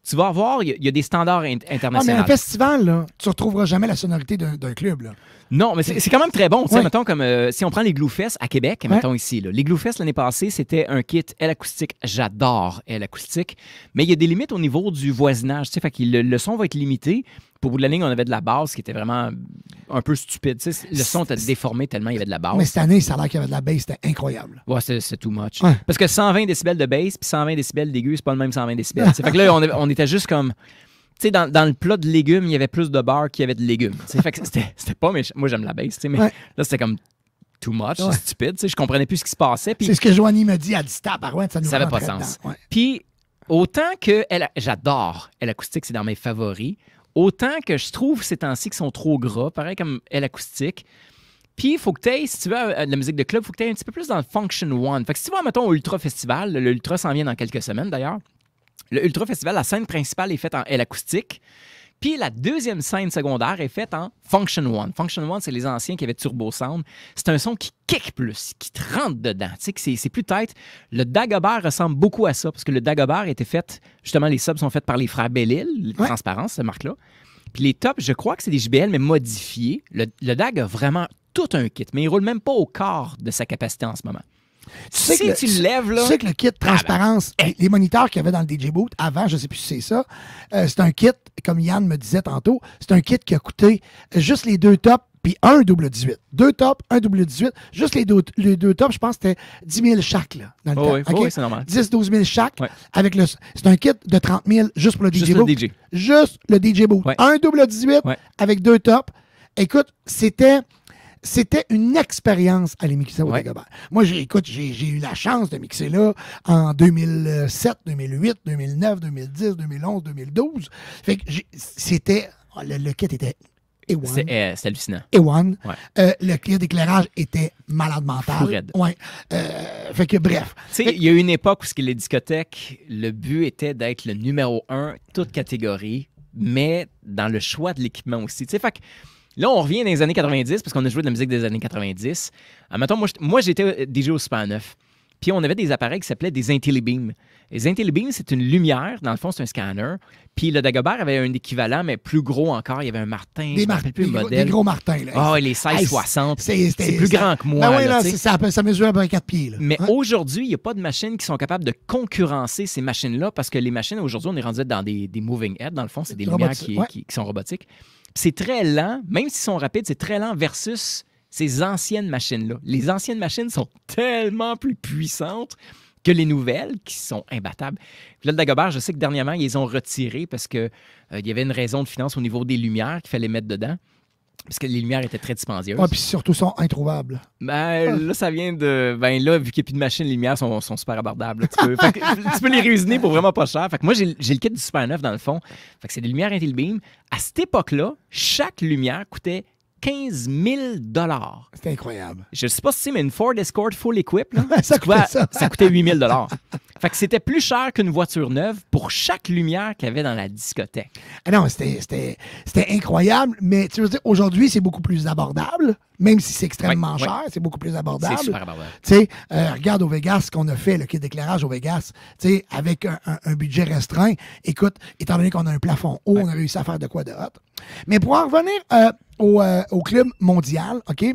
[SPEAKER 15] tu vas avoir, il y, y a des standards in-
[SPEAKER 5] Ah, mais
[SPEAKER 15] internationaux.
[SPEAKER 5] un festival, là, tu ne retrouveras jamais la sonorité d'un d'un club. Là.
[SPEAKER 15] Non, mais c'est c'est quand même très bon. Tu sais,
[SPEAKER 5] Ouais.
[SPEAKER 15] mettons, comme euh, si on prend les Gloufest à Québec,
[SPEAKER 5] Ouais.
[SPEAKER 15] mettons ici. Là. Les Gloufest l'année passée, c'était un kit L acoustique. J'adore L acoustique. Mais il y a des limites au niveau du voisinage. Tu sais, fait que le, le son va être limité. Puis au bout de la ligne, on avait de la basse qui était vraiment un peu stupide. Tu sais, le son était déformé tellement il y avait de la basse.
[SPEAKER 5] Mais cette année, ça a l'air qu'il y avait de la bass, c'était incroyable.
[SPEAKER 15] Ouais, c'est c'est too much.
[SPEAKER 5] Ouais.
[SPEAKER 15] Parce que cent vingt décibels de bass puis cent vingt décibels d'aigu, c'est pas le même cent vingt décibels. Tu sais, fait que là, on, avait- on était juste comme... Tu sais, dans, dans le plat de légumes, il y avait plus de beurre qu'il y avait de légumes. Tu sais, fait que c'était c'était pas méchant. Moi, j'aime la bass, tu sais, mais
[SPEAKER 5] Ouais.
[SPEAKER 15] là, c'était comme too much,
[SPEAKER 5] Ouais.
[SPEAKER 15] c'est stupide. Tu sais, je comprenais plus ce qui se passait. Puis
[SPEAKER 5] C'est ce que Joanie me dit, elle dit tabarouette, ça nous
[SPEAKER 15] ça n'avait pas de
[SPEAKER 5] rentrait
[SPEAKER 15] sens.
[SPEAKER 5] dedans. Ouais.
[SPEAKER 15] Puis, autant que elle, j'adore elle acoustique, c'est dans mes favoris, autant que je trouve ces temps-ci qui sont trop gras, pareil comme elle acoustique. Puis, il faut que tu ailles, si tu veux euh, de la musique de club, il faut que tu ailles un petit peu plus dans le Function One. Fait que si tu vas, mettons, au Ultra Festival, le Ultra s'en vient dans quelques semaines d'ailleurs. Le Ultra Festival, la scène principale est faite en L acoustique. Puis la deuxième scène secondaire est faite en Function One. Function One, c'est les anciens qui avaient Turbo Sound. C'est un son qui kick plus, qui te rentre dedans. Tu sais, que c'est, c'est plus tête. Le Dagobert ressemble beaucoup à ça, parce que le Dagobert était fait, justement, les subs sont faits par les frères Bellil, les
[SPEAKER 5] Ouais.
[SPEAKER 15] Transparence, cette marque-là. Puis les tops, je crois que c'est des J B L, mais modifiés. Le, le Dag a vraiment tout un kit, mais il roule même pas au quart de sa capacité en ce moment.
[SPEAKER 5] Tu sais
[SPEAKER 15] si
[SPEAKER 5] que le-
[SPEAKER 15] tu le lèves, là...
[SPEAKER 5] Tu sais que le kit transparence, les, les moniteurs qu'il y avait dans le D J Boot, avant, je ne sais plus si c'est ça, euh, c'est un kit, comme Yann me disait tantôt, c'est un kit qui a coûté juste les deux tops puis un double dix-huit. Deux tops, un double dix-huit. Juste les deux, les deux tops, je pense que c'était dix mille chaque là, dans le
[SPEAKER 15] Oh
[SPEAKER 5] temps.
[SPEAKER 15] oui,
[SPEAKER 5] OK?
[SPEAKER 15] oh oui, c'est normal.
[SPEAKER 5] dix à douze mille chaque.
[SPEAKER 15] Ouais.
[SPEAKER 5] Avec le, c'est un kit de trente mille juste pour le
[SPEAKER 15] Juste
[SPEAKER 5] D J
[SPEAKER 15] le
[SPEAKER 5] Boot.
[SPEAKER 15] D J.
[SPEAKER 5] Juste le D J Boot.
[SPEAKER 15] Ouais.
[SPEAKER 5] Un double dix-huit
[SPEAKER 15] Ouais.
[SPEAKER 5] avec deux tops. Écoute, c'était... C'était une expérience à les mixer au
[SPEAKER 15] Ouais.
[SPEAKER 5] Dagobert. Moi, j'ai, écoute, j'ai, j'ai eu la chance de mixer là en deux mille sept, deux mille huit, deux mille neuf, deux mille dix, deux mille onze, deux mille douze. Fait que j'ai- c'était... oh, le, le kit était A un.
[SPEAKER 15] C'est, euh, c'est hallucinant.
[SPEAKER 5] A un.
[SPEAKER 15] Ouais.
[SPEAKER 5] Euh, le kit d'éclairage était malade mental.
[SPEAKER 15] Fou raide.
[SPEAKER 5] Ouais. Euh, fait que bref.
[SPEAKER 15] Tu sais, il y a eu une époque où ce que les discothèques, le but était d'être le numéro un, toute catégorie, mais dans le choix de l'équipement aussi. Tu sais, fait que là, on revient dans les années quatre-vingt-dix, parce qu'on a joué de la musique des années quatre-vingt-dix. Admettons, moi, j'étais- moi, j'étais D J au Super neuf. Puis on avait des appareils qui s'appelaient des IntelliBeam. Les IntelliBeam, c'est une lumière. Dans le fond, c'est un scanner. Puis le Dagobert avait un équivalent, mais plus gros encore. Il y avait un Martin.
[SPEAKER 5] Des,
[SPEAKER 15] je me
[SPEAKER 5] mar-
[SPEAKER 15] rappelle plus
[SPEAKER 5] des
[SPEAKER 15] le
[SPEAKER 5] gros,
[SPEAKER 15] modèle.
[SPEAKER 5] des gros Martins. Là.
[SPEAKER 15] Ah, ouais, les
[SPEAKER 5] Hey,
[SPEAKER 15] seize soixante.
[SPEAKER 5] c'est,
[SPEAKER 15] C'est plus
[SPEAKER 5] ça-
[SPEAKER 15] grand que moi.
[SPEAKER 5] Ben oui,
[SPEAKER 15] là,
[SPEAKER 5] là,
[SPEAKER 15] tu sais.
[SPEAKER 5] c'est- ça, ça mesure à peu près quatre pieds. Là.
[SPEAKER 15] Mais
[SPEAKER 5] Hein?
[SPEAKER 15] aujourd'hui, il n'y a pas de machines qui sont capables de concurrencer ces machines-là parce que les machines, aujourd'hui, on est rendu dans des, des moving heads, dans le fond, c'est des lumières
[SPEAKER 5] Robotique,
[SPEAKER 15] qui,
[SPEAKER 5] ouais.
[SPEAKER 15] qui- qui sont robotiques. Puis c'est très lent, même s'ils sont rapides, c'est très lent versus ces anciennes machines-là. Les anciennes machines sont tellement plus puissantes que les nouvelles qui sont imbattables. Puis là, le Dagobert, je sais que dernièrement, ils les ont retirés parce qu'il y avait une raison de finance au niveau des lumières qu'il fallait mettre dedans. Parce que les lumières étaient très dispendieuses.
[SPEAKER 5] Ouais, puis surtout, sont introuvables.
[SPEAKER 15] Ben, là, ça vient de. Ben, là, vu qu'il n'y a plus de machines, les lumières sont, sont super abordables. là. Tu, peux, fait que, tu peux les réusiner pour vraiment pas cher. Fait que moi, j'ai j'ai le kit du Super neuf dans le fond. Fait que c'est des lumières IntelliBeam. À cette époque-là, chaque lumière coûtait quinze mille dollars.
[SPEAKER 5] C'était incroyable.
[SPEAKER 15] Je sais pas si c'est, mais une Ford Escort full equip, là,
[SPEAKER 5] Ça
[SPEAKER 15] tu vois,
[SPEAKER 5] coûtait ça.
[SPEAKER 15] ça coûtait huit mille dollars. Fait que c'était plus cher qu'une voiture neuve pour chaque lumière qu'il y avait dans la discothèque.
[SPEAKER 5] Ah non, c'était, c'était, c'était incroyable, mais tu veux dire, aujourd'hui, c'est beaucoup plus abordable, même si c'est extrêmement
[SPEAKER 15] Ouais,
[SPEAKER 5] cher,
[SPEAKER 15] ouais.
[SPEAKER 5] c'est beaucoup plus abordable.
[SPEAKER 15] C'est super abordable.
[SPEAKER 5] Tu sais, euh, regarde au Vegas ce qu'on a fait, le kit d'éclairage au Vegas, tu sais, avec un, un- un budget restreint. Écoute, étant donné qu'on a un plafond haut, on a réussi à faire de quoi de hot. Mais pour en revenir euh, au, euh, au club mondial, OK?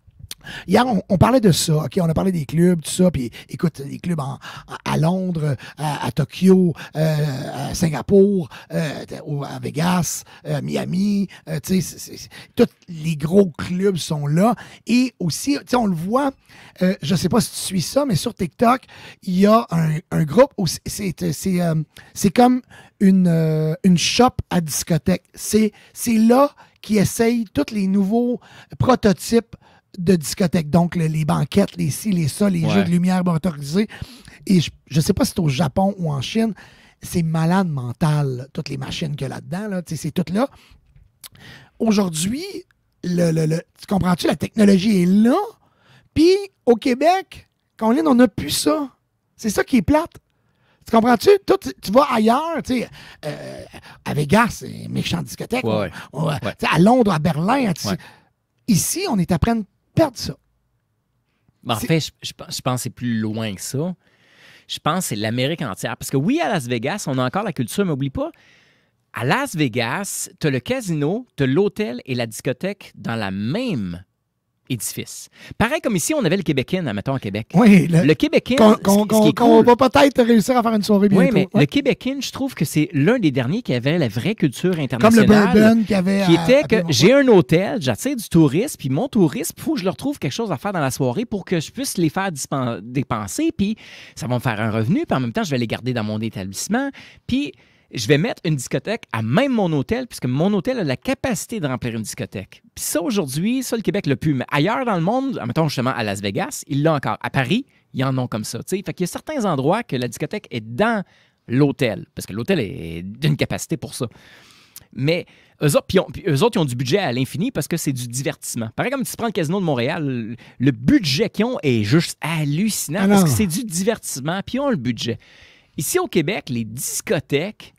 [SPEAKER 5] Hier, on, on parlait de ça, OK? On a parlé des clubs, tout ça, puis écoute, les clubs en- à Londres, à, à Tokyo, euh, à Singapour, euh, au- à Vegas, euh, Miami, euh, tu sais, c'est- c'est- tous les gros clubs sont là. Et aussi, tu sais, on le voit, euh, je sais pas si tu suis ça, mais sur TikTok, il y a un, un groupe, où c'est- c'est c'est, euh, c'est comme une, euh, une shop à discothèque. C'est c'est là qu'ils essayent tous les nouveaux prototypes de discothèque. Donc, le- les banquettes, les ci, les ça, les
[SPEAKER 15] Ouais.
[SPEAKER 5] jeux de lumière motorisés. Et je ne sais pas si c'est au Japon ou en Chine, c'est malade mental, là, toutes les machines qu'il y a là-dedans. Là, tu sais, c'est tout là. Aujourd'hui, le, le- le- tu comprends-tu, la technologie est là. Puis, au Québec, Colin, on n'a plus ça. C'est ça qui est plate. Tu comprends-tu? Toi, tu, tu vas ailleurs, tu sais, euh, à Vegas, c'est une méchante discothèque.
[SPEAKER 15] Ouais,
[SPEAKER 5] On- on-
[SPEAKER 15] ouais.
[SPEAKER 5] tu sais, à Londres, à Berlin. tu sais.
[SPEAKER 15] Ouais.
[SPEAKER 5] Ici, on est après de perdre ça.
[SPEAKER 15] Ben, en
[SPEAKER 5] C'est-
[SPEAKER 15] fait, je, je pense je pense que c'est plus loin que ça. je pense que c'est l'Amérique entière. Parce que oui, à Las Vegas, on a encore la culture, mais n'oublie pas, à Las Vegas, tu as le casino, tu as l'hôtel et la discothèque dans la même édifice. Pareil comme ici, on avait le Québécois, admettons, à Québec.
[SPEAKER 5] Oui, le,
[SPEAKER 15] le Québécois,
[SPEAKER 5] qu'on,
[SPEAKER 15] ce,
[SPEAKER 5] qu'on,
[SPEAKER 15] ce qui est
[SPEAKER 5] qu'on
[SPEAKER 15] cool,
[SPEAKER 5] va peut-être réussir à faire une soirée bientôt.
[SPEAKER 15] oui, mais
[SPEAKER 5] ouais.
[SPEAKER 15] le Québécois, je trouve que c'est l'un des derniers qui avait la vraie culture
[SPEAKER 5] Comme le
[SPEAKER 15] internationale.
[SPEAKER 5] bourbon qu'il y avait
[SPEAKER 15] Qui
[SPEAKER 5] à-
[SPEAKER 15] était
[SPEAKER 5] à
[SPEAKER 15] que
[SPEAKER 5] Piemonte.
[SPEAKER 15] j'ai un hôtel, j'attire du tourisme, puis mon tourisme, il faut que je leur trouve quelque chose à faire dans la soirée pour que je puisse les faire dispen- dépenser, puis ça va me faire un revenu, puis en même temps, je vais les garder dans mon établissement, puis je vais mettre une discothèque à même mon hôtel, puisque mon hôtel a la capacité de remplir une discothèque. Puis ça, aujourd'hui, ça, le Québec l'a pu. Mais ailleurs dans le monde, mettons justement à Las Vegas, ils l'ont encore. À Paris, ils en ont comme ça. T'sais. Fait qu'il y a certains endroits que la discothèque est dans l'hôtel, parce que l'hôtel est d'une capacité pour ça. Mais eux autres, puis on- puis eux autres, ils ont du budget à l'infini parce que c'est du divertissement. Pareil comme tu prends le casino de Montréal, le, le budget qu'ils ont est juste hallucinant
[SPEAKER 5] Ah
[SPEAKER 15] parce
[SPEAKER 5] non.
[SPEAKER 15] que c'est du divertissement, puis ils ont le budget. Ici au Québec, les discothèques,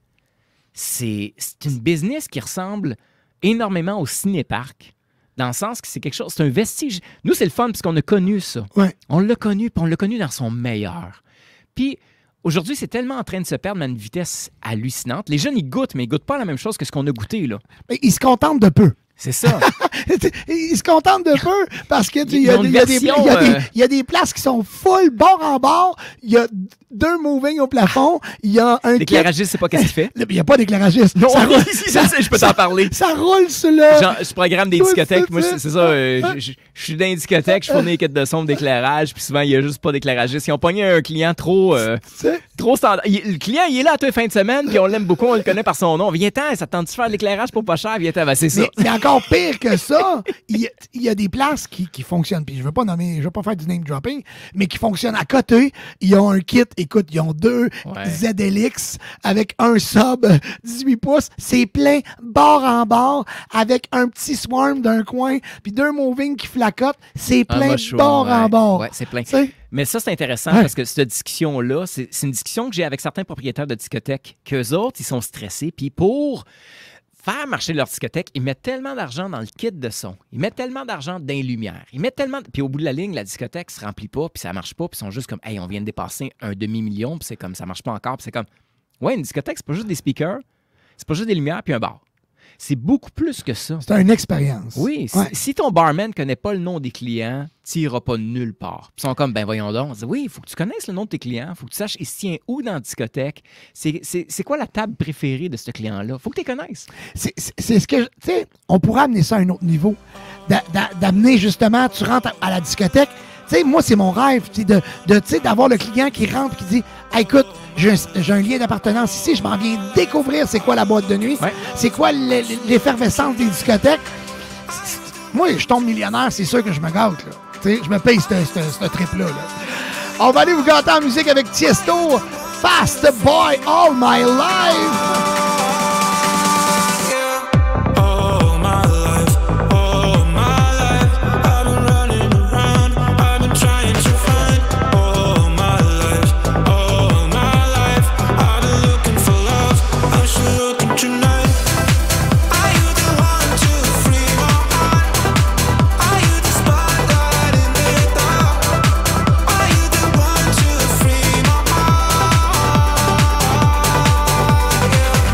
[SPEAKER 15] c'est c'est une business qui ressemble énormément au cinéparc. Dans le sens que c'est quelque chose, c'est un vestige. Nous, c'est le fun parce qu'on a connu ça.
[SPEAKER 5] Ouais.
[SPEAKER 15] On l'a connu, puis on l'a connu dans son meilleur. Puis aujourd'hui, c'est tellement en train de se perdre à une vitesse hallucinante. Les jeunes, ils goûtent, mais ils goûtent pas la même chose que ce qu'on a goûté, là.
[SPEAKER 5] Mais ils se contentent de peu.
[SPEAKER 15] C'est ça.
[SPEAKER 5] Ils se contentent de peu parce que tu sais, il y, a
[SPEAKER 15] Ils ont
[SPEAKER 5] des-
[SPEAKER 15] une
[SPEAKER 5] il y a des-
[SPEAKER 15] version,
[SPEAKER 5] il y a des-
[SPEAKER 15] euh,
[SPEAKER 5] il y a des places qui sont full bord en bord. Il y a deux moving au plafond. Il y a un
[SPEAKER 15] L'éclairagiste, c'est pas qu'est-ce qu'il fait?
[SPEAKER 5] Il n'y a pas d'éclairagiste.
[SPEAKER 15] Non,
[SPEAKER 5] ça roule,
[SPEAKER 15] si, ça, je peux t'en parler.
[SPEAKER 5] Ça roule sur le.
[SPEAKER 15] Genre, je programme des
[SPEAKER 5] Oui,
[SPEAKER 15] discothèques.
[SPEAKER 5] c'est
[SPEAKER 15] Moi,
[SPEAKER 5] ça.
[SPEAKER 15] c'est c'est ça. euh, je- je je suis dans une discothèque, je fournis des quêtes de son d'éclairage, puis souvent, il n'y a juste pas d'éclairagiste. Ils ont pogné un client trop, euh, trop standard. Il- le client, il est là à tous les fins de semaine, puis on l'aime beaucoup, on le connaît par son nom. Viens-t'en, ça te tente de faire de l'éclairage pour pas cher? Viens-t'en, ben, c'est ça.
[SPEAKER 5] Mais, mais encore pire que ça, il y, a- il y a des places qui, qui fonctionnent. Puis je veux pas nommer, je veux pas faire du name dropping, mais qui fonctionnent à côté. Ils ont un kit, écoute, ils ont deux
[SPEAKER 15] Ouais.
[SPEAKER 5] Z L X avec un sub dix-huit pouces. C'est plein, bord en bord, avec un petit swarm d'un coin, puis deux moving qui flacotent. C'est
[SPEAKER 15] Un
[SPEAKER 5] plein,
[SPEAKER 15] mushroom,
[SPEAKER 5] bord en
[SPEAKER 15] ouais.
[SPEAKER 5] bord.
[SPEAKER 15] Ouais, c'est plein.
[SPEAKER 5] T'sais?
[SPEAKER 15] Mais ça, c'est intéressant
[SPEAKER 5] Ouais.
[SPEAKER 15] parce que cette discussion-là, c'est c'est une discussion que j'ai avec certains propriétaires de discothèques, qu'eux autres, ils sont stressés. Puis pour faire marcher leur discothèque, ils mettent tellement d'argent dans le kit de son. Ils mettent tellement d'argent dans les lumières. Ils mettent tellement... Puis au bout de la ligne, la discothèque se remplit pas, puis ça marche pas, puis ils sont juste comme, hey, on vient de dépasser un demi-million, puis c'est comme, ça marche pas encore, puis c'est comme, ouais, une discothèque, c'est pas juste des speakers, c'est pas juste des lumières, puis un bar. C'est beaucoup plus que ça.
[SPEAKER 5] C'est une expérience.
[SPEAKER 15] Oui, si,
[SPEAKER 5] Ouais.
[SPEAKER 15] si ton barman ne connaît pas le nom des clients, tu n'iras pas nulle part. Puis ils sont comme, ben voyons donc. On dit, oui, il faut que tu connaisses le nom de tes clients, il faut que tu saches il se tient où dans la discothèque. C'est c'est- c'est quoi la table préférée de ce client-là? Il faut que tu les connaisses.
[SPEAKER 5] C'est c'est- c'est ce que, tu sais, on pourrait amener ça à un autre niveau. D'a- d'a- D'amener justement, tu rentres à, à la discothèque. Tu sais, moi, c'est mon rêve, tu sais, de, de, tu sais, d'avoir le client qui rentre et qui dit, ah, écoute, j'ai un, j'ai un lien d'appartenance ici, je m'en viens découvrir c'est quoi la boîte de nuit, c'est quoi l'e- l'effervescence des discothèques. C'est- c'est- Moi, je tombe millionnaire, c'est sûr que je me gâte, là. Tu sais, je me paye ce ce- ce trip-là, là. On va aller vous gâter en musique avec Tiesto, Fast Boy All My Life.
[SPEAKER 20] All my life, all my life, I've been running around, I've been trying to find. All my life, all my life, I've been looking for love, I'm still looking tonight. Are you the one to free my heart? Are you the spotlight in the dark? Are you the one to free my heart? Yeah.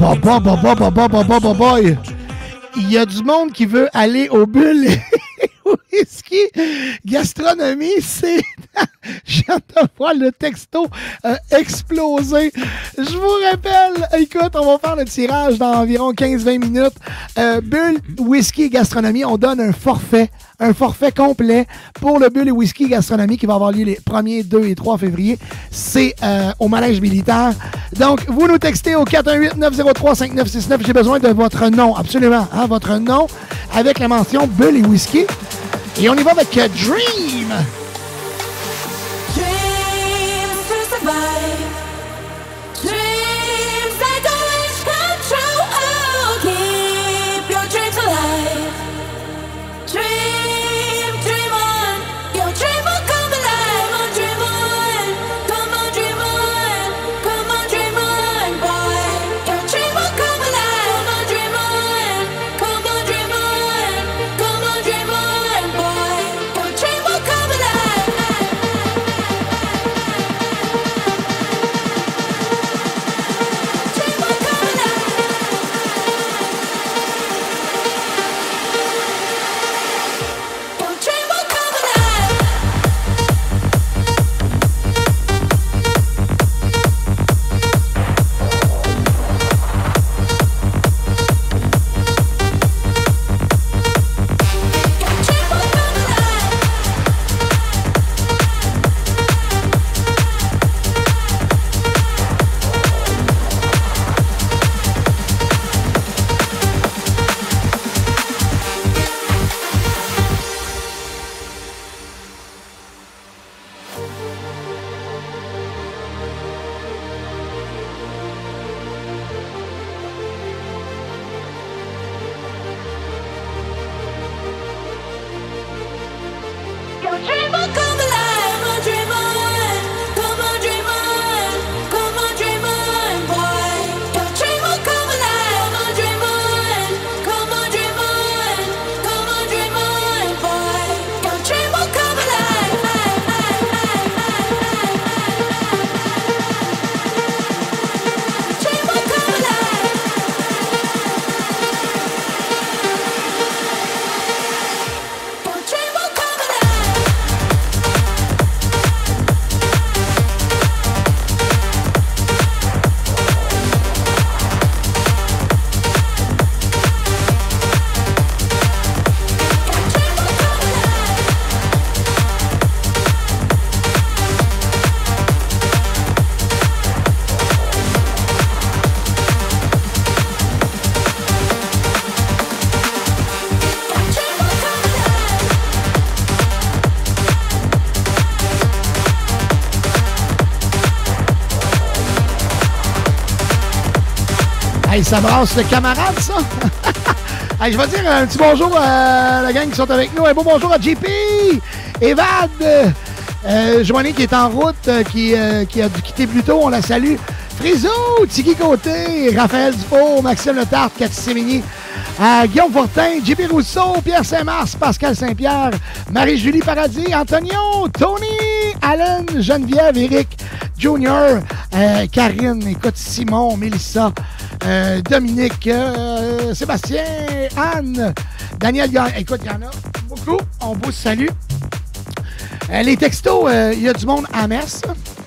[SPEAKER 5] bah, bah, bah, bah, bah, bah, bah, bah, bah, boy. Il y a du monde qui veut aller au Bull Whisky Gastronomie. C'est... Je viens de voir le texto euh, exploser. Je vous rappelle, écoute, on va faire le tirage dans environ quinze à vingt minutes. Euh, Bull Whisky Gastronomie, on donne un forfait, un forfait complet pour le Bull Whisky Gastronomie qui va avoir lieu les premiers, deux et trois février. C'est euh, au Manège militaire. Donc, vous nous textez au quatre un huit neuf zéro trois cinq neuf six neuf. J'ai besoin de votre nom, absolument, hein, votre nom avec la mention Bull et Whisky. Et on y va avec euh, Dream.
[SPEAKER 20] Dreams to survive. Dreams that don't wish come true. Oh, keep your dreams alive. Dream, dream on. Your dream will come alive. Oh, dream on. Come on, dream on. Come on, dream on, boy. Your dream will come alive. Oh, dream on. Come on, dream on. Come on, dream on, boy. Your dream will come alive. Your dream will come alive. Oh, dream on. Come on, dream on. Come on, dream on, boy. Your dream will come alive. Oh, dream on. Come on, dream on. Come on, dream on, boy. Your dream will come alive. Dream will come alive. Your dream will come
[SPEAKER 5] Hey, ça brasse le camarade, ça! Hey, je vais dire un petit bonjour à la gang qui sont avec nous. Un beau bonjour à J P, Evad, euh, Joanie qui est en route, euh, qui, euh, qui a dû quitter plus tôt, on la salue. Friso, Tigui Côté, Raphaël Dufour, Maxime Letarte, Cathy Sémigny, euh, Guillaume Fortin, J P Rousseau, Pierre Saint-Mars, Pascal Saint-Pierre, Marie-Julie Paradis, Antonio, Tony, Alan, Geneviève, Eric, Junior, euh, Karine, écoute, Simon, Mélissa, euh, Dominique, euh, Sébastien, Anne, Daniel, écoute, il y en a beaucoup, on vous salue. Euh, les textos, il euh, y a du monde à Metz.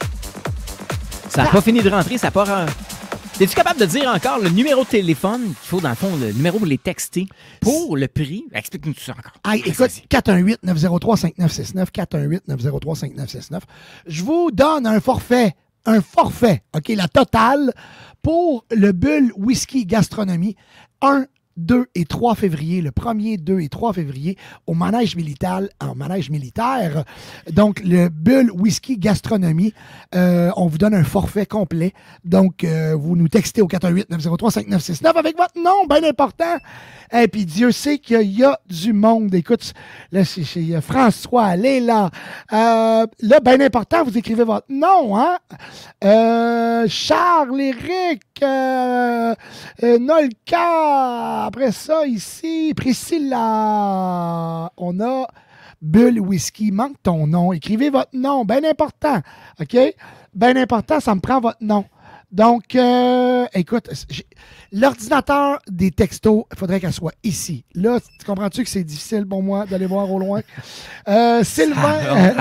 [SPEAKER 15] Ça n'a pas fini de rentrer, ça part. En... Es-tu capable de dire encore le numéro de téléphone qu'il faut, dans le fond, le numéro pour les texter pour le prix? Explique-nous tout ça encore.
[SPEAKER 5] Ah, écoute, quatre un huit neuf zéro trois cinq neuf six neuf, quatre un huit neuf zéro trois cinq neuf six neuf. Je vous donne un forfait, un forfait, OK, la totale pour le Bull Whisky Gastronomie. un, deux et trois février, le premier, deux et trois février, au manège militaire, en manège militaire. Donc, le Bull Whisky Gastronomie, euh, on vous donne un forfait complet. Donc, euh, vous nous textez au quatre un huit neuf zéro trois cinq neuf six neuf avec votre nom, bien important. Et puis, Dieu sait qu'il y a du monde. Écoute, là, c'est chez François, Léla. Euh, là, bien important, vous écrivez votre nom, hein? Euh, Charles, Éric, euh, euh, Nolka. Après ça, ici, Priscilla. On a Bull Whisky. Manque ton nom. Écrivez votre nom. Bien important. OK? Bien important, ça me prend votre nom. Donc, euh, écoute, j'ai- l'ordinateur des textos, il faudrait qu'elle soit ici. Là, tu comprends-tu que c'est difficile pour moi d'aller voir au loin? Euh, Sylvain...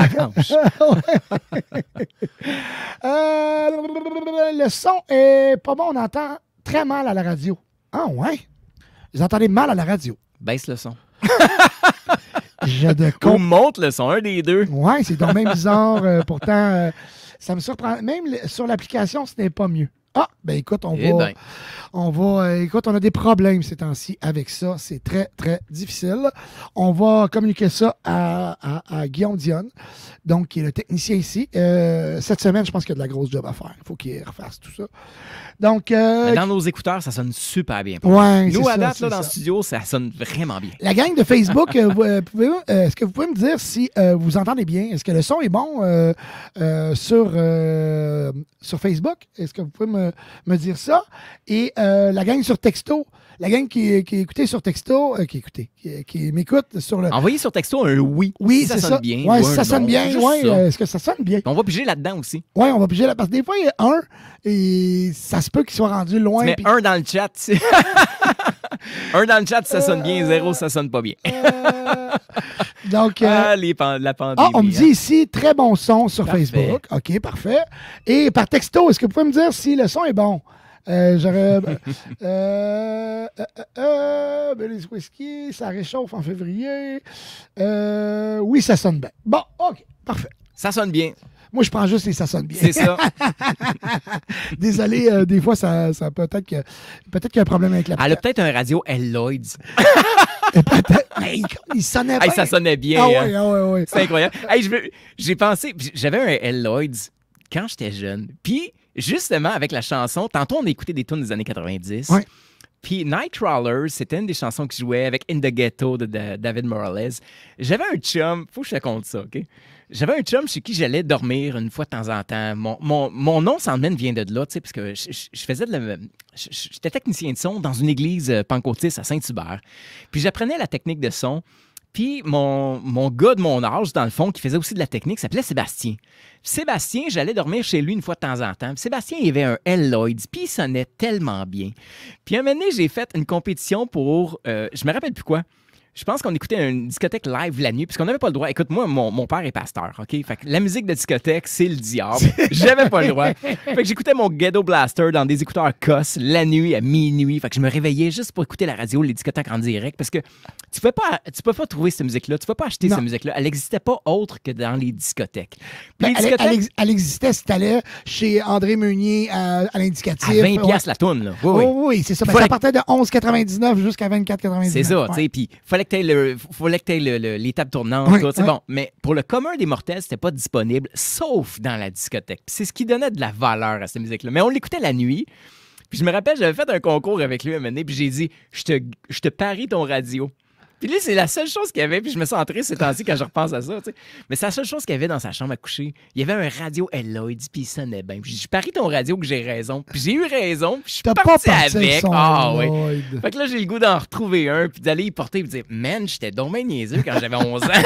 [SPEAKER 5] Euh, le son est pas bon, on entend très mal à la radio. Ah ouais? Vous entendez mal à la radio?
[SPEAKER 15] Baisse le son.
[SPEAKER 5] Je de
[SPEAKER 15] Ou monte le son, un des deux.
[SPEAKER 5] Ouais, c'est donc même bizarre. euh, pourtant, euh, ça me surprend. Même le- sur l'application, ce n'est pas mieux. Ah, ben écoute, on
[SPEAKER 15] Eh
[SPEAKER 5] va.
[SPEAKER 15] ben.
[SPEAKER 5] On va. euh, écoute, on a des problèmes ces temps-ci avec ça. C'est très, très difficile. On va communiquer ça à, à- à Guillaume Dionne, donc qui est le technicien ici. Euh, cette semaine, je pense qu'il y a de la grosse job à faire. Il faut qu'il refasse tout ça. Donc. euh,
[SPEAKER 15] Mais dans nos écouteurs, ça sonne super bien.
[SPEAKER 5] Ouais,
[SPEAKER 15] Nous,
[SPEAKER 5] c'est
[SPEAKER 15] à
[SPEAKER 5] ça,
[SPEAKER 15] date,
[SPEAKER 5] c'est
[SPEAKER 15] là, dans
[SPEAKER 5] ça.
[SPEAKER 15] le studio, ça sonne vraiment bien.
[SPEAKER 5] La gang de Facebook, euh, vous, euh, pouvez- euh, est-ce que vous pouvez me dire si euh, vous entendez bien? Est-ce que le son est bon euh, euh, sur, euh, sur Facebook? Est-ce que vous pouvez me, me dire ça? Et euh, la gang sur Texto, la gang qui, qui écoutait sur Texto, euh, qui écoutait, qui, qui m'écoute sur le...
[SPEAKER 15] Envoyez sur texto un oui.
[SPEAKER 5] Oui,
[SPEAKER 15] si ça
[SPEAKER 5] c'est
[SPEAKER 15] sonne
[SPEAKER 5] ça.
[SPEAKER 15] bien.
[SPEAKER 5] Ouais,
[SPEAKER 15] ou
[SPEAKER 5] si
[SPEAKER 15] un
[SPEAKER 5] ça sonne
[SPEAKER 15] non.
[SPEAKER 5] bien,
[SPEAKER 15] Juste
[SPEAKER 5] ouais,
[SPEAKER 15] ça.
[SPEAKER 5] euh, est-ce que ça sonne bien?
[SPEAKER 15] On va piger là-dedans aussi.
[SPEAKER 5] Oui, on va piger là, parce que des fois, il y a un, et ça se peut qu'il soit rendu loin.
[SPEAKER 15] Tu mets
[SPEAKER 5] puis-
[SPEAKER 15] un dans le chat. tu sais. un dans le chat, ça sonne bien. Zéro, ça sonne pas bien.
[SPEAKER 5] Donc, euh,
[SPEAKER 15] ah, les pan- la pandémie.
[SPEAKER 5] Ah, on me dit
[SPEAKER 15] hein.
[SPEAKER 5] ici, très bon son sur
[SPEAKER 15] Parfait.
[SPEAKER 5] Facebook. OK, parfait. Et par texto, est-ce que vous pouvez me dire si le son est bon? Euh, J'aurais... euh, euh, euh, euh, Baileys Whisky, ça réchauffe en février. Euh, oui, ça sonne bien. Bon, OK, parfait.
[SPEAKER 15] Ça sonne bien.
[SPEAKER 5] Moi, je prends juste les ça sonne bien.
[SPEAKER 15] C'est ça.
[SPEAKER 5] Désolé, euh, des fois, ça, ça peut-être que peut-être qu'il y a un problème avec la
[SPEAKER 15] Elle a peut-être un radio Lloyds.
[SPEAKER 5] Mais il, il sonnait
[SPEAKER 15] Hey,
[SPEAKER 5] bien.
[SPEAKER 15] ça sonnait bien.
[SPEAKER 5] Ah
[SPEAKER 15] hein.
[SPEAKER 5] ouais, ah ouais, ouais.
[SPEAKER 15] C'est incroyable. Hey, je veux- j'ai pensé, j'avais un Lloyds quand j'étais jeune. Puis, justement, avec la chanson, tantôt, on a écouté des tunes des années quatre-vingt-dix.
[SPEAKER 5] Ouais.
[SPEAKER 15] Puis Nightcrawlers, c'était une des chansons que je jouais avec In the Ghetto de, de David Morales. J'avais un chum, faut que je te conte ça, OK? J'avais un chum chez qui j'allais dormir une fois de temps en temps. Mon, mon, mon nom, sans doute, vient de là, tu sais, parce que je, je- je faisais de la... je- je- J'étais technicien de son dans une église euh, pentecôtiste à Saint-Hubert. Puis j'apprenais la technique de son. Puis mon, mon gars de mon âge, dans le fond, qui faisait aussi de la technique, s'appelait Sébastien. Sébastien, j'allais dormir chez lui une fois de temps en temps. Puis Sébastien, il avait un Lloyds, puis il sonnait tellement bien. Puis un moment donné, j'ai fait une compétition pour... euh, je me rappelle plus quoi. Je pense qu'on écoutait une discothèque live la nuit, puisqu'on n'avait pas le droit. Écoute, moi, mon, mon père est pasteur, OK? Fait que la musique de discothèque, c'est le diable. J'avais pas le droit. Fait que j'écoutais mon Ghetto Blaster dans des écouteurs C O S la nuit, à minuit. Fait que je me réveillais juste pour écouter la radio, les discothèques en direct, parce que tu peux pas, tu peux pas trouver cette musique-là, tu peux pas acheter
[SPEAKER 5] Non.
[SPEAKER 15] cette musique-là. Elle n'existait pas autre que dans les discothèques. Puis
[SPEAKER 5] Ben,
[SPEAKER 15] les
[SPEAKER 5] elle,
[SPEAKER 15] discothèques,
[SPEAKER 5] elle ex- elle existait si tu allais chez André Meunier à, à l'indicatif.
[SPEAKER 15] à vingt
[SPEAKER 5] Ouais.
[SPEAKER 15] piastres la toune, là. Oui,
[SPEAKER 5] Oui,
[SPEAKER 15] oui.
[SPEAKER 5] oui, oui, c'est ça. Ben,
[SPEAKER 15] Fallait-
[SPEAKER 5] ça partait de onze quatre-vingt-dix-neuf jusqu'à vingt-quatre quatre-vingt-dix-neuf.
[SPEAKER 15] C'est ça, tu
[SPEAKER 5] Ouais.
[SPEAKER 15] sais. Puis, fallait que tu aies le, fallait que t'aies le, le- les tables tournantes.
[SPEAKER 5] Oui,
[SPEAKER 15] tout, c'est
[SPEAKER 5] oui.
[SPEAKER 15] bon. Mais pour le commun des mortels, c'était pas disponible, sauf dans la discothèque. Puis c'est ce qui donnait de la valeur à cette musique-là. Mais on l'écoutait la nuit. Puis je me rappelle, j'avais fait un concours avec lui un moment donné, puis j'ai dit, je te, je te parie ton radio. Puis lui, c'est la seule chose qu'il y avait, puis je me sens triste ces temps-ci quand je repense à ça, tu sais. Mais c'est la seule chose qu'il y avait dans sa chambre à coucher. Il y avait un radio Lloyds, puis il sonnait bien. Puis j'ai dit, je parie ton radio que j'ai raison. Puis j'ai eu raison, puis je suis
[SPEAKER 5] T'as pas
[SPEAKER 15] parti
[SPEAKER 5] parti avec
[SPEAKER 15] avec.
[SPEAKER 5] son
[SPEAKER 15] Ah oui.
[SPEAKER 5] Lloyd.
[SPEAKER 15] Fait que là, j'ai le goût d'en retrouver un, puis d'aller y porter, puis de dire, man, j'étais donc bien niaiseux quand j'avais onze ans.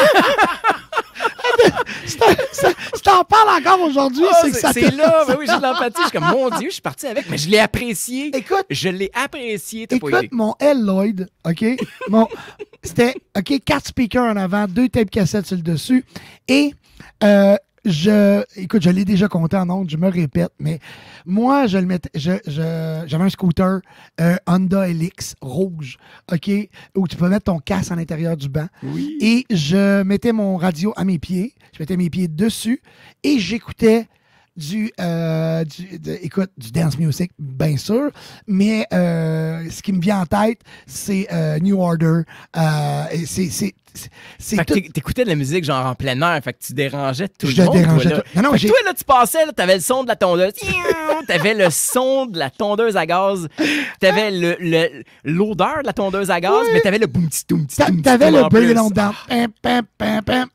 [SPEAKER 5] Si t'en- ça- si t'en parles encore aujourd'hui,
[SPEAKER 15] Ah,
[SPEAKER 5] c'est que ça
[SPEAKER 15] c'est
[SPEAKER 5] te-
[SPEAKER 15] là, ben oui, j'ai de l'empathie. Je suis comme, mon Dieu, je suis parti avec, mais je l'ai apprécié.
[SPEAKER 5] Écoute,
[SPEAKER 15] je l'ai apprécié, t'as pas
[SPEAKER 5] Écoute,
[SPEAKER 15] idée.
[SPEAKER 5] mon L. Lloyd, OK? Mon, c'était, OK, quatre speakers en avant, deux tapes cassettes sur le dessus. Et, euh, je, écoute, je l'ai déjà compté en ondes, je me répète, mais moi, je le mettais, je, je- j'avais un scooter, un Honda L X rouge, OK, où tu peux mettre ton casque à l'intérieur du banc.
[SPEAKER 15] Oui.
[SPEAKER 5] Et je mettais mon radio à mes pieds, je mettais mes pieds dessus et j'écoutais du, euh, du de- écoute, du dance music, bien sûr, mais euh, ce qui me vient en tête, c'est euh, New Order. Euh, et c'est, c'est, c'est, c'est
[SPEAKER 15] Fait que
[SPEAKER 5] tout-
[SPEAKER 15] t'éc- t'écoutais de la musique genre en plein air, fait que tu dérangeais tout
[SPEAKER 5] Je
[SPEAKER 15] le monde.
[SPEAKER 5] dérangeais
[SPEAKER 15] toi, là.
[SPEAKER 5] tout- Non, non,
[SPEAKER 15] Fait que
[SPEAKER 5] j'ai-
[SPEAKER 15] toi, là, tu passais, là, t'avais le son de la tondeuse. T'avais le son de la tondeuse à gaz. T'avais le, le- l'odeur de la tondeuse à gaz, mais t'avais le boum petit toum petit
[SPEAKER 5] T'a-
[SPEAKER 15] toum
[SPEAKER 5] T'avais
[SPEAKER 15] petit
[SPEAKER 5] le
[SPEAKER 15] en
[SPEAKER 5] Bring It
[SPEAKER 15] plus.
[SPEAKER 5] On Down. Pam, pam, pam, pam.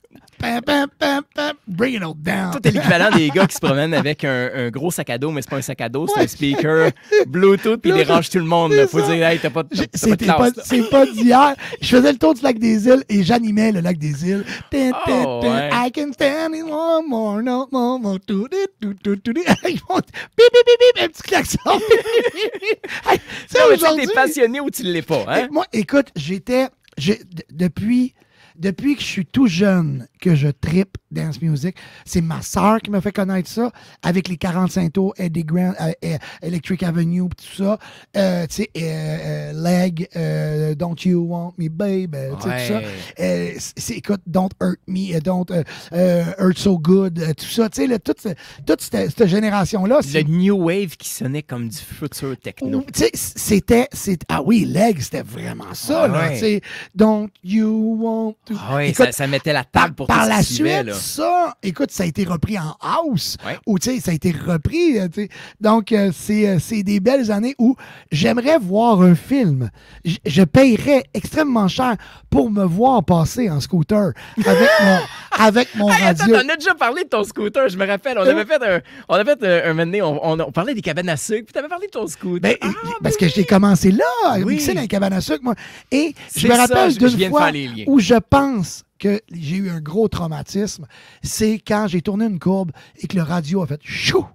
[SPEAKER 5] pam, pam, pam, pam, bring it all down.
[SPEAKER 15] Toi, t'es l'équivalent des gars qui se promènent avec un, un gros sac à dos, mais c'est pas un sac à dos, c'est un speaker Bluetooth, puis il dérange tout le monde. Là. Faut
[SPEAKER 5] ça.
[SPEAKER 15] dire, hey, t'as pas, t'as, t'as pas de
[SPEAKER 5] C'était
[SPEAKER 15] classe.
[SPEAKER 5] pas,
[SPEAKER 15] là.
[SPEAKER 5] c'est pas d'hier. Je faisais le tour du lac des îles et j'animais le lac des îles. Tin, tin,
[SPEAKER 15] Oh,
[SPEAKER 5] tin.
[SPEAKER 15] ouais.
[SPEAKER 5] I can stand it one more, no more, more. Tout, tout, tout, tout, tout. Ils font bip, bip, bip, bip, un petit klaxon. Hey, tu sais,
[SPEAKER 15] Non, mais tu sais,
[SPEAKER 5] aujourd'hui-
[SPEAKER 15] t'es passionné ou tu l'es pas, hein?
[SPEAKER 5] Moi, écoute, j'étais. j'ai- d- depuis, depuis que je suis tout jeune, que je trippe dance music, c'est ma sœur qui m'a fait connaître ça avec les quarante-cinq tours, Eddie Grant, euh, euh, Electric Avenue, pis tout ça. Euh, tu sais, euh, euh, Leg, euh, Don't You Want Me, Baby, tu sais,
[SPEAKER 15] Ouais.
[SPEAKER 5] tout ça. Euh, c'est, écoute, Don't Hurt Me, euh, Don't euh, euh, Hurt So Good, euh, tout ça. Tu sais, là, toute, ce- toute cette, cette génération-là.
[SPEAKER 15] Le
[SPEAKER 5] c'est-
[SPEAKER 15] new wave qui sonnait comme du futur techno.
[SPEAKER 5] tu sais, c'était, c'était. Ah oui, Leg, c'était vraiment ça,
[SPEAKER 15] Ah
[SPEAKER 5] là.
[SPEAKER 15] ouais.
[SPEAKER 5] Tu sais, Don't You Want to.
[SPEAKER 15] Ah ouais,
[SPEAKER 5] Écoute,
[SPEAKER 15] ça, ça mettait la table pour
[SPEAKER 5] par
[SPEAKER 15] tout ce
[SPEAKER 5] la
[SPEAKER 15] qui suivait,
[SPEAKER 5] suite,
[SPEAKER 15] là.
[SPEAKER 5] ça, écoute, ça a été repris en house,
[SPEAKER 15] Ouais.
[SPEAKER 5] ou tu sais, ça a été repris, euh, tu sais. Donc, euh, c'est, euh, c'est des belles années où j'aimerais voir un film. J- Je payerais extrêmement cher pour me voir passer en scooter avec mon, avec mon
[SPEAKER 15] Hey, attends,
[SPEAKER 5] radio.
[SPEAKER 15] on a déjà parlé de ton scooter, je me rappelle. On avait fait un, on avait fait un, un moment donné, on, on, on parlait des cabanes à sucre, puis t'avais parlé de ton scooter.
[SPEAKER 5] Ben,
[SPEAKER 15] Ah,
[SPEAKER 5] parce que j'ai commencé là, à
[SPEAKER 15] Oui.
[SPEAKER 5] mixer dans les cabanes à sucre, moi. Et je
[SPEAKER 15] C'est
[SPEAKER 5] me
[SPEAKER 15] ça,
[SPEAKER 5] rappelle
[SPEAKER 15] je- je
[SPEAKER 5] d'une
[SPEAKER 15] viens de
[SPEAKER 5] fois
[SPEAKER 15] faire les liens.
[SPEAKER 5] où je pense que j'ai eu un gros traumatisme. C'est quand j'ai tourné une courbe et que le radio a fait chou.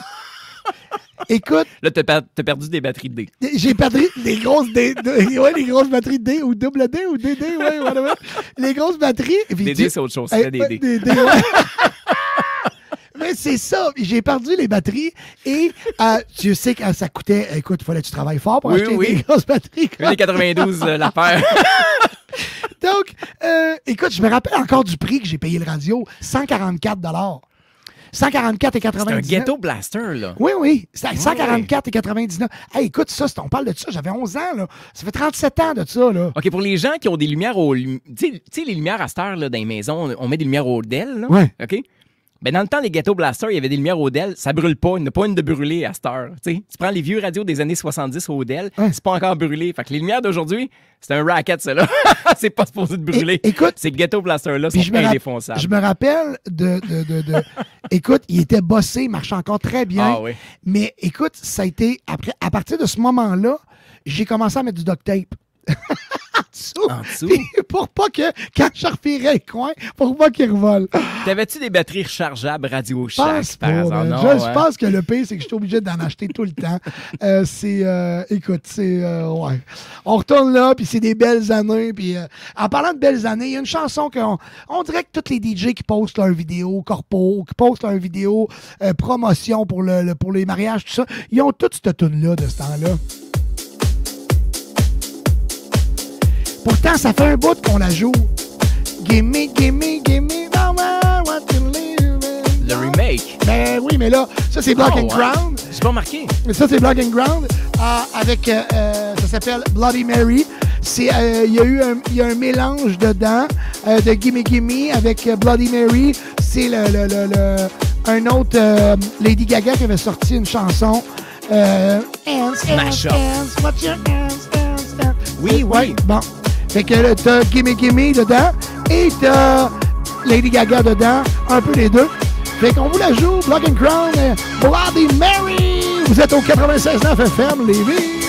[SPEAKER 5] Écoute,
[SPEAKER 15] Là, t'as, per- t'as perdu des batteries de D.
[SPEAKER 5] j'ai perdu les grosses D, de- ouais, les grosses batteries D ou double D ou D D, ouais, whatever. Les grosses batteries. et puis
[SPEAKER 15] Des
[SPEAKER 5] tu-
[SPEAKER 15] D, c'est autre chose, c'est
[SPEAKER 5] Eh,
[SPEAKER 15] des
[SPEAKER 5] ouais,
[SPEAKER 15] D.
[SPEAKER 5] des D, ouais. Mais c'est ça, j'ai perdu les batteries et euh, tu sais que ça coûtait, écoute, il fallait que tu travailles fort pour
[SPEAKER 15] Oui,
[SPEAKER 5] acheter
[SPEAKER 15] oui.
[SPEAKER 5] des grosses batteries.
[SPEAKER 15] Une des quatre-vingt-douze, euh, l'affaire.
[SPEAKER 5] Donc, euh, écoute, je me rappelle encore du prix que j'ai payé le radio, cent quarante-quatre dollars. cent quarante-quatre et
[SPEAKER 15] C'est un
[SPEAKER 5] quatre-vingt-dix-neuf.
[SPEAKER 15] ghetto blaster, là.
[SPEAKER 5] Oui, oui, c'est à
[SPEAKER 15] Ouais.
[SPEAKER 5] cent quarante-quatre et quatre-vingt-dix-neuf. Hey, écoute, ça, c'est- on parle de ça, j'avais onze ans, là. Ça fait trente-sept ans de ça, là.
[SPEAKER 15] OK, pour les gens qui ont des lumières au... lum- Tu sais- tu sais, les lumières à cette heure, là, dans les maisons, on met des lumières au D E L, là.
[SPEAKER 5] Ouais.
[SPEAKER 15] OK? Ben, dans le temps, les ghetto blasters, il y avait des lumières au D E L. Ça brûle pas. Il n'y en a pas une de brûlée à cette heure. Tu sais, tu prends les vieux radios des années soixante-dix au D E L, c'est pas encore brûlé. Fait que les lumières d'aujourd'hui, c'est un racket, ça, là. C'est pas supposé de brûler.
[SPEAKER 5] écoute,
[SPEAKER 15] ces ghetto blasters-là
[SPEAKER 5] Puis
[SPEAKER 15] sont
[SPEAKER 5] je me, rap-
[SPEAKER 15] indéfonçables.
[SPEAKER 5] je me rappelle de. de, de, de- écoute, il était bossé, il marchait encore très bien.
[SPEAKER 15] Ah oui.
[SPEAKER 5] Mais écoute, ça a été. Après, à partir de ce moment-là, j'ai commencé à mettre du duct tape. en dessous.
[SPEAKER 15] En dessous?
[SPEAKER 5] Puis pour pas que, quand je refirais le coin, pour pas qu'il revole.
[SPEAKER 15] T'avais-tu des batteries rechargeables Radio
[SPEAKER 5] Je
[SPEAKER 15] Shack,
[SPEAKER 5] pense
[SPEAKER 15] par
[SPEAKER 5] pas,
[SPEAKER 15] hasard?
[SPEAKER 5] man.
[SPEAKER 15] Non,
[SPEAKER 5] je, je
[SPEAKER 15] hein?
[SPEAKER 5] pense que le pire, c'est que je suis obligé d'en acheter tout le temps. Euh, c'est, euh, écoute, c'est, euh, ouais. On retourne là, puis c'est des belles années. Puis euh, en parlant de belles années, il y a une chanson qu'on, on dirait que tous les D J qui postent leurs vidéos corpo, qui postent leurs vidéos euh, promotion pour le, le- pour les mariages, tout ça, ils ont toute cette tune-là de ce temps-là. Pourtant, ça fait un bout qu'on la joue. Gimme, gimme, gimme, mama, what you live.
[SPEAKER 15] Le remake.
[SPEAKER 5] Ben oui, mais là, ça c'est Black
[SPEAKER 15] Oh,
[SPEAKER 5] and
[SPEAKER 15] ouais.
[SPEAKER 5] Ground.
[SPEAKER 15] J'ai pas remarqué.
[SPEAKER 5] Ça c'est Black and Ground. euh, avec, euh, euh, ça s'appelle Bloody Mary. C'est, euh, il y a eu un, il y a un mélange dedans euh, de Gimme Gimme avec euh, Bloody Mary. C'est le, le, le, le- un autre euh, Lady Gaga qui avait sorti une chanson. Euh, hands,
[SPEAKER 15] Smash
[SPEAKER 5] hands,
[SPEAKER 15] up.
[SPEAKER 5] hands, what's your hands, hands, hands.
[SPEAKER 15] Oui,
[SPEAKER 5] Ouais,
[SPEAKER 15] oui.
[SPEAKER 5] bon. Fait que là, t'as Gimme Gimme dedans et t'as Lady Gaga dedans, un peu les deux. Fait qu'on vous la joue, Black and Crown, euh, Bloody Mary! Vous êtes au quatre-vingt-seize neuf F M, Lévis.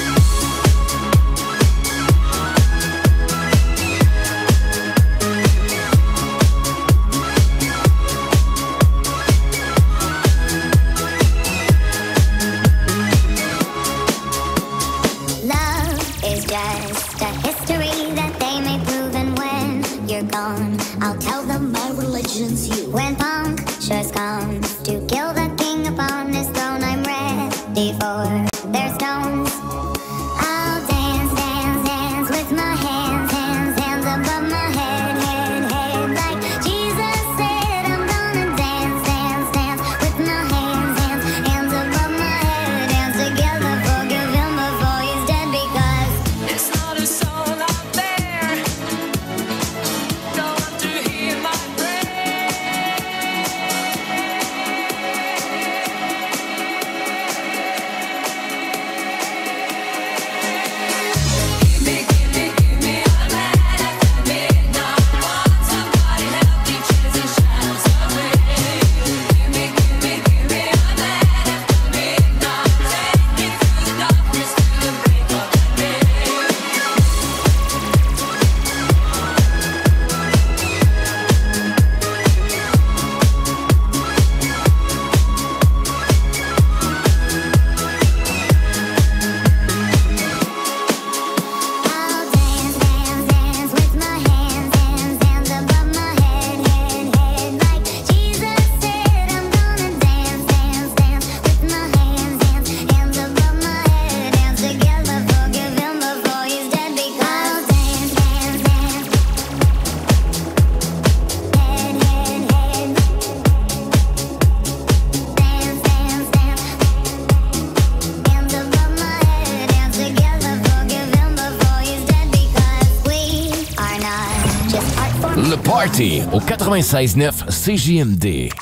[SPEAKER 3] Love is just a history that they may prove, and when you're gone, I'll tell them my religion's you. When punctures comes to kill the king upon his throne, I'm ready for their stones. I'll dance, dance, dance with my hands, hands, hands above my head, head, head. Like Jesus said, I'm gonna dance, dance, dance with my hands, hands, hands above my head. Dance together, forgive him before he's dead, because
[SPEAKER 20] There's not a soul out there going to hear my prayer.
[SPEAKER 12] Le Party au quatre-vingt-seize neuf C J M D.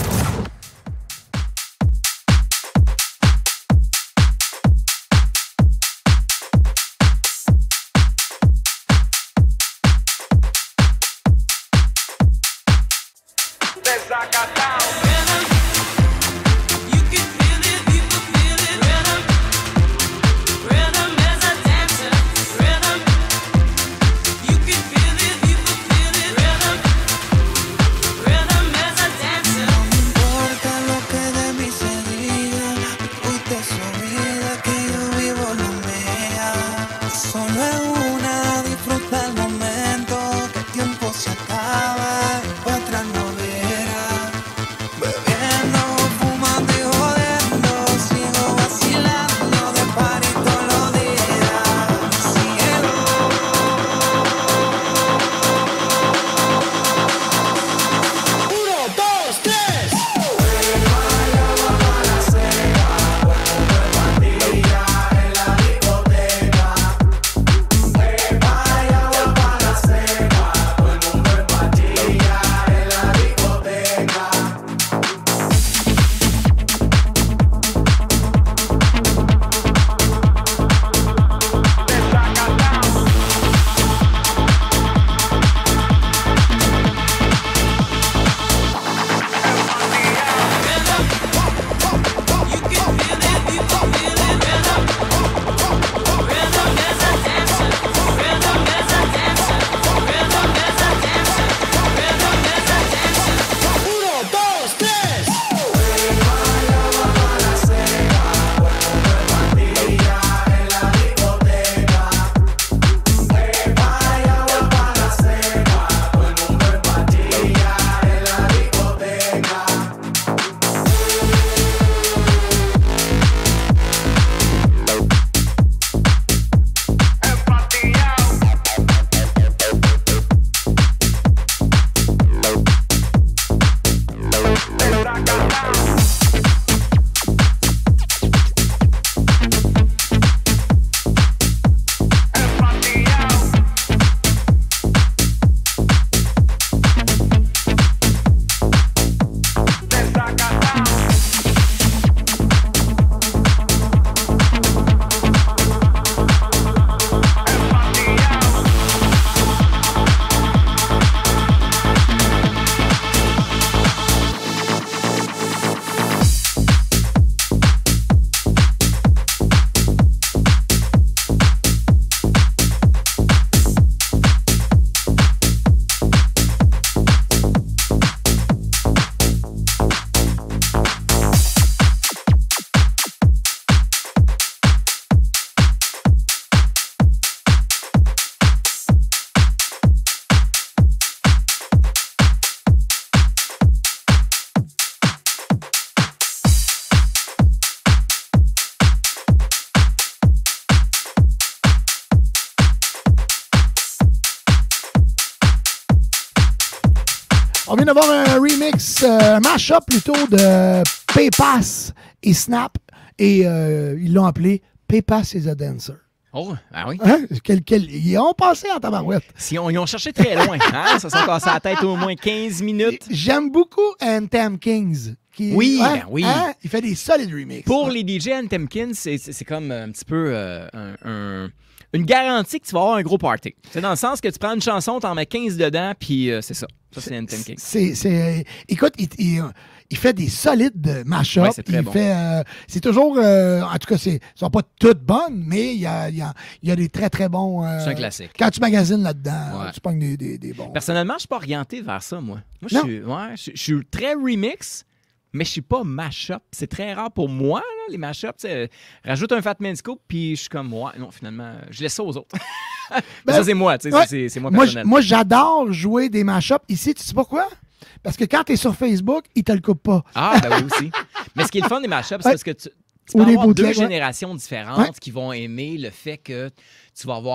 [SPEAKER 5] On vient d'avoir un remix, euh, un mash-up plutôt de Paypass et Snap. Et euh, ils l'ont appelé Paypass is a Dancer.
[SPEAKER 15] Oh, ah oui.
[SPEAKER 5] Hein? Quel, quel, ils ont passé en tabarouette.
[SPEAKER 15] Si on, ils ont cherché très loin. Hein? Ça s'est cassé la tête au moins quinze minutes.
[SPEAKER 5] J'aime beaucoup Anthem Kings. Qui,
[SPEAKER 15] oui,
[SPEAKER 5] hein,
[SPEAKER 15] ben oui.
[SPEAKER 5] Hein? Il fait des solides remixes.
[SPEAKER 15] Pour
[SPEAKER 5] hein?
[SPEAKER 15] les D J Anthem Kings, c'est, c'est comme un petit peu euh, un, un, une garantie que tu vas avoir un gros party. C'est dans le sens que tu prends une chanson, t'en mets quinze dedans, puis euh, c'est ça. Ça, c'est Anthem Kings.
[SPEAKER 5] C'est, c'est, écoute, il, il, il fait des solides mash-up.
[SPEAKER 15] Ouais, c'est très
[SPEAKER 5] il
[SPEAKER 15] bon.
[SPEAKER 5] fait, euh, c'est toujours, euh, en tout cas, c'est, elles sont pas toutes bonnes, mais il y a, il y a, il y a des très, très bons. Euh,
[SPEAKER 15] C'est un classique.
[SPEAKER 5] Quand tu magasines là-dedans,
[SPEAKER 15] Ouais.
[SPEAKER 5] tu pognes des, des, des bons.
[SPEAKER 15] Personnellement, je suis pas orienté vers ça, moi. Moi, je
[SPEAKER 5] Non.
[SPEAKER 15] suis, ouais, je, je suis très remix, mais je suis pas mash-up. C'est très rare pour moi, là, les mash-up. tu sais. Rajoute un Fat Man Scoop, puis je suis comme, ouais, non, finalement, je laisse ça aux autres. Mais
[SPEAKER 5] Ben,
[SPEAKER 15] ça, c'est moi, tu sais,
[SPEAKER 5] ouais.
[SPEAKER 15] c'est, c'est moi
[SPEAKER 5] Moi,
[SPEAKER 15] personnel.
[SPEAKER 5] j- moi, j'adore jouer des mash-ups. Ici, tu sais pourquoi? Parce que quand tu es sur Facebook, ils te le coupent pas.
[SPEAKER 15] Ah, ben oui aussi. Mais ce qui est le fun des mashups, c'est
[SPEAKER 5] Ouais.
[SPEAKER 15] parce que tu, tu
[SPEAKER 5] Ou
[SPEAKER 15] peux
[SPEAKER 5] des
[SPEAKER 15] avoir deux
[SPEAKER 5] bootlegs, ouais.
[SPEAKER 15] générations différentes
[SPEAKER 5] Ouais.
[SPEAKER 15] qui vont aimer le fait que tu vas avoir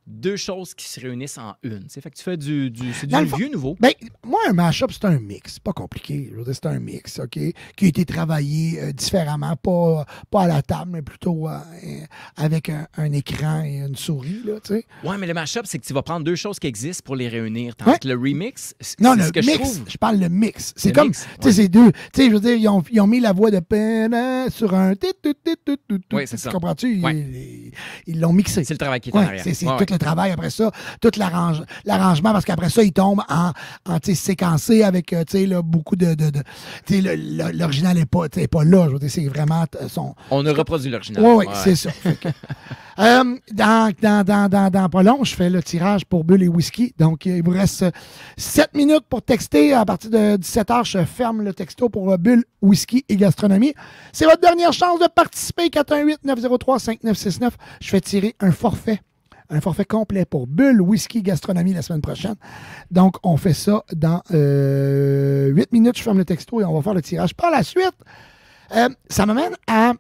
[SPEAKER 15] deux choses qui se réunissent en une. T'sais. Fait que tu fais du, du, c'est
[SPEAKER 5] Dans
[SPEAKER 15] du
[SPEAKER 5] le fond-
[SPEAKER 15] vieux nouveau.
[SPEAKER 5] Ben, moi, un mash-up, c'est un mix. C'est pas compliqué. Je veux dire, c'est un mix, OK? Qui a été travaillé euh, différemment, pas, pas à la table, mais plutôt euh, avec un, un écran et une souris, là, tu sais.
[SPEAKER 15] Ouais, mais le mashup, c'est que tu vas prendre deux choses qui existent pour les réunir. Tandis
[SPEAKER 5] Ouais.
[SPEAKER 15] que le remix, c'est
[SPEAKER 5] Non,
[SPEAKER 15] c'est
[SPEAKER 5] le
[SPEAKER 15] ce que
[SPEAKER 5] mix,
[SPEAKER 15] je trouve.
[SPEAKER 5] je parle le mix. C'est
[SPEAKER 15] Le
[SPEAKER 5] comme,
[SPEAKER 15] mix,
[SPEAKER 5] tu sais, c'est deux. Tu sais, je veux dire, ils ont, ils ont mis la voix de peine sur un tit, tit, tit, tit, tit, tit.
[SPEAKER 15] Oui, c'est ça.
[SPEAKER 5] Tu comprends-tu? Ils-
[SPEAKER 15] Ouais.
[SPEAKER 5] Ils ils l'ont mixé.
[SPEAKER 15] C'est le travail qui est
[SPEAKER 5] Ouais,
[SPEAKER 15] en arrière.
[SPEAKER 5] C'est c'est
[SPEAKER 15] Ouais,
[SPEAKER 5] tout
[SPEAKER 15] ouais.
[SPEAKER 5] le travail après ça, tout l'arrange- l'arrangement, parce qu'après ça, il tombe en, en tu sais, séquencé avec euh, tu sais, là, beaucoup de. de, de tu sais, le- le- l'original n'est pas, tu sais, pas là. Je veux dire, c'est vraiment euh, son.
[SPEAKER 15] On a reproduit l'original.
[SPEAKER 5] Oui, oui,
[SPEAKER 15] Ouais.
[SPEAKER 5] c'est ça. Fait que, euh, dans, dans, dans, dans, dans pas long, je fais le tirage pour Bull et Whisky. Donc, il vous reste sept minutes pour texter. À partir de dix-sept heures, je ferme le texto pour euh, Bull, Whisky et Gastronomie. C'est votre dernière chance de participer. quatre un huit neuf zéro trois cinq neuf six neuf. Je fais tirer un forfait. Un forfait complet pour Bull, Whisky, Gastronomie la semaine prochaine. Donc, on fait ça dans euh, huit minutes. Je ferme le texto et on va faire le tirage. Par la suite, euh, ça m'amène à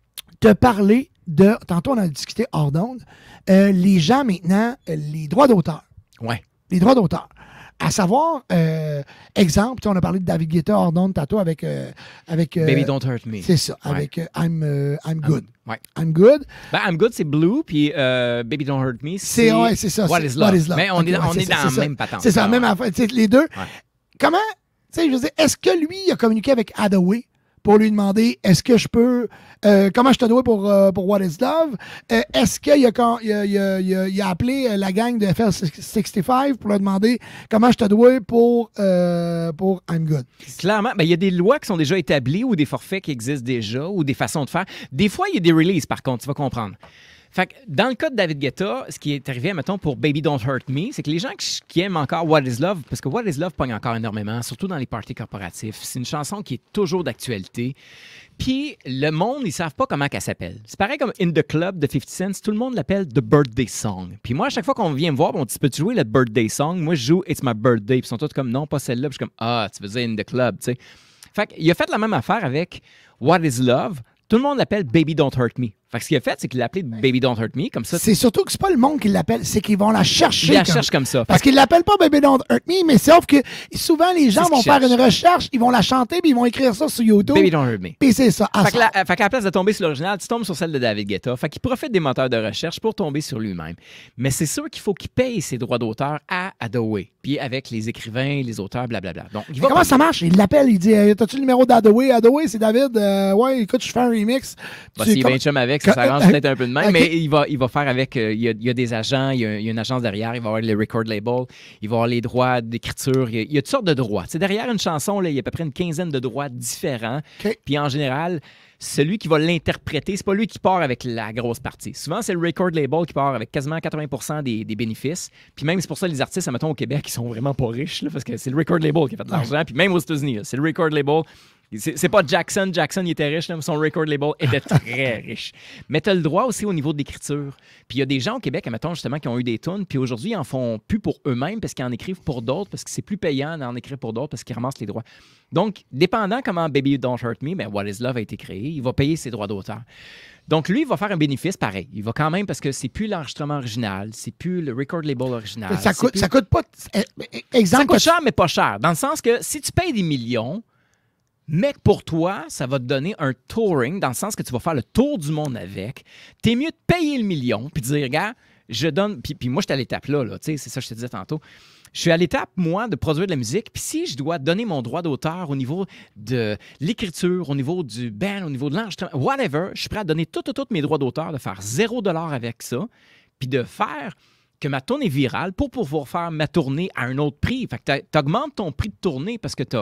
[SPEAKER 5] te parler de, tantôt on a discuté hors d'onde, euh, les gens maintenant, euh, les droits d'auteur.
[SPEAKER 15] Ouais.
[SPEAKER 5] Les droits d'auteur. À savoir, euh, exemple, tu sais, on a parlé de David Guetta hors d'onde tantôt avec... euh, avec euh,
[SPEAKER 15] Baby Don't Hurt Me.
[SPEAKER 5] C'est ça,
[SPEAKER 15] Ouais.
[SPEAKER 5] avec euh, I'm, euh, I'm Good.
[SPEAKER 15] Ouais.
[SPEAKER 5] I'm Good.
[SPEAKER 15] Ben, I'm Good, c'est Blue, puis euh, Baby Don't Hurt Me,
[SPEAKER 5] C'est
[SPEAKER 15] c'est
[SPEAKER 5] ouais, c'est ça.
[SPEAKER 15] What
[SPEAKER 5] c'est
[SPEAKER 15] is Love. Mais on
[SPEAKER 5] Ok,
[SPEAKER 15] est,
[SPEAKER 5] ouais,
[SPEAKER 15] on
[SPEAKER 5] c'est
[SPEAKER 15] est
[SPEAKER 5] ça,
[SPEAKER 15] dans
[SPEAKER 5] c'est
[SPEAKER 15] la
[SPEAKER 5] ça.
[SPEAKER 15] même patente.
[SPEAKER 5] C'est ça,
[SPEAKER 15] Ah,
[SPEAKER 5] même
[SPEAKER 15] ouais.
[SPEAKER 5] affaire. Tu sais, les deux. Comment, tu sais, je veux dire, est-ce que lui, il a communiqué avec Hathaway pour lui demander est-ce que je peux, euh, comment je te dois pour, euh, pour What is Love? Euh, est-ce qu'il a, quand- il a, il a- il a- il a appelé euh, la gang de F L soixante-quinze pour leur demander comment je te dois pour, euh, pour I'm Good?
[SPEAKER 15] Clairement, ben, il y a des lois qui sont déjà établies ou des forfaits qui existent déjà ou des façons de faire. Des fois, il y a des releases, par contre, tu vas comprendre. Fait que dans le cas de David Guetta, ce qui est arrivé, mettons, pour Baby Don't Hurt Me, c'est que les gens qui, qui aiment encore What is Love, parce que What is Love pogne encore énormément, surtout dans les parties corporatifs, c'est une chanson qui est toujours d'actualité. Puis le monde, ils savent pas comment qu'elle s'appelle. C'est pareil comme In the Club de fifty cent, tout le monde l'appelle The Birthday Song. Puis moi, à chaque fois qu'on vient me voir, on dit, peux-tu jouer le Birthday Song? Moi, je joue It's My Birthday. Puis ils sont tous comme, non, pas celle-là. Puis je suis comme, ah, tu veux dire In the Club, tu sais. Fait qu'il a fait la même affaire avec What is Love. Tout le monde l'appelle Baby Don't Hurt Me. Fait que ce qu'il a fait, c'est qu'il l'a appelé Baby Don't Hurt Me, comme ça.
[SPEAKER 5] C'est surtout que c'est pas le monde qui l'appelle, c'est qu'ils vont la chercher.
[SPEAKER 15] Ils la cherchent comme ça.
[SPEAKER 5] Parce
[SPEAKER 15] Fait que-
[SPEAKER 5] qu'ils l'appellent pas Baby Don't Hurt Me, mais sauf que souvent les gens
[SPEAKER 15] C'est ce
[SPEAKER 5] vont
[SPEAKER 15] qu'ils
[SPEAKER 5] faire
[SPEAKER 15] cherchent.
[SPEAKER 5] une recherche, ils vont la chanter, puis ils vont écrire ça sur YouTube.
[SPEAKER 15] Baby Don't Hurt Me.
[SPEAKER 5] Puis c'est ça. Ah,
[SPEAKER 15] Fait que,
[SPEAKER 5] ça.
[SPEAKER 15] la, fait qu'à la place de tomber sur l'original, tu tombes sur celle de David Guetta. Fait qu'il profite des moteurs de recherche pour tomber sur lui-même. Mais c'est sûr qu'il faut qu'il paye ses droits d'auteur à Hathaway. Puis avec les écrivains, les auteurs, blablabla. Donc, il
[SPEAKER 5] Mais
[SPEAKER 15] va
[SPEAKER 5] comment
[SPEAKER 15] payer.
[SPEAKER 5] ça marche? Il l'appelle, il dit euh, t'as-tu le numéro d'Hathaway? Hathaway, c'est David. Euh, ouais, écoute, je fais un remix.
[SPEAKER 15] Bah,
[SPEAKER 5] Tu-
[SPEAKER 15] S'il
[SPEAKER 5] comme-
[SPEAKER 15] vient chum avec, ça
[SPEAKER 5] Quand-
[SPEAKER 15] s'arrange peut-être un peu de même,
[SPEAKER 5] Ok.
[SPEAKER 15] mais il va, il va faire avec. euh, il, y a, il y a des agents, il y a, il y a une agence derrière, il va avoir le record label, il va avoir les droits d'écriture, il y a, il y a toutes sortes de droits. Tu sais, derrière une chanson, là, il y a à peu près une quinzaine de droits différents. Puis en général, celui qui va l'interpréter, c'est pas lui qui part avec la grosse partie. Souvent, c'est le record label qui part avec quasiment quatre-vingts pour cent des, des bénéfices. Puis même, c'est pour ça les artistes, mettons, au Québec, ils sont vraiment pas riches, là, parce que c'est le record label qui a fait de l'argent. Puis même aux États-Unis, là, c'est le record label. C'est c'est pas Jackson. Jackson, il était riche, là, mais son record label était très riche. Mais tu as le droit aussi au niveau de l'écriture. Puis il y a des gens au Québec, mettons, justement, qui ont eu des tunes, puis aujourd'hui, ils en font plus pour eux-mêmes parce qu'ils en écrivent pour d'autres, parce que c'est plus payant d'en écrire pour d'autres parce qu'ils ramassent les droits. Donc, dépendant comment Baby Don't Hurt Me, ben, What is Love a été créé, il va payer ses droits d'auteur. Donc, lui, il va faire un bénéfice pareil. Il va quand même, parce que c'est plus l'enregistrement original, c'est plus le record label original.
[SPEAKER 5] Ça
[SPEAKER 15] c'est
[SPEAKER 5] coûte,
[SPEAKER 15] plus-
[SPEAKER 5] ça coûte pas. eh, eh, Exemple.
[SPEAKER 15] ça coûte cher, mais pas cher. Dans le sens que si tu payes des millions, mais que pour toi, ça va te donner un touring, dans le sens que tu vas faire le tour du monde avec, t'es mieux de payer le million, puis de dire, regarde, je donne... Puis, puis moi, j'étais à l'étape là, là tu sais, c'est ça que je te disais tantôt. Je suis à l'étape, moi, de produire de la musique, puis si je dois donner mon droit d'auteur au niveau de l'écriture, au niveau du band, au niveau de l'enregistrement, whatever, je suis prêt à donner tout, tout, tout mes droits d'auteur, de faire zéro dollar avec ça, puis de faire que ma tournée est virale pour pouvoir faire ma tournée à un autre prix. Fait que tu augmentes ton prix de tournée parce que tu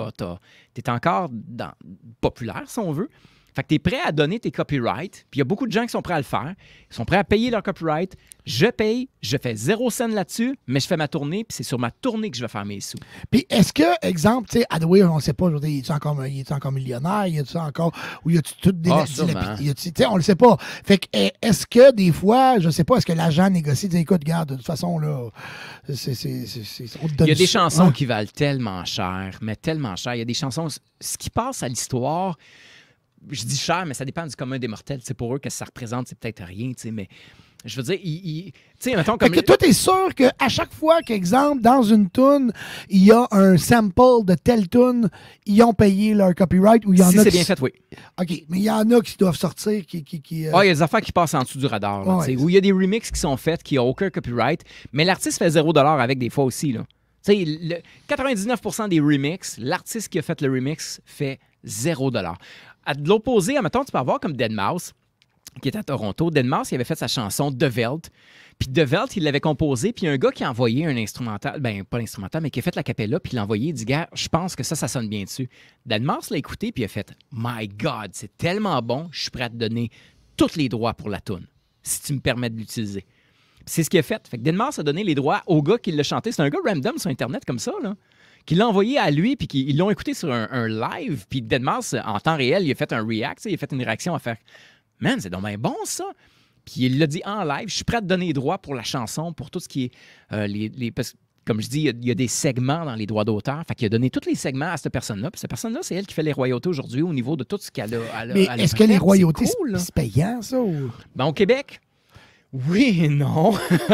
[SPEAKER 15] es encore dans, populaire, si on veut. Fait que tu es prêt à donner tes copyrights, puis il y a beaucoup de gens qui sont prêts à le faire. Ils sont prêts à payer leur copyright. Je paye, je fais zéro scène là-dessus, mais je fais ma tournée, puis c'est sur ma tournée que je vais faire mes sous.
[SPEAKER 5] Puis est-ce que, exemple, tu sais, Hathaway, on ne sait pas, je veux dire, il est encore, il est encore millionnaire, il est encore, ou il a tout des
[SPEAKER 15] Ah, sûrement.
[SPEAKER 5] tu sais, on le sait pas. Fait que, eh, est-ce que des fois, je sais pas, est-ce que l'agent négocie, dit, écoute, regarde, de toute façon, là, c'est, c'est, c'est, c'est- on te donne
[SPEAKER 15] Il y a des
[SPEAKER 5] ça.
[SPEAKER 15] chansons
[SPEAKER 5] Ouais.
[SPEAKER 15] qui valent tellement cher, mais tellement cher. Il y a des chansons, ce qui passe à l'histoire, je dis cher, mais ça dépend du commun des mortels. C'est pour eux que ça représente, c'est peut-être rien, tu sais, mais Je veux dire, il... il tu sais, mettons comme...
[SPEAKER 5] Fait que toi, t'es sûr qu'à chaque fois qu'exemple, dans une toune, il y a un sample de telle toune, ils ont payé leur copyright ou il y en
[SPEAKER 15] si
[SPEAKER 5] a
[SPEAKER 15] c'est
[SPEAKER 5] qui...
[SPEAKER 15] bien fait, oui.
[SPEAKER 5] OK, mais il y en a qui doivent sortir, qui... qui, qui euh...
[SPEAKER 15] Ah, il y a des affaires qui passent en dessous du radar. Là,
[SPEAKER 5] Ouais.
[SPEAKER 15] où il y a des remixes qui sont faits qui n'ont aucun copyright, mais l'artiste fait zéro dollar avec des fois aussi. Là. Tu sais, le quatre-vingt-dix-neuf pour cent des remixes, l'artiste qui a fait le remix fait zéro dollar. À de l'opposé, admettons, tu peux avoir comme deadmau5, qui est à Toronto. deadmau5, il avait fait sa chanson The Veld. Puis The Veld, il l'avait composé, puis il y a un gars qui a envoyé un instrumental, ben pas l'instrumental, mais qui a fait la capella, puis il l'a envoyé, il dit, gars, je pense que ça, ça sonne bien dessus. deadmau5 l'a écouté, puis il a fait, My God, c'est tellement bon, je suis prêt à te donner tous les droits pour la toune, si tu me permets de l'utiliser. Puis c'est ce qu'il a fait. Fait que deadmau5 a donné les droits au gars qui l'a chanté. C'est un gars random sur Internet comme ça, là, qui l'a envoyé à lui, puis qu'ils l'ont écouté sur un, un live, puis deadmau5, en temps réel, il a fait un react, il a fait une réaction à faire, man, c'est donc bien bon, ça. Puis il l'a dit en live, je suis prêt à te donner les droits pour la chanson, pour tout ce qui est... Euh, les, les, parce, comme je dis, il y, a, il y a des segments dans les droits d'auteur. Fait qu'il a donné tous les segments à cette personne-là. Puis cette personne-là, c'est elle qui fait les royautés aujourd'hui au niveau de tout ce qu'elle a. Elle a
[SPEAKER 5] Mais
[SPEAKER 15] elle a
[SPEAKER 5] est-ce que les
[SPEAKER 15] fait.
[SPEAKER 5] royautés,
[SPEAKER 15] C'est cool, là.
[SPEAKER 5] c'est payant, ça? Ou...
[SPEAKER 15] Ben, au Québec, oui et non.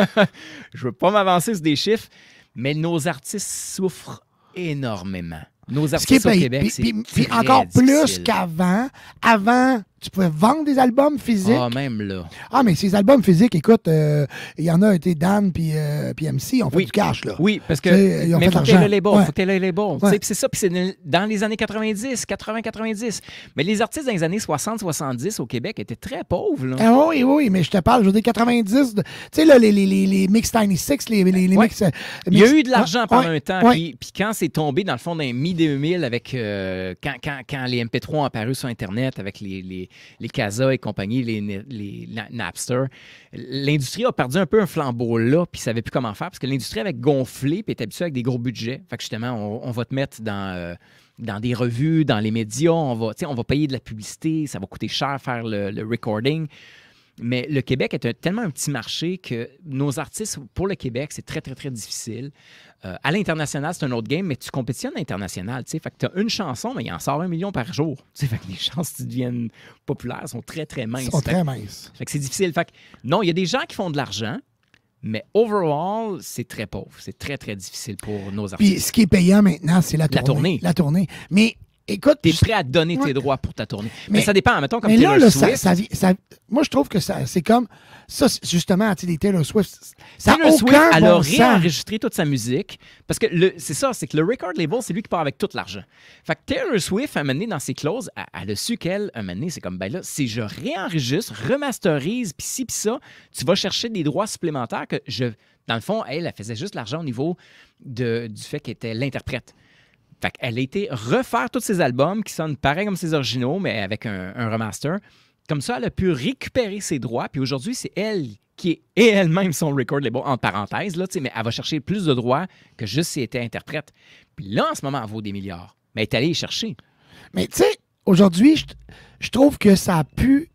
[SPEAKER 15] Je veux pas m'avancer sur des chiffres, mais nos artistes souffrent énormément. Nos
[SPEAKER 5] Ce qui est
[SPEAKER 15] artistes au
[SPEAKER 5] payé.
[SPEAKER 15] Québec,
[SPEAKER 5] Puis,
[SPEAKER 15] c'est
[SPEAKER 5] puis- puis
[SPEAKER 15] très
[SPEAKER 5] encore plus
[SPEAKER 15] difficile.
[SPEAKER 5] qu'avant. Avant, tu pouvais vendre des albums physiques.
[SPEAKER 15] Ah, même là.
[SPEAKER 5] Ah, mais ces albums physiques, écoute, euh, il y en a été Dan puis euh, puis M C, ont fait
[SPEAKER 15] Oui.
[SPEAKER 5] du cash, là.
[SPEAKER 15] Oui, parce que.
[SPEAKER 5] Tu sais, ils ont
[SPEAKER 15] Mais
[SPEAKER 5] fait
[SPEAKER 15] faut que
[SPEAKER 5] l'argent.
[SPEAKER 15] t'aies le label.
[SPEAKER 5] Ouais.
[SPEAKER 15] Faut que t'aies le label. Tu
[SPEAKER 5] Ouais.
[SPEAKER 15] sais, puis c'est ça. Puis c'est dans les années quatre-vingt-dix, quatre-vingts quatre-vingt-dix. Mais les artistes dans les années soixante soixante-dix au Québec étaient très pauvres. Là.
[SPEAKER 5] Ah oui, oui, mais je te parle, je veux dire quatre-vingt-dix. de- Tu sais, là, les, les, les, les Mix Tiny Six, les, les, les
[SPEAKER 15] Ouais.
[SPEAKER 5] mix. euh,
[SPEAKER 15] Il y a
[SPEAKER 5] mix-
[SPEAKER 15] eu de l'argent
[SPEAKER 5] Ouais,
[SPEAKER 15] pendant
[SPEAKER 5] ouais,
[SPEAKER 15] un temps,
[SPEAKER 5] ouais.
[SPEAKER 15] puis, puis quand c'est tombé dans le fond d'un mi deux mille avec euh, quand, quand, quand les M P trois ont apparu sur Internet avec les, les, les Casa et compagnie, les, les Na- Napster, l'industrie a perdu un peu un flambeau là, puis savait plus comment faire parce que l'industrie avait gonflé puis était habituée avec des gros budgets. Fait que justement, on, on va te mettre dans. euh, dans des revues, dans les médias, on va, tu sais, on va payer de la publicité, ça va coûter cher faire le, le recording. Mais le Québec est un- tellement un petit marché que nos artistes, pour le Québec, c'est très, très, très difficile. Euh, à l'international, c'est un autre game, mais tu compétitionnes à l'international. Tu sais, fait que tu as une chanson, mais il en sort un million par jour. Tu sais, fait que les chances que tu deviennes populaire sont très, très minces.
[SPEAKER 5] Ils sont
[SPEAKER 15] Fait
[SPEAKER 5] très
[SPEAKER 15] que-
[SPEAKER 5] minces.
[SPEAKER 15] Fait que c'est difficile. Fait que non, il y a des gens qui font de l'argent, mais overall, c'est très pauvre. C'est très, très difficile pour nos artistes.
[SPEAKER 5] Puis ce qui est payant maintenant, c'est la
[SPEAKER 15] La
[SPEAKER 5] tournée.
[SPEAKER 15] tournée.
[SPEAKER 5] La tournée. Mais écoute.
[SPEAKER 15] T'es prêt à donner
[SPEAKER 5] Ouais.
[SPEAKER 15] tes droits pour ta tournée. Mais,
[SPEAKER 5] Mais-
[SPEAKER 15] ça dépend. Mettons comme
[SPEAKER 5] Mais
[SPEAKER 15] Taylor
[SPEAKER 5] là, là, ça,
[SPEAKER 15] Swift.
[SPEAKER 5] ça vi- ça- moi, je trouve que ça, c'est comme. Ça, c'est justement, tu sais, des Taylor Swift. Ça n'a
[SPEAKER 15] Taylor Swift,
[SPEAKER 5] aucun
[SPEAKER 15] elle a
[SPEAKER 5] bon sens.
[SPEAKER 15] réenregistré toute sa musique. Parce que le- c'est ça, c'est que le record label, c'est lui qui part avec tout l'argent. Fait que Taylor Swift, à un moment donné, dans ses clauses, elle, elle a su qu'elle, à un moment donné, c'est comme, ben là, si je réenregistre, remasterise, puis ci, puis ça, tu vas chercher des droits supplémentaires que je. Dans le fond, elle, elle faisait juste l'argent au niveau de, du fait qu'elle était l'interprète. Fait qu'elle a été refaire tous ses albums qui sonnent pareil comme ses originaux, mais avec un, un remaster. Comme ça, elle a pu récupérer ses droits. Puis aujourd'hui, c'est elle qui est et elle-même son record label, entre parenthèses, là, tu sais, mais elle va chercher plus de droits que juste si elle était interprète. Puis là, en ce moment, elle vaut des milliards. Mais elle est allée les chercher.
[SPEAKER 5] Mais tu sais, aujourd'hui, je, je trouve que ça a plus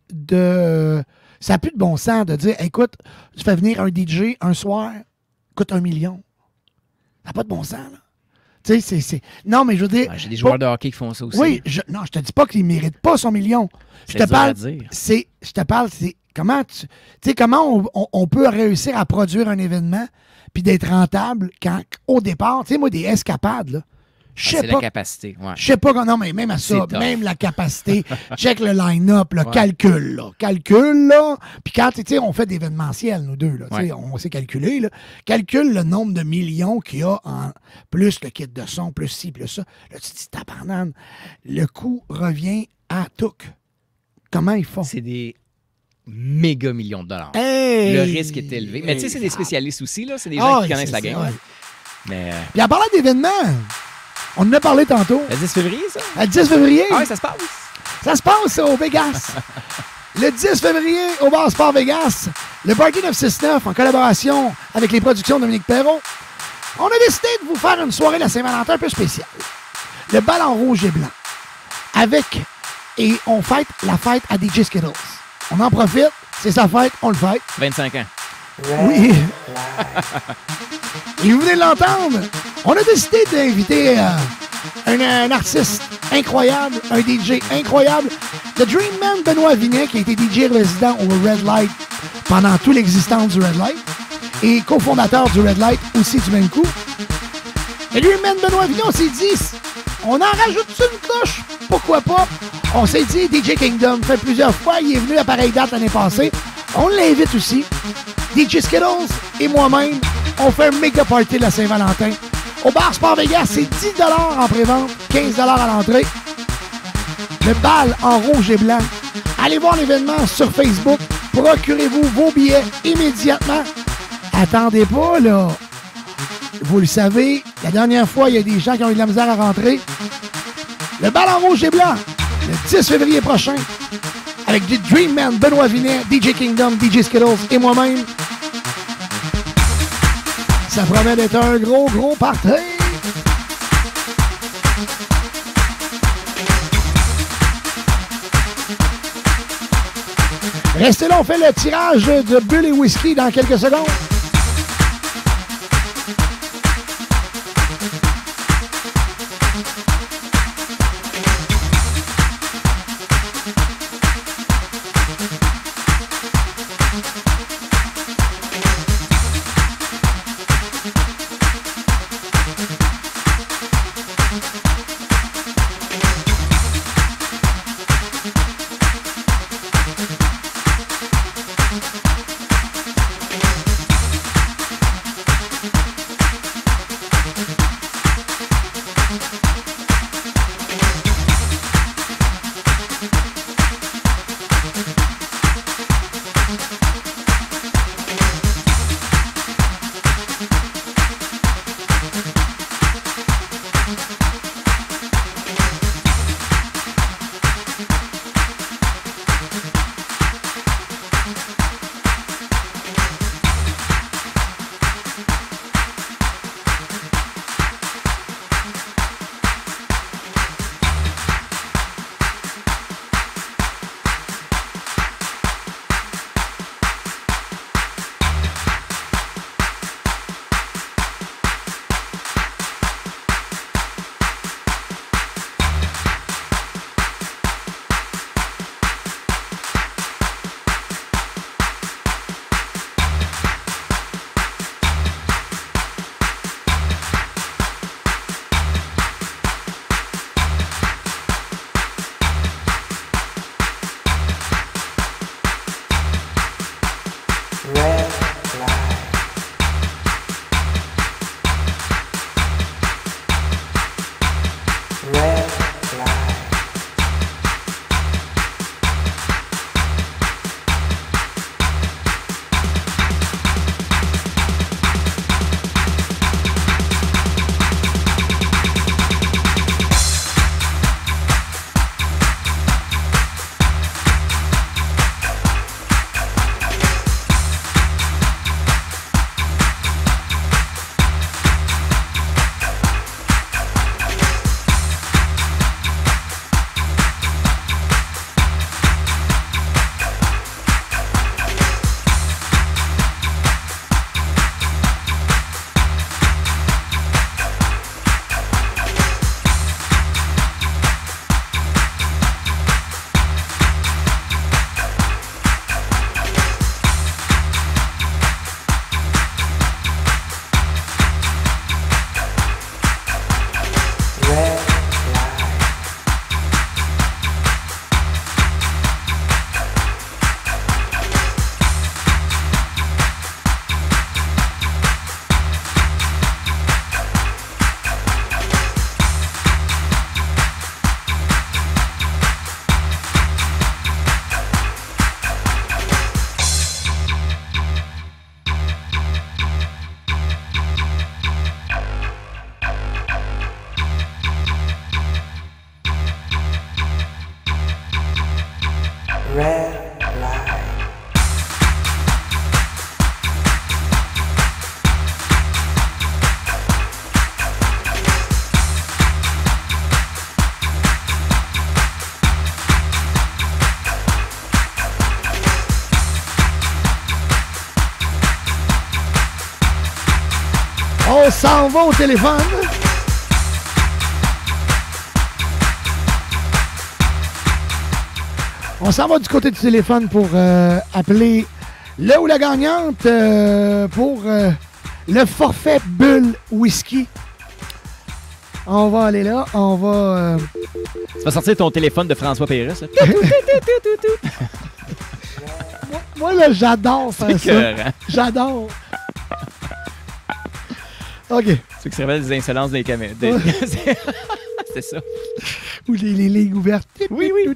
[SPEAKER 5] de. Ça a plus de bon sens de dire, écoute, tu fais venir un D J un soir, coûte un million. Ça n'a pas de bon sens, là. Tu sais, c'est, c'est. Non, mais je veux dire.
[SPEAKER 15] Ouais, j'ai des joueurs de hockey qui font ça aussi.
[SPEAKER 5] Oui, je, non, je te dis pas qu'il ne mérite pas son million. Je
[SPEAKER 15] C'est
[SPEAKER 5] te
[SPEAKER 15] dur à
[SPEAKER 5] parle.
[SPEAKER 15] dire.
[SPEAKER 5] C'est, je te parle, c'est comment tu. Tu sais, comment on, on- on peut réussir à produire un événement puis d'être rentable quand, au départ, tu sais, moi, des escapades, là. Je
[SPEAKER 15] Ah,
[SPEAKER 5] sais
[SPEAKER 15] c'est
[SPEAKER 5] pas.
[SPEAKER 15] la capacité. Ouais.
[SPEAKER 5] Je sais pas, quand- non, mais même à ça,
[SPEAKER 15] C'est tough.
[SPEAKER 5] même la capacité, check le line-up, le
[SPEAKER 15] Ouais.
[SPEAKER 5] calcul, là. Calcul, là. Puis quand, tu sais, on fait d'événementiel, nous deux, là. Tu sais,
[SPEAKER 15] Ouais.
[SPEAKER 5] on sait calculer, là. Calcule le nombre de millions qu'il y a en plus le kit de son, plus ci, plus ça. Là, tu te dis, tabarnane, le coût revient à tout. Comment ils font?
[SPEAKER 15] C'est des méga millions de dollars.
[SPEAKER 5] Hey!
[SPEAKER 15] Le risque est élevé. Mais tu sais, c'est des spécialistes aussi, là. C'est des gens
[SPEAKER 5] Ah,
[SPEAKER 15] qui connaissent
[SPEAKER 5] c'est
[SPEAKER 15] la
[SPEAKER 5] ça,
[SPEAKER 15] game.
[SPEAKER 5] ouais.
[SPEAKER 15] Mais. euh,
[SPEAKER 5] Puis en parlant d'événements, on en a parlé tantôt.
[SPEAKER 15] Le dix février, ça?
[SPEAKER 5] Le dix février.
[SPEAKER 15] Ah oui, ça se passe.
[SPEAKER 5] Ça se passe au Vegas. Le dix février, au Bar Sport Vegas, le Party neuf cent soixante-neuf, en collaboration avec les productions de Dominique Perrault, on a décidé de vous faire une soirée de la Saint-Valentin un peu spéciale. Le bal en rouge et blanc. Avec, et on fête la fête à D J Skittles. On en profite, c'est sa fête, on le fête.
[SPEAKER 15] vingt-cinq ans.
[SPEAKER 5] Oui. Et vous venez de l'entendre. On a décidé d'inviter euh, un, un artiste incroyable, un D J incroyable, The Dream Man Benoît Vinet, qui a été D J résident au Red Light pendant toute l'existence du Red Light et cofondateur du Red Light aussi du même coup. Et lui-même, Benoît Vignon, s'est dit, on en rajoute une couche, pourquoi pas? On s'est dit, D J Kingdom fait plusieurs fois, il est venu à pareille date l'année passée. On l'invite aussi. D J Skittles et moi-même, on fait un méga party de la Saint-Valentin. Au bar Sport Vegas, c'est dix dollars en pré-vente, quinze dollars à l'entrée. Le bal en rouge et blanc. Allez voir l'événement sur Facebook. Procurez-vous vos billets immédiatement. Attendez pas, là. Vous le savez, la dernière fois, il y a des gens qui ont eu de la misère à rentrer. Le bal en rouge et blanc, le dix février prochain, avec du Dream Man, Benoît Vinet, D J Kingdom, D J Skittles et moi-même. Ça promet d'être un gros, gros party. Restez là, on fait le tirage de bulles et whisky dans quelques secondes. On s'en va au téléphone. On s'en va du côté du téléphone pour euh, appeler le ou la gagnante euh, pour euh, le forfait Bulle Whisky. On va aller là, on va... Euh...
[SPEAKER 15] Tu vas sortir ton téléphone de François Pérusse.
[SPEAKER 5] moi, moi, là, j'adore faire ça.
[SPEAKER 15] Écœurant.
[SPEAKER 5] J'adore. OK.
[SPEAKER 15] Ceux qui se révèlent des insolences des caméras. Des... C'était ça.
[SPEAKER 5] Ou les, les lignes ouvertes.
[SPEAKER 15] Oui, oui.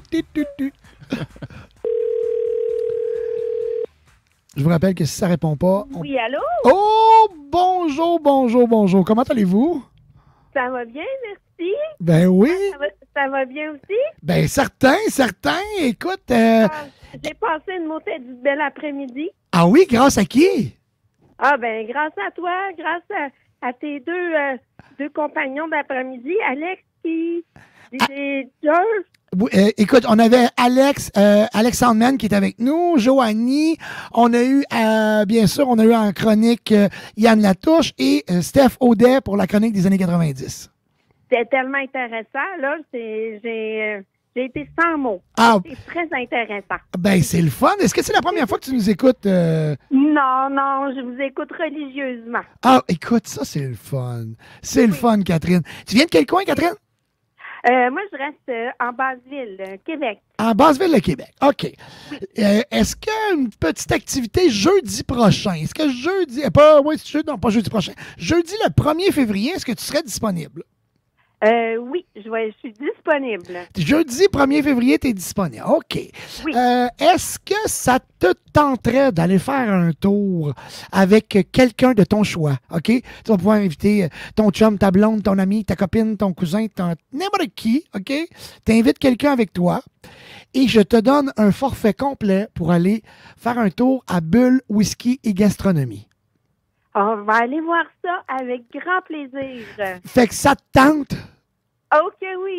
[SPEAKER 5] Je vous rappelle que si ça répond pas... On...
[SPEAKER 2] Oui, allô?
[SPEAKER 5] Oh, bonjour, bonjour, bonjour. Comment allez-vous?
[SPEAKER 2] Ça va bien, merci.
[SPEAKER 5] Ben oui.
[SPEAKER 2] Ça va, ça va bien aussi?
[SPEAKER 5] Ben certain, certain. Écoute... Euh...
[SPEAKER 2] Ah, j'ai passé une montée du bel après-midi.
[SPEAKER 5] Ah oui, grâce à qui?
[SPEAKER 2] Ah ben, grâce à toi, grâce à, à tes deux, euh, deux compagnons d'après-midi, Alex qui... Et George.
[SPEAKER 5] Oui, euh, écoute, on avait Alex, euh, Alex Sandman qui est avec nous, Joanie, on a eu, euh, bien sûr, on a eu en chronique euh, Yann Latouche et euh, Steph Audet pour la chronique des années quatre-vingt-dix.
[SPEAKER 2] C'était tellement intéressant, là, c'est, j'ai, euh, j'ai été sans mots.
[SPEAKER 5] Ah.
[SPEAKER 2] C'est très intéressant.
[SPEAKER 5] Ben, c'est le fun. Est-ce que c'est la première fois que tu nous écoutes? Euh...
[SPEAKER 2] Non, non, je vous écoute religieusement.
[SPEAKER 5] Ah, écoute, ça, c'est le fun. C'est le fun, Catherine. Tu viens de quel coin, Catherine?
[SPEAKER 2] Euh, moi, je reste euh, en Basse-Ville, euh, Québec.
[SPEAKER 5] En Basse-Ville, le Québec. OK. Euh, est-ce qu'une petite activité jeudi prochain, est-ce que jeudi, euh, pas, oui, c'est jeudi, non, pas jeudi prochain, jeudi le premier février, est-ce que tu serais disponible?
[SPEAKER 2] Euh, oui, je, vais, je suis disponible.
[SPEAKER 5] Jeudi premier février, tu es disponible. OK.
[SPEAKER 2] Oui.
[SPEAKER 5] Euh, est-ce que ça te tenterait d'aller faire un tour avec quelqu'un de ton choix? OK? Tu vas pouvoir inviter ton chum, ta blonde, ton ami, ta copine, ton cousin, ton... n'importe qui. OK? Tu invites quelqu'un avec toi et je te donne un forfait complet pour aller faire un tour à Bulle, Whisky et Gastronomie.
[SPEAKER 2] On va aller voir ça avec grand plaisir.
[SPEAKER 5] Fait que ça te tente?
[SPEAKER 2] OK, oui.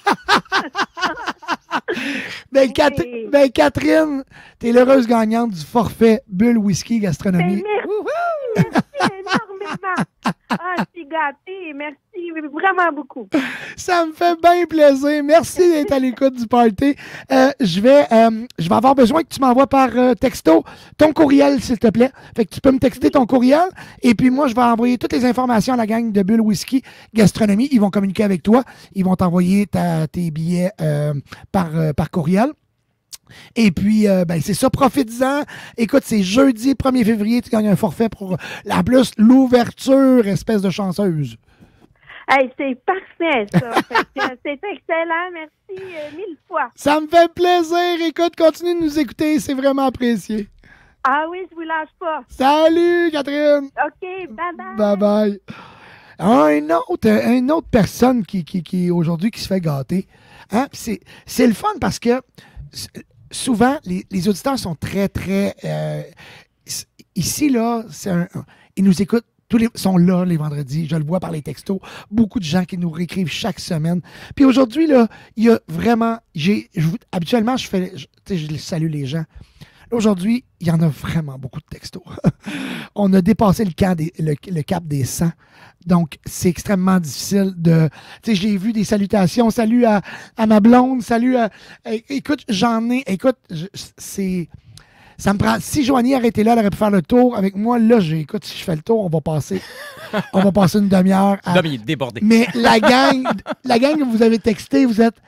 [SPEAKER 5] ben, Catherine, ben, Catherine, t'es l'heureuse gagnante du forfait Bulle Whisky Gastronomie.
[SPEAKER 2] Ben, merci, merci énormément. Ah, je suis gâtée. Merci vraiment beaucoup.
[SPEAKER 5] Ça me fait bien plaisir. Merci d'être à l'écoute du party. Euh, je vais euh, je vais avoir besoin que tu m'envoies par euh, texto ton courriel, s'il te plaît. Fait que tu peux me texter ton courriel et puis moi, je vais envoyer toutes les informations à la gang de Bulle Whisky Gastronomie. Ils vont communiquer avec toi. Ils vont t'envoyer ta, tes billets euh, par, euh, par courriel. Et puis, euh, ben, c'est ça, profites-en. Écoute, c'est jeudi premier février, tu gagnes un forfait pour, en plus, l'ouverture, espèce de chanceuse.
[SPEAKER 2] Hey, c'est parfait, ça. Fait que c'est excellent. Merci euh, mille fois.
[SPEAKER 5] Ça me fait plaisir. Écoute, continue de nous écouter. C'est vraiment apprécié.
[SPEAKER 2] Ah oui, je vous lâche pas.
[SPEAKER 5] Salut, Catherine.
[SPEAKER 2] OK, bye-bye.
[SPEAKER 5] Bye-bye. Un autre, une autre personne qui, qui, qui aujourd'hui, qui se fait gâter. Hein? C'est, c'est le fun parce que souvent, les, les auditeurs sont très, très... Euh, ici, là, c'est un, ils nous écoutent. Tous les sont là les vendredis. Je le vois par les textos. Beaucoup de gens qui nous réécrivent chaque semaine. Puis aujourd'hui, là, il y a vraiment... J'ai, je, habituellement, je fais... Je, je salue les gens. Aujourd'hui, il y en a vraiment beaucoup de textos. On a dépassé le, camp des, le, le cap des cent. Donc, c'est extrêmement difficile de... Tu sais, j'ai vu des salutations. Salut à, à ma blonde. Salut à... Écoute, j'en ai... Écoute, je, c'est... Ça me prend... Si Joanie aurait été là, elle aurait pu faire le tour avec moi. Là, j'ai... Écoute, si je fais le tour, on va passer... on va passer une demi-heure à...
[SPEAKER 15] Non, mais il est débordé.
[SPEAKER 5] Mais la gang, la gang que vous avez texté, vous êtes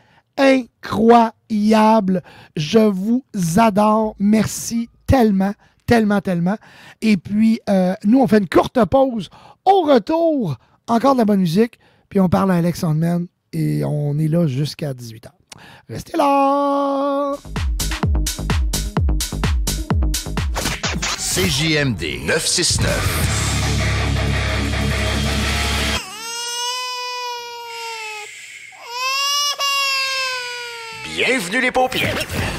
[SPEAKER 5] incroyable. Je vous adore. Merci tellement, tellement, tellement. Et puis, euh, nous, on fait une courte pause. Au retour, encore de la bonne musique. Puis on parle à Alex Sandman et on est là jusqu'à dix-huit heures. Restez là!
[SPEAKER 19] C J M D neuf cent soixante-neuf. Bienvenue les paupières.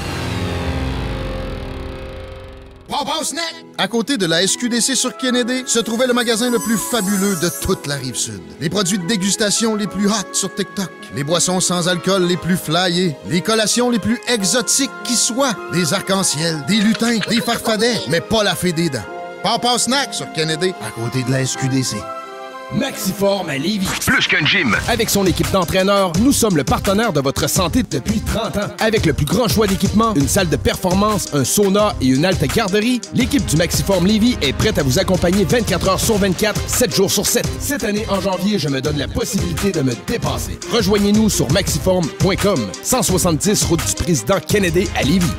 [SPEAKER 9] À côté de la S Q D C sur Kennedy, se trouvait le magasin le plus fabuleux de toute la Rive-Sud. Les produits de dégustation les plus hot sur TikTok, les boissons sans alcool les plus flyées, les collations les plus exotiques qui soient, des arcs-en-ciel, des lutins, des farfadets, mais pas la fée des dents. Papa Snack sur Kennedy, à côté de la S Q D C.
[SPEAKER 10] Maxiform à Lévis.
[SPEAKER 8] Plus qu'un gym.
[SPEAKER 10] Avec son équipe d'entraîneurs, nous sommes le partenaire de votre santé depuis trente ans. Avec le plus grand choix d'équipements, une salle de performance, un sauna et une halte garderie, l'équipe du Maxiform Lévis est prête à vous accompagner vingt-quatre heures sur vingt-quatre, sept jours sur sept. Cette année, en janvier, je me donne la possibilité de me dépasser. Rejoignez-nous sur maxiform point com, cent soixante-dix route du président Kennedy à Lévis.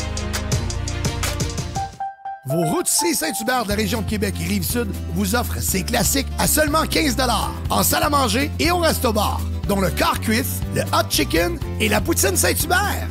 [SPEAKER 5] Vos rôtisseries Saint-Hubert de la région de Québec et Rive-Sud vous offrent ces classiques à seulement quinze dollars en salle à manger et au resto-bar, dont le quart cuisse, le hot chicken et la poutine Saint-Hubert.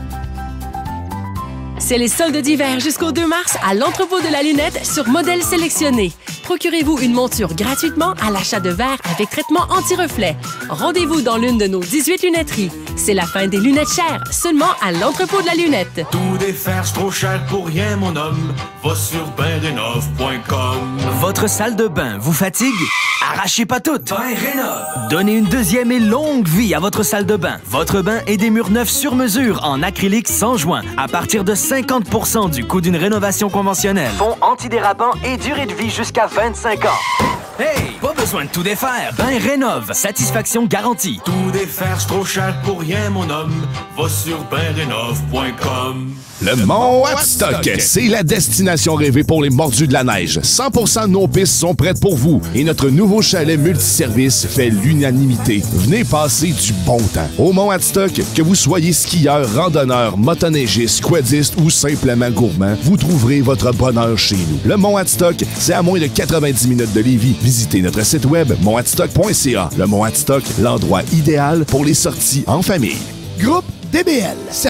[SPEAKER 7] C'est les soldes d'hiver jusqu'au deux mars à l'entrepôt de la lunette sur modèle sélectionné. Procurez-vous une monture gratuitement à l'achat de verres avec traitement anti-reflet. Rendez-vous dans l'une de nos dix-huit lunetteries. C'est la fin des lunettes chères, seulement à l'entrepôt de la lunette.
[SPEAKER 22] Tout défaire, c'est trop cher pour rien, mon homme. Va sur ben rénov point com.
[SPEAKER 1] Votre salle de bain vous fatigue? Arrachez pas toutes! Bain Rénov. Donnez une deuxième et longue vie à votre salle de bain. Votre bain et des murs neufs sur mesure en acrylique sans joint à partir de cinquante pour cent du coût d'une rénovation conventionnelle. Fond antidérapant et durée de vie jusqu'à vingt-cinq ans. Hey! Pas besoin de tout défaire. Bain Rénov. Satisfaction garantie.
[SPEAKER 22] Tout défaire, c'est trop cher pour rien, mon homme. Va sur ben rénov point com.
[SPEAKER 18] Le Mont Adstock, c'est la destination rêvée pour les mordus de la neige. cent pour cent de nos pistes sont prêtes pour vous et notre nouveau chalet multiservice fait l'unanimité. Venez passer du bon temps. Au Mont Adstock, que vous soyez skieur, randonneur, motoneigiste, quadiste ou simplement gourmand, vous trouverez votre bonheur chez nous. Le Mont Adstock, c'est à moins de quatre-vingt-dix minutes de Lévis. Visitez notre site web mont adstock point c a. Le Mont Adstock, l'endroit idéal pour les sorties en famille.
[SPEAKER 5] Groupe D B L,